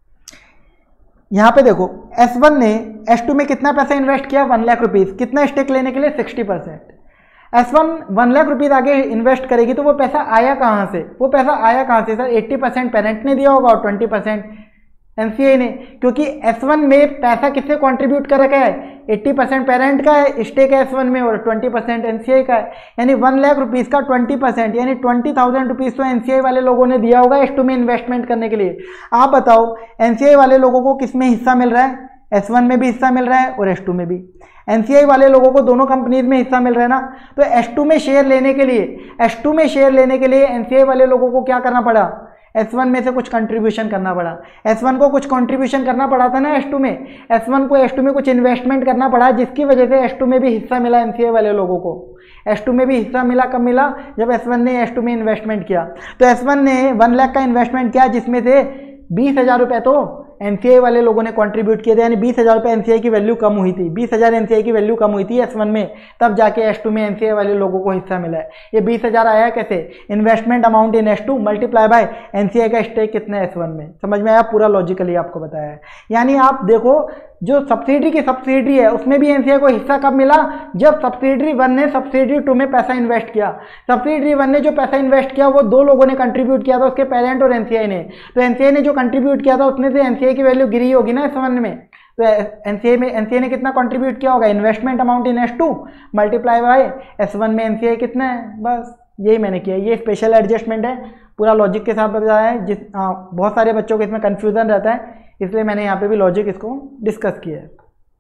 यहाँ पे देखो एस वन ने एस टू में कितना पैसा इन्वेस्ट किया, वन लाख रुपीस, कितना स्टेक लेने के लिए, sixty percent. S one one lakh rupees आगे इन्वेस्ट करेगी तो वो पैसा आया कहाँ से, वो पैसा आया कहाँ से सर, एट्टी परसेंट पेरेंट ने दिया होगा और ट्वेंटी परसेंट एनसीआई ने, क्योंकि एस वन में पैसा किससे कंट्रीब्यूट कर रखा है, अस्सी परसेंट पेरेंट का है स्टेक है एस वन में और बीस परसेंट एनसीआई का है, यानी वन लाख रुपीस का बीस परसेंट यानी ट्वेंटी थाउजेंड रुपीज़ तो एनसीआई वाले लोगों ने दिया होगा एस टू में इन्वेस्टमेंट करने के लिए। आप बताओ एनसीआई वाले लोगों को किस में हिस्सा मिल रहा है, एस वन में भी हिस्सा मिल रहा है और एस टू में भी। एनसीआई वाले लोगों को दोनों कंपनीज में हिस्सा मिल रहा है ना, तो एस टू में शेयर लेने के लिए एस टू में शेयर लेने के लिए एनसीआई वाले लोगों को क्या करना पड़ा, एस वन में से कुछ कंट्रीब्यूशन करना पड़ा। एस वन को कुछ कंट्रीब्यूशन करना पड़ा था ना एस टू में, एस वन को एस टू में कुछ इन्वेस्टमेंट करना पड़ा जिसकी वजह से एस टू में भी हिस्सा मिला एनसीआई वाले लोगों को। एस टू में भी हिस्सा मिला, कब मिला, जब एस वन ने एस टू में इन्वेस्टमेंट किया। तो एस वन ने वन लाख का इन्वेस्टमेंट किया जिसमें से बीस हजार रुपये तो एनसीआई वाले लोगों ने कंट्रीब्यूट किए थे, यानी बीस हजार रुपये एनसीआई की वैल्यू कम हुई थी, बीस हजार एनसीआई की वैल्यू कम हुई थी एस वन में, तब जाके एस टू में एनसीआई वाले लोगों को हिस्सा मिला है। ये बीस हजार आया कैसे, investment amount in S two multiply by NCI का स्टेक कितना है एस वन में। समझ में आया, पूरा लॉजिकली आपको बताया है। यानी आप देखो जो सब्सिडी की सब्सिडी है उसमें भी एनसीआई को हिस्सा कब मिला, जब सब्सिडी वन ने सब्सिडी टू में पैसा इन्वेस्ट किया। सब्सिडी वन ने जो पैसा इन्वेस्ट किया वो दो लोगों ने कंट्रीब्यूट किया था, उसके पेरेंट और एनसीआई ने। तो एनसीआई ने जो कंट्रीब्यूट किया था उसमें से एनसीआई की वैल्यू गिरी होगी ना एस वन में, तो एनसीआई में एनसीआई ने कितना कंट्रीब्यूट किया होगा, investment amount in S two multiply by S one में एनसीआई कितना है, बस यही मैंने किया। ये स्पेशल एडजस्टमेंट है, पूरा लॉजिक के साथ बताया है। जिस आ, बहुत सारे बच्चों को इसमें कन्फ्यूजन रहता है, इसलिए मैंने यहाँ पे भी लॉजिक इसको डिस्कस किया है।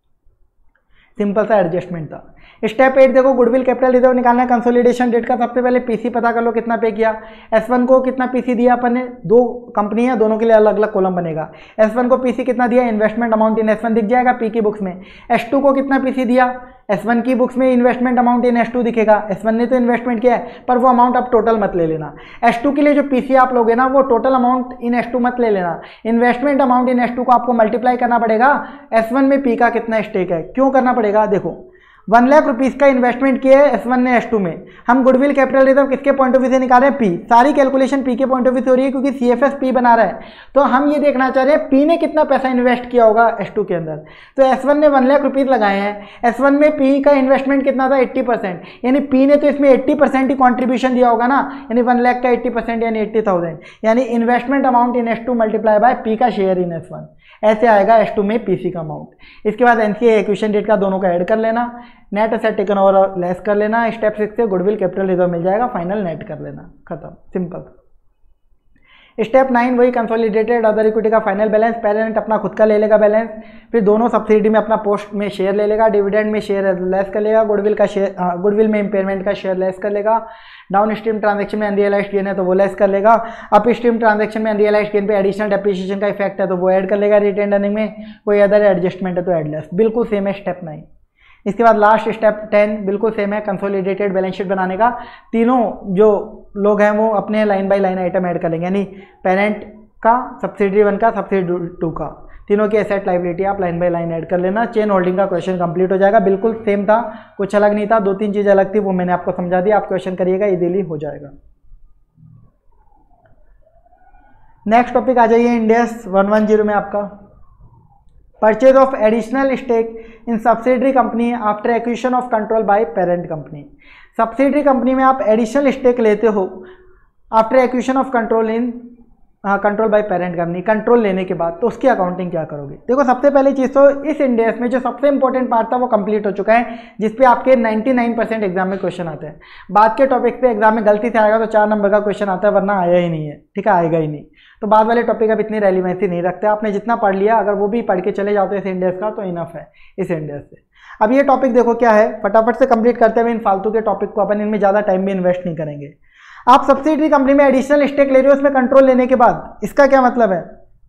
सिंपल सा एडजस्टमेंट था। स्टेप एट देखो, गुडविल कैपिटल रिजर्व निकालना है कंसोलिडेशन डेट का। सबसे पहले पीसी पता कर लो कितना पे किया। एस वन को कितना पीसी दिया अपन ने, दो कंपनी है दोनों के लिए अलग अलग कॉलम बनेगा। एस वन को पीसी कितना दिया, investment amount in S one दिख जाएगा पी की बुक्स में। एस टू को कितना पीसी दिया, एस वन की बुक्स में investment amount in S two दिखेगा। एस वन ने तो इन्वेस्टमेंट किया है पर वो अमाउंट आप टोटल मत ले लेना। एस टू के लिए जो पीसी आप लोगे ना वो total amount in S two मत ले लेना, investment amount in S two को आपको मल्टीप्लाई करना पड़ेगा एस वन में पी का कितना स्टेक है। क्यों करना पड़ेगा, देखो वन लाख रुपीस का इन्वेस्टमेंट किया है एस वन ने एस टू में। हम गुडविल कैपिटल रिजर्व किसके पॉइंट ऑफ व्यू से निकाल रहे हैं, पी। सारी कैलकुलेशन पी के पॉइंट ऑफ व्यू से हो रही है क्योंकि सीएफएस पी बना रहा है। तो हम ये देखना चाह रहे हैं पी ने कितना पैसा इन्वेस्ट किया होगा एस टू के अंदर। तो एस वन ने वन लाख रुपीस लगाए हैं, एस वन में पी का इन्वेस्टमेंट कितना था, एट्टी परसेंट, यानी पी ने तो इसमें एट्टी परसेंट ही कॉन्ट्रीब्यूशन दिया होगा ना, यानी वन लाख का एट्टी परसेंट यानी एट्टी थाउजेंड, यानी investment amount in S two multiply by P का शेयर इन एस वन, ऐसे आएगा एस टू में पीसी का अमाउंट। इसके बाद एनसीआई एक्विजिशन डेट का दोनों का ऐड कर लेना, net asset taken over less कर लेना। स्टेप सिक्स से गुडविल कैपिटल रिजर्व मिल जाएगा, फाइनल नेट कर लेना, खत्म, सिंपल। स्टेप नाइन वही कंसोलिडेटेड अदर इक्विटी का फाइनल बैलेंस। पेरेंट अपना खुद का ले लेगा बैलेंस, फिर दोनों सब्सिडी में अपना पोस्ट में शेयर ले लेगा, डिविडेंड में शेयर लेस कर लेगा, गुडविल का शेयर गुडविल में इम्पेयरमेंट का शेयर लेस कर लेगा, डाउन स्ट्रीम ट्रांजेक्शन में अनरियलाइज्ड गेन है तो वो लेस कर लेगा, अप स्ट्रीम ट्रांजेक्शन में अनरियलाइज्ड गेन पे एडिशनल डेप्रिसिएशन का इफेक्ट है तो वो ऐड कर लेगा, रिटेन अर्निंग में कोई अदर एडजस्टमेंट है तो एड लेस। बिल्कुल सेम है स्टेप नाइन। इसके बाद लास्ट स्टेप टेन बिल्कुल सेम है, कंसोलिडेटेड बैलेंस शीट बनाने का। तीनों जो लोग हैं वो अपने line by line item add कर लेंगे, यानी पेरेंट का, सब्सिडरी वन का, सब्सिडरी टू का, तीनों की एसेट लायबिलिटी आप लाइन बाय लाइन ऐड कर लेना। चेन होल्डिंग का क्वेश्चन कंप्लीट हो जाएगा, बिल्कुल सेम था, कुछ अलग नहीं था, दो तीन चीज़ अलग थी वो मैंने आपको समझा दिया। आप क्वेश्चन करिएगा, इजीली हो जाएगा। नेक्स्ट टॉपिक आ जाइए इंडेस वन वन जीरो में आपका purchase of additional stake in subsidiary company after acquisition of control by parent company. Subsidiary company में आप एडिशनल स्टेक लेते हो after acquisition of control in हाँ control by parent company, control लेने के बाद, तो उसकी अकाउंटिंग क्या करोगे। देखो सबसे पहली चीज़ तो इस इंडेस में जो सबसे इंपॉर्टेंट पार्ट था वो कंप्लीट हो चुका है, जिसपे आपके निन्यानवे परसेंट एग्जाम में क्वेश्चन आते हैं। बाद के टॉपिक पे एग्जाम में गलती से आएगा तो चार नंबर का क्वेश्चन आता है, वरना आया ही नहीं है, ठीक है, आएगा ही नहीं। तो बाद वाले टॉपिक अब इतनी रेलिवेंसी नहीं रखते, आपने जितना पढ़ लिया अगर वो भी पढ़ के चले जाते हो इस इंडेस का तो इनफ है इस इंडेस से। अब ये टॉपिक देखो क्या है, फटाफट से कंप्लीट करते हुए इन फालतू के टॉपिक को, अपन इनमें ज़्यादा टाइम भी इन्वेस्ट नहीं करेंगे। आप सब्सिडरी कंपनी में एडिशनल स्टेक ले रहे हो, उसमें कंट्रोल लेने के बाद, इसका क्या मतलब है,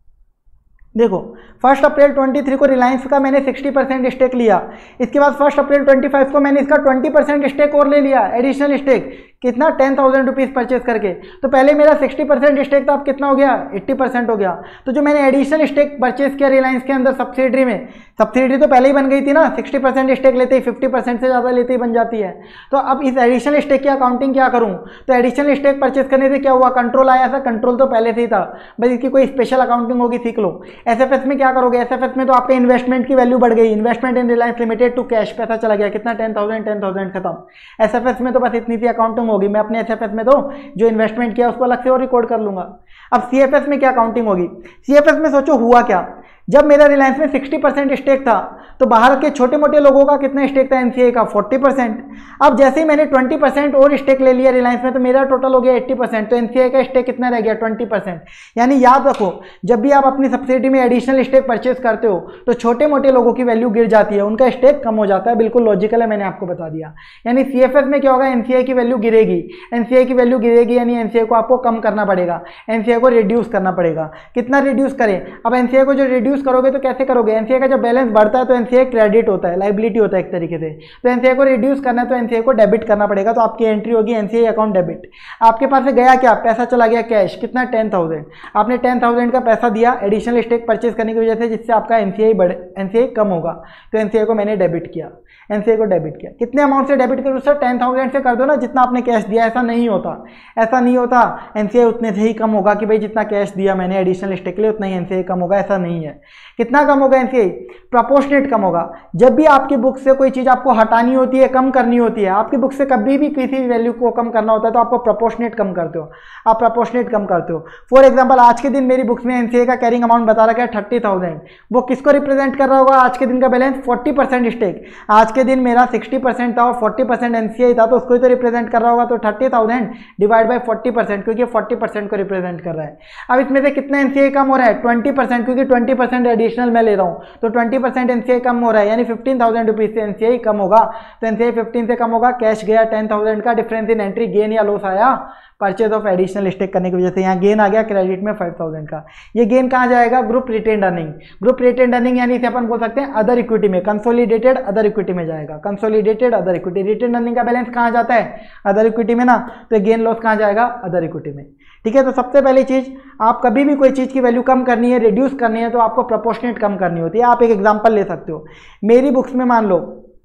देखो फर्स्ट अप्रैल तेईस को रिलायंस का मैंने साठ परसेंट स्टेक लिया, इसके बाद फर्स्ट अप्रैल पच्चीस को मैंने इसका बीस परसेंट स्टेक और ले लिया, एडिशनल स्टेक कितना, टेन थाउजेंड रुपीज़ परचेज करके। तो पहले मेरा साठ परसेंट स्टेक था, अब कितना हो गया, अस्सी परसेंट हो गया। तो जो मैंने एडिशनल स्टेक परचेज किया रिलायंस के अंदर सब्सिडरी में, सब्सिडरी तो पहले ही बन गई थी ना, साठ परसेंट स्टेक लेते ही पचास परसेंट से ज़्यादा लेते ही बन जाती है। तो अब इस एडिशनल स्टेक की अकाउंटिंग क्या करूँ, तो एडिशनल स्टेक परचेज करने से क्या हुआ, कंट्रोल आया था, कंट्रोल तो पहले से ही था, बस इसकी कोई स्पेशल अकाउंटिंग होगी, सीख लो। एसएफएस में क्या करोगे, एसएफएस में तो आपके इन्वेस्टमेंट की वैल्यू बढ़ गई, investment in Reliance limited to cash, पैसा चला गया कितना, टेन थाउजेंड टेन थाउजेंड खत्म। एसएफएस में तो बस इतनी सी अकाउंटिंग होगी, मैं अपने एसएफएस में तो जो इन्वेस्टमेंट किया उसको अलग से और रिकॉर्ड कर लूंगा। अब सीएफएस में क्या अकाउंटिंग होगी, सीएफएस में सोचो हुआ क्या, जब मेरा रिलायंस में साठ परसेंट स्टेक था तो बाहर के छोटे मोटे लोगों का कितना स्टेक था, एनसीए का चालीस परसेंट। अब जैसे ही मैंने बीस परसेंट और स्टेक ले लिया रिलायंस में तो मेरा टोटल हो गया अस्सी परसेंट, तो एनसीए का स्टेक कितना रह गया, बीस परसेंट। यानी याद रखो जब भी आप अपनी सब्सिडी में एडिशनल स्टेक परचेज करते हो तो छोटे मोटे लोगों की वैल्यू गिर जाती है, उनका स्टेक कम हो जाता है, बिल्कुल लॉजिकल है, मैंने आपको बता दिया। यानी सीएफएस में क्या होगा, एनसीए की वैल्यू गिरेगी, एनसीए की वैल्यू गिरेगी यानी एनसीए को आपको कम करना पड़ेगा, एनसीए को रिड्यूस करना पड़ेगा। कितना रिड्यूस करें, अब एनसीए को जो रिड्यूस करोगे तो कैसे करोगे, एनसीए का जब बैलेंस बढ़ता है तो एनसीए क्रेडिट होता है, लायबिलिटी होता है एक तरीके से, तो एनसीए को रिड्यूस करना है तो एनसीए को डेबिट करना पड़ेगा, तो आपकी एंट्री होगी एनसीए अकाउंट डेबिट। आपके पास से गया क्या, पैसा चला गया कैश, कितना, टेन थाउजेंड, आपने टेन थाउजेंड का पैसा दिया एडिशनल स्टेक परचेज करने की वजह से, जिससे आपका एनसीए बढ़े, एनसीए कम होगा, तो एनसीए को मैंने डेबिट किया, एनसीए को डेबिट किया। कितने अमाउंट से डेबिट करो सर, टेन थाउजेंड से कर दो ना, जितना आपने कैश दिया। ऐसा नहीं होता, ऐसा नहीं होता, एनसीए उतने से ही कम होगा कि भाई जितना कैश दिया मैंने एडिशनल स्टेक लिए उतना ही एनसीए कम होगा, ऐसा नहीं है। कितना कम होगा एनसीए, प्रोपोर्शनेट कम होगा। जब भी आपकी बुक से कोई चीज़ आपको हटानी होती है, कम करनी होती है, आपकी बुक से कभी भी किसी भी वैल्यू को कम करना होता है तो आपको प्रोपोर्शनेट कम करते हो, आप प्रोपोर्शनेट कम करते हो। फॉर एग्जांपल आज के दिन मेरी बुक्स में एनसीए का कैरिंग अमाउंट बता रखा है थर्टी थाउजेंड, वो किसको रिप्रेजेंट कर रहा होगा, आज के दिन का बैलेंस फोर्टी परसेंट स्टेक, आज के दिन मेरा सिक्सटी परसेंट था और फोर्टी परसेंट एनसीए था, तो उसको ही तो रिप्रेजेंट कर रहा होगा, तो thirty thousand divide by forty percent, क्योंकि फोर्टी परसेंट को रिप्रेजेंट कर रहा है। अब इसमें से कितना एनसीए कम हो रहा है, ट्वेंटी परसेंट, क्योंकि ट्वेंटी परसेंट एडिशनल मैं ले रहा हूँ, तो ट्वेंटी परसेंट एनसीए कम हो रहा है, यानी फिफ्टीन थाउजेंड रुपीज से एनसीए कम होगा, तो एनसीए फिफ्टीन से कम होगा, कैश गया टेन थाउजेंड का, डिफरेंस इन एंट्री गेन या लॉस आया परचेज ऑफ एडिशनल स्टेक करने की वजह से, यहाँ गेन आ गया क्रेडिट में फाइव थाउजेंड का। ये गेन कहाँ जाएगा, group retained earning, group retained earning यानी इसे अपन बोल सकते हैं अदर इक्विटी में, कंसोलिडेटेड अदर इक्विटी में जाएगा, consolidated other equity. Retained earning का बैलेंस कहाँ जाता है, अदर इक्विटी में ना, तो गेन लॉस कहाँ जाएगा, अदर इक्विटी में। ठीक है, तो सबसे पहली चीज, आप कभी भी कोई चीज़ की वैल्यू कम करनी है, रिड्यूस करनी है, तो आपको प्रोपोर्शनेट कम करनी होती है। आप एक एग्जांपल ले सकते हो, मेरी बुक्स में मान लो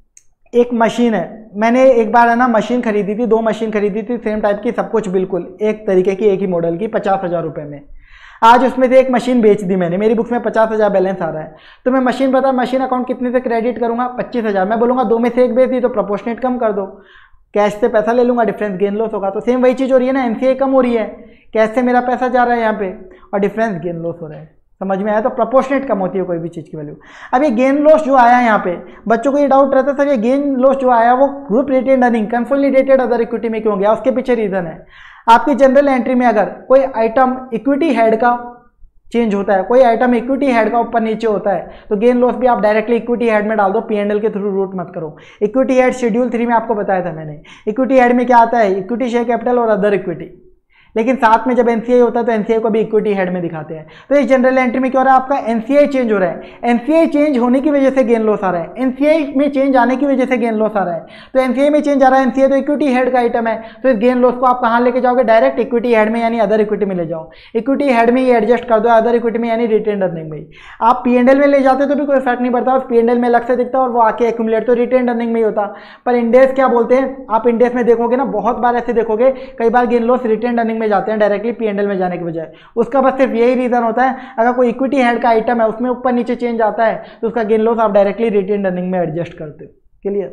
एक मशीन है, मैंने एक बार है ना मशीन खरीदी थी, दो मशीन खरीदी थी सेम टाइप की, सब कुछ बिल्कुल एक तरीके की, एक ही मॉडल की, पचास हज़ार रुपये में। आज उसमें से एक मशीन बेच दी मैंने, मेरी बुक्स में पचास हज़ार बैलेंस आ रहा है, तो मैं मशीन पता मशीन अकाउंट कितने से क्रेडिट करूंगा, पच्चीस हज़ार। मैं बोलूँगा दो में से एक बेच दी तो प्रोपोर्शनेट कम कर दो, कैश से पैसा ले लूँगा, डिफरेंस गेन लॉस होगा। तो सेम वही चीज़ हो रही है ना, एनसीए कम हो रही है, कैश से मेरा पैसा जा रहा है यहाँ पे और डिफरेंस गेन लॉस हो रहा है, समझ में आया। तो प्रोपोर्शनेट कम होती है कोई भी चीज़ की वैल्यू। अब ये गेन लॉस जो आया यहाँ पे, बच्चों को ये डाउट रहता है सर ये गेन लॉस जो आया वो group retained earning consolidated other equity में क्यों गया, उसके पीछे रीजन है। आपकी जनरल एंट्री में अगर कोई आइटम इक्विटी हेड का चेंज होता है, कोई आइटम इक्विटी हेड का ऊपर नीचे होता है, तो गेन लॉस भी आप डायरेक्टली इक्विटी हेड में डाल दो, पीएनएल के थ्रू रूट मत करो। इक्विटी हेड शेड्यूल थ्री में आपको बताया था मैंने, इक्विटी हेड में क्या आता है, इक्विटी शेयर कैपिटल और अदर इक्विटी। लेकिन साथ में जब एनसीआई होता है तो एनसीआई को भी इक्विटी हेड में दिखाते हैं। तो इस जनरल एंट्री में क्या हो रहा है, आपका एनसीआई चेंज हो रहा है, एनसीआई चेंज होने की वजह से गेन लॉस आ रहा है, एनसीआई में चेंज आने की वजह से गेन लॉस आ रहा है। तो एनसीआई में चेंज आ रहा है, एनसीआई तो इक्विटी हेड का आइटम है, तो इस गेन लॉस को आप कहां लेके जाओगे, डायरेक्ट इक्विटी हेड में यानी अदर इक्विटी में ले जाओ। इक्विटी हेड में ये एडजस्ट कर दो, अदर इक्विटी में यानी रिटेन अर्निंग में। आप पी एंड एल में ले जाते तो भी कोई फर्क नहीं पड़ता, पी एंड एल में अलग से दिखता और वो आके एक्यूमुलेट तो रिटेन अर्निंग में ही होता। पर इंडेस क्या बोलते हैं, आप इंडेस में देखोगे ना, बहुत बार ऐसे देखोगे, कई बार गेन लॉस रिटेन अर्निंग में जाते हैं डायरेक्टली पी एंड एल में जाने के बजाय। उसका बस सिर्फ यही रीजन होता है, अगर कोई इक्विटी हेड का आइटम है उसमें ऊपर नीचे चेंज आता है तो उसका गेन लॉस आप डायरेक्टली रिटेन अर्निंग में एडजस्ट करते हो। क्लियर?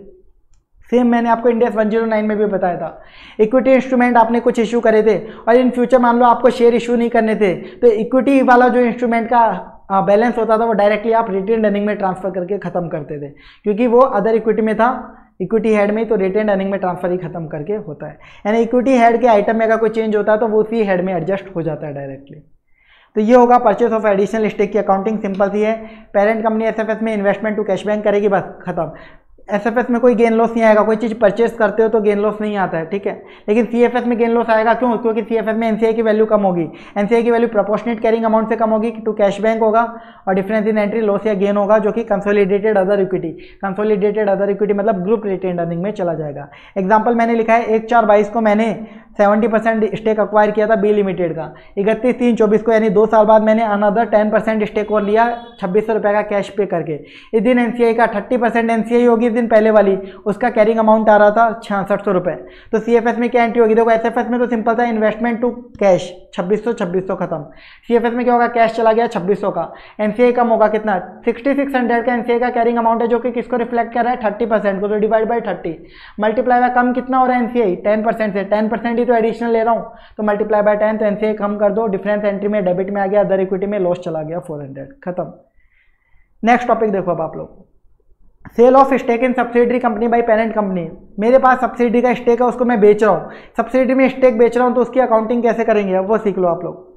सेम मैंने आपको इंडेस वन जीरो नाइन में भी बताया था, इक्विटी इंस्ट्रूमेंट आपने कुछ इशू करे थे और इन फ्यूचर मान लो आपको शेयर इशू नहीं करने थे, तो इक्विटी वाला जो इंस्ट्रूमेंट का बैलेंस होता था वो डायरेक्टली आप रिटेन अर्निंग में ट्रांसफर करके खत्म करते थे, क्योंकि वो अदर इक्विटी में था, इक्विटी हेड में, तो रिटेन अर्निंग में ट्रांसफर ही खत्म करके होता है। यानी इक्विटी हेड के आइटम में अगर कोई चेंज होता है तो वो उसी हेड में एडजस्ट हो जाता है डायरेक्टली। तो ये होगा परचेस ऑफ एडिशनल स्टेक की अकाउंटिंग, सिंपल सी है। पेरेंट कंपनी एसएफएस में इन्वेस्टमेंट टू कैश बैंक करेगी, बस खत्म। एसएफएस में कोई गेन लॉस नहीं आएगा, कोई चीज़ परचेस करते हो तो गेन लॉस नहीं आता है, ठीक है। लेकिन सीएफएस में गेन लॉस आएगा, क्यों? क्योंकि सीएफएस में एनसीआई की वैल्यू कम होगी, एनसीआई की वैल्यू प्रोपोर्शनेट कैरिंग अमाउंट से कम होगी, टू कैश बैंक होगा और डिफरेंस इन एंट्री लॉस या गेन होगा जो कि consolidated other equity, consolidated other equity मतलब ग्रुप रिटेन अर्निंग में चला जाएगा। एग्जाम्पल मैंने लिखा है, एक चार बाईस को मैंने सेवेंटी परसेंट स्टेक अक्वायर किया था बी लिमिटेड का, इकतीस तीन चौबीस को यानी दो साल बाद मैंने अनदर टेन परसेंट स्टेक और लिया छब्बीस सौ रुपये का कैश पे करके। इस दिन एनसीआई का थर्टी परसेंट एनसीआई होगी, इस दिन पहले वाली उसका कैरिंग अमाउंट आ रहा था छियासठ सौ रुपये। तो सीएफएस में क्या एंट्री होगी, देखो एसएफएस में तो सिंपल था, इन्वेस्टमेंट टू कैश छब्बीस सौ छब्बीस सौ खत्म। सीएफएस में क्या होगा, कैश चला गया छब्बीस सौ का, एनसीआई कम होगा कितना, सिक्सटी सिक्स हंड्रेड का एनसीआई का कैरिंग अमाउंट है जो कि किसको रिफ्लेक्ट कर रहा है, थर्टी परसेंट को, तो divide by thirty multiply by कम कितना हो रहा है एनसीआई, टेन परसेंट से, टेन परसेंट ही तो एडिशनल ले रहा हूँ तो मल्टीप्लाई बाय टेन, तो एनसीआई कम कर दो, डिफरेंस एंट्री में डेबिट में आ गया, अदर इक्विटी में लॉस चला गया फोर हंड्रेड, खत्म। नेक्स्ट टॉपिक देखो अब आप लोग, sale of stake in subsidiary company by parent company. मेरे पास सब्सिडी का स्टेक है, उसको मैं बेच रहा हूँ, सब्सिडी में स्टेक बेच रहा हूँ, तो उसकी अकाउंटिंग कैसे करेंगे अब वो सीख लो आप लोग।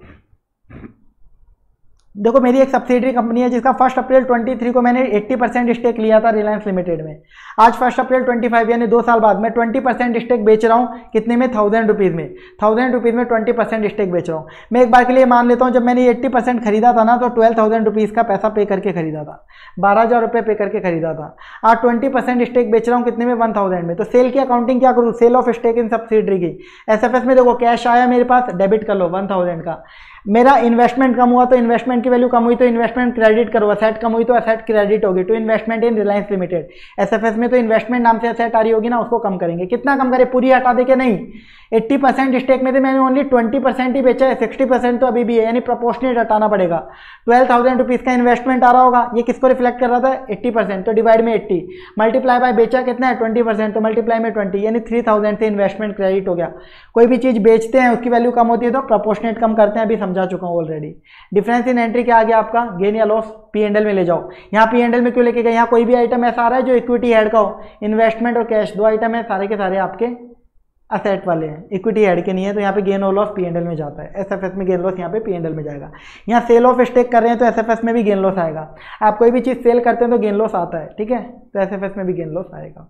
देखो मेरी एक सब्सिडरी कंपनी है जिसका फर्स्ट अप्रैल तेईस को मैंने अस्सी परसेंट स्टेक लिया था रिलायंस लिमिटेड में। आज फर्स्ट अप्रैल पच्चीस यानी दो साल बाद मैं बीस परसेंट स्टेक बेच रहा हूँ, कितने में, थाउजेंड रुपीज़ में, थाउजेंड रुपीज़ में बीस परसेंट स्टेक बेच रहा हूँ। मैं एक बार के लिए मान लेता हूँ, जब मैंने अस्सी परसेंट खरीदा था ना तो ट्वेल्व थाउजेंड रुपीज़ का पैसा पे करके खरीदा था, बारह हज़ार रुपये पे करके खरीदा था। आज ट्वेंटी परसेंट स्टेक बेच रहा हूँ, कितने में, वन थाउजेंड में। तो सेल की अकाउंटिंग क्या करूँ, sale of stake in subsidiary की। एसएफएस में देखो कैश आया मेरे पास, डेबिट कर लो वन थाउजेंड का। मेरा इन्वेस्टमेंट कम हुआ तो इन्वेस्टमेंट की वैल्यू कम हुई तो इन्वेस्टमेंट क्रेडिट करो, असेट कम हुई तो असेट क्रेडिट होगी, to investment in Reliance limited. SFS में तो इन्वेस्टमेंट नाम से असेट आ रही होगी ना, उसको कम करेंगे। कितना कम करें, पूरी हटा दे के नहीं, अस्सी परसेंट स्टेक में थे, मैंने ओनली बीस परसेंट ही बेचा है, साठ परसेंट तो अभी भी है, यानी प्रोपोर्शनेट हटाना पड़ेगा। ट्वेल्व थाउजेंड रुपीज़ का इन्वेस्टमेंट आ रहा होगा, ये किसको रिफ्लेक्ट कर रहा था, अस्सी परसेंट, तो डिवाइड में अस्सी, मल्टीप्लाई बाय बेचा कितना है ट्वेंटी परसेंट, तो मल्टीप्लाई में ट्वेंटी, यानी थ्री थाउजेंड से इन्वेस्टमेंट क्रेडिट हो गया। कोई भी चीज़ बेचते हैं उसकी वैल्यू कम होती है तो प्रोपोर्शनेट कम करते हैं, अभी समझा चुका हूँ ऑलरेडी। डिफरेंस इन एंट्री क्या आ गया आपका, गेन या लॉस, पी एंड एल में ले जाओ। यहाँ पी एंड एल में क्यों लेके गए, यहाँ कोई भी आइटम ऐसा आ रहा है जो इक्विटी हेड का हो, इन्वेस्टमेंट और कैश दो आइटम है, सारे के सारे आपके असेट वाले हैं, इक्विटी हेड के नहीं है, तो यहाँ पे गेन और लॉस पी एंड एल में जाता है। एसएफएस में गेन लॉस यहाँ पे पी एंड एल में जाएगा। यहाँ सेल ऑफ स्टेक कर रहे हैं तो एसएफएस में भी गेन लॉस आएगा। आप कोई भी चीज़ सेल करते हैं तो गेन लॉस आता है, ठीक है, तो एसएफएस में भी गेन लॉस आएगा।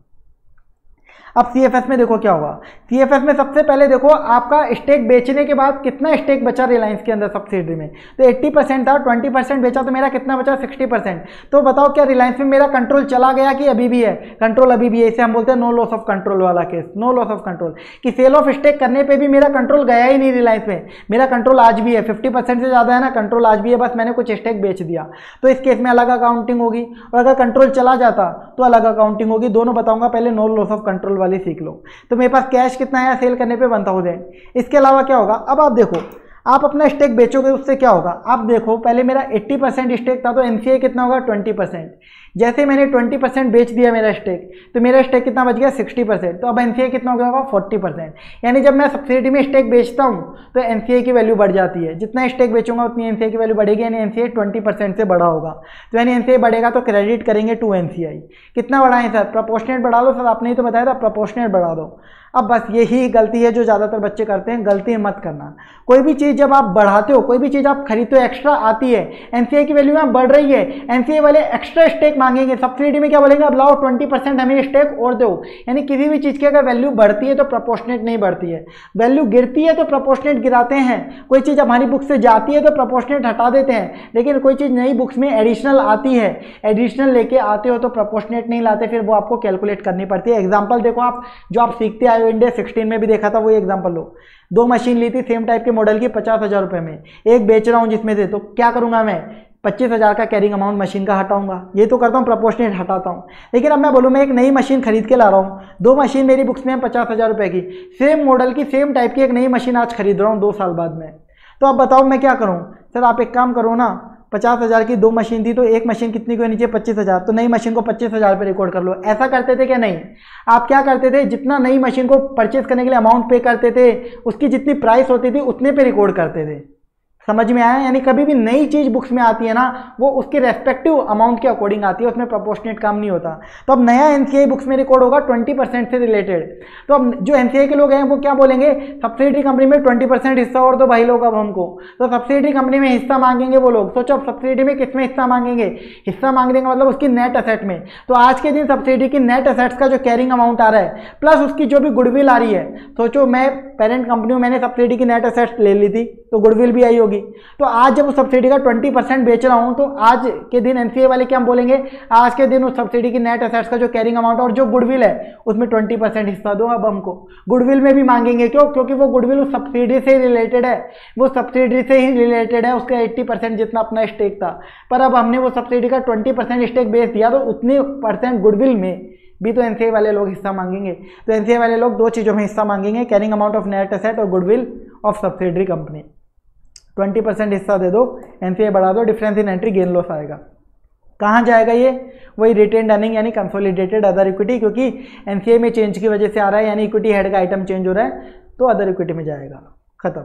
अब सीएफएस में देखो क्या होगा, सीएफएस में सबसे पहले देखो आपका स्टेक बेचने के बाद कितना स्टेक बचा रिलायंस के अंदर सब्सिडरी में, तो अस्सी परसेंट था, बीस परसेंट बेचा तो मेरा कितना बचा, साठ परसेंट। तो बताओ क्या रिलायंस में मेरा कंट्रोल चला गया कि अभी भी है, कंट्रोल अभी भी है। इसे हम बोलते हैं नो लॉस ऑफ कंट्रोल वाला case, no loss of control, कि सेल ऑफ स्टेक करने पर भी मेरा कंट्रोल गया ही नहीं रिलायंस में, मेरा कंट्रोल आज भी है, फिफ्टी परसेंट से ज़्यादा है ना, कंट्रोल आज भी है, बस मैंने कुछ स्टेक बेच दिया। तो इस केस में अलग अकाउंटिंग होगी, और अगर कंट्रोल चला जाता तो अलग अकाउंटिंग होगी। दोनों बताऊंगा, पहले नो लॉस ऑफ कंट्रोल वाली सीख लो। तो मेरे पास कैश कितना है सेल करने पे वन थाउजेंड। इसके अलावा क्या होगा, अब आप देखो आप अपना स्टेक बेचोगे उससे क्या होगा। आप देखो पहले मेरा अस्सी परसेंट स्टेक था तो एनसीआई कितना होगा, ट्वेंटी परसेंट। जैसे मैंने ट्वेंटी परसेंट बेच दिया मेरा स्टेक, तो मेरा स्टेक कितना बच गया, सिक्सटी परसेंट। तो अब एनसीआई कितना हो गया होगा, फोर्टी परसेंट। यानी जब मैं सब्सिडी में स्टेक बेचता हूँ तो एनसीआई की वैल्यू बढ़ जाती है, जितना स्टेक बेचूंगा उतनी एनसीआई की वैल्यू बढ़ेगी, यानी एनसीआई ट्वेंटी परसेंट से बढ़ा होगा। तो यानी एनसीआई बढ़ेगा तो क्रेडिट करेंगे टू एनसीआई। कितना बढ़ाएं सर, प्रोपोर्शनेट बढ़ा लो सर, आपने ही तो बताया था प्रोपोर्शनेट बढ़ा दो। अब बस यही गलती है जो ज़्यादातर बच्चे करते हैं, गलती मत करना। कोई भी चीज़ जब आप बढ़ाते हो, कोई भी चीज़ आप खरीदते हो, एक्स्ट्रा आती है, एनसीआई की वैल्यू यहाँ बढ़ रही है, एनसीआई वाले एक्स्ट्रा स्टेक मांगेंगे, सब्सिडी में क्या बोलेंगे, अब लाओ ट्वेंटी परसेंट हमें स्टेक और दो। यानी किसी भी चीज़ की अगर वैल्यू बढ़ती है तो प्रोपोर्शनेट नहीं बढ़ती है, वैल्यू गिरती है तो प्रोपोर्शनेट गिराते हैं। कोई चीज़ हमारी बुक से जाती है तो प्रोपोर्शनेट हटा देते हैं, लेकिन कोई चीज़ नई बुक्स में एडिशनल आती है, एडिशनल लेके आते हो तो प्रोपोर्शनेट नहीं लाते, फिर वो आपको कैलकुलेट करनी पड़ती है। एग्जाम्पल देखो आप, जो आप सीखते आए हो, इंडिया सिक्सटीन में भी देखा था, वो एग्जाम्पल लो। दो मशीन ली थी सेम टाइप के मॉडल की पचास हज़ार रुपये में, एक बेच रहा हूँ जिसमें से, तो क्या करूँगा मैं, पच्चीस हज़ार का कैरिंग अमाउंट मशीन का हटाऊंगा। ये तो करता हूँ, प्रोपोर्शनेट हटाता हूँ। लेकिन अब मैं बोलूँ मैं एक नई मशीन खरीद के ला रहा हूँ, दो मशीन मेरी बुक्स में है पचास हज़ार रुपये की, सेम मॉडल की सेम टाइप की एक नई मशीन आज खरीद रहा हूँ दो साल बाद में, तो अब बताओ मैं क्या करूँ। सर आप एक काम करो ना, पचास हज़ार की दो मशीन थी तो एक मशीन कितनी को नीचे पच्चीस हज़ार, तो नई मशीन को पच्चीस हज़ार पे रिकॉर्ड कर लो। ऐसा करते थे क्या? नहीं। आप क्या करते थे, जितना नई मशीन को परचेज करने के लिए अमाउंट पे करते थे, उसकी जितनी प्राइस होती थी उतने पे रिकॉर्ड करते थे। समझ में आया? यानी कभी भी नई चीज बुक्स में आती है ना, वो उसके रेस्पेक्टिव अमाउंट के अकॉर्डिंग आती है, उसमें प्रोपोर्शनेट काम नहीं होता। तो अब नया एनसीआई बुक्स में रिकॉर्ड होगा ट्वेंटी परसेंट से रिलेटेड। तो अब जो एनसीआई के लोग हैं वो क्या बोलेंगे, सब्सिडी कंपनी में ट्वेंटी परसेंट हिस्सा और दो भाई लोग अब हमको। तो सब्सिडी कंपनी में हिस्सा मांगेंगे वो लोग। सोचो अब सब्सिडी में किस में हिस्सा मांगेंगे, हिस्सा मांगने का मतलब उसकी नेट असेट में। तो आज के दिन सब्सिडी की नेट असेट्स का जो कैरिंग अमाउंट आ रहा है प्लस उसकी जो भी गुडविल आ रही है, सोचो मैं पेरेंट कंपनी में मैंने सब्सिडी की नेट असेट्स ले ली थी तो गुडविल भी आई होगी। तो आज जब उस सब्सिडी का ट्वेंटी परसेंट बेच रहा हूं तो आज के दिन एनसीए वाले क्या बोलेंगे, आज के दिन उस सब्सिडी की नेट असेट्स का जो कैरिंग अमाउंट और जो गुडविल है उसमें ट्वेंटी परसेंट हिस्सा दो। अब हमको गुडविल में भी मांगेंगे, क्यों? क्योंकि वो गुडविल उस सब्सिडी से रिलेटेड है, वो सब्सिडी से ही रिलेटेड है, उसका एट्टी परसेंट जितना अपना स्टेक था। पर अब हमने वो सब्सिडी का ट्वेंटी परसेंट स्टेक बेच दिया तो उतने परसेंट गुडविल में भी तो एनसीए वाले लोग हिस्सा मांगेंगे। तो एनसीए वाले लोग दो चीज़ों में हिस्सा मांगेंगे, carrying amount of net asset और goodwill of subsidiary company. Twenty percent हिस्सा दे दो, एनसीए बढ़ा दो, difference in entry gain loss आएगा। कहाँ जाएगा ये? वही रिटेन्ड अर्निंग यानी कंसोलिडेटेड अदर इक्विटी, क्योंकि एनसीए में चेंज की वजह से आ रहा है, यानी इक्विटी हेड का आइटम चेंज हो रहा है तो अदर इक्विटी में जाएगा। खत्म।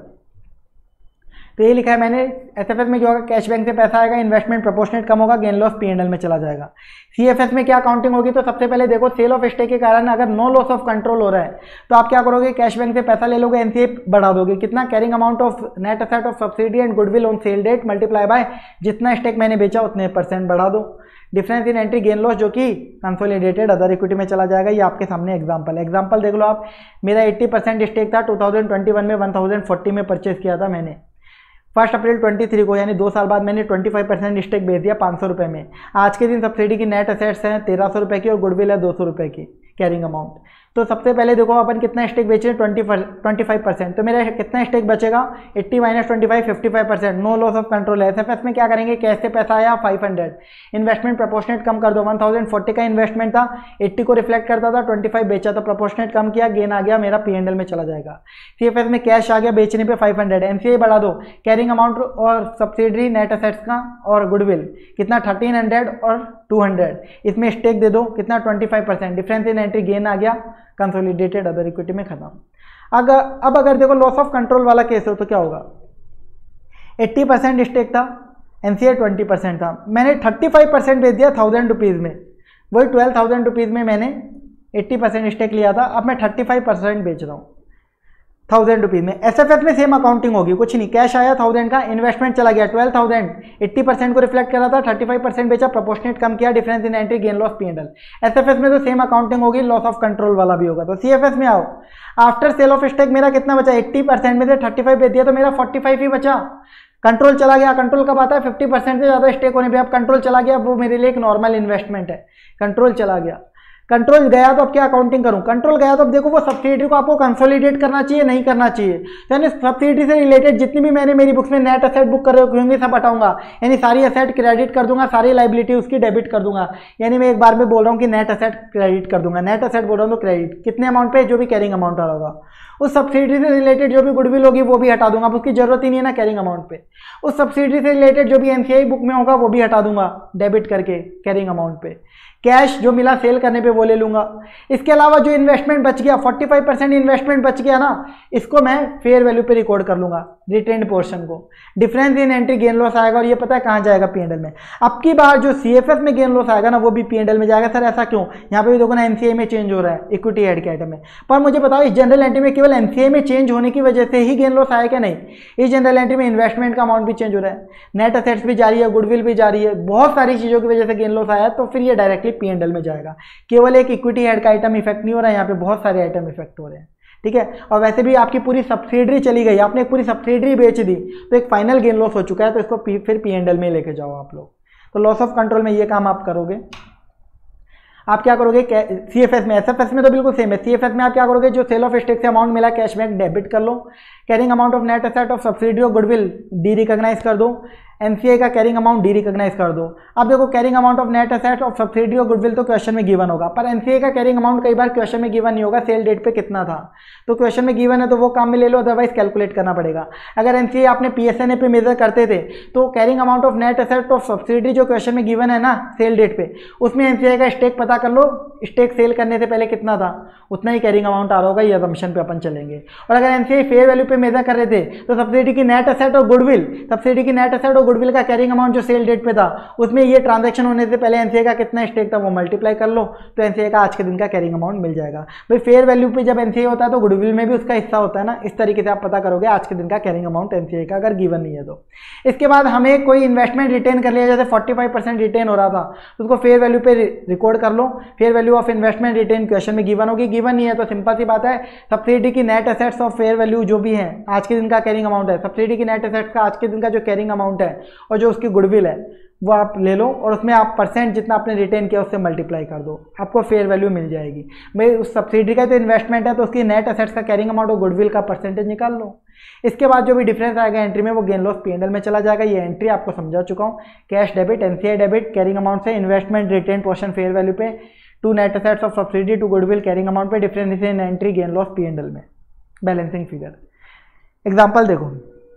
तो ये लिखा है मैंने। एसएफएस में क्या होगा, कैश बैंक से पैसा आएगा, इन्वेस्टमेंट प्रोपोर्शनेट कम होगा, gain loss P and L में चला जाएगा। सीएफएस में क्या काउंटिंग होगी, तो सबसे पहले देखो सेल ऑफ स्टेक के कारण अगर नो लॉस ऑफ कंट्रोल हो रहा है तो आप क्या करोगे, कैश बैंक से पैसा ले लोगे, एनसीए बढ़ा दोगे। कितना? Carrying amount of net asset of subsidy and goodwill on sale date multiply by जितना स्टेक मैंने बेचा उतने परसेंट बढ़ा दो। Difference in entry gain loss जो कि कंसोलिडेटेड अदर इक्विटी में चला जाएगा। ये आपके सामने एग्जांपल एग्जांपल देख लो आप। मेरा अस्सी परसेंट स्टेक था, टू थाउजेंड ट्वेंटी वन में वन थाउजेंड फोर्टी में परचेज किया था मैंने। फर्स्ट अप्रैल तेईस को यानी दो साल बाद मैंने पच्चीस परसेंट स्टेक बेच दिया पाँच सौ रुपये में। आज के दिन सब्सिडी की नेट असेट्स हैं तेरह सौ रुपये की और गुडविल है दो सौ रुपये की कैरिंग अमाउंट। तो सबसे पहले देखो अपन कितना स्टेक बेचे, ट्वेंटी ट्वेंटी फाइव परसेंट। तो मेरा कितना स्टेक बचेगा, अस्सी minus twenty five fifty five percent. No loss of control है। एसएफएस में क्या करेंगे, कैश से पैसा आया फाइव हंड्रेड, इन्वेस्टमेंट प्रोपोर्शनेट कम कर दो। वन थाउजेंड फोर्टी का इन्वेस्टमेंट था, अस्सी को रिफ्लेक्ट करता था, पच्चीस बेचा तो प्रोपोर्शनेट कम किया, गेन आ गया मेरा पी एंड एल में चला जाएगा। सीएफएस में कैश आ गया बेचने पे फाइव हंड्रेड, एनसीए बढ़ा दो, कैरिंग अमाउंट और सब्सिडरी नेट असेट्स का और गुडविल कितना थर्टीन हंड्रेड और टू हंड्रेड, इसमें स्टेक दे दो कितना twenty five percent, difference in entry gain आ गया, कंसोलिडेटेड अदर इक्विटी में खत्म। अगर अब अगर देखो लॉस ऑफ कंट्रोल वाला केस हो तो क्या होगा, अस्सी परसेंट स्टेक था, एनसीए ट्वेंटी परसेंट था, मैंने थर्टी फाइव परसेंट बेच दिया थाउजेंड रुपीज़ में, वही ट्वेल्व थाउजेंड रुपीज़ में मैंने अस्सी परसेंट स्टेक लिया था, अब मैं थर्टी फाइव परसेंट बेच रहा हूँ थाउजेंड रुपीज़ में। एसएफएस में सेम अकाउंटिंग होगी, कुछ नहीं, कैश आया थाउजेंड का, इन्वेस्टमेंट चला गया ट्वेल्व थाउजेंड, अस्सी परसेंट को रिफ्लेक्ट करा था, थर्टी फाइव परसेंट बेचा, प्रोपोर्शनेट कम किया, difference in entry gain loss P and L. SFS में तो सेम अकाउंटिंग होगी, लॉस ऑफ कंट्रोल वाला भी होगा। तो सीएफएस में आओ, आफ्टर सेल ऑफ स्टेक मेरा कितना बचा, अस्सी परसेंट में से थर्टी फाइव बेच दिया तो मेरा फोर्टी फाइव ही बचा। कंट्रोल चला गया, कंट्रोल कब आता है, फिफ्टी परसेंट से ज़्यादा स्टेक होने पे। अब कंट्रोल चला गया, वो मेरे लिए एक नॉर्मल इन्वेस्टमेंट है, कंट्रोल चला गया। कंट्रोल गया तो अब क्या अकाउंटिंग करूं, कंट्रोल गया तो अब देखो वो सब्सिडी को आपको कंसोलिडेट करना चाहिए नहीं करना चाहिए। तो यानी सब्सिडी से रिलेटेड जितनी भी मैंने मेरी बुक्स में नेट असेट बुक कर रहे होंगे सब हटाऊंगा, यानी सारी असेट क्रेडिट कर दूंगा, सारी लाइबिलिटी उसकी डेबिट कर दूंगा। यानी मैं एक बार में बोल रहा हूँ कि नेट असेट क्रेडिट कर दूंगा, नेट असेट बोल रहा हूँ तो क्रेडिट कितने अमाउंट पे, जो भी कैरिंग अमाउंट आ रहा होगा। उस सब्सिडी से रिलेटेड जो भी गुडविल होगी वो भी हटा दूंगा, उसकी जरूरत ही नहीं है ना कैरिंग अमाउंट पे। उस सब्सिडी से रिलेटेड जो भी एनसीआई बुक में होगा वो भी हटा दूंगा डेबिट करके कैरिंग अमाउंट पे। कैश जो मिला सेल करने पे वो वो ले लूँगा। इसके अलावा जो इन्वेस्टमेंट बच गया फोर्टी फाइव परसेंट इन्वेस्टमेंट बच गया ना, इसको मैं फेयर वैल्यू पे रिकॉर्ड कर लूँगा, रिटेन्ड पोर्शन को। Difference in entry gain loss आएगा और ये पता है कहाँ जाएगा, पी एंड एल में। अब की बार जो सी एफ एस में गेन लॉस आएगा ना वो भी पी एंड एल में जाएगा। सर ऐसा क्यों? यहाँ पे भी देखो ना एन सी ए में चेंज हो रहा है, इक्विटी हेड के आइटम में। पर मुझे बताओ इस जनरल एंट्री में केवल एन सी ए में चेंज होने की वजह से ही गेन लॉस आया क्या? नहीं, इस जनरल एंट्री में इन्वेस्टमेंट का अमाउंट भी चेंज हो रहा है, नेट असेट्स भी जा रही है, गुडविल भी जा रही है, बहुत सारी चीज़ों की वजह से गेन लॉस आया, तो फिर ये डायरेक्टली पी एंड एल में जाएगा। केवल एक इक्विटी हेड का आइटम इफेक्ट नहीं हो रहा है, यहाँ पे बहुत सारे आइटम इफेक्ट हो रहे हैं, ठीक है। और वैसे भी आपकी पूरी सब्सिडरी चली गई, आपने एक पूरी सब्सिडरी बेच दी, तो एक फाइनल गेन लॉस हो चुका है, तो इसको पी, फिर पी एंड एल में लेके जाओ आप लोग। तो लॉस ऑफ कंट्रोल में ये काम आप करोगे। आप क्या करोगे, सी एफ एस में, एस एफ एस में तो बिल्कुल सेम है। सी एफ एस में आप क्या करोगे, जो सेल ऑफ स्टेक से अमाउंट मिला कैशबैक डेबिट कर लो, carrying amount of net asset of subsidy of goodwill derecognise कर दो, एनसीए का कैरिंग अमाउंट डी रिकॉग्नाइज कर दो। अब देखो carrying amount of net asset of subsidy of goodwill तो क्वेश्चन में गिवन होगा, पर एनसीए का कैरिंग अमाउंट कई बार क्वेश्चन में गिवन नहीं होगा, सेल डेट पे कितना था, तो क्वेश्चन में गिवन है तो वो काम में ले लो, अदरवाइज कैलकुलेट करना पड़ेगा। अगर एनसीए आपने पीएसएनए पे मेजर करते थे तो carrying amount of net asset of subsidy जो क्वेश्चन में गिवन है ना सेल डेट पे, उसमें एनसीए का स्टेक पता कर लो, स्टेक सेल करने से पहले कितना था, उतना ही कैरिंग अमाउंट आ रहा होगा, ये असम्पशन पे अपन चलेंगे। और अगर एनसीए फेयर वैल्यू पे मेजर कर रहे थे तो सब्सिडी की नेट एसेट और गुडविल, सब्सिडी की नेट एसेट और गुडविल का कैरिंग अमाउंट जो सेल डेट पे था उसमें ये ट्रांजैक्शन होने से पहले एनसीए का कितना स्टेक था वो मल्टीप्लाई कर लो, तो एनसीए का आज के दिन का कैरिंग अमाउंट मिल जाएगा। भाई फेयर वैल्यू पे जब एनसीए होता है तो गुडविल में भी उसका हिस्सा होता है ना, इस तरीके से आप पता करोगे आज के दिन का कैरिंग अमाउंट एनसीए का, अगर गिवन नहीं है तो। इसके बाद हमें कोई इन्वेस्टमेंट रिटेन कर लिया, जैसे फोर्टी फाइव परसेंट रिटेन हो रहा था, तो उसको फेयर वैल्यू पे रिकॉर्ड कर लो। Fair value of investment retain question में गिवन होगी, गिवन नहीं है तो सिंपल सी बात है, सब्सिडी की net assets of fair value जो भी है आज के दिन का कैरिंग अमाउंट है, सब्सिडी की नेट एसेट्स का आज के दिन का जो कैरिंग अमाउंट है और जो उसकी गुडविल है वो आप ले लो और उसमें आप परसेंट जितना आपने रिटेन किया उससे मल्टीप्लाई कर दो, आपको फेयर वैल्यू मिल जाएगी। भाई उस सब्सिडी का तो इन्वेस्टमेंट है तो उसकी नेट एसेट्स का कैरिंग अमाउंट और गुडविल का परसेंटेज निकाल लो। इसके बाद जो भी डिफरेंस आएगा एंट्री में वो gain loss P and L में चला जाएगा। ये एंट्री आपको समझा चुका हूँ, cash debit, NCI debit, carrying amount से investment retain portion fair value पे, to net assets of subsidy to goodwill carrying amount पे, difference in entry gain loss P and L में, बैलेंसिंग फिगर। एग्जाम्पल देखो,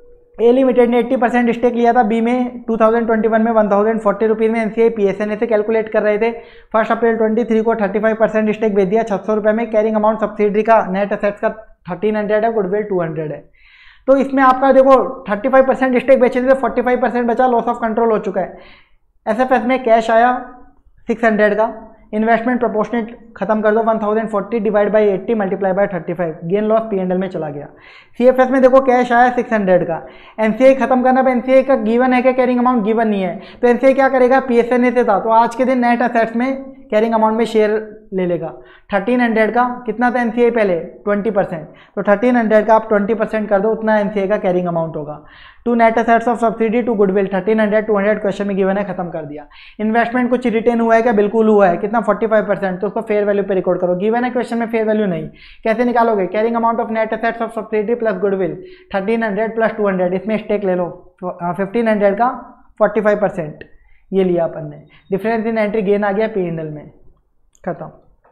A limited ने अस्सी percent stake लिया था B में टू थाउजेंड ट्वेंटी वन में वन थाउजेंड फोर्टी रुपीज़ में, एनसीआई पीएसएनए से कैलकुलेट कर रहे थे। फर्स्ट अप्रैल ट्वेंटी थ्री को थर्टी फाइव परसेंट स्टेक बेच दिया छह सौ रुपये में, कैरिंग अमाउंट सब्सिडी का नेट एसेट्स का थर्टीन हंड्रेड है, गुडविल टू हंड्रेड है। तो इसमें आपका देखो थर्टी फाइव परसेंट स्टेक बेचे थे, फोर्टी फाइव परसेंट बचा, लॉस ऑफ कंट्रोल हो चुका है। एस एफ एस में कैश आया सिक्स हंड्रेड का, इन्वेस्टमेंट प्रोपोर्शनेट खत्म कर दो, one thousand forty divide by eighty multiply by thirty five, gain loss P and L में चला गया। सीएफएस में देखो कैश आया सिक्स हंड्रेड का, एनसीआई खत्म करना, अब एनसीआई का गिवन है क्या कैरिंग अमाउंट, गिवन नहीं है, तो एनसीआई क्या करेगा, पीएसएनए से था तो आज के दिन नेट असेट्स में कैरिंग अमाउंट में शेयर ले लेगा। थर्टीन हंड्रेड का कितना था एनसीआई पहले, ट्वेंटी परसेंट, तो थर्टीन हंड्रेड का आप ट्वेंटी परसेंट कर दो, उतना एनसीआई का कैरिंग अमाउंट होगा। To net assets of subsidy to goodwill, thirteen hundred two hundred question में गिवन है, खत्म कर दिया। इन्वेस्टमेंट कुछ रिटेन हुआ है क्या, बिल्कुल हुआ है, कितना फोर्टी फाइव परसेंट, तो उसको फेयर वैल्यू पे रिकॉर्ड करो, गिवन है क्वेश्चन में फेयर वैल्यू नहीं, कैसे निकालोगे, carrying amount of net assets of subsidy plus goodwill thirteen hundred plus two hundred, इसमें स्टेक ले लो फिफ्टीन हंड्रेड का फोर्टी फाइव परसेंट ये लिया अपन ने, डिफरेंस इन एंट्री गेन आ गया पी एंड एल में, खत्म।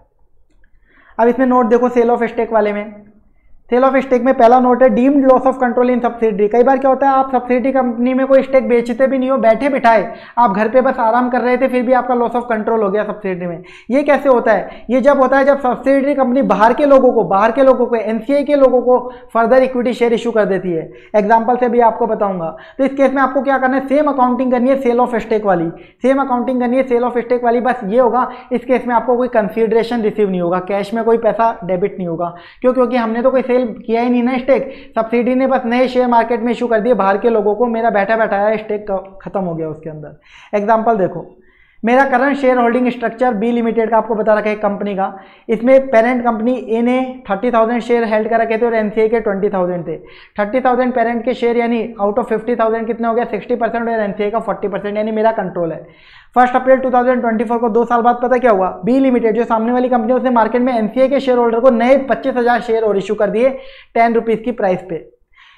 अब इसमें नोट देखो सेल ऑफ स्टेक वाले में, सेल ऑफ स्टेक में पहला नोट है deemed loss of control in subsidy. कई बार क्या होता है आप सब्सिडी कंपनी में कोई स्टेक बेचते भी नहीं हो, बैठे बिठाए आप घर पे बस आराम कर रहे थे, फिर भी आपका लॉस ऑफ कंट्रोल हो गया सब्सिडी में। ये कैसे होता है, ये जब होता है जब सब्सिडी कंपनी बाहर के लोगों को बाहर के लोगों को एनसीआई के लोगों को फर्दर इक्विटी शेयर इशू कर देती है। एग्जाम्पल से भी आपको बताऊंगा। तो इस केस में आपको क्या करना है, सेम अकाउंटिंग करनी है सेल ऑफ स्टेक वाली, सेम अकाउंटिंग करनी है सेल ऑफ स्टेक वाली। बस ये होगा इस केस में आपको कोई कंसीडरेशन रिसीव नहीं होगा, कैश में कोई पैसा डेबिट नहीं होगा, क्यों, क्योंकि हमने तो कोई सेल किया ही नहीं ना स्टेक, सब्सिडी ने बस नए शेयर मार्केट में इशू कर दिए बाहर के लोगों को, मेरा बैठा बैठाया स्टेक खत्म हो गया उसके अंदर। एग्जांपल देखो, मेरा current share holding structure B limited का आपको बता रखा है कंपनी का, इसमें पेरेंट कंपनी ए ने थर्टी थाउजेंड शेयर हेल्ड कर रखे थे और एनसीआई के ट्वेंटी थाउजेंड थे। थर्टी थाउजेंड पेरेंट के शेयर यानी आउट ऑफ फिफ्टी थाउजेंड कितने हो गया, सिक्सटी परसेंट, और एनसीआई का फोर्टी परसेंट यानी मेरा कंट्रोल है। First April two thousand twenty four को दो साल बाद पता क्या हुआ, बी लिमिटेड जो सामने वाली कंपनी उसने मार्केट में एनसीआई के शेयर होल्डर को नए पच्चीस हजार शेयर और इशू कर दिए टेन रुपीज की प्राइस पे।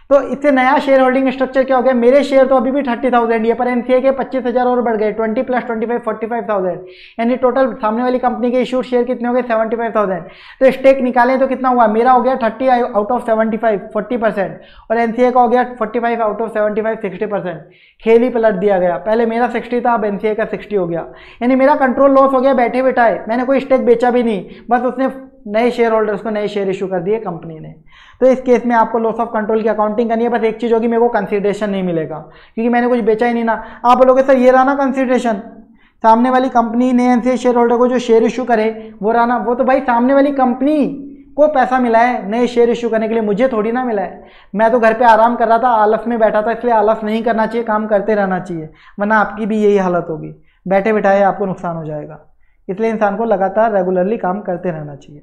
तो इससे नया शेयर होल्डिंग स्ट्रक्चर क्या हो गया, मेरे शेयर तो अभी भी थर्टी थाउजेंड ही है, पर एनसीए के पच्चीस हजार और बढ़ गए, twenty plus twenty five forty five thousand, यानी टोटल सामने वाली कंपनी के इशूड शेयर कितने हो गए, सेवेंटी फाइव थाउजेंड। तो स्टेक निकालें तो कितना हुआ, मेरा हो गया thirty out of seventy five, forty percent, और एनसीए का हो गया forty five out of seventy five, sixty percent. खेल ही पलट दिया गया, पहले मेरा सिक्सटी था, अब एनसीए का सिक्सटी हो गया, यानी मेरा कंट्रोल लॉस हो गया बैठे बैठाए, मैंने कोई स्टेक बेचा भी नहीं, बस उसने नए शेयर होल्डर्स को नए शेयर इशू कर दिए कंपनी ने। तो इस केस में आपको लॉस ऑफ कंट्रोल की अकाउंटिंग करनी है, बस एक चीज़ होगी, मेरे को कंसिडरेशन नहीं मिलेगा क्योंकि मैंने कुछ बेचा ही नहीं ना। आप बोलोगे सर ये रहा ना कंसिडरेशन, सामने वाली कंपनी ने एनसीए शेयर होल्डर को जो शेयर इशू करे वो रहा ना, वो तो भाई सामने वाली कंपनी को पैसा मिला है नए शेयर इशू करने के लिए, मुझे थोड़ी ना मिला है। मैं तो घर पे आराम कर रहा था, आलस में बैठा था, इसलिए आलस नहीं करना चाहिए, काम करते रहना चाहिए, वरना आपकी भी यही हालत होगी, बैठे बैठाए आपको नुकसान हो जाएगा। इसलिए इंसान को लगातार रेगुलरली काम करते रहना चाहिए।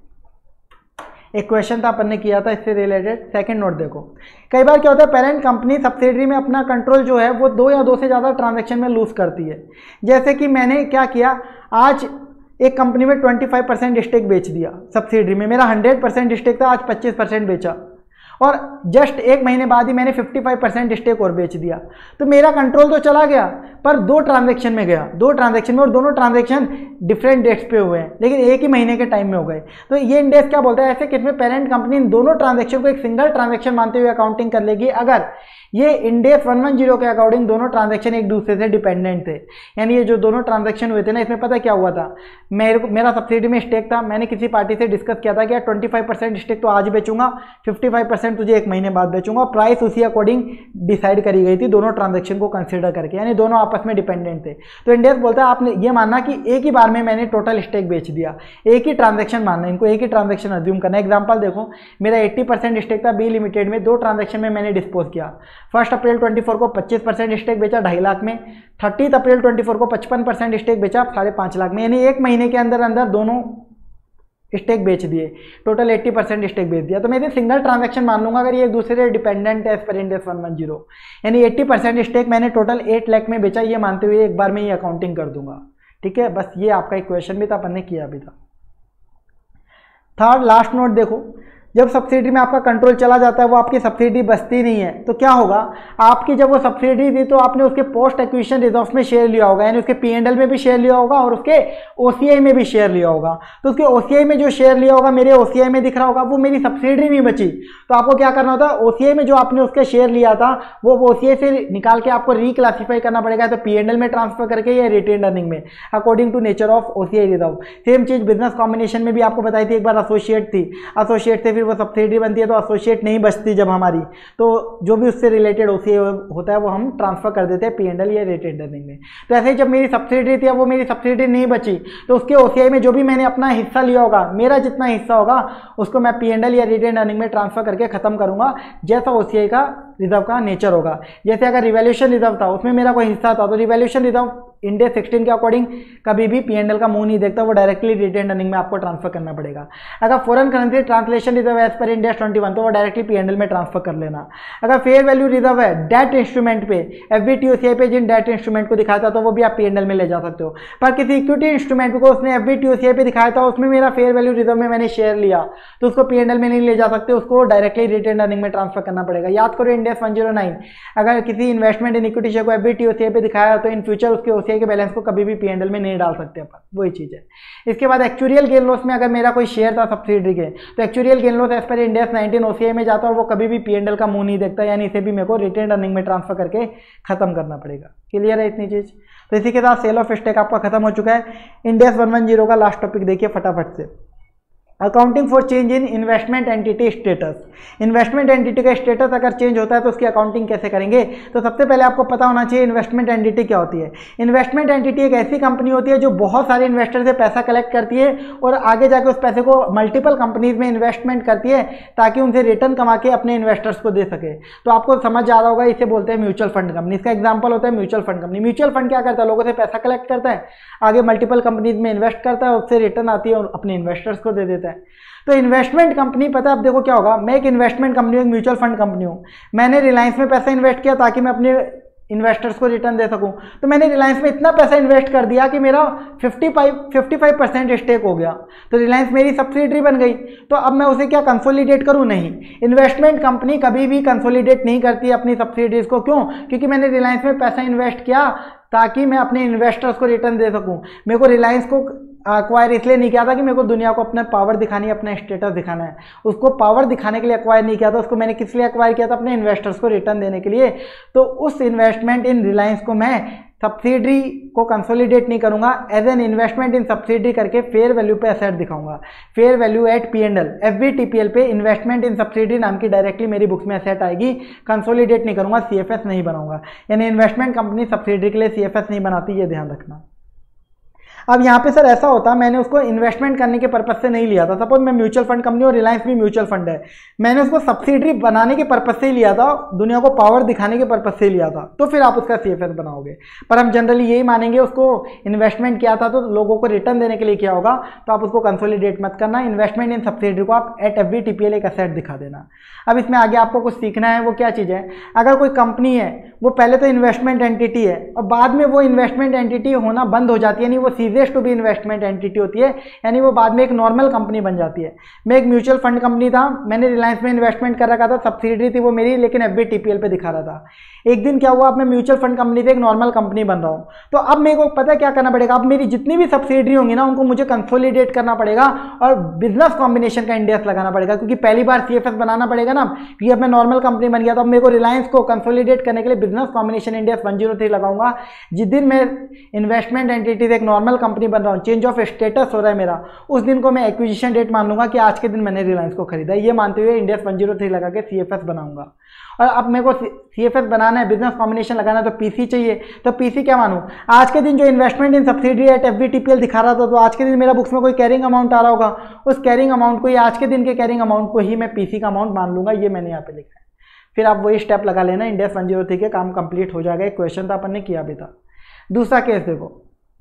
एक क्वेश्चन था अपन ने किया था इससे रिलेटेड, सेकंड नोट देखो। कई बार क्या होता है, पेरेंट कंपनी सब्सिडरी में अपना कंट्रोल जो है वो दो या दो से ज़्यादा ट्रांजैक्शन में लूज करती है। जैसे कि मैंने क्या किया, आज एक कंपनी में ट्वेंटी फाइव परसेंट स्टेक बेच दिया सब्सिडरी में, मेरा हंड्रेड परसेंट स्टेक था, आज पच्चीस परसेंट बेचा, और जस्ट एक महीने बाद ही मैंने पचपन परसेंट स्टेक और बेच दिया। तो मेरा कंट्रोल तो चला गया, पर दो ट्रांजैक्शन में गया, दो ट्रांजैक्शन में, और दोनों ट्रांजैक्शन डिफरेंट डेट्स पे हुए हैं, लेकिन एक ही महीने के टाइम में हो गए। तो ये इंडेक्स क्या बोलता है, ऐसे केस में पेरेंट कंपनी इन दोनों ट्रांजैक्शन को एक सिंगल ट्रांजैक्शन मानते हुए अकाउंटिंग कर लेगी अगर ये इंडेक्स वन वन जीरो के अकॉर्डिंग दोनों ट्रांजैक्शन एक दूसरे से डिपेंडेंट थे। यानी ये जो दोनों ट्रांजैक्शन हुए थे ना, इसमें पता क्या हुआ था, मेरे को मेरा सब्सिडी में स्टेक था, मैंने किसी पार्टी से डिस्कस किया था कि ट्वेंटी फाइव परसेंट स्टेक तो आज बेचूंगा, फिफ्टी फाइव परसेंट तुझे एक महीने बाद बेचूंगा, प्राइस उसी अकॉर्डिंग डिसाइड करी गई थी दोनों ट्रांजैक्शन को कंसिडर करके, यानी दोनों आपस में डिपेंडेंट थे। तो इंडेक्स बोलता है आपने ये मानना कि एक ही बार में मैंने टोटल स्टेक बेच दिया, एक ही ट्रांजैक्शन मानना, इनको एक ही ट्रांजैक्शन अज्यूम करना। एग्जाम्पल देखो, मेरा एट्टी परसेंट स्टेक था बी लिमिटेड में, दो ट्रांजैक्शन में मैंने डिस्पोज किया। फर्स्ट अप्रैल ट्वेंटी फोर को पच्चीस परसेंट स्टेक बेचा ढाई लाख में, थर्टी अप्रैल ट्वेंटी फोर को पचपन परसेंट स्टेक बेचा साढ़े पाँच लाख में, यानी एक महीने के अंदर अंदर दोनों स्टेक बेच दिए, टोटल अस्सी परसेंट स्टेक बेच दिया। तो मैं इसे सिंगल ट्रांजैक्शन मान लूंगा अगर ये एक दूसरे से डिपेंडेंट है एज पर इंडेक्स वन वन जीरो, यानी अस्सी परसेंट स्टेक मैंने टोटल आठ लाख में बेचा, ये मानते हुए एक बार में ये अकाउंटिंग कर दूंगा। ठीक है, बस ये आपका एक क्वेश्चन भी था, अपन ने किया भी था। थर्ड लास्ट नोट देखो, जब सब्सिडी में आपका कंट्रोल चला जाता है, वो आपकी सब्सिडी बचती नहीं है, तो क्या होगा, आपकी जब वो सब्सिडी थी तो आपने उसके पोस्ट एक्विजिशन रिजर्व में शेयर लिया होगा, यानी उसके पी एंड एल में भी शेयर लिया होगा और उसके ओसीआई में भी शेयर लिया होगा। तो उसके ओसीआई में जो शेयर लिया होगा मेरे ओसीआई में दिख रहा होगा, वो मेरी सब्सिडी नहीं बची। तो आपको क्या करना होता है, ओसीआई में जो आपने उसके शेयर लिया था वो ओसीआई से निकाल के आपको रिक्लासीफाई करना पड़ेगा, तो पी एंड एल में ट्रांसफर करके या रिटेन अर्निंग में, according to nature of OCI reserve. Same चीज बिजनेस कॉम्बिनेशन में भी आपको बताई थी, एक बार एसोसिएट थी, एसोसिएट से फिर वो सब्सिडी बनती है, तो एसोसिएट नहीं बचती जब हमारी, तो जो भी उससे रिलेटेड ओसीआई होता है वो हम ट्रांसफर कर देते हैं पी एंड एल या रिटेन अर्निंग में। तो ऐसे ही जब मेरी सब्सिडी थी, वो मेरी सब्सिडी नहीं बची, तो उसके ओसीआई में जो भी मैंने अपना हिस्सा लिया होगा, मेरा जितना हिस्सा होगा उसको मैं पी एंड एल या रिटेन अर्निंग में ट्रांसफर करके खत्म करूंगा, जैसा ओसीआई का रिजर्व का नेचर होगा। जैसे अगर रिवैल्यूएशन रिजर्व था, उसमें मेरा कोई हिस्सा था, तो रिवैल्यूएशन रिजर्व इंडेक्स सिक्सटीन के अकॉर्डिंग कभी भी पी एंड एल का मुंह नहीं देखता, वो डायरेक्टली रिटेन अर्निंग में आपको ट्रांसफर करना पड़ेगा। अगर foreign currency translation reserve as पर इंडेक्स ट्वेंटी वन, तो वो डायरेक्टली पी एंड एल में ट्रांसफर कर लेना। अगर फेयर वैल्यू रिजर्व है डेट इंस्ट्रूमेंट पे, एफबीटीओसीआई पे जिन डेट इंस्ट्रूमेंट को दिखाया था, तो वो भी आप पी एंड एल में ले जा सकते हो। पर किसी इक्विटी इंस्ट्रूमेंट को उसने एफबीटीओसीआई पे दिखाया था, उसमें मेरा फेयर वैल्यू रिजर्व में मैंने शेयर लिया, तो उसको पी एंड एल में नहीं ले जा सकते, उसको डायरेक्टली रिटेन अर्निंग में ट्रांसफर करना पड़ेगा। याद करो इंडेक्स वन जीरो नाइन, अगर किसी इन्वेस्टमेंट इन इक्विटी शेयर को एफबीटीओसीआई पे दिखाया, तो इन फ्यूचर उसके ओसीआई के बैलेंस को कभी भी पी एंड एल में नहीं डाल सकते अपन, वही चीज है। इसके बाद एक्चुरियल गेन लॉस में अगर मेरा कोई शेयर था सब्सिडी के, तो एक्चुरियल गेन लॉस एज पर इंडेक्स नाइनटीन ओसीआई में जाता है और वो कभी भी पी एंड एल का मुंह नहीं देखता, यानी इसे भी मेरे को रिटेन अर्निंग में ट्रांसफर करके खत्म करना पड़ेगा। क्लियर है इतनी चीज? तो इसी के साथ सेल ऑफ स्टेक आपका खत्म हो चुका है। इंडेक्स वन वन जीरो का लास्ट टॉपिक देखिए फटाफट से, accounting for change in investment entity status. Investment entity का स्टेटस अगर चेंज होता है तो उसकी अकाउंटिंग कैसे करेंगे? तो सबसे पहले आपको पता होना चाहिए इन्वेस्टमेंट एंटिटी क्या होती है। इन्वेस्टमेंट एंटिटी एक ऐसी कंपनी होती है जो बहुत सारे इन्वेस्टर से पैसा कलेक्ट करती है और आगे जाके उस पैसे को मल्टीपल कंपनीज में इन्वेस्टमेंट करती है ताकि उनसे रिटर्न कमा के अपने इन्वेस्टर्स को दे सके। तो आपको समझ आ रहा होगा, इसे बोलते हैं म्यूचुअल फंड कंपनी। इसका एग्जाम्पल होता है mutual fund company. Mutual fund क्या करता है? लोगों से पैसा कलेक्ट करता है, आगे मल्टीपल कंपनीज में इन्वेस्ट करता है, उससे रिटर्न आती है और अपने इन्वेस्टर्स को दे देता है। तो इन्वेस्टमेंट कंपनी, पता है अब देखो क्या होगा, मैं एक इन्वेस्टमेंट कंपनी हूँ, एक म्यूचुअल फंड कंपनी हूँ। मैंने रिलायंस में पैसा इन्वेस्ट किया ताकि मैं अपने इन्वेस्टर्स को रिटर्न दे सकूं। तो मैंने रिलायंस में इतना पैसा इन्वेस्ट कर दिया कि मेरा पचपन परसेंट स्टेक हो गया, तो रिलायंस मेरी सब्सिडरी बन गई। तो अब मैं उसे क्या कंसोलिडेट करूं? नहीं। इन्वेस्टमेंट कंपनी कभी भी कंसोलिडेट नहीं करती अपनी सब्सिडरीज को। क्यों? क्योंकि मैंने रिलायंस में पैसा इन्वेस्ट किया ताकि मैं अपने इन्वेस्टर्स को रिटर्न दे सकूं। मेरे को रिलायंस को अक्वायर इसलिए नहीं किया था कि मेरे को दुनिया को अपना पावर दिखानी है, अपना स्टेटस दिखाना है। उसको पावर दिखाने के लिए अक्वायर नहीं किया था, उसको मैंने किस लिए अक्वायर किया था? अपने इन्वेस्टर्स को रिटर्न देने के लिए। तो उस इन्वेस्टमेंट इन रिलायंस को मैं सब्सिडरी को कंसोलिडेट नहीं करूंगा, as an investment in subsidiary करके फेयर वैल्यू पे एसेट दिखाऊंगा। Fair value at P and L, F V T P L पे इन्वेस्टमेंट इन सब्सिडरी नाम की डायरेक्टली मेरी बुक्स में एसेट आएगी। कंसोलिडेट नहीं करूंगा, सी एफ एस नहीं बनाऊंगा। यानी इन्वेस्टमेंट कंपनी सब्सिडरी के लिए सी एफ एस नहीं बनाती, ये ध्यान रखना। अब यहाँ पे सर ऐसा होता, मैंने उसको इन्वेस्टमेंट करने के पर्पज से नहीं लिया था। सपोज मैं म्यूचुअल फंड कंपनी, और रिलायंस भी म्यूचुअल फंड है, मैंने उसको सब्सिडरी बनाने के पर्पज से ही लिया था, दुनिया को पावर दिखाने के पर्पज से ही लिया था, तो फिर आप उसका सीएफएस बनाओगे। पर हम जनरली यही मानेंगे उसको इन्वेस्टमेंट किया था तो लोगों को रिटर्न देने के लिए किया होगा, तो आप उसको कंसोलिडेट मत करना। इन्वेस्टमेंट इन सब्सिडरी को आप at F V T P L एक एसेट दिखा देना। अब इसमें आगे आपको कुछ सीखना है, वो क्या चीज़ है? अगर कोई कंपनी है, वो पहले तो इन्वेस्टमेंट एंटिटी है और बाद में वो इन्वेस्टमेंट एंटिटी होना बंद हो जाती है, यानी वो ceases to be investment entity होती है, यानी वो बाद में एक नॉर्मल कंपनी बन जाती है। मैं एक म्यूचुअल फंड कंपनी था, मैंने रिलायंस में इन्वेस्टमेंट कर रखा था, सब्सिडरी थी वो मेरी, लेकिन F B T P L पे दिखा रहा था। एक दिन क्या हुआ, अब मैं म्यूचुअल फंड कंपनी से एक नॉर्मल कंपनी बन रहा हूँ, तो अब मेरे को पता है क्या करना पड़ेगा? अब मेरी जितनी भी सब्सिडरी होंगी ना, उनको मुझे कंसोलिडेट करना पड़ेगा और बिजनेस कॉम्बिनेशन का इंडेक्स लगाना पड़ेगा, क्योंकि पहली बार सी एफ एस बनाना पड़ेगा ना, क्योंकि अब मैं नॉर्मल कंपनी बन गया, तो अब मेरे को रिलायंस को कंसोलिडेट करने के लिए business combination index one zero three लगाऊंगा। जिस दिन मैं इन्वेस्टमेंट एंटिटी से एक नॉर्मल कंपनी बन रहा हूँ, चेंज ऑफ स्टेटस हो रहा है मेरा, उस दिन को मैं एक्विजिशन डेट मान लूंगा कि आज के दिन मैंने रिलायंस को खरीदा। ये मानते हुए इंडेक्स वन जीरो थ्री लगा के सी एफ एस बनाऊंगा। और अब मेरे को सी एफ एस बनाना है, बिजनेस कॉम्बिनेशन लगाना है, तो पीसी चाहिए। तो पीसी क्या मानूं? आज के दिन जो investment in subsidiary at F V T P L दिखा रहा था, तो आज के दिन मेरा बुक्स में कोई कैरिंग अमाउंट आ रहा होगा, उस कैरिंग अमाउंट को, या आज के दिन के कैरिंग अमाउंट को ही मैं पीसी का अमाउंट मान लूंगा। ये मैंने यहाँ पे लिखा है। फिर आप वही स्टेप लगा लेना, इंडेक्स वन जीरो थ्री के काम कंप्लीट हो जाएगा। एक क्वेश्चन था अपन ने किया भी था। दूसरा केस देखो,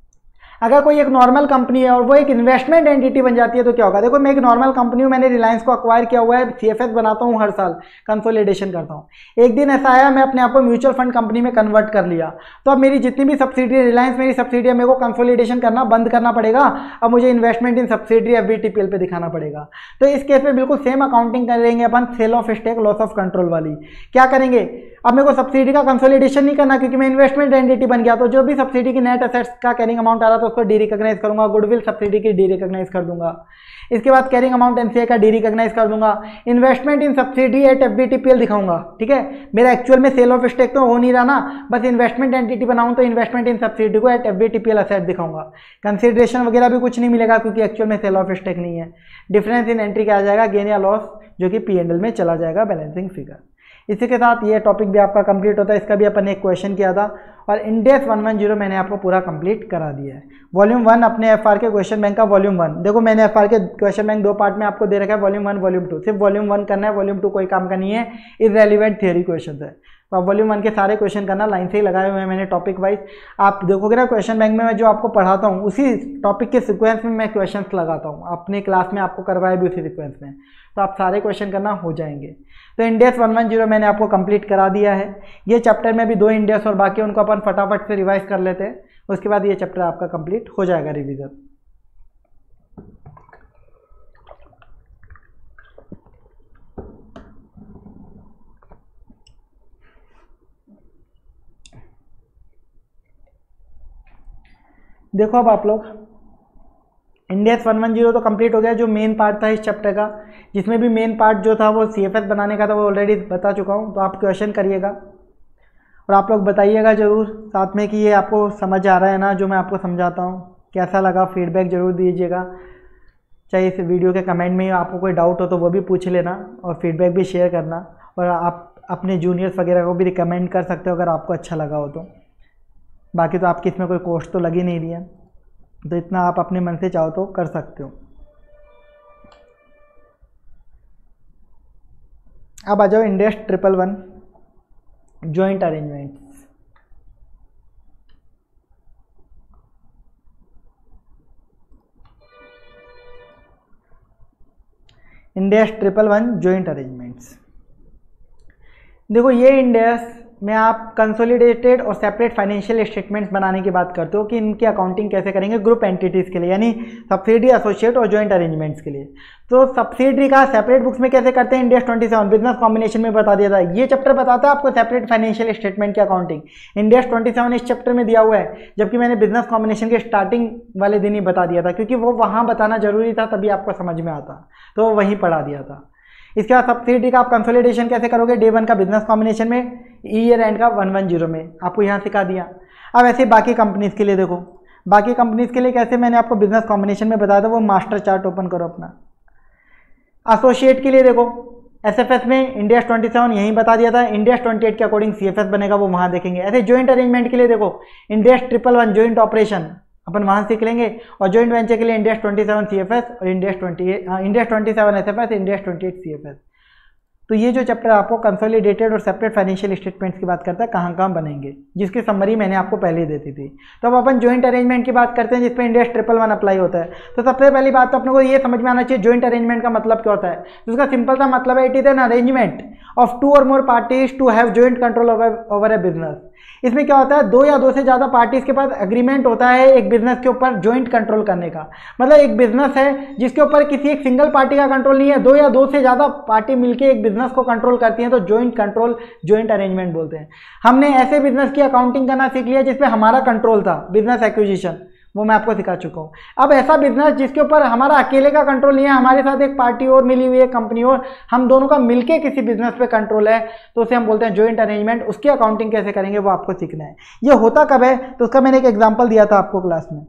अगर कोई एक नॉर्मल कंपनी है और वो एक इन्वेस्टमेंट एंटिटी बन जाती है तो क्या होगा? देखो मैं एक नॉर्मल कंपनी हूँ, मैंने रिलायंस को अक्वायर किया हुआ है, सीएफएस बनाता हूँ हर साल, कंसोलिडेशन करता हूँ। एक दिन ऐसा आया, मैं अपने आप को म्यूचुअल फंड कंपनी में कन्वर्ट कर लिया, तो अब मेरी जितनी भी सब्सिडरी, रिलायंस मेरी सब्सिडरी है, मेरे को कंसोलिडेशन करना बंद करना पड़ेगा। अब मुझे investment in subsidiary F V T P L पे दिखाना पड़ेगा। तो इस केस में बिल्कुल सेम अकाउंटिंग करेंगे अपन, sale of stake, loss of control वाली। क्या करेंगे? अब मेरे को सब्सिडी का कंसोलिडेशन नहीं करना, क्योंकि मैं इन्वेस्टमेंट एंटिटी बन गया, तो जो भी सब्सिडी की नेट एसेट्स का कैरिंग अमाउंट आ रहा था उसको डी रिकॉग्नाइज करूंगा, गुडविल सब्सिडी की डी रिकॉग्नाइज कर दूंगा। इसके बाद कैरिंग अमाउंट एनसीए का डी रिकॉग्नाइज कर दूंगा। Investment in subsidy at F B T P L दिखाऊंगा। ठीक है, मेरा एक्चुअल में सेल ऑफ स्टेक तो हो नहीं रहा ना, बस इन्वेस्टमेंट एंटिटी बनाऊं तो इन्वेस्टमेंट इन सब्सिडी को at F B T P L asset दिखाऊंगा। कंसिडरेशन वगैरह भी कुछ नहीं मिलेगा, क्योंकि एक्चुअल में सेल ऑफ स्टेक नहीं है। डिफरेंस इन एंट्री क्या आ जाएगा? गेन या लॉस, जो कि पी एंड एल में चला जाएगा, बैलेंसिंग फिगर। इसी के साथ ये टॉपिक भी आपका कंप्लीट होता है। इसका भी अपन ने एक क्वेश्चन किया था, और इंडेक्स वन वन जीरो मैंने आपको पूरा कंप्लीट करा दिया है। वॉल्यूम वन अपने एफआर के क्वेश्चन बैंक का वॉल्यूम वन, देखो मैंने एफआर के क्वेश्चन बैंक दो पार्ट में आपको दे रखा है, वॉल्यूम वन वॉल्यूम टू। सिर्फ वॉल्यूम वन करना है, वॉल्यूम टू कोई काम का नहीं है, इररेलेवेंट थियरी क्वेश्चन है। तो आप वॉल्यूम वन के सारे क्वेश्चन करना, लाइन से ही लगाए हुए हैं मैंने टॉपिक वाइज। आप देखोगे ना क्वेश्चन बैंक में मैं जो आपको पढ़ाता हूँ, उसी टॉपिक के सिक्वेंस में मैं क्वेश्चन लगाता हूँ। अपने क्लास में आपको करवाया भी उसी सिक्वेंस में, तो आप सारे क्वेश्चन करना हो जाएंगे। तो इंडेक्स वन वन जीरो मैंने आपको कंप्लीट करा दिया है। ये चैप्टर में भी दो इंडेक्स और बाकी उनको अपन फटाफट से रिवाइज कर लेते हैं, उसके बाद ये चैप्टर आपका कंप्लीट हो जाएगा रिवीजन। देखो अब आप लोग, इंडेक्स वन वन जीरो तो कंप्लीट हो गया, जो मेन पार्ट था इस चैप्टर का, जिसमें भी मेन पार्ट जो था वो सीएफएस बनाने का था, वो ऑलरेडी बता चुका हूँ। तो आप क्वेश्चन करिएगा और आप लोग बताइएगा ज़रूर साथ में कि ये आपको समझ आ रहा है ना जो मैं आपको समझाता हूँ, कैसा लगा, फीडबैक ज़रूर दीजिएगा। चाहे इस वीडियो के कमेंट में आपको कोई डाउट हो तो वो भी पूछ लेना, और फीडबैक भी शेयर करना, और आप अपने जूनियर्स वगैरह को भी रिकमेंड कर सकते हो अगर आपको अच्छा लगा हो तो। बाकी तो आपकी इसमें कोई कॉस्ट तो लगी नहीं रही है, तो इतना आप अपने मन से चाहो तो कर सकते हो। अब आ जाओ index triple one joint arrangements. Index triple one joint arrangements, देखो ये इंडेक्स में आप कंसोलिडेटेड और सेपरेट फाइनेंशियल स्टेटमेंट्स बनाने की बात करते हो कि इनकी अकाउंटिंग कैसे करेंगे ग्रुप एंटिटीज़ के लिए, यानी सब्सिडी, एसोसिएट और जॉइंट अरेंजमेंट्स के लिए। तो सब्सिडी का सेपरेट बुक्स में कैसे करते हैं, Ind AS twenty seven business combination में बता दिया था। ये चैप्टर बताता है आपको सेपरेट फाइनेंशियल स्टेटमेंट की accounting, Ind AS twenty seven इस चैप्टर में दिया हुआ है, जबकि मैंने बिजनेस कॉम्बिनेशन के स्टार्टिंग वाले दिन ही बता दिया था, क्योंकि वो वहाँ बताना जरूरी था, तभी आपको समझ में आता, तो वहीं पढ़ा दिया था। इसके बाद सब्सिडी का आप कंसोलिडेशन कैसे करोगे, डे वन का बिजनेस कॉम्बिनेशन में, ईयर एंड का वन वन जीरो में, आपको यहाँ सिखा दिया। अब ऐसे बाकी कंपनीज के लिए देखो, बाकी कंपनीज के लिए कैसे मैंने आपको बिजनेस कॉम्बिनेशन में बताया था, वो मास्टर चार्ट ओपन करो अपना। एसोसिएट के लिए देखो, एसएफएस में इंड एस ट्वेंटी सेवन यहीं बता दिया था, इंड एस ट्वेंटी एट के अकॉर्डिंग सीएफएस बनेगा, वो वहाँ देखेंगे। ऐसे जॉइंट अरेंजमेंट के लिए देखो, Ind AS triple one joint operation अपन वहाँ सीख लेंगे, और जॉइंट वेंचर के लिए Ind AS twenty seven CFS और Ind AS twenty eight Ind AS twenty seven SFS, Ind AS twenty eight CFS. तो ये जो चैप्टर आपको कंसोलिडेटेड और सेपरेट फाइनेंशियल स्टेटमेंट्स की बात करता है, कहाँ कहाँ बनेंगे, जिसकी समरी मैंने आपको पहले ही देती थी। तो अब अपन जॉइंट अरेंजमेंट की बात करते हैं, जिसपे Ind AS triple one apply होता है। तो सबसे पहली बात तो अपने को ये समझ में आना चाहिए जॉइंट अरेंजमेंट का मतलब क्या होता है। तो उसका सिंपल सा मतलब है, it is an arrangement of two or more parties to have joint control over a business. इसमें क्या होता है, दो या दो से ज़्यादा पार्टीज के पास एग्रीमेंट होता है एक बिजनेस के ऊपर जॉइंट कंट्रोल करने का। मतलब एक बिजनेस है जिसके ऊपर किसी एक सिंगल पार्टी का कंट्रोल नहीं है, दो या दो से ज़्यादा पार्टी मिलकर एक बिजनेस को कंट्रोल करती हैं, तो जॉइंट कंट्रोल, जॉइंट अरेंजमेंट बोलते हैं। हमने ऐसे बिजनेस की अकाउंटिंग करना सीख लिया जिसमें हमारा कंट्रोल था, बिजनेस एक्विजिशन, वो मैं आपको सिखा चुका हूँ। अब ऐसा बिजनेस जिसके ऊपर हमारा अकेले का कंट्रोल नहीं है, हमारे साथ एक पार्टी और मिली हुई है, कंपनी और, हम दोनों का मिलके किसी बिजनेस पे कंट्रोल है, तो उसे हम बोलते हैं जॉइंट अरेंजमेंट। उसकी अकाउंटिंग कैसे करेंगे वो आपको सीखना है। ये होता कब है, तो उसका मैंने एक एग्जाम्पल दिया था आपको क्लास में।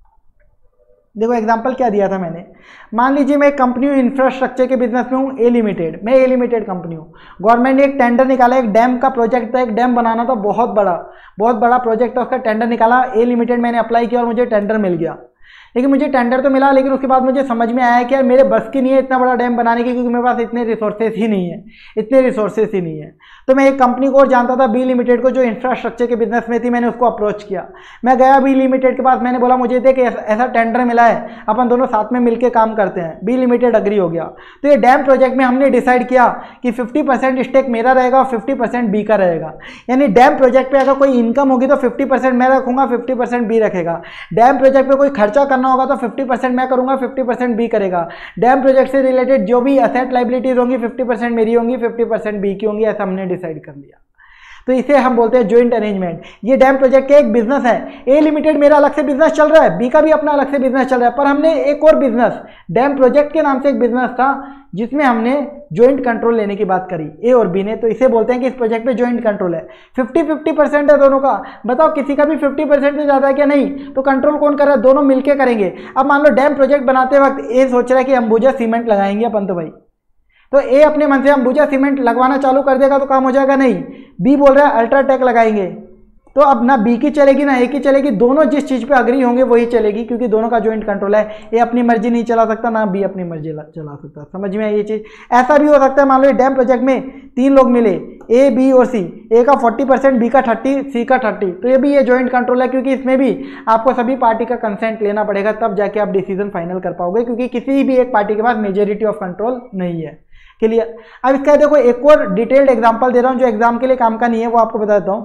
देखो एग्जाम्पल क्या दिया था मैंने, मान लीजिए मैं एक कंपनी हूँ, इंफ्रास्ट्रक्चर के बिजनेस में हूँ, ए लिमिटेड, मैं ए लिमिटेड कंपनी हूँ। गवर्नमेंट ने एक टेंडर निकाला, एक डैम का प्रोजेक्ट था, एक डैम बनाना था, बहुत बड़ा बहुत बड़ा प्रोजेक्ट था, उसका टेंडर निकाला, ए लिमिटेड मैंने अप्लाई किया और मुझे टेंडर मिल गया। लेकिन मुझे टेंडर तो मिला, लेकिन उसके बाद मुझे समझ में आया कि यार मेरे बस की नहीं है इतना बड़ा डैम बनाने की, क्योंकि मेरे पास इतने रिसोर्सेज ही नहीं है इतने रिसोर्सेज ही नहीं है। तो मैं एक कंपनी को और जानता था, बी लिमिटेड को, जो इंफ्रास्ट्रक्चर के बिजनेस में थी, मैंने उसको अप्रोच किया। मैं गया बी लिमिटेड के पास, मैंने बोला मुझे देख ऐसा टेंडर मिला है, अपन दोनों साथ में मिलकर काम करते हैं। बी लिमिटेड अग्री हो गया। तो ये डैम प्रोजेक्ट में हमने डिसाइड किया कि फिफ्टी परसेंट स्टेक मेरा रहेगा और फिफ्टी परसेंट बी का रहेगा। यानी डैम प्रोजेक्ट पे अगर कोई इनकम होगी तो फिफ्टी परसेंट मैं रखूंगा, फिफ्टी परसेंट बी रखेगा। डैम प्रोजेक्ट पे कोई खर्चा करना होगा तो फिफ्टी परसेंट मैं करूंगा, फिफ्टी परसेंट बी करेगा। डैम प्रोजेक्ट से रिलेटेड जो भी असेट लाइबिलिटीज होंगी, फिफ्टी परसेंट मेरी होंगी, फिफ्टी परसेंट बी की होंगी, ऐसा हमने डिसाइड कर लिया। तो इसे हम बोलते हैं जॉइंट अरेंजमेंट। ये डैम प्रोजेक्ट का एक बिजनेस है, ए लिमिटेड मेरा अलग से बिजनेस चल रहा है, बी का भी अपना अलग से बिजनेस चल रहा है, पर हमने एक और बिजनेस, डैम प्रोजेक्ट के नाम से एक बिजनेस था जिसमें हमने जॉइंट कंट्रोल लेने की बात करी, ए और बी ने। तो इसे बोलते हैं कि इस प्रोजेक्ट पे जॉइंट कंट्रोल है, फिफ्टी फिफ्टी परसेंट है दोनों का। बताओ किसी का भी फिफ्टी परसेंट से ज़्यादा है क्या? नहीं। तो कंट्रोल कौन कर रहा है? दोनों मिलकर करेंगे। अब मान लो डैम प्रोजेक्ट बनाते वक्त ए सोच रहा है कि अंबुजा सीमेंट लगाएंगे अपन, तो भाई तो ए अपने मन से अंबुजा सीमेंट लगवाना चालू कर देगा तो काम हो जाएगा? नहीं। बी बोल रहा है अल्ट्राटेक लगाएंगे, तो अब ना बी की चलेगी ना ए की चलेगी, दोनों जिस चीज़ पे अग्री होंगे वही चलेगी, क्योंकि दोनों का जॉइंट कंट्रोल है। ए अपनी मर्जी नहीं चला सकता, ना बी अपनी मर्जी चला सकता। समझ में आई ये चीज़? ऐसा भी हो सकता है, मान लो डैम प्रोजेक्ट में तीन लोग मिले, ए बी और सी, ए का फोर्टी परसेंट, बी का थर्टी, सी का थर्टी, तो ये भी ये जॉइंट कंट्रोल है, क्योंकि इसमें भी आपको सभी पार्टी का कंसेंट लेना पड़ेगा, तब जाके आप डिसीजन फाइनल कर पाओगे, क्योंकि किसी भी एक पार्टी के पास मेजोरिटी ऑफ कंट्रोल नहीं है। क्लियर? अब इसका देखो एक और डिटेल्ड एग्जांपल दे रहा हूं जो एग्जाम के लिए काम का नहीं है, वो आपको बता देता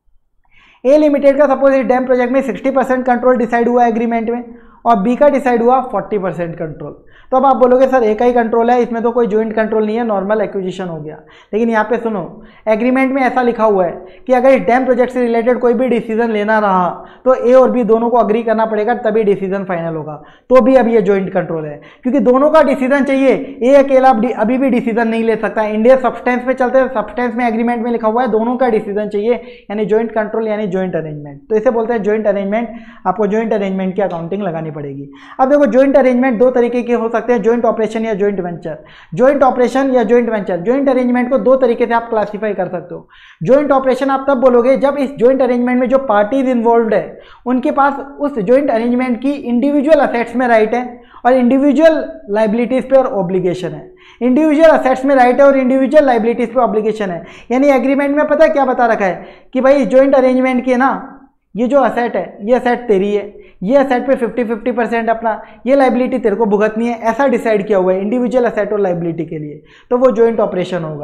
हूं। ए लिमिटेड का सपोज इस डैम प्रोजेक्ट में सिक्सटी परसेंट कंट्रोल डिसाइड हुआ एग्रीमेंट में, और बी का डिसाइड हुआ फोर्टी परसेंट कंट्रोल। तो अब आप बोलोगे सर एक ही कंट्रोल है, इसमें तो कोई जॉइंट कंट्रोल नहीं है, नॉर्मल एक्विजिशन हो गया। लेकिन यहाँ पे सुनो, एग्रीमेंट में ऐसा लिखा हुआ है कि अगर इस डैम प्रोजेक्ट से रिलेटेड कोई भी डिसीजन लेना रहा तो ए और बी दोनों को अग्री करना पड़ेगा, तभी डिसीजन फाइनल होगा। तो भी अब ये जॉइंट कंट्रोल है, क्योंकि दोनों का डिसीजन चाहिए। ए अकेला अभी भी डिसीजन नहीं ले सकता। इंडिया सब्सटेंस में चलते हैं, सब्सटेंस में एग्रीमेंट में लिखा हुआ है दोनों का डिसीजन चाहिए, यानी जॉइंट कंट्रोल यानी जॉइंट अरेंजमेंट। तो इसे बोलते हैं जॉइंट अरेंजमेंट। आपको जॉइंट अरेंजमेंट की अकाउंटिंग लगानी पड़ेगी। अब देखो जॉइंट अरेंजमेंट दो तरीके के हो सकते हैं, जॉइंट ऑपरेशन या जॉइंट वेंचर। जॉइंट ऑपरेशन या जॉइंट वेंचर, जॉइंट अरेंजमेंट को दो तरीके से आप क्लासिफाई कर सकते हो। जॉइंट ऑपरेशन आप तब बोलोगे जब इस जॉइंट अरेंजमेंट में जो पार्टीज इन्वॉल्व्ड है उनके पास उस जॉइंट अरेंजमेंट की इंडिविजुअल असेट्स में राइट है और इंडिविजुअल लाइबिलिटीज पे और ऑब्लिगेशन है। इंडिविजुअल असेट्स में राइट है और इंडिविजुअल लाइबिलिटीज पे ऑब्लिगेशन है। यानी एग्रीमेंट में पता है क्या बता रखा है कि भाई जॉइंट अरेंजमेंट की है ना, ये जो असेट है ये असेट तेरी है, ये असेट पे फिफ्टी फिफ्टी परसेंट अपना, ये लाइबिलिटी तेरे को भुगतनी है, ऐसा डिसाइड किया हुआ है इंडिविजुअल असेट और लाइबिलिटी के लिए। तो वो जॉइंट ऑपरेशन होगा।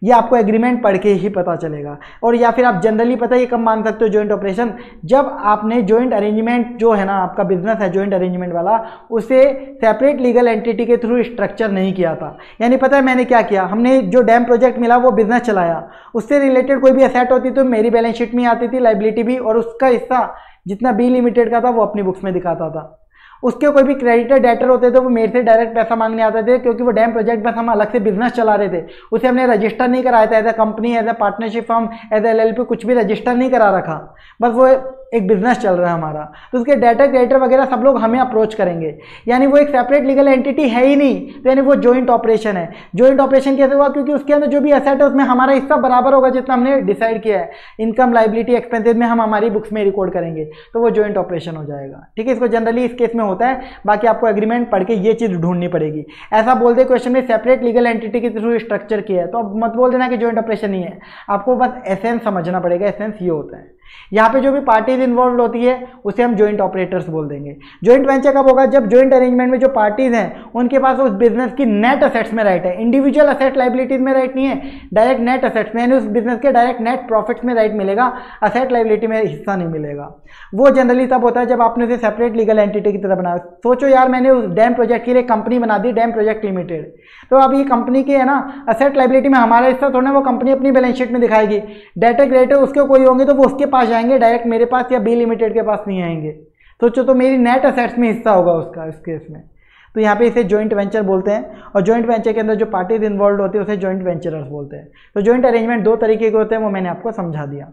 ये आपको एग्रीमेंट पढ़ के ही पता चलेगा। और या फिर आप जनरली पता ये कब मान सकते हो जॉइंट ऑपरेशन, जब आपने जॉइंट अरेंजमेंट जो है ना, आपका बिजनेस है जॉइंट अरेंजमेंट वाला, उसे सेपरेट लीगल एंटिटी के थ्रू स्ट्रक्चर नहीं किया था। यानी पता है मैंने क्या किया, हमने जो डैम प्रोजेक्ट मिला वो बिजनेस चलाया, उससे रिलेटेड कोई भी एसेट होती तो मेरी बैलेंस शीट में आती थी, लाइबिलिटी भी, और उसका हिस्सा जितना बी लिमिटेड का था वो अपनी बुक्स में दिखाता था। उसके कोई भी क्रेडिटर डेटर होते थे वो मेरे से डायरेक्ट पैसा मांगने आते थे, क्योंकि वो डैम प्रोजेक्ट बस हम अलग से बिजनेस चला रहे थे, उसे हमने रजिस्टर नहीं कराया था as a company, as a partnership firm, as L L P, कुछ भी रजिस्टर नहीं करा रखा, बस वो एक बिजनेस चल रहा है हमारा। तो उसके डेटर क्रेडिटर वगैरह सब लोग हमें अप्रोच करेंगे, यानी वो एक सेपरेट लीगल एंटिटी है ही नहीं, तो यानी वो जॉइंट ऑपरेशन है। जॉइंट ऑपरेशन कैसे हुआ, क्योंकि उसके अंदर जो भी एसेट है उसमें हमारा हिस्सा बराबर होगा जितना हमने डिसाइड किया है, इनकम लाइबिलिटी एक्सपेंसेस में हम हमारी बुक्स में रिकॉर्ड करेंगे, तो वो जॉइंट ऑपरेशन हो जाएगा। ठीक है, इसको जनरली इस केस में होता है, बाकी आपको एग्रीमेंट पढ़ के ये चीज ढूंढनी पड़ेगी। ऐसा बोल दे क्वेश्चन में सेपरेट लीगल एंटिटी के थ्रू स्ट्रक्चर किया है, तो अब मत बोल देना कि जॉइंट ऑपरेशन नहीं है, आपको बस एसेंस समझना पड़ेगा। एसेंस ये होता है, यहाँ पे जो भी पार्टीज इन्वॉल्व होती है उसे हम जॉइंट ऑपरेटर्स बोल देंगे। जॉइंट वेंचर कब होगा, जब जॉइंट अरेंजमेंट में जो पार्टीज हैं उनके पास उस बिजनेस की नेट असेट्स में राइट है, इंडिविजुअल असेट लाइबिलिटीज में राइट नहीं है, डायरेक्ट नेट असेट्स में, यानी उस बिजनेस के डायरेक्ट नेट प्रॉफिट्स में राइट मिलेगा, असेट लाइबिलिटी में हिस्सा नहीं मिलेगा। वो जनरली तब होता है जब आपने उसे सेपरेट लीगल एंटिटी की तरह बनाया। सोचो यार, मैंने उस डैम प्रोजेक्ट के लिए कंपनी बना दी, डैम प्रोजेक्ट लिमिटेड, तो अब ये कंपनी की है ना असेट लाइबिलिटी में हमारा हिस्सा थोड़ा, वो कंपनी अपनी बैलेंस शीट में दिखाएगी, डेटर क्रेडिटर उसके कोई होंगे तो वो उसके पास जाएंगे, डायरेक्ट मेरे पास या बी लिमिटेड के पास नहीं आएंगे। सोचो, तो मेरी नेट असेट्स में हिस्सा होगा उसका इस केस में, तो यहाँ पे इसे जॉइंट वेंचर बोलते हैं। और जॉइंट वेंचर के अंदर जो पार्टीज इन्वॉल्व होती है उसे जॉइंट वेंचरर्स बोलते हैं। तो जॉइंट अरेंजमेंट दो तरीके के होते हैं, वो मैंने आपको समझा दिया।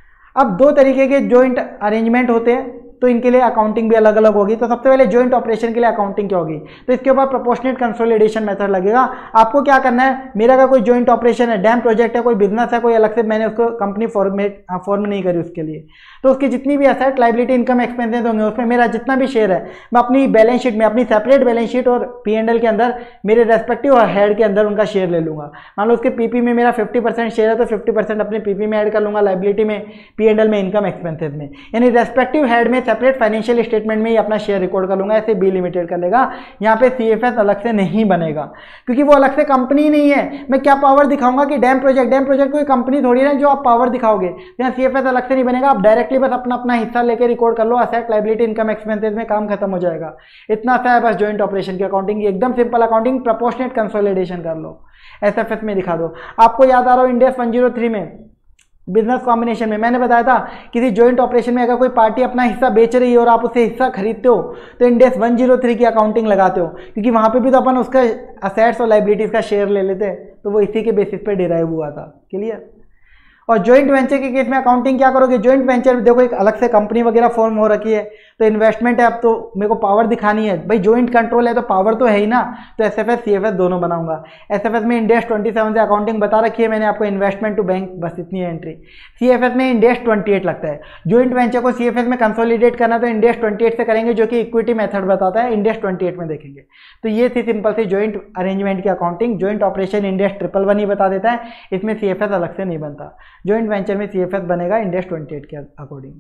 अब दो तरीके के जॉइंट अरेंजमेंट होते हैं, तो इनके लिए अकाउंटिंग भी अलग अलग होगी। तो सबसे पहले जॉइंट ऑपरेशन के लिए अकाउंटिंग क्या होगी, तो इसके ऊपर प्रोपोर्शनेट कंसोलिडेशन मेथड लगेगा। आपको क्या करना है, मेरा का कोई जॉइंट ऑपरेशन है, डैम प्रोजेक्ट है, कोई बिजनेस है, कोई अलग से मैंने उसको कंपनी फॉर्मेट फॉर्म नहीं करी उसके लिए, तो उसकी जितनी भी एसेट लाइबिलिटी इनकम एक्सपेंसेस होंगे उसमें मेरा जितना भी शेयर है मैं अपनी बैलेंस शीट में, अपनी सेपरेट बैलेंस शीट और पी एंड एल के अंदर मेरे रेस्पेक्टिव हेड के अंदर उनका शेयर ले लूंगा। मान लो उसके पीपी में मेरा फिफ्टी परसेंट शेयर है, तो फिफ्टी परसेंट अपने पीपी में ऐड कर लूंगा, लाइबिलिटी में, पी एंड एल में, इनकम एक्सपेंसेस में, यानी रेस्पेक्टिव हेड में सेपरेट फाइनेंशियल स्टेटमेंट में ही अपना शेयर रिकॉर्ड कर लूंगा। ऐसे बी लिमिटेड कर लेगा। यहाँ पे सीएफएस अलग से नहीं बनेगा, क्योंकि वो अलग से कंपनी नहीं है। मैं क्या पावर दिखाऊंगा कि डैम प्रोजेक्ट, डैम प्रोजेक्ट कोई कंपनी थोड़ी है जो आप पावर दिखाओगे। यहाँ सीएफएस अलग से नहीं बनेगा, आप डायरेक्टली बस अपना अपना हिस्सा लेके रिकॉर्ड कर लो, असेट लाइबिलिटी इनकम एक्सपेंसेस में काम खत्म हो जाएगा। इतना सा है बस जॉइंट ऑपरेशन की अकाउंटिंग, एकदम सिंपल अकाउंटिंग, प्रोपोर्शनेट कंसोलिडेशन कर लो, एसएफएस में दिखा दो। आपको याद आ रहा हो Ind AS one zero three में बिजनेस कॉम्बिनेशन में मैंने बताया था किसी जॉइंट ऑपरेशन में अगर कोई पार्टी अपना हिस्सा बेच रही है और आप उससे हिस्सा खरीदते हो तो Ind AS one zero three की अकाउंटिंग लगाते हो, क्योंकि वहां पे भी तो अपन उसका असेट्स और लाइबिलिटीज का शेयर ले लेते हैं, तो वो इसी के बेसिस पे डिराइव हुआ था। क्लियर। और जॉइंट वेंचर के केस में अकाउंटिंग क्या करोगे, जॉइंट वेंचर देखो एक अलग से कंपनी वगैरह फॉर्म हो रखी है, तो इन्वेस्टमेंट है, अब तो मेरे को पावर दिखानी है भाई, जॉइंट कंट्रोल है तो पावर तो है ही ना, तो एसएफएस सीएफएस दोनों बनाऊंगा। एसएफएस में इंडेस ट्वेंटी सेवन से अकाउंटिंग बता रखी है मैंने आपको, इन्वेस्टमेंट टू बैंक, बस इतनी है एंट्री। सीएफएस में इंडेस ट्वेंटी एट लगता है। जॉइंट वेंचर को सीएफएस में कंसोलिडेट करना तो इंडेस ट्वेंटी एट से करेंगे, जो कि इक्विटी मेथड बताता है, इंडेस ट्वेंटी एट में देखेंगे। तो ये थी सिंपल सी जॉइंट अरेंजमेंट की accounting. Joint operation Ind AS triple one ही बता देता है, इसमें सीएफएस अलग से नहीं बनता। जॉइंट वेंचर में सीएफएस बनेगा इंडेस ट्वेंटी एट के अकॉर्डिंग।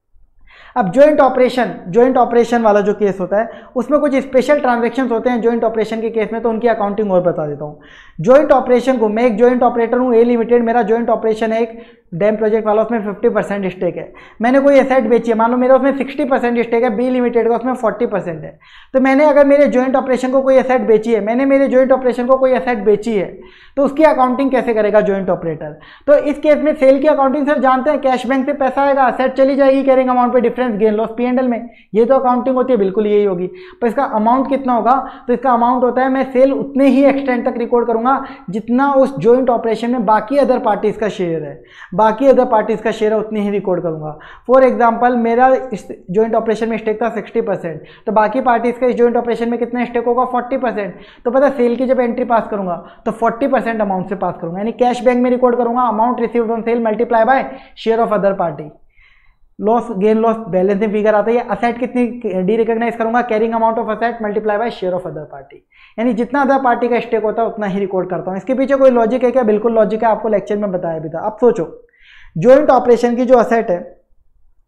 अब जॉइंट ऑपरेशन, जॉइंट ऑपरेशन वाला जो केस होता है उसमें कुछ स्पेशल ट्रांजैक्शंस होते हैं जॉइंट ऑपरेशन के केस में, तो उनकी अकाउंटिंग और बता देता हूँ। जॉइंट ऑपरेशन को, मैं एक जॉइंट ऑपरेटर हूँ ए लिमिटेड, मेरा जॉइंट ऑपरेशन है एक डैम प्रोजेक्ट वाला, उसमें फिफ्टी परसेंट स्टेक है। मैंने कोई एसेट बेची है, मान लो मेरा उसमें सिक्सटी परसेंट स्टेक है, बी लिमिटेड का उसमें फोर्टी परसेंट है। तो मैंने अगर मेरे जॉइंट ऑपरेशन को कोई एसेट बेची है, मैंने मेरे जॉइंट ऑपरेशन को कोई एसेट बेची है, तो उसकी अकाउंटिंग कैसे करेगा जॉइंट ऑपरेटर। तो इस केस में सेल की अकाउंटिंग सर जानते हैं, कैश बैंक से पैसा आएगा, असेट चली जाएगी कैरिंग अमाउंट पे, difference gain loss P and L में, ये तो अकाउंटिंग होती है, बिल्कुल यही होगी। पर इसका अमाउंट कितना होगा, तो इसका अमाउंट होता है मैं सेल उतने ही एक्सटेंड तक रिकॉर्ड करूंगा जितना उस जॉइंट ऑपरेशन में बाकी अदर पार्टीज का शेयर है, बाकी अदर पार्टीज का शेयर है उतनी ही रिकॉर्ड करूंगा। फॉर एग्जांपल मेरा इस जॉइंट ऑपरेशन में स्टेक था सिक्सटी परसेंट, तो बाकी पार्टीज का इस जॉइंट ऑपरेशन में कितना स्टेक होगा, फोर्टी परसेंट। तो पता सेल की जब एंट्री पास करूंगा तो फोर्टी परसेंट अमाउंट से पास करूंगा, यानी कैश बैंक में रिकॉर्ड करूंगा, amount received on sale multiply by share of other party, loss gain loss balancing figure आता है। असेट कितनी डी रिकॉग्नाइज करूंगा, carrying amount of asset multiply by share of other party, यानी जितना other party का stake होता है उतना ही रिकॉर्ड करता हूं। इसके पीछे कोई लॉजिक है क्या, बिल्कुल लॉजिक है, आपको लेक्चर में बताया भी था। अब सोचो जॉइंट ऑपरेशन की जो असेट है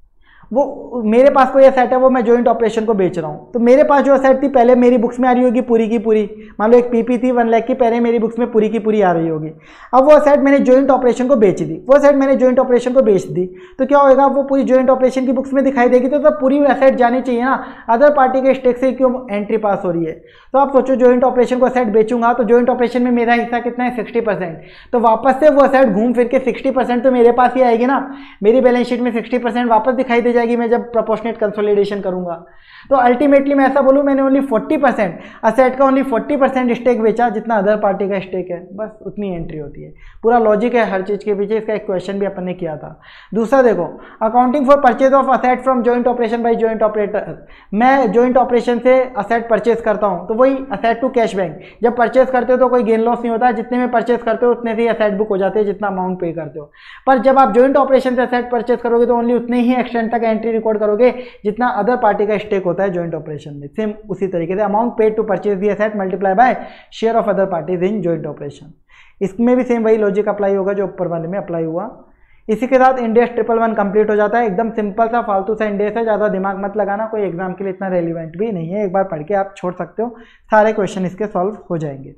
वो मेरे पास कोई एसेट है, वो मैं जॉइंट ऑपरेशन को बेच रहा हूँ, तो मेरे पास जो एसेट थी पहले मेरी बुक्स में आ रही होगी पूरी की पूरी, मान लो एक पीपी थी वन लाख की, पहले मेरी बुक्स में पूरी की पूरी आ रही होगी। अब वो एसेट मैंने जॉइंट ऑपरेशन को बेच दी, वो एसेट मैंने जॉइंट ऑपरेशन को बेच दी, तो क्या होगा, वो पूरी जॉइंट ऑपरेशन की बुक्स में दिखाई देगी, तो तब पूरी एसेट जानी चाहिए ना, अदर पार्टी के स्टेक से क्यों एंट्री पास हो रही है। तो आप सोचो जॉइंट ऑपरेशन को एसेट बेचूंगा तो जॉइंट ऑपरेशन में मेरा हिस्सा कितना है, सिक्सटी परसेंट, तो वापस से वो एसेट घूम फिर के सिक्सटी परसेंट तो मेरे पास ही आएगी ना, मेरी बैलेंस शीट में सिक्सटी परसेंट वापस दिखाई दे जाएगी मैं जब प्रोपोर्शनेट कंसोलिडेशन करूंगा। तो अल्टीमेटली मैं ऐसा बोलूं, मैंने ओनली फोर्टी परसेंट असेट का ओनली फोर्टी परसेंट स्टेक बेचा जितना अदर पार्टी का स्टेक है, बस उतनी एंट्री होती है। पूरा लॉजिक है हर चीज़ के पीछे, इसका एक क्वेश्चन भी अपन ने किया था। दूसरा देखो, accounting for purchase of asset from joint operation by joint operator, मैं जॉइंट ऑपरेशन से असेट परचेज करता हूँ, तो वही असेट टू कैश बैंक, जब परचेज करते हो तो कोई गेन लॉस नहीं होता, जितने में परचेज करते हो उतने से ही असेट बुक हो जाते हैं जितना अमाउंट पे करते हो। पर जब आप जॉइंट ऑपरेशन से असेट परचेज करोगे तो ओनली उतने ही एक्सटेंट तक एंट्री रिकॉर्ड करोगे जितना अदर पार्टी का स्टेक होता है जॉइंट ऑपरेशन में। सेम उसी तरीके से amount paid to purchase the asset multiply by share of other parties in joint operation, इसमें भी सेम वही लॉजिक अप्लाई होगा जो ऊपर वाले में अप्लाई हुआ। इसी के साथ इंडेक्स ट्रिपल वन कंप्लीट हो जाता है। एकदम सिंपल सा फालतू सा इंडेक्स है, ज़्यादा दिमाग मत लगाना, कोई एग्जाम के लिए इतना रेलिवेंट भी नहीं है, एक बार पढ़ के आप छोड़ सकते हो, सारे क्वेश्चन इसके सॉल्व हो जाएंगे।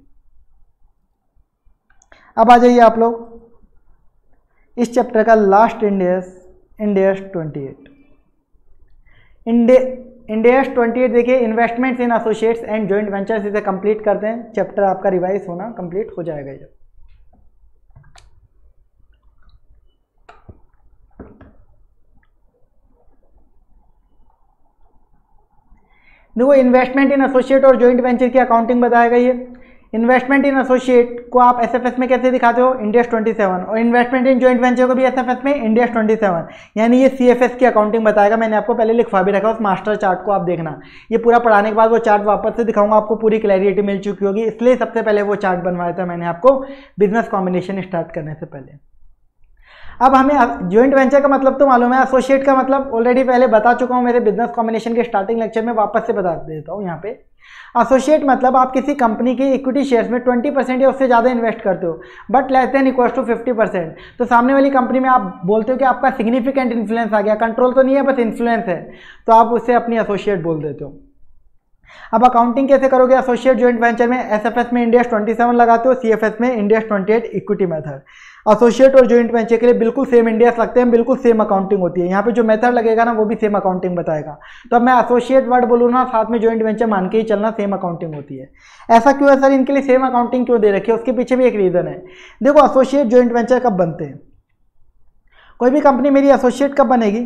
अब आ जाइए आप लोग इस चैप्टर का last index, index twenty eight. इंडे इंडेक्स ट्वेंटी एट देखिए, investments in associates and joint ventures, इसे कंप्लीट करते हैं, चैप्टर आपका रिवाइज होना कंप्लीट हो जाएगा ये। देखो, इन्वेस्टमेंट इन एसोसिएट और जॉइंट वेंचर की अकाउंटिंग बताएगा ये। इन्वेस्टमेंट इन एसोसिएट को आप एसएफएस में कैसे दिखाते हो, इंडेक्स ट्वेंटी सेवन, और इन्वेस्टमेंट इन जॉइंट वेंचर को भी एसएफएस में इंडेक्स ट्वेंटी सेवन, यानी ये सीएफएस की अकाउंटिंग बताएगा। मैंने आपको पहले लिखवा भी रखा, उस मास्टर चार्ट को आप देखना, ये पूरा पढ़ाने के बाद वो चार्ट वापस से दिखाऊंगा, आपको पूरी क्लैरिटी मिल चुकी होगी, इसलिए सबसे पहले वो चार्ट बनवाया था मैंने आपको बिजनेस कॉम्बिनेशन स्टार्ट करने से पहले। अब हमें जॉइंट वेंचर का मतलब तो मालूम है, एसोसिएट का मतलब ऑलरेडी पहले बता चुका हूं मेरे बिजनेस कॉम्बिनेशन के स्टार्टिंग लेक्चर में, वापस से बता देता हूं। यहाँ पे एसोसिएट मतलब आप किसी कंपनी के इक्विटी शेयर्स में ट्वेंटी परसेंट या उससे ज़्यादा इन्वेस्ट करते हो, but less than equals to fifty percent, तो सामने वाली कंपनी में आप बोलते हो कि आपका सिग्निफिकेंट इन्फ्लुएंस आ गया, कंट्रोल तो नहीं है बस इन्फ्लुएंस है, तो आप उससे अपनी एसोसिएट बोल देते हो। अब अकाउंटिंग कैसे करोगे एसोसिएट जॉइंट वेंचर में, एसएफएस में इंडेक्स ट्वेंटी सेवन लगाते हो, सीएफएस में index twenty eight equity method. Associate और जॉइंट वेंचर के लिए बिल्कुल सेम इंडेक्स लगते हैं, बिल्कुल सेम अकाउंटिंग होती है, यहाँ पे जो मेथड लगेगा ना वो भी सेम अकाउंटिंग बताएगा। तो अब मैं एसोसिएट वर्ड बोलूँ ना, साथ में जॉइंट वेंचर मान के ही चलना, सेम अकाउंटिंग होती है। ऐसा क्यों है सर, इनके लिए सेम अकाउंटिंग क्यों दे रखी है, उसके पीछे भी एक रीजन है। देखो, एसोसिएट जॉइंट वेंचर कब बनते हैं, कोई भी कंपनी मेरी एसोसिएट कब बनेगी,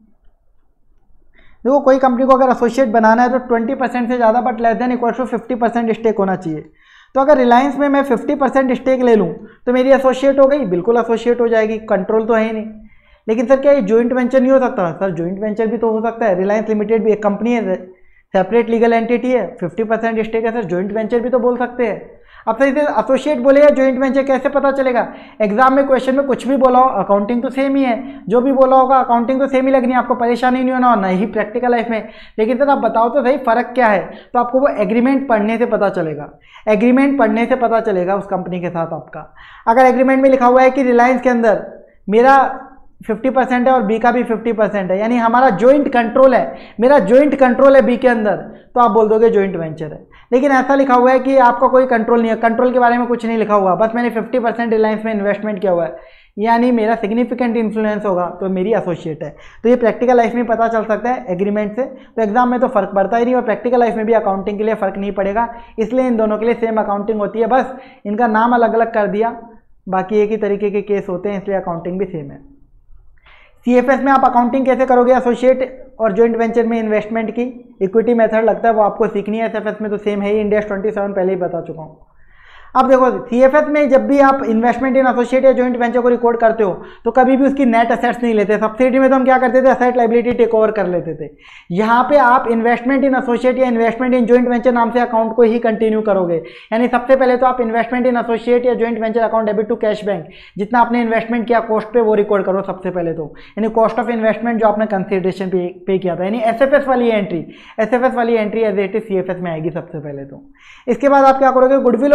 देखो कोई कंपनी को अगर एसोसिएट बनाना है तो ट्वेंटी परसेंट से ज़्यादा but less than equal to fifty percent stake होना चाहिए। तो अगर रिलायंस में मैं फिफ्टी परसेंट स्टेक ले लूँ तो मेरी एसोसिएट हो गई, बिल्कुल एसोसिएट हो जाएगी, कंट्रोल तो है ही नहीं। लेकिन सर क्या ये जॉइंट वेंचर नहीं हो सकता, सर जॉइंट वेंचर भी तो हो सकता है। रिलायंस लिमिटेड भी एक कंपनी है, सेपरेट लीगल एंटिटी है, फिफ्टी परसेंट स्टेक है, सर जॉइंट वेंचर भी तो बोल सकते हैं। अब सही से एसोसिएट बोलेगा जॉइंट वेंचर कैसे पता चलेगा, एग्जाम में क्वेश्चन में कुछ भी बोला हो, अकाउंटिंग तो सेम ही है, जो भी बोला होगा अकाउंटिंग तो सेम ही लगनी है, आपको परेशानी नहीं होना, नहीं प्रैक्टिकल लाइफ में। लेकिन सर आप बताओ तो सही फ़र्क क्या है, तो आपको वो एग्रीमेंट पढ़ने से पता चलेगा, एग्रीमेंट पढ़ने से पता चलेगा उस कंपनी के साथ आपका। अगर एग्रीमेंट में लिखा हुआ है कि रिलायंस के अंदर मेरा फिफ्टी परसेंट है और बी का भी फिफ्टी परसेंट है, यानी हमारा जॉइंट कंट्रोल है, मेरा जॉइंट कंट्रोल है बी के अंदर, तो आप बोल दोगे जॉइंट वेंचर है। लेकिन ऐसा लिखा हुआ है कि आपका कोई कंट्रोल नहीं है, कंट्रोल के बारे में कुछ नहीं लिखा हुआ, बस मैंने फिफ्टी परसेंट रिलायंस में इन्वेस्टमेंट किया हुआ है, यानी मेरा सिग्निफिकेंट इन्फ्लुएंस होगा, तो मेरी एसोसिएट है। तो ये प्रैक्टिकल लाइफ में पता चल सकता है एग्रीमेंट से, तो एग्जाम में तो फर्क पड़ता ही नहीं, और प्रैक्टिकल लाइफ में भी अकाउंटिंग के लिए फर्क नहीं पड़ेगा, इसलिए इन दोनों के लिए सेम अकाउंटिंग होती है, बस इनका नाम अलग अलग कर दिया, बाकी एक ही तरीके के केस होते हैं, इसलिए अकाउंटिंग भी सेम है। सीएफएस में आप अकाउंटिंग कैसे करोगे एसोसिएट और जॉइंट वेंचर में इन्वेस्टमेंट की, इक्विटी मेथड लगता है वो आपको सीखनी है, एसएफएस में तो सेम है ही, इंडेक्स ट्वेंटी सेवन पहले ही बता चुका हूँ। अब देखो सीएफएस में जब भी आप इन्वेस्टमेंट इन एसोसिएट या जॉइंट वेंचर को रिकॉर्ड करते हो तो कभी भी उसकी नेट असेट्स नहीं लेते। सब्सिडी में तो हम क्या करते थे, असेट लायबिलिटी टेक ओवर कर लेते थे। यहाँ पे आप इन्वेस्टमेंट इन एसोसिएट या इन्वेस्टमेंट इन जॉइंट वेंचर नाम से अकाउंट को ही कंटिन्यू करोगे, यानी सबसे पहले तो आप इन्वेस्टमेंट इन एसोसिएट या joint venture account debit to cash bank, जितना आपने इन्वेस्टमेंट किया कॉस्ट पे वो रिकॉर्ड करो सबसे पहले तो, यानी कॉस्ट ऑफ इन्वेस्टमेंट जो आपने कंसिडरेशन पे पे किया था, यानी एसएफएस वाली एंट्री, एसएफएस वाली entry as it is CFS में आएगी सबसे पहले तो। इसके बाद आप क्या करोगे, गुडविल और कैपिटल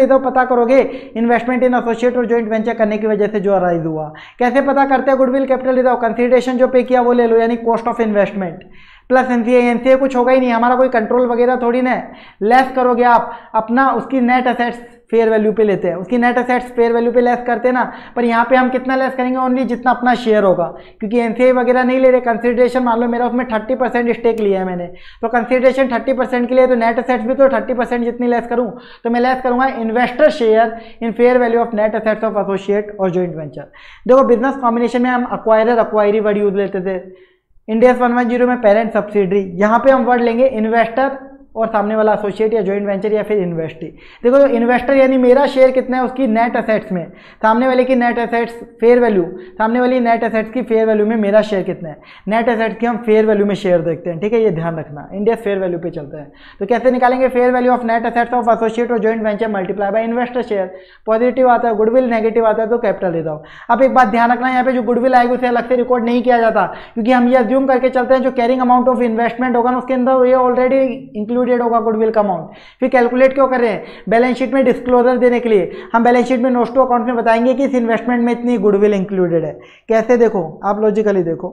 रिजर्व पता करोगे इन्वेस्टमेंट इन एसोसिएट और जॉइंट वेंचर करने की वजह से जो अराइज हुआ। कैसे पता करते हैं गुडविल कैपिटल रिजर्व? कंसीडरेशन जो पे किया वो ले लो, यानी cost of investment plus NCA. NCA कुछ होगा ही नहीं, हमारा कोई कंट्रोल वगैरह थोड़ी ना है। लेस करोगे आप अपना उसकी नेट असेट्स फेयर वैल्यू पे लेते हैं, उसकी नेट असेट्स फेयर वैल्यू पे लेस करते हैं ना, पर यहाँ पे हम कितना लेस करेंगे? ओनली जितना अपना शेयर होगा, क्योंकि एनसीए वगैरह नहीं ले रहे। कंसीडरेशन मान लो मेरा उसमें थर्टी परसेंट स्टेक लिया है मैंने, तो कंसीडरेशन थर्टी परसेंट के लिए, तो नेट असेट्स भी तो थर्टी परसेंट जितनी लेस करूँ, तो मैं लेस करूँगा investor share in fair value of net assets of associate और जॉइंट वेंचर। देखो बिजनेस कॉम्बिनेशन में हम अक्वायरर अक्वायरी वर्ड यूज लेते थे, इंडिया वन वन जीरो में पेरेंट सब्सिडरी, यहाँ पे हम वर्ड लेंगे इन्वेस्टर और सामने वाला एसोसिएट या जॉइंट वेंचर या फिर इन्वेस्टी। देखो तो इन्वेस्टर यानी मेरा शेयर कितना है उसकी नेट असेट्स में, सामने वाले की नेट असेट्स फेयर वैल्यू, सामने वाली नेट असेट्स की फेयर वैल्यू में मेरा शेयर कितना है। नेट असेट्स की हम फेयर वैल्यू में शेयर देखते हैं, ठीक है, ये ध्यान रखना, इंडिया फेयर वैल्यू पे चलता है। तो कैसे निकालेंगे? Fair value of net assets of associate और joint venture multiply by investor share. Positive आता है गुडविल, नेगेटिव आता है तो कैपिटल रिजर्व। अब एक बात ध्यान रखना, यहाँ पे जो गुडविल आएगी उसे अलग से रिकॉर्ड नहीं किया जाता, क्योंकि हम ये अज्यूम करके चलते हैं जो कैरिंग अमाउंट ऑफ इन्वेस्टमेंट होगा ना उसके अंदर ये ऑलरेडी इंक्लूडेड होगा गुडविल अमाउंट। फिर कैलकुलेट क्यों कर रहे हैं? बैलेंस शीट में डिस्क्लोजर देने के लिए। हम बैलेंस शीट में नोट्स टू अकाउंट में बताएंगे कि इस इन्वेस्टमेंट में इतनी गुडविल इंक्लूडेड है। कैसे? देखो आप लॉजिकली देखो,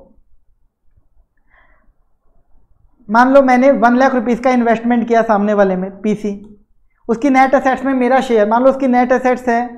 मान लो मैंने वन लाख रुपीस का इन्वेस्टमेंट किया सामने वाले में पीसी, उसकी नेट असेट्स में मेरा शेयर, मान लो उसकी नेट असेट्स है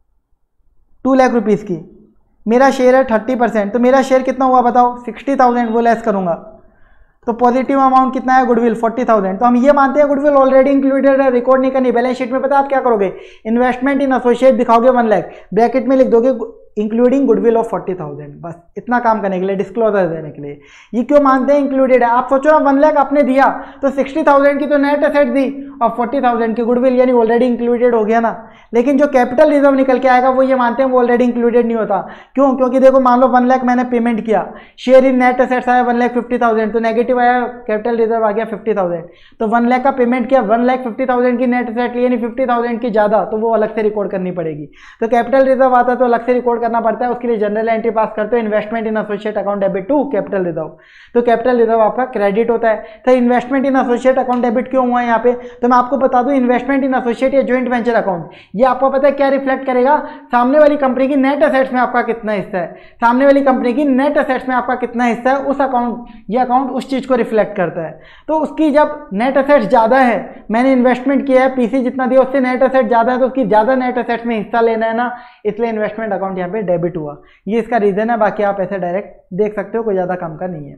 टू लाख रुपीस की, मेरा शेयर है थर्टी परसेंट, तो मेरा शेयर कितना हुआ बताओ? सिक्सटी थाउजेंड, वो लेस करूंगा तो पॉजिटिव अमाउंट कितना है? Goodwill forty thousand. तो हम ये मानते हैं गुडविल ऑलरेडी इंक्लूडेड है, रिकॉर्ड नहीं करनी। बैलेंस शीट में पता आप क्या करोगे? इन्वेस्टमेंट इन एसोसिएट दिखाओगे वन लाख, ब्रैकेट में लिख दोगे including goodwill of forty thousand, बस इतना काम करने के लिए, डिस्क्लोजर देने के लिए। ये क्यों मानते हैं इंक्लूडेड है? आप सोचो ना वन लाख आपने दिया तो सिक्सटी थाउजेंड की तो नेट असेट दी और फोर्टी थाउजेंड की गुडविल, यानी ऑलरेडी इंक्लूडेड हो गया ना। लेकिन जो कैपिटल रिजर्व निकल के आएगा वो ये मानते हैं वो ऑलरेडी इंक्लूडेड नहीं होता। क्यों? क्योंकि देखो मान लो वन लाख मैंने पेमेंट किया, शेयर इन नेट असेट्स आया वन लाख फिफ्टी थाउजेंड, तो नेगेटिव आया कैपिटल रिजर्व आ गया फिफ्टी थाउजेंड। तो वन लाख का पेमेंट किया, वन लाख फिफ्टी थाउजेंड की नेट असेट ली, यानी फिफ्टी थाउजेंड की ज्यादा, तो वो अलग से रिकॉर्ड करनी पड़ेगी। तो कैपिटल रिजर्व आता है तो अलग से रिकॉर्ड करना पड़ता है, उसके लिए जनरल एंट्री पास करते हो investment in associate account debit to capital reserve, तो कैपिटल रिजर्व आपका क्रेडिट होता है। तो investment in associate account debit क्यों हुआ है यहाँ पे? तो मैं आपको बता दूं इन्वेस्टमेंट इन एसोसिएट या जॉइंट वेंचर अकाउंट, ये आपको पता है क्या रिफ्लेक्ट करेगा? सामने वाली कंपनी की नेट असेट्स में आपका कितना हिस्सा है, सामने वाली कंपनी की नेट असेट्स में आपका कितना हिस्सा है, उस अकाउंट, ये अकाउंट उस चीज को रिफ्लेक्ट करता है। तो उसकी जब नेट असेट्स ज्यादा है, मैंने इन्वेस्टमेंट किया है, पीसी जितना दिया उससे नेट असेट ज्यादा है, तो उसकी ज्यादा नेट असेट्स में हिस्सा लेना है ना, इसलिए इन्वेस्टमेंट अकाउंट यहाँ पे डेबिट हुआ। ये इसका रीजन है, बाकी आप ऐसे डायरेक्ट देख सकते हो, कोई ज्यादा काम का नहीं है।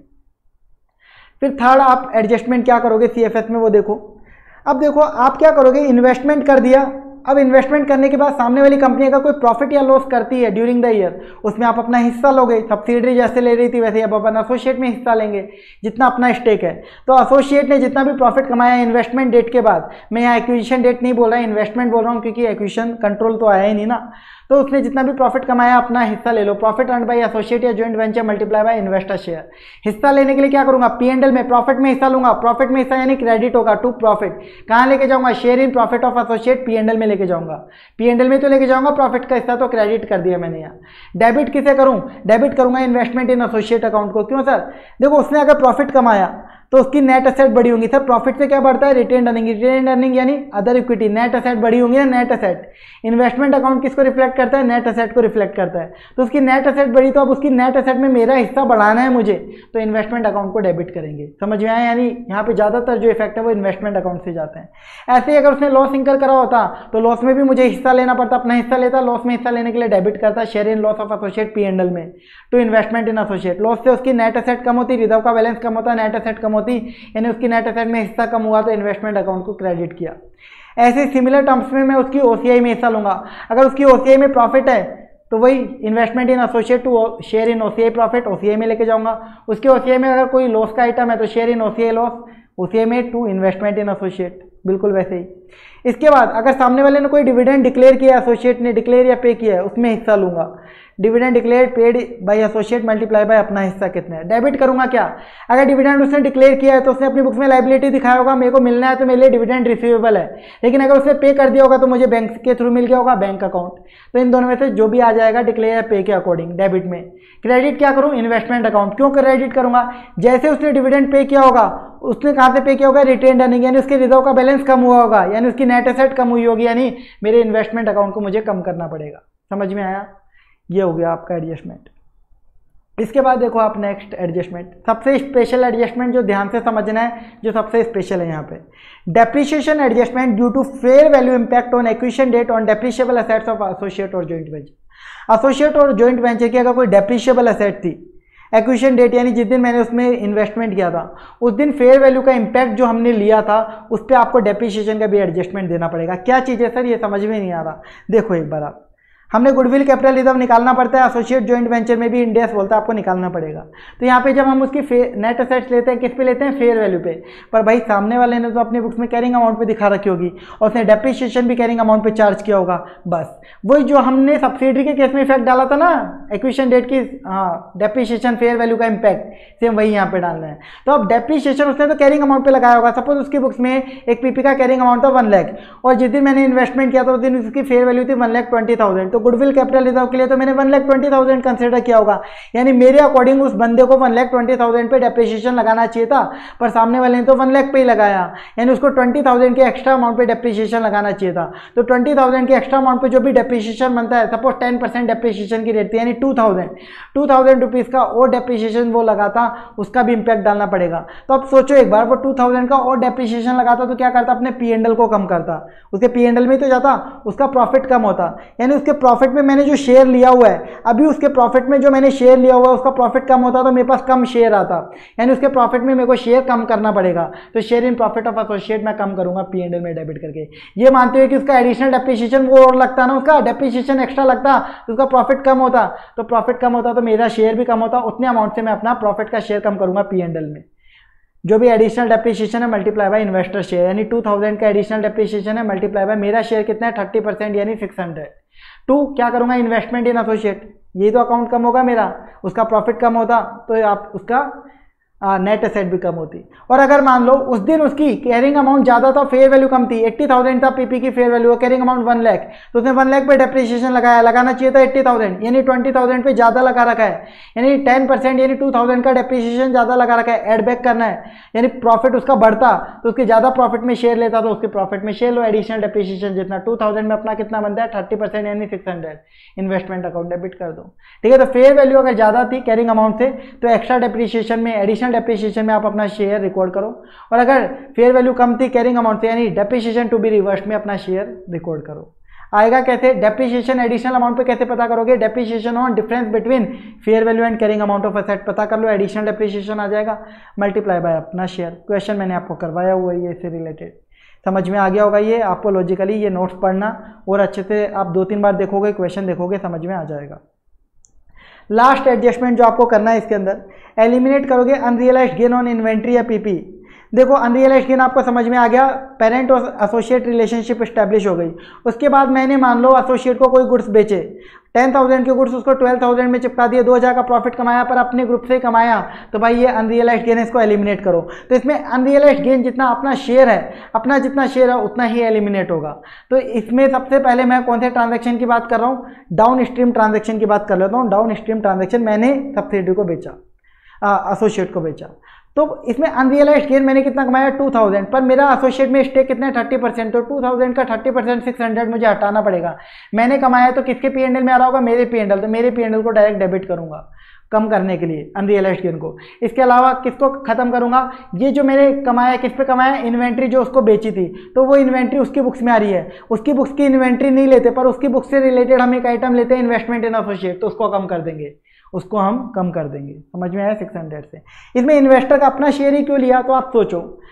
फिर थर्ड आप एडजस्टमेंट क्या करोगे सीएफएस में वो देखो। अब देखो आप क्या करोगे, इन्वेस्टमेंट कर दिया, अब इन्वेस्टमेंट करने के बाद सामने वाली कंपनी अगर कोई प्रॉफिट या लॉस करती है ड्यूरिंग द ईयर, उसमें आप अपना हिस्सा लोगे, सब्सिडरी जैसे ले रही थी वैसे अब अपन एसोसिएट में हिस्सा लेंगे जितना अपना स्टेक है। तो एसोसिएट ने जितना भी प्रॉफिट कमाया इन्वेस्टमेंट डेट के बाद, मैं यहाँ एक्विजिशन डेट नहीं बोल रहा, इन्वेस्टमेंट बोल रहा हूँ क्योंकि एक्विजिशन कंट्रोल तो आया ही नहीं ना, तो उसने जितना भी प्रॉफिट कमाया अपना हिस्सा ले लो। प्रॉफिट अर्न्ड बाय एसोसिएट या joint venture multiply by investor share. हिस्सा लेने के लिए क्या करूंगा? पी एंड एल में प्रॉफिट में हिस्सा लूंगा, प्रॉफिट में हिस्सा यानी क्रेडिट होगा टू प्रॉफिट। कहां लेके जाऊंगा? Share in profit of associate, P and L में लेके जाऊंगा, पी एंड एल में तो लेके जाऊंगा, प्रॉफिट का हिस्सा तो क्रेडिट कर दिया मैंने यहाँ। डेबिट किसे करूं? डेबिट करूंगा इन्वेस्टमेंट इन एसोसिएट अकाउंट को। क्यों सर? देखो उसने अगर प्रॉफिट कमाया तो उसकी नेट असेट बढ़ी होंगी। सर प्रॉफिट से क्या बढ़ता है? रिटेन अर्निंग, रिटेन अर्निंग यानी अदर इक्विटी, नेट असेट बढ़ी होंगी ना, नेट असेट। इन्वेस्टमेंट अकाउंट किसको रिफ्लेक्ट करता है? नेट असेट को रिफ्लेक्ट करता है। तो उसकी नेट असेट बढ़ी, तो अब उसकी नेट असेट में मेरा हिस्सा बढ़ाना है मुझे, तो इन्वेस्टमेंट अकाउंट को डेबिट करेंगे। समझ में आया? यानी यहाँ पे ज्यादातर जो इफेक्ट है वो इन्वेस्टमेंट अकाउंट से जाते हैं। ऐसे ही अगर उसने लॉस इंकर करा होता तो लॉस में भी मुझे हिस्सा लेना पड़ता, अपना हिस्सा लेता, लॉस में हिस्सा लेने के लिए डेबिट करता, share in loss of associate P and L में to investment in associate. Loss से उसकी नेट असेट कम होती, रिजर्व का बैलेंस कम होता, नेट असेट कम होती, यानी उसकी नेट असेट में हिस्सा कम हुआ तो इन्वेस्टमेंट अकाउंट को क्रेडिट किया। ऐसे सिमिलर टर्म्स में मैं उसकी ओसीआई में हिस्सा लूंगा। अगर उसकी ओसीआई में प्रॉफिट है तो वही investment in associate to share in OCI profit, OCI में लेके जाऊंगा। उसके ओसीआई में अगर कोई लॉस का आइटम है तो share in OCI loss, OCI में टू इन्वेस्टमेंट इन एसोसिएट, बिल्कुल वैसे ही। इसके बाद अगर सामने वाले ने कोई डिविडेंड डिक्लेयर किया, एसोसिएट ने डिक्लेयर या पे किया है, उसमें हिस्सा लूंगा। Dividend declare paid by associate multiply by अपना हिस्सा कितना है। डेबिट करूंगा क्या, अगर डिविडेंड उसने डिक्लेयर किया है तो उसने अपनी बुक्स में लाइबिलिटी दिखाया होगा, मेरे को मिलना है तो मेरे लिए डिविडेंड रिसीवेबल है। लेकिन अगर उसने पे कर दिया होगा तो मुझे बैंक के थ्रू मिल गया होगा, बैंक अकाउंट। तो इन दोनों में से जो भी आ जाएगा डिक्लेयर पे के अकॉर्डिंग डेबिट में। क्रेडिट क्या करूं, इन्वेस्टमेंट अकाउंट। क्यों क्रेडिट करूंगा, जैसे उसने डिविडेंड पे किया होगा, उसने कहाँ से पे किया होगा, रिटेन अर्निंग, यानी उसके रिजर्व का बैलेंस कम हुआ होगा, यानी उसकी नेट एसेट कम हुई होगी, यानी मेरे इन्वेस्टमेंट अकाउंट को मुझे कम करना पड़ेगा। समझ में आया, ये हो गया आपका एडजस्टमेंट। इसके बाद देखो आप नेक्स्ट एडजस्टमेंट, सबसे स्पेशल एडजस्टमेंट जो ध्यान से समझना है, जो सबसे स्पेशल है यहाँ पे, depreciation adjustment due to fair value impact on acquisition date on depreciable assets of associate और जॉइंट वेंचर। एसोसिएट और जॉइंट वेंचर की अगर कोई डेप्रिशिएबल एसेट थी, एक्विजिशन डेट यानी जिस दिन मैंने उसमें इन्वेस्टमेंट किया था उस दिन फेयर वैल्यू का इंपैक्ट जो हमने लिया था उस पर आपको डेप्रिसिएशन का भी एडजस्टमेंट देना पड़ेगा। क्या चीज़ है सर, ये समझ में नहीं आ रहा। देखो एक बार आप, हमने गुडविल कैपिटल रिजर्व निकालना पड़ता है, एसोसिएट जॉइंट वेंचर में भी इंडेस बोलता है आपको निकालना पड़ेगा। तो यहाँ पे जब हम उसकी नेट एसेट्स लेते हैं, किस पे लेते हैं, फेयर वैल्यू पे। पर भाई सामने वाले ने तो अपनी बुक्स में कैरिंग अमाउंट पे दिखा रखी होगी और उसने डेप्रिसिएशन भी कैरिंग अमाउंट पे चार्ज किया होगा। बस वही जो हमने सब्सिडरी के केस में इफेक्ट डाला था ना, एक्विजिशन डेट की, हाँ, डेप्रिसिएशन फेयर वैल्यू का इम्पैक्ट, सेम वही यहाँ पे डालना है। तो अब डेप्रिसिएशन उसने तो कैरिंग अमाउंट पे लगाया होगा। सपोज उसकी बुक्स में एक पीपी का कैरिंग अमाउंट था वन लाख और जिस दिन मैंने इन्वेस्टमेंट किया था उस दिन उसकी फेयर वैल्यू थी वन लाख ट्वेंटी थाउजेंड। तो गुडविल कैपिटल के लिए तो मैंने वन लाख ट्वेंटी थाउजेंड कंसिडर किया होगा, यानी मेरे अकॉर्डिंग उस बंदे को वन लाख ट्वेंटी थाउजेंड पे डेप्रिसिएशन लगाना चाहिए था, पर सामने वाले ने तो वन लाख पे ही लगाया, यानी उसको ट्वेंटी थाउजेंड के एक्स्ट्रा अमाउंट पे डेप्रिसिएशन लगाना चाहिए था। तो ट्वेंटी थाउजेंड के एक्स्ट्रा अमाउंट पे जो भी डेप्रिसिएशन बनता है, सपोज टेन परसेंट डेप्रिसिएशन की रेट थी, यानी two thousand two thousand rupees का और डेप्रिसिएशन वो लगाता, उसका भी इंपैक्ट डालना पड़ेगा। तो अब सोचो एक बार, वो टू थाउजेंड का और डेप्रिसिएशन लगाता तो क्या करता, अपने पी एंड एल को कम करता, उसके पी एंड एल में तो जाता, उसका प्रॉफिट कम होता, यानी उसके प्रॉफिट में मैंने जो शेयर लिया हुआ है, अभी उसके प्रॉफिट में जो मैंने शेयर लिया हुआ है उसका प्रॉफिट कम होता तो मेरे पास कम शेयर आता, यानी उसके प्रॉफिट में मेरे को शेयर कम करना पड़ेगा। तो share in profit of associate मैं कम करूंगा पी एंड एल में डेबिट करके, ये मानते हुए कि उसका एडिशनल डेप्रिसिएशन वो और लगता ना, उसका डेप्रिसिएशन एक्स्ट्रा लगता तो उसका प्रॉफिट कम होता, तो प्रॉफिट कम होता तो मेरा शेयर भी कम होता, उतने अमाउंट से मैं अपना प्रॉफिट का शेयर कम करूंगा पी एंड एल में। जो भी एडिशनल डेप्रिसिएशन है मल्टीप्लाई बाय इन्वेस्टर शेयर, यानी टू थाउजेंड का एडिशनल डेप्रिसिएशन है मल्टीप्लाई बाय मेरा शेयर कितना है, थर्टी परसेंट यानी सिक्स हंड्रेड। टू क्या करूंगा, इन्वेस्टमेंट इन एसोसिएट, ये तो अकाउंट कम होगा मेरा, उसका प्रॉफिट कम होता तो आप उसका नेट एसेट भी कम होती। और अगर मान लो उस दिन उसकी कैरिंग अमाउंट ज़्यादा था, फेयर वैल्यू कम थी, एट्टी थाउजेंड था पीपी की fair value, carrying amount one lakh, तो उसने वन लाख पे डेप्रिसिएशन लगाया, लगाना चाहिए था एट्टी थाउजेंड, यानी ट्वेंटी थाउजेंड पे ज़्यादा लगा रखा है, यानी टेन परसेंट यानी टू थाउजेंड का डेप्रिसिएशन ज़्यादा लगा रखा है, एड बैक करना है, यानी प्रॉफिट उसका बढ़ता तो उसके ज़्यादा प्रॉफिट में शेयर लेता तो उसके प्रॉफिट में शेयर लो, एडिशनल डेप्रिसिएशन जितना टू थाउजेंड में अपना कितना बनता है, थर्टी परसेंट यानी six hundred, investment account debit कर दो। ठीक है, तो फेयर वैल्यू अगर ज़्यादा थी कैरिंग अमाउंट से तो एक्स्ट्रा डेप्रिसिएशन में, एडिशनल डेप्रिसिएशन में आप अपना शेयर रिकॉर्ड करो, और अगर फेयर वैल्यू कम थी कैरिंग अमाउंट से यानी डेप्रिसिएशन टू बी रिवर्स्ड में अपना शेयर रिकॉर्ड करो। आएगा कैसे, डेप्रिसिएशन एडिशनल अमाउंट पे कैसे पता करोगे, depreciation on difference between fair value and carrying amount of asset पता कर लो, एडिशनल डेप्रिसिएशन आ जाएगा, मल्टीप्लाई बाय अपना शेयर। क्वेश्चन मैंने आपको करवाया हुआ है, ये इससे रिलेटेड समझ में आ गया होगा। ये आपको लॉजिकली ये नोट्स पढ़ना और अच्छे से आप दो तीन बार देखोगे, क्वेश्चन देखोगे, समझ में आ जाएगा। लास्ट एडजस्टमेंट जो आपको करना है इसके अंदर, एलिमिनेट करोगे अनरियलाइज्ड गेन ऑन इन्वेंट्री या पीपी। देखो अनरियलाइज्ड गेन आपको समझ में आ गया, पेरेंट और एसोसिएट रिलेशनशिप एस्टैब्लिश हो गई। उसके बाद मैंने मान लो एसोसिएट को कोई गुड्स बेचे, टेन थाउजेंड के गुड्स उसको ट्वेल्व थाउजेंड में चिपका दिए, दो हज़ार का प्रॉफिट कमाया पर अपने ग्रुप से कमाया, तो भाई ये अनरियलाइज्ड गेन है, इसको एलिमिनेट करो। तो इसमें अनरियलाइज्ड गेन जितना अपना शेयर है, अपना जितना शेयर है उतना ही एलिमिनेट होगा। तो इसमें सबसे पहले मैं कौन से ट्रांजैक्शन की बात कर रहा हूँ, डाउन स्ट्रीम ट्रांजैक्शन की बात कर लेता हूँ। डाउन स्ट्रीम ट्रांजैक्शन मैंने सब्सिडी को बेचा, एसोसिएट को बेचा, तो इसमें अनरियलाइज्ड गेन मैंने कितना कमाया, टू थाउजेंड, पर मेरा एसोसिएट में स्टेक कितना है, थर्टी परसेंट, तो टू थाउजेंड का थर्टी परसेंट सिक्स हंड्रेड मुझे हटाना पड़ेगा। मैंने कमाया तो किसके पी एंड एल में आ रहा होगा, मेरे पी एंड एल, तो मेरे पी एंड एल को डायरेक्ट डेबिट करूंगा कम करने के लिए अनरियलाइज्ड गेन को। इसके अलावा किसको खत्म करूंगा, ये जो मैंने कमाया किस पे कमाया, इन्वेंट्री जो उसको बेची थी, तो वो इन्वेंट्री उसकी बुक्स में आ रही है, उसकी बुक्स की इन्वेंट्री नहीं लेते, पर उसकी बुक्स से रिलेटेड हम एक आइटम लेते हैं इन्वेस्टमेंट इन एसोसिएट, तो उसको कम कर देंगे, उसको हम कम कर देंगे। समझ में आया, सिक्स हंड्रेड से। इसमें इन्वेस्टर का अपना शेयर ही क्यों लिया, तो आप सोचो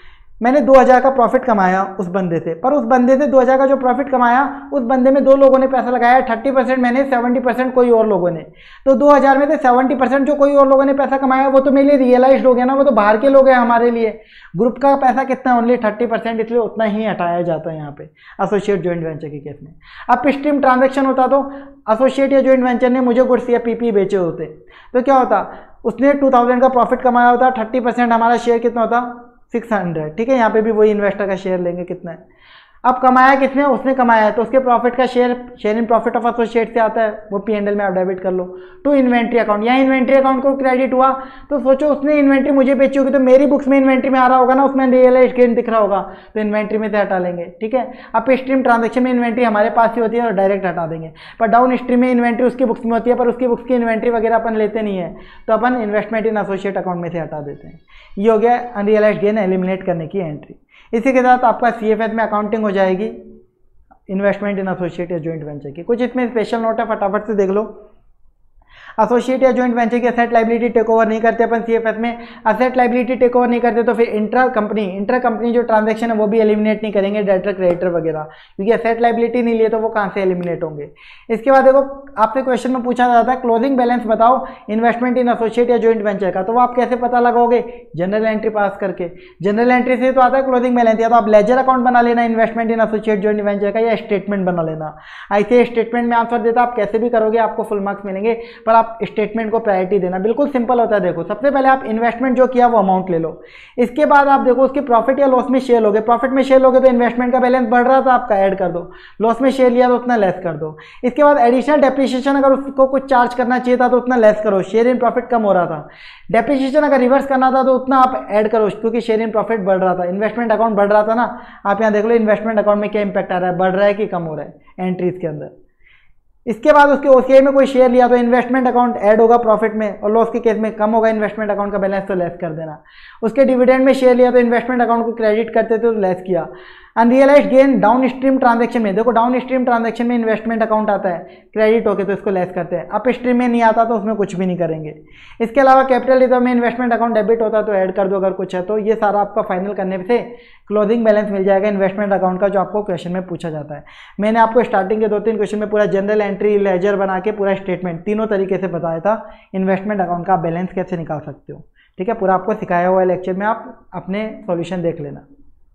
मैंने दो हज़ार का प्रॉफिट कमाया उस बंदे से, पर उस बंदे से दो हज़ार का जो प्रॉफिट कमाया उस बंदे में दो लोगों ने पैसा लगाया, थर्टी परसेंट मैंने, सेवेंटी परसेंट कोई और लोगों ने। तो दो हज़ार में से सेवेंटी परसेंट जो कोई और लोगों ने पैसा कमाया वो तो मेरे लिए रियलाइज्ड हो गया ना, वो तो बाहर के लोग हैं हमारे लिए। ग्रुप का पैसा कितना, ओनली थर्टी परसेंट, इसलिए उतना ही हटाया जाता है यहाँ पे एसोसिएट जॉइंट वेंचर के केस में। अब स्ट्रीम ट्रांजेक्शन होता तो एसोसिएट या जॉइंट वेंचर ने मुझे गुड्स या पीपी बेचे होते तो क्या होता, उसने टू थाउजेंड का प्रॉफिट कमाया होता, थर्टी परसेंट हमारा शेयर कितना होता, सिक्स हंड्रेड। ठीक है, यहाँ पे भी वही इन्वेस्टर का शेयर लेंगे कितना है। अब कमाया किसने, उसने कमाया है, तो उसके प्रॉफिट का share share in profit of associate से आता है, वो पी एंड एल में आप डेबिट कर लो। टू इन्वेंट्री अकाउंट, यहाँ इन्वेंट्री अकाउंट को क्रेडिट हुआ, तो सोचो उसने इन्वेंट्री मुझे बेची होगी तो मेरी बुक्स में इन्वेंट्री में आ रहा होगा ना, उसमें रियलाइज्ड गेन दिख रहा होगा, तो इन्वेंट्री में से हटा लेंगे। ठीक है, अब स्ट्रीम ट्रांजेक्शन में इन्वेंट्री हमारे पास ही होती है और डायरेक्ट हटा देंगे, पर डाउन स्ट्रीम में इन्वेंट्री उसकी बुक्स में होती है, पर उसकी बुक्स की इन्वेंट्री वगैरह अपन लेते नहीं है, तो अपन इन्वेस्टमेंट इन एसोसिएट अकाउंट में से हटा देते हैं। ये हो गया अनरियलाइज्ड गेन एलिमिनेट करने की एंट्री। इसी के साथ आपका सी एफ एस में अकाउंटिंग हो जाएगी इन्वेस्टमेंट इन एसोसिएट या जॉइंट वेंचर की। कुछ इसमें स्पेशल नोट है, फटाफट से देख लो। एसोसिएट या जॉइंट वेंचर की असेट लाइबिलिटी टेक ओवर नहीं करते अपन सीएफएस में। असेट लाइबिलिटी टेक ओवर नहीं करते तो फिर इंट्रा कंपनी इंट्रा कंपनी जो ट्रांजैक्शन है वो भी एलिमिनेट नहीं करेंगे, डेटर क्रेडिटर वगैरह, क्योंकि असेट लाइबिलिटी नहीं लिए तो वो कहाँ से एलिमिनेट होंगे। इसके बाद देखो आपसे क्वेश्चन में पूछा जाता है क्लोजिंग बैलेंस बताओ इन्वेस्टमेंट इन एसोसिएट या जॉइंट वेंचर का, तो वो आप कैसे पता लगाओगे, जनरल एंट्री पास करके। जनरल एंट्री से तो आता है क्लोजिंग बैलेंस, या तो आप लेजर अकाउंट बना लेना investment in associate joint venture का, या स्टेटमेंट बना लेना। ऐसे स्टेटमेंट में आंसर देता आप कैसे भी करोगे आपको फुल मार्क्स मिलेंगे, पर आप स्टेटमेंट को प्रायोरिटी देना। बिल्कुल सिंपल होता है। देखो सबसे पहले आप इन्वेस्टमेंट जो किया वो अमाउंट ले लो, इसके बाद आप देखो उसके प्रॉफिट या लॉस में शेयर लोगे। प्रॉफिट में शेयर लोगे तो इन्वेस्टमेंट का बैलेंस बढ़ रहा था आपका ऐड कर दो, लॉस में शेयर लिया तो उतना लेस कर दो। इसके बाद एडिशनल डेप्रिसिएशन अगर उसको कुछ चार्ज करना चाहिए था तो उतना लेस करो, शेयर इन प्रॉफिट कम हो रहा था। डेप्रिसिएशन अगर रिवर्स करना था तो उतना आप ऐड करो क्योंकि शेयर इन प्रॉफिट बढ़ रहा था, इन्वेस्टमेंट अकाउंट बढ़ रहा था ना। आप यहाँ देख लो इन्वेस्टमेंट अकाउंट में क्या इंपैक्ट आ रहा है, बढ़ रहा है कि कम हो रहा है एंट्रीज के अंदर। इसके बाद उसके ओसीआई में कोई शेयर लिया तो इन्वेस्टमेंट अकाउंट ऐड होगा प्रॉफिट में, और लॉस के केस में कम होगा इन्वेस्टमेंट अकाउंट का बैलेंस, तो लेस कर देना। उसके डिविडेंड में शेयर लिया तो इन्वेस्टमेंट अकाउंट को क्रेडिट करते थे तो लेस किया। Unrealised gain down stream transaction में, देखो डाउन स्ट्रीम ट्रांजेक्शन में इन्वेस्टमेंट अकाउंट आता है क्रेडिट होके तो इसको लेस करते हैं। अप स्ट्रीम में नहीं आता तो उसमें कुछ भी नहीं करेंगे। इसके अलावा कैपिटल रिजर्व में इन्वेस्टमेंट अकाउंट डेबिट होता है तो ऐड कर दो अगर कुछ है तो। ये सारा आपका फाइनल करने से क्लोजिंग बैलेंस मिल जाएगा इन्वेस्टमेंट अकाउंट का, जो आपको क्वेश्चन में पूछा जाता है। मैंने आपको स्टार्टिंग के दो तीन क्वेश्चन में पूरा जनरल एंट्री लेजर बना के पूरा स्टेटमेंट तीनों तरीके से बताया था इन्वेस्टमेंट अकाउंट का बैलेंस कैसे निकाल सकते हो। ठीक है, पूरा आपको सिखाया हुआ है लेक्चर में, आप अपने सॉल्यूशन देख लेना।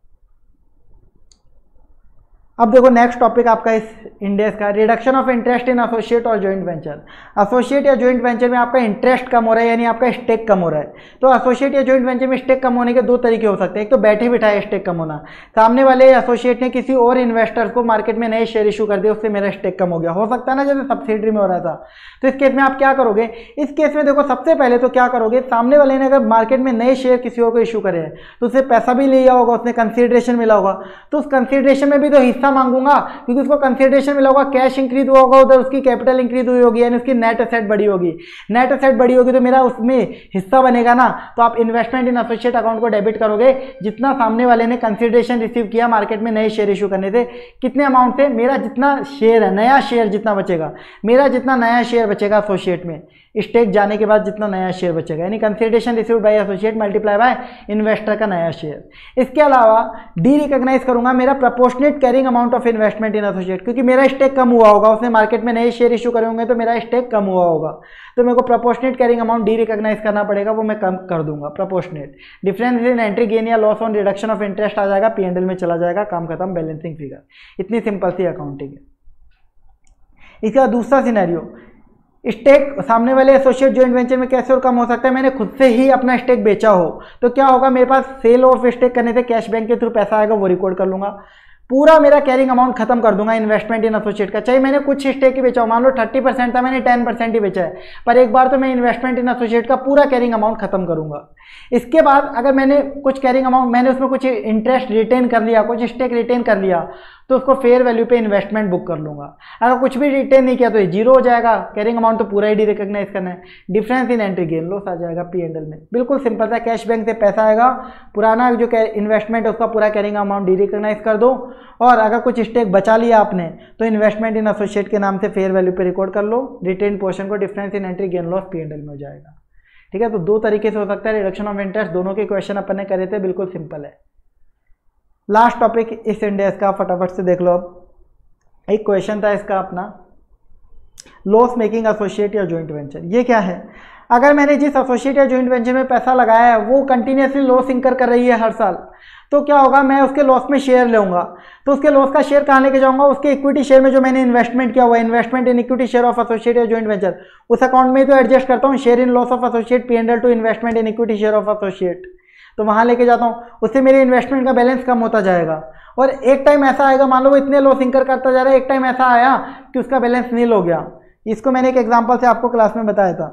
अब देखो नेक्स्ट टॉपिक आपका इस इंडेक्स का, reduction of interest in associate और जॉइंट वेंचर। एसोसिएट या जॉइंट वेंचर में आपका इंटरेस्ट कम हो रहा है, यानी आपका स्टेक कम हो रहा है। तो एसोसिएट या जॉइंट वेंचर में स्टेक कम होने के दो तरीके हो सकते हैं। एक तो बैठे बिठाए स्टेक कम होना, सामने वाले एसोसिएट ने किसी और इन्वेस्टर को मार्केट में नए शेयर इशू कर दिए, उससे मेरा स्टेक कम हो गया, हो सकता है ना, जैसे सब्सिडरी में हो रहा था। तो इस केस में आप क्या करोगे, इस केस में देखो सबसे पहले तो क्या करोगे, सामने वाले ने अगर मार्केट में नए शेयर किसी और को इशू करे हैं तो उससे पैसा भी लिया होगा, उसने कंसिडरेशन मिला होगा, तो उस कंसिडरेशन में भी तो हिस्सा मांगूंगा क्योंकि उसको कंसिडरेशन मिला होगा, कैश इंक्रीज हुआ होगा, उधर उसकी कैपिटल इंक्रीज हुई होगी, यानी उसकी नेट एसेट बढ़ी होगी। नेट एसेट बढ़ी होगी तो मेरा उसमें हिस्सा बनेगा ना। तो आप इन्वेस्टमेंट इन एसोसिएट अकाउंट को डेबिट करोगे, जितना सामने वाले ने कंसिडरेशन रिसीव किया मार्केट में नए शेयर इशू करने से, कितने अमाउंट से, मेरा जितना शेयर है, नया शेयर जितना बचेगा, मेरा जितना नया शेयर बचेगा एसोसिएट में स्टेक जाने के बाद जितना नया शेयर बचेगा, यानी consideration received by associate multiply by investor का नया शेयर। इसके अलावा डी रिकॉग्नाइज करूंगा मेरा proportionate carrying amount of investment in associate, क्योंकि मेरा स्टेक कम हुआ होगा, उसने मार्केट में नए शेयर इशू करे होंगे तो मेरा स्टेक कम हुआ होगा, तो मेरे को proportionate carrying amount derecognise करना पड़ेगा, वो मैं कम कर दूंगा proportionate. Difference in entry gain या loss on reduction of interest आ जाएगा, पी एंड एल में चला जाएगा, काम खत्म, बैलेंसिंग फिगर। इतनी सिंपल सी अकाउंटिंग है। इसका दूसरा सिनेरियो, स्टेक सामने वाले एसोसिएट जॉइंट वेंचर में कैसे और कम हो सकता है, मैंने खुद से ही अपना स्टेक बेचा हो तो क्या होगा, मेरे पास सेल ऑफ स्टेक करने से कैश बैंक के थ्रू पैसा आएगा, वो रिकॉर्ड कर लूंगा, पूरा मेरा कैरिंग अमाउंट खत्म कर दूंगा इन्वेस्टमेंट इन एसोसिएट का। चाहे मैंने कुछ स्टेक ही बेचा हो, मान लो थर्टी परसेंट था, मैंने टेन परसेंट ही बेचा है, पर एक बार तो मैं इन्वेस्टमेंट इन एसोसिएट का पूरा कैरिंग अमाउंट खत्म करूंगा। इसके बाद अगर मैंने कुछ कैरिंग अमाउंट, मैंने उसमें कुछ इंटरेस्ट रिटेन कर लिया, कुछ स्टेक रिटेन कर लिया, तो उसको फेयर वैल्यू पे इन्वेस्टमेंट बुक कर लूंगा। अगर कुछ भी रिटेन नहीं किया तो ये जीरो हो जाएगा, कैरिंग अमाउंट तो पूरा ही डी रिकॉग्नाइज करना है। Difference in entry gain loss आ जाएगा पी एंड एल में, बिल्कुल सिंपल सा, कैश बैंक से पैसा आएगा, पुराना जो इन्वेस्टमेंट है उसका पूरा कैरिंग अमाउंट डी रिकॉग्नाइज कर दो, और अगर कुछ स्टेक बचा लिया आपने तो इन्वेस्टमेंट इन एसोसिएट के नाम से फेयर वैल्यू पे रिकॉर्ड कर लो, रिटेन पोर्शन को difference in entry gain loss P and L में हो जाएगा। ठीक है, तो दो तरीके से हो सकता है रिडक्शन ऑफ इंटरेस्ट, दोनों के क्वेश्चन अपन ने करे थे, बिल्कुल सिंपल है। लास्ट टॉपिक इस इंडेक्स का, फटाफट से देख लो। अब एक क्वेश्चन था इसका अपना, लॉस मेकिंग एसोसिएट या जॉइंट वेंचर। ये क्या है? अगर मैंने जिस एसोसिएट या जॉइंट वेंचर में पैसा लगाया है वो कंटिन्यूसली लॉस इंकर कर रही है हर साल, तो क्या होगा, मैं उसके लॉस में शेयर लूंगा। तो उसके लॉस का शेयर कहाँ लेके जाऊंगा? उसके इक्विटी शेयर में जो मैंने इन्वेस्टमेंट किया हुआ है, investment in equity share of associate या जॉइंट वेंचर, उस अकाउंट में तो एडजस्ट करता हूँ share in loss of associate P and L to investment in equity share of associate, तो वहां लेके जाता हूँ। उससे मेरे इन्वेस्टमेंट का बैलेंस कम होता जाएगा। और एक टाइम ऐसा आएगा, मान लो वो इतने लॉस इंकर करता जा रहा है, एक टाइम ऐसा आया कि उसका बैलेंस नील हो गया। इसको मैंने एक एग्जांपल से आपको क्लास में बताया था।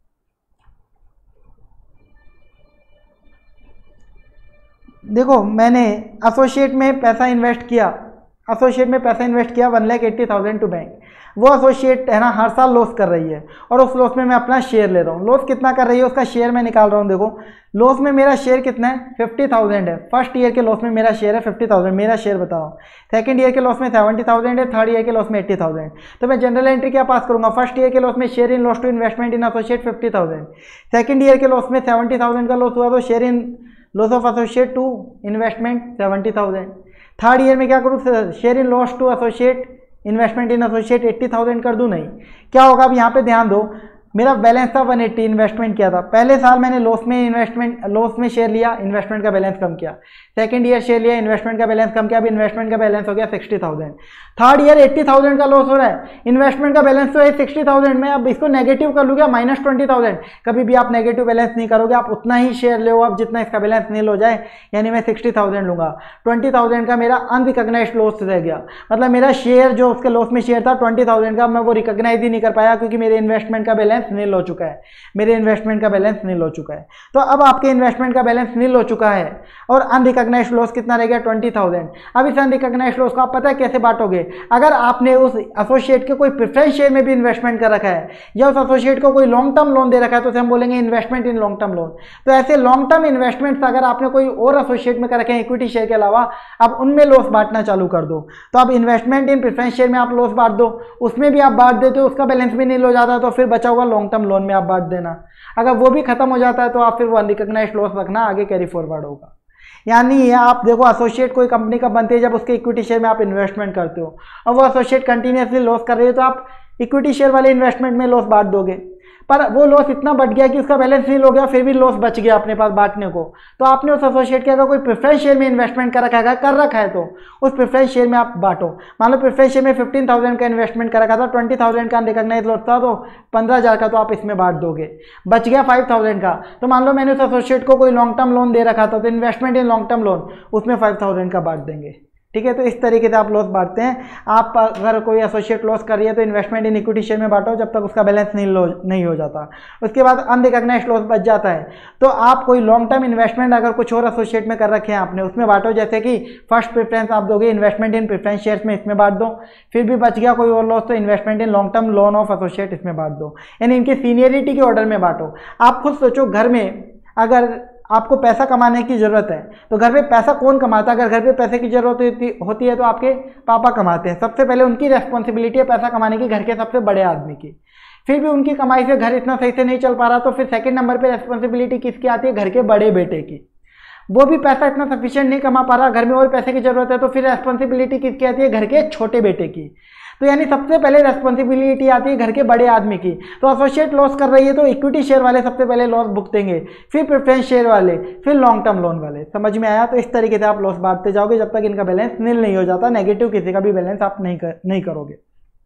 देखो, मैंने एसोसिएट में पैसा इन्वेस्ट किया, एसोसिएट में पैसा इन्वेस्ट किया one lakh eighty thousand to bank. वो एसोसिएट है ना हर साल लॉस कर रही है और उस लॉस में मैं अपना शेयर ले रहा हूँ। लॉस कितना कर रही है उसका शेयर मैं निकाल रहा हूँ। देखो लॉस में मेरा शेयर कितना है, फिफ्टी थाउजेंड है। फर्स्ट ईयर के लॉस में मेरा शेयर है फिफ्टी थाउजेंड, मेरा शेयर बता रहा हूँ। सेकंड ईयर के लॉस में सेवेंटी थाउजेंड है, थर्ड ईयर के लॉस में एट्टी थाउजेंड। तो मैं जनरल एंट्री क्या पास करूंगा? फर्स्ट ईयर के लॉस में share in loss to investment in associate fifty thousand. Second year के लॉस में सेवेंटी थाउजेंड का लॉस हुआ तो share in loss of associate to investment seventy thousand. Third year में क्या करूँ? Share in loss to associate investment in associate eighty thousand कर दूं? नहीं। क्या होगा? अब यहाँ पे ध्यान दो, मेरा बैलेंस था वन एट्टी, इन्वेस्टमेंट किया था। पहले साल मैंने लॉस में इन्वेस्टमेंट लॉस में शेयर लिया, इन्वेस्टमेंट का बैलेंस कम किया। सेकंड ईयर शेयर लिया, इन्वेस्टमेंट का बैलेंस कम किया, अब इन्वेस्टमेंट का बैलेंस हो गया sixty thousand. Third year eighty thousand का लॉस हो रहा है, इन्वेस्टमेंट का बैलेंस तो है सिक्सटी थाउजेंड में, अब इसको नेगेटिव कर लूँगा माइनस ट्वेंटी थाउजेंड। कभी भी आप नेगेटिव बैलेंस नहीं करोगे, आप उतना ही शेयर ले अब जितना इसका बैलेंस नील हो जाए, यानी मैं सिक्सटी थाउजेंड लूँगा। ट्वेंटी थाउजेंड का मेरा अनरिकग्नाइज्ड लॉस रह गया, मतलब मेरा शेयर जो उसके लॉस में शेयर था ट्वेंटी थाउजेंड का, मैं वो रिकग्नाइज ही नहीं कर पाया क्योंकि मेरे इन्वेस्टमेंट का बैलेंस नील हो चुका है। मेरे इन्वेस्टमेंट का बैलेंस नील हो चुका है। तो अब आपके इन्वेस्टमेंट का बैलेंस नील हो चुका है और अनरिकग्नाइज्ड लॉस कितना रह गया? Twenty thousand. अब इस अनरिकग्नाइज्ड लॉस को आप पता है कैसे बांटोगे? अगर आपने उस एसोसिएट के कोई प्रेफरेंस शेयर में भी इन्वेस्टमेंट कर रखा है या उस एसोसिएट को कोई लॉन्ग टर्म लोन दे रखा है तो हम बोलेंगे investment in long term loan. तो ऐसे लॉन्ग टर्म इन्वेस्टमेंट अगर आपने कोई और एसोसिएट में कर रखे हैं इक्विटी शेयर के अलावा, अब उनमें लॉस बांटना चालू कर दो। तो अब इन्वेस्टमेंट इन प्रेफरेंस शेयर में आप लॉस बांट दो, उसमें भी आप बांट देते हो, उसका बैलेंस भी नील हो जाता, तो फिर बचा हुआ लॉन्ग टर्म लोन में आप बांट देना। अगर वो भी खत्म हो जाता है तो आप फिर वो अनरिकग्नाइज्ड लॉस रखना, आगे कैरी फॉरवर्ड होगा। यानी ये आप देखो, एसोसिएट कोई कंपनी का बनती है जब उसके इक्विटी शेयर में आप इन्वेस्टमेंट करते हो और वो एसोसिएट कंटिन्यूसली लॉस कर रही है तो आप इक्विटी शेयर वाले इन्वेस्टमेंट में लॉस बांट दोगे। पर वो लॉस इतना बढ़ गया कि उसका बैलेंस नील हो गया, फिर भी लॉस बच गया अपने पास बांटने को। तो आपने उस एसोसिएट के अगर कोई प्रेफरेंस शेयर में इन्वेस्टमेंट कर रखा है कर रखा है तो उस प्रेफरेंस शेयर में आप बांटो। मान लो प्रेफरेंस शेयर में फिफ्टीन थाउजेंड का इन्वेस्टमेंट कर रखा था, ट्वेंटी थाउजेंड का अनरिकग्नाइज्ड लॉस था तो पंद्रह हज़ार का तो आप इसमें बांट दोगे, बच गया फाइव थाउजेंड का। तो मान लो मैंने उस एसोसिएट को कोई लॉन्ग टर्म लोन दे रखा था तो investment in long term loan, उसमें फाइव थाउजेंड का बांट देंगे। ठीक है, तो इस तरीके से आप लॉस बांटते हैं। आप अगर कोई एसोसिएट लॉस कर रही है तो इन्वेस्टमेंट इन इक्विटी शेयर में बांटो जब तक उसका बैलेंस नहीं नहीं हो जाता। उसके बाद अनरिकग्नाइज्ड लॉस बच जाता है तो आप कोई लॉन्ग टर्म इन्वेस्टमेंट अगर कुछ और एसोसिएट में कर रखे हैं आपने, उसमें बांटो। जैसे कि फर्स्ट प्रेफरेंस आप दोगे इन्वेस्टमेंट इन प्रेफरेंस शेयर्स में, इसमें बांट दो। फिर भी बच गया कोई और लॉस तो investment in long term loan of associate, इसमें बांट दो। यानी इनकी सीनियरिटी के ऑर्डर में बांटो। आप खुद सोचो, घर में अगर आपको पैसा कमाने की ज़रूरत है तो घर पे पैसा कौन कमाता है? अगर घर पे पैसे की ज़रूरत होती होती है तो आपके पापा कमाते हैं। सबसे पहले उनकी रेस्पॉन्सिबिलिटी है पैसा कमाने की, घर के सबसे बड़े आदमी की। फिर भी उनकी कमाई से घर इतना सही से नहीं चल पा रहा तो फिर सेकंड नंबर पे रेस्पॉन्सिबिलिटी किसकी आती है? घर के बड़े बेटे की। वो भी पैसा इतना सफिशिएंट नहीं कमा पा रहा, घर में और पैसे की ज़रूरत है तो फिर रेस्पॉन्सिबिलिटी किसकी आती है? घर के छोटे बेटे की। तो यानी सबसे पहले रेस्पॉन्सिबिलिटी आती है घर के बड़े आदमी की। तो एसोसिएट लॉस कर रही है तो इक्विटी शेयर वाले सबसे पहले लॉस भुगतेंगे, फिर प्रेफरेंस शेयर वाले, फिर लॉन्ग टर्म लोन वाले। समझ में आया? तो इस तरीके से आप लॉस बांटते जाओगे जब तक इनका बैलेंस नील नहीं हो जाता। नेगेटिव किसी का भी बैलेंस आप नहीं कर, नहीं करोगे।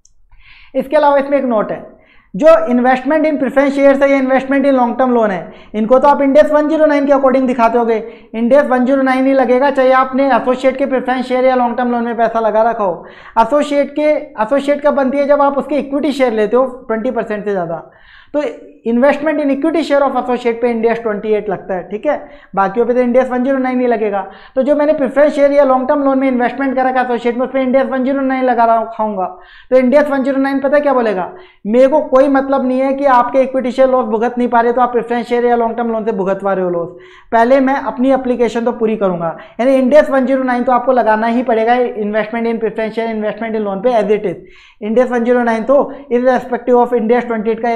इसके अलावा इसमें एक नोट है, जो इन्वेस्टमेंट इन प्रेफरेंस शेयर्स है या investment in long term loan है, इनको तो आप इंडेक्स वन जीरो नाइन के अकॉर्डिंग दिखाते होगे। इंडेक्स वन जीरो नाइन ही लगेगा चाहे आपने एसोसिएट के प्रेफरेंस शेयर या लॉन्ग टर्म लोन में पैसा लगा रखा हो। एसोसिएट के एसोसिएट कब बनती है? जब आप उसके इक्विटी शेयर लेते हो ट्वेंटी परसेंट से ज़्यादा। तो investment in equity share of associate पे इंडेक्स ट्वेंटी एट लगता है। ठीक है, बाकियों पे तो इंडेक्स वन जीरो नाइन ही लगेगा। तो जो मैंने प्रेफरेंस शेयर या लॉन्ग टर्म लोन में इन्वेस्टमेंट करा है एसोसिएट में, उस पर इंडेक्स वन जीरो नाइन लगा रहा खाऊंगा। तो इंडेक्स वन जीरो नाइन पता है क्या बोलेगा? मेरे को कोई मतलब नहीं है कि आपके इक्विटी शेयर लॉस भुगत नहीं पा रहे तो आप प्रेफरेंस शेयर या लॉन्ग टर्म लोन से भुगत पा रहे हो लॉस। पहले मैं अपनी एप्लीकेशन तो पूरी करूंगा, यानी इंडेक्स वन जीरो नाइन तो आपको लगाना ही पड़ेगा investment in preference share, investment in loan पे as it is. Index one zero nine तो irrespective of index twenty eight का ये लॉस बांट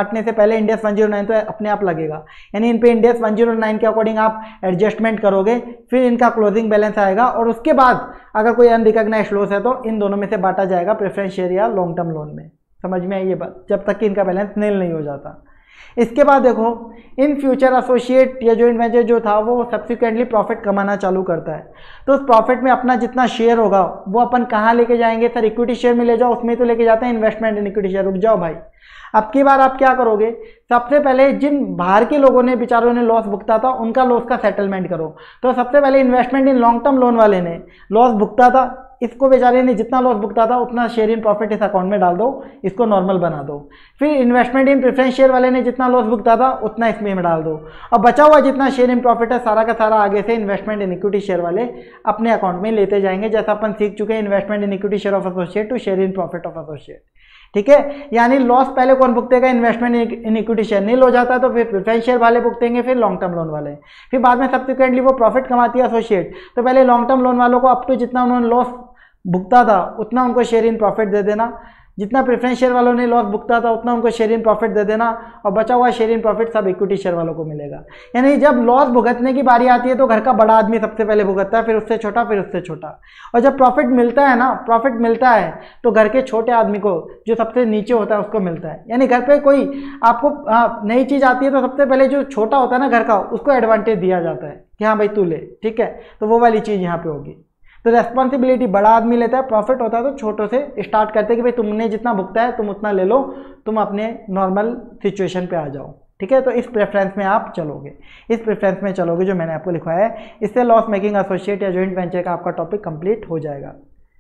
काटने से पहले इंडेक्स वन जीरो नाइन तो अपने आप लगेगा, यानी इन पे इंडेक्स वन जीरो नाइन के अकॉर्डिंग आप एडजस्टमेंट करोगे, फिर इनका क्लोजिंग बैलेंस आएगा और उसके बाद अगर कोई अनरिकॉग्नाइज्ड लॉस है तो इन दोनों में से बांटा जाएगा प्रेफरेंस शेयर या लॉन्ग टर्म लोन में। समझ में आई ये बात, जब तक कि इनका बैलेंस नील नहीं हो जाता। इसके बाद देखो इन फ्यूचर एसोसिएट या जॉइंट वेंचर जो था वो सब्सिक्वेंटली प्रॉफिट कमाना चालू करता है, तो उस प्रॉफिट में अपना जितना शेयर होगा वो अपन कहाँ लेके जाएंगे? सर इक्विटी शेयर में ले जाओ, उसमें तो लेके जाते हैं इन्वेस्टमेंट इन इक्विटी शेयर। रुक जाओ भाई, अब की बार आप क्या करोगे, सबसे पहले जिन बाहर के लोगों ने बेचारों ने लॉस भुगता था उनका लॉस का सेटलमेंट करो। तो सबसे पहले investment in long term loan वाले ने लॉस भुगता था, इसको बेचारे ने जितना लॉस भुगता था उतना शेयर इन प्रॉफिट इस अकाउंट में डाल दो, इसको नॉर्मल बना दो। फिर इन्वेस्टमेंट इन प्रेफरेंस शेयर वाले ने जितना लॉस भुगता था उतना इसमें में डाल दो, और बचा हुआ जितना शेयर इन प्रॉफिट है सारा का सारा आगे से इन्वेस्टमेंट इन इक्विटी शेयर वाले अपने अकाउंट में लेते जाएंगे, जैसा अपन सीख चुके हैं investment in equity share of associate to share in profit of associate. ठीक है, यानी लॉस पहले कौन भुगतेगा? Investment in equity share. नील हो जाता है तो फिर प्रेफरेंस शेयर वाले भुगतेंगे, फिर लॉन्ग टर्म लोन वाले, फिर बाद में सब्सिक्वेंटली वो प्रॉफिट कमाती है एसोसिएट, तो पहले लॉन्ग टर्म लोन वालों को अप टू जितना उन्होंने लॉस भुगता था उतना उनको शेयर इन प्रॉफिट दे देना, जितना प्रेफरेंस शेयर वालों ने लॉस भुगता था उतना उनको शेयर इन प्रॉफिट दे देना, और बचा हुआ शेयर इन प्रॉफिट सब इक्विटी शेयर वालों को मिलेगा। यानी जब लॉस भुगतने की बारी आती है तो घर का बड़ा आदमी सबसे पहले भुगतता है, फिर उससे छोटा, फिर उससे छोटा, और जब प्रॉफिट मिलता है ना, प्रॉफिट मिलता है तो घर के छोटे आदमी को जो सबसे नीचे होता है उसको मिलता है। यानी घर पे कोई आपको नई चीज़ आती है तो सबसे पहले जो छोटा होता है ना घर का, उसको एडवांटेज दिया जाता है कि हाँ भाई तू ले, ठीक है, तो वो वाली चीज़ यहाँ पे होगी। तो रेस्पॉन्सिबिलिटी बड़ा आदमी लेता है, प्रॉफिट होता है तो छोटों से स्टार्ट करते हैं कि भाई तुमने जितना भुगता है तुम उतना ले लो, तुम अपने नॉर्मल सिचुएशन पे आ जाओ। ठीक है, तो इस प्रेफरेंस में आप चलोगे, इस प्रेफरेंस में चलोगे जो मैंने आपको लिखवाया है, इससे लॉस मेकिंग एसोसिएट या जॉइंट वेंचर का आपका टॉपिक कंप्लीट हो जाएगा।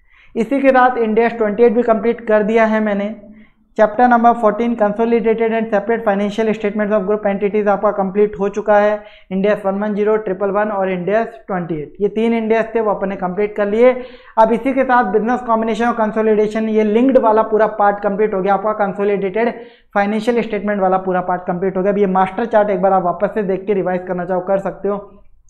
इसी के साथ इंडेक्स अट्ठाईस भी कंप्लीट कर दिया है मैंने। Chapter number fourteen consolidated and separate financial statements of group entities आपका कंप्लीट हो चुका है। Index one one zero, triple one और इंडेक्स अट्ठाईस, ये तीन इंडेक्स थे वो अपने कंप्लीट कर लिए। अब इसी के साथ बिजनेस कॉम्बिनेशन और कंसोलिडेशन, ये लिंक्ड वाला पूरा पार्ट कंप्लीट हो गया आपका। कंसोलिडेटेड फाइनेंशियल स्टेटमेंट वाला पूरा पार्ट कंप्लीट हो गया। अब ये मास्टर चार्ट एक बार आप वापस से देख के रिवाइज करना चाहो कर सकते हो।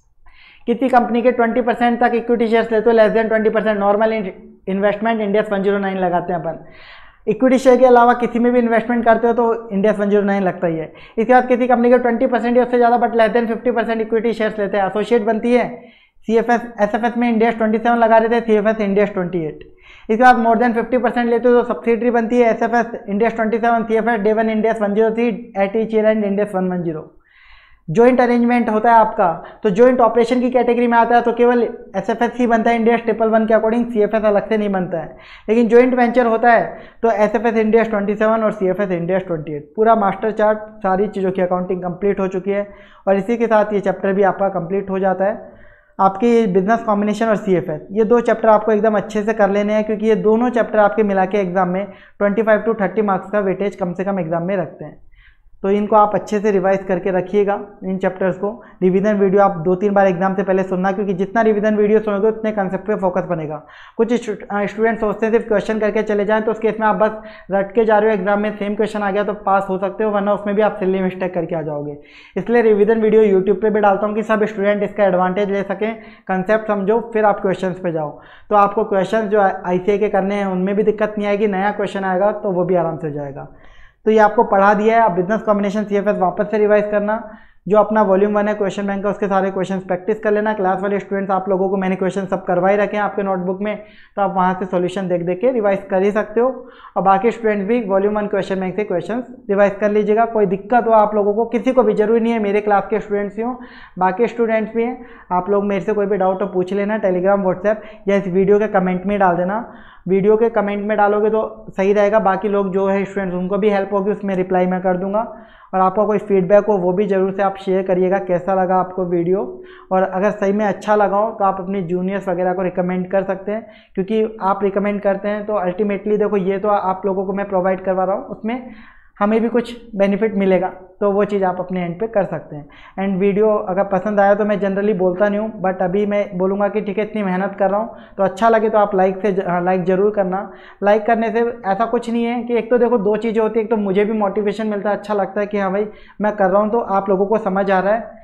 किसी कंपनी के ट्वेंटी परसेंट तक इक्विटी शेयर्स लेते हो, less than twenty percent normal investment index one zero nine लगाते हैं अपन। इक्विटी शेयर के अलावा किसी में भी इन्वेस्टमेंट करते हो तो इंडेक्स वन जीरो नाइन लगता ही है। इसके बाद किसी कंपनी के ट्वेंटी परसेंट या उससे ज़्यादा but less than fifty percent equity shares लेते हैं, एसोसिएट बनती है। सी F S S F S में इंडेक्स ट्वेंटी सेवन लगा रहे थे, सी F S index twenty eight. इसके बाद मोर देन फिफ्टी परसेंट लेते हो तो सब्सिडरी बनती है, S F S index twenty seven, C F S day one index one zero three, eight each year and index one one zero. Joint arrangement होता है आपका तो जॉइंट ऑपरेशन की कैटेगरी में आता है तो केवल एसएफएस ही बनता है इंडेक्स ट्रिपल वन के अकॉर्डिंग, सीएफएस अलग से नहीं बनता है। लेकिन जॉइंट वेंचर होता है तो एसएफएस इंडेक्स ट्वेंटी सेवन और सीएफएस इंडेक्स ट्वेंटी एट। पूरा मास्टर चार्ट सारी चीज़ों की अकाउंटिंग कंप्लीट हो चुकी है और इसी के साथ ये चैप्टर भी आपका कंप्लीट हो जाता है। आपके बिजनेस कॉम्बिनेशन और सीएफएस ये दो चैप्टर आपको एकदम अच्छे से कर लेने हैं क्योंकि ये दोनों चैप्टर आपके मिला के एग्जाम में पच्चीस टू तीस मार्क्स का वेटेज कम से कम एग्जाम में रखते हैं। तो इनको आप अच्छे से रिवाइज करके रखिएगा इन चैप्टर्स को। रिवीजन वीडियो आप दो तीन बार एग्जाम से पहले सुनना क्योंकि जितना रिवीजन वीडियो सुनोगे उतने कंसेप्ट पे फोकस बनेगा। कुछ स्टूडेंट सोचते हैं सिर्फ क्वेश्चन करके चले जाएं तो उस केस में आप बस रट के जा रहे हो, एग्जाम में सेम क्वेश्चन आ गया तो पास हो सकते हो, वरना उसमें भी आप सिल्ली मिस्टेक करके आ जाओगे। इसलिए रिवीजन वीडियो यूट्यूब पर भी डालता हूँ कि सब स्टूडेंट इसका एडवांटेज ले सकें, कंसेप्ट समझो फिर आप क्वेश्चन पे जाओ। तो आपको क्वेश्चन जो आई सी आई के करने हैं उनमें भी दिक्कत नहीं आएगी, नया क्वेश्चन आएगा तो वो भी आराम से हो जाएगा। तो ये आपको पढ़ा दिया है। आप बिजनेस कॉम्बिनेशन सीएफएस वापस से रिवाइज करना, जो अपना वॉल्यूम वन है क्वेश्चन बैंक का उसके सारे क्वेश्चंस प्रैक्टिस कर लेना। क्लास वाले स्टूडेंट्स आप लोगों को मैंने क्वेश्चन सब करवा ही रखे हैं आपके नोटबुक में, तो आप वहाँ से सॉल्यूशन देख देख के रिवाइज कर ही सकते हो। और बाकी स्टूडेंट्स भी वॉल्यूम वन क्वेश्चन बैंक से क्वेश्चन रिवाइज कर लीजिएगा। कोई दिक्कत हो आप लोगों को, किसी को भी जरूरी नहीं है मेरे क्लास के स्टूडेंट्स ही हों, बाकी स्टूडेंट्स भी हैं, आप लोग मेरे से कोई भी डाउट हो पूछ लेना टेलीग्राम व्हाट्सएप या इस वीडियो के कमेंट में डाल देना। वीडियो के कमेंट में डालोगे तो सही रहेगा, बाकी लोग जो है स्टूडेंट्स उनको भी हेल्प होगी, उसमें रिप्लाई मैं कर दूंगा। और आपका कोई फीडबैक हो वो भी ज़रूर से आप शेयर करिएगा, कैसा लगा आपको वीडियो। और अगर सही में अच्छा लगा हो तो आप अपने जूनियर्स वगैरह को रिकमेंड कर सकते हैं, क्योंकि आप रिकमेंड करते हैं तो अल्टीमेटली देखो ये तो आप लोगों को मैं प्रोवाइड करवा रहा हूँ, उसमें हमें भी कुछ बेनिफिट मिलेगा, तो वो चीज़ आप अपने एंड पे कर सकते हैं। एंड वीडियो अगर पसंद आया तो मैं जनरली बोलता नहीं हूँ, बट अभी मैं बोलूँगा कि ठीक है इतनी मेहनत कर रहा हूँ तो अच्छा लगे तो आप लाइक से लाइक ज़रूर करना। लाइक करने से ऐसा कुछ नहीं है कि एक तो देखो दो चीज़ें होती है, एक तो मुझे भी मोटिवेशन मिलता है, अच्छा लगता है कि हाँ भाई मैं कर रहा हूँ तो आप लोगों को समझ आ रहा है,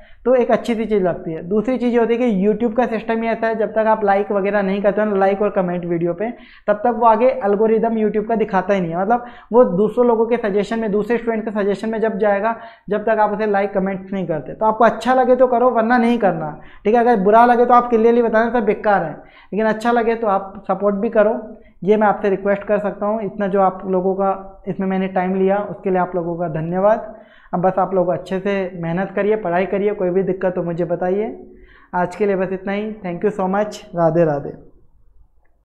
तो एक अच्छी सी चीज़ लगती है। दूसरी चीज़ होती है कि यूट्यूब का सिस्टम ही ऐसा है, जब तक आप लाइक वगैरह नहीं करते हो ना, लाइक और कमेंट वीडियो पे, तब तक वो आगे एल्गोरिदम यूट्यूब का दिखाता ही नहीं है। मतलब वो दूसरों लोगों के सजेशन में, दूसरे स्टूडेंट के सजेशन में जब जाएगा, जब तक आप उसे लाइक कमेंट नहीं करते। तो आपको अच्छा लगे तो करो, वरना नहीं करना, ठीक है। अगर बुरा लगे तो आप क्लियरली बताना सब बेकार है, लेकिन अच्छा लगे तो आप सपोर्ट भी करो। ये मैं आपसे रिक्वेस्ट कर सकता हूँ। इतना जो आप लोगों का इसमें मैंने टाइम लिया, उसके लिए आप लोगों का धन्यवाद। अब बस आप लोग अच्छे से मेहनत करिए, पढ़ाई करिए, कोई भी दिक्कत हो मुझे बताइए। आज के लिए बस इतना ही। Thank you so much. Radhe Radhe.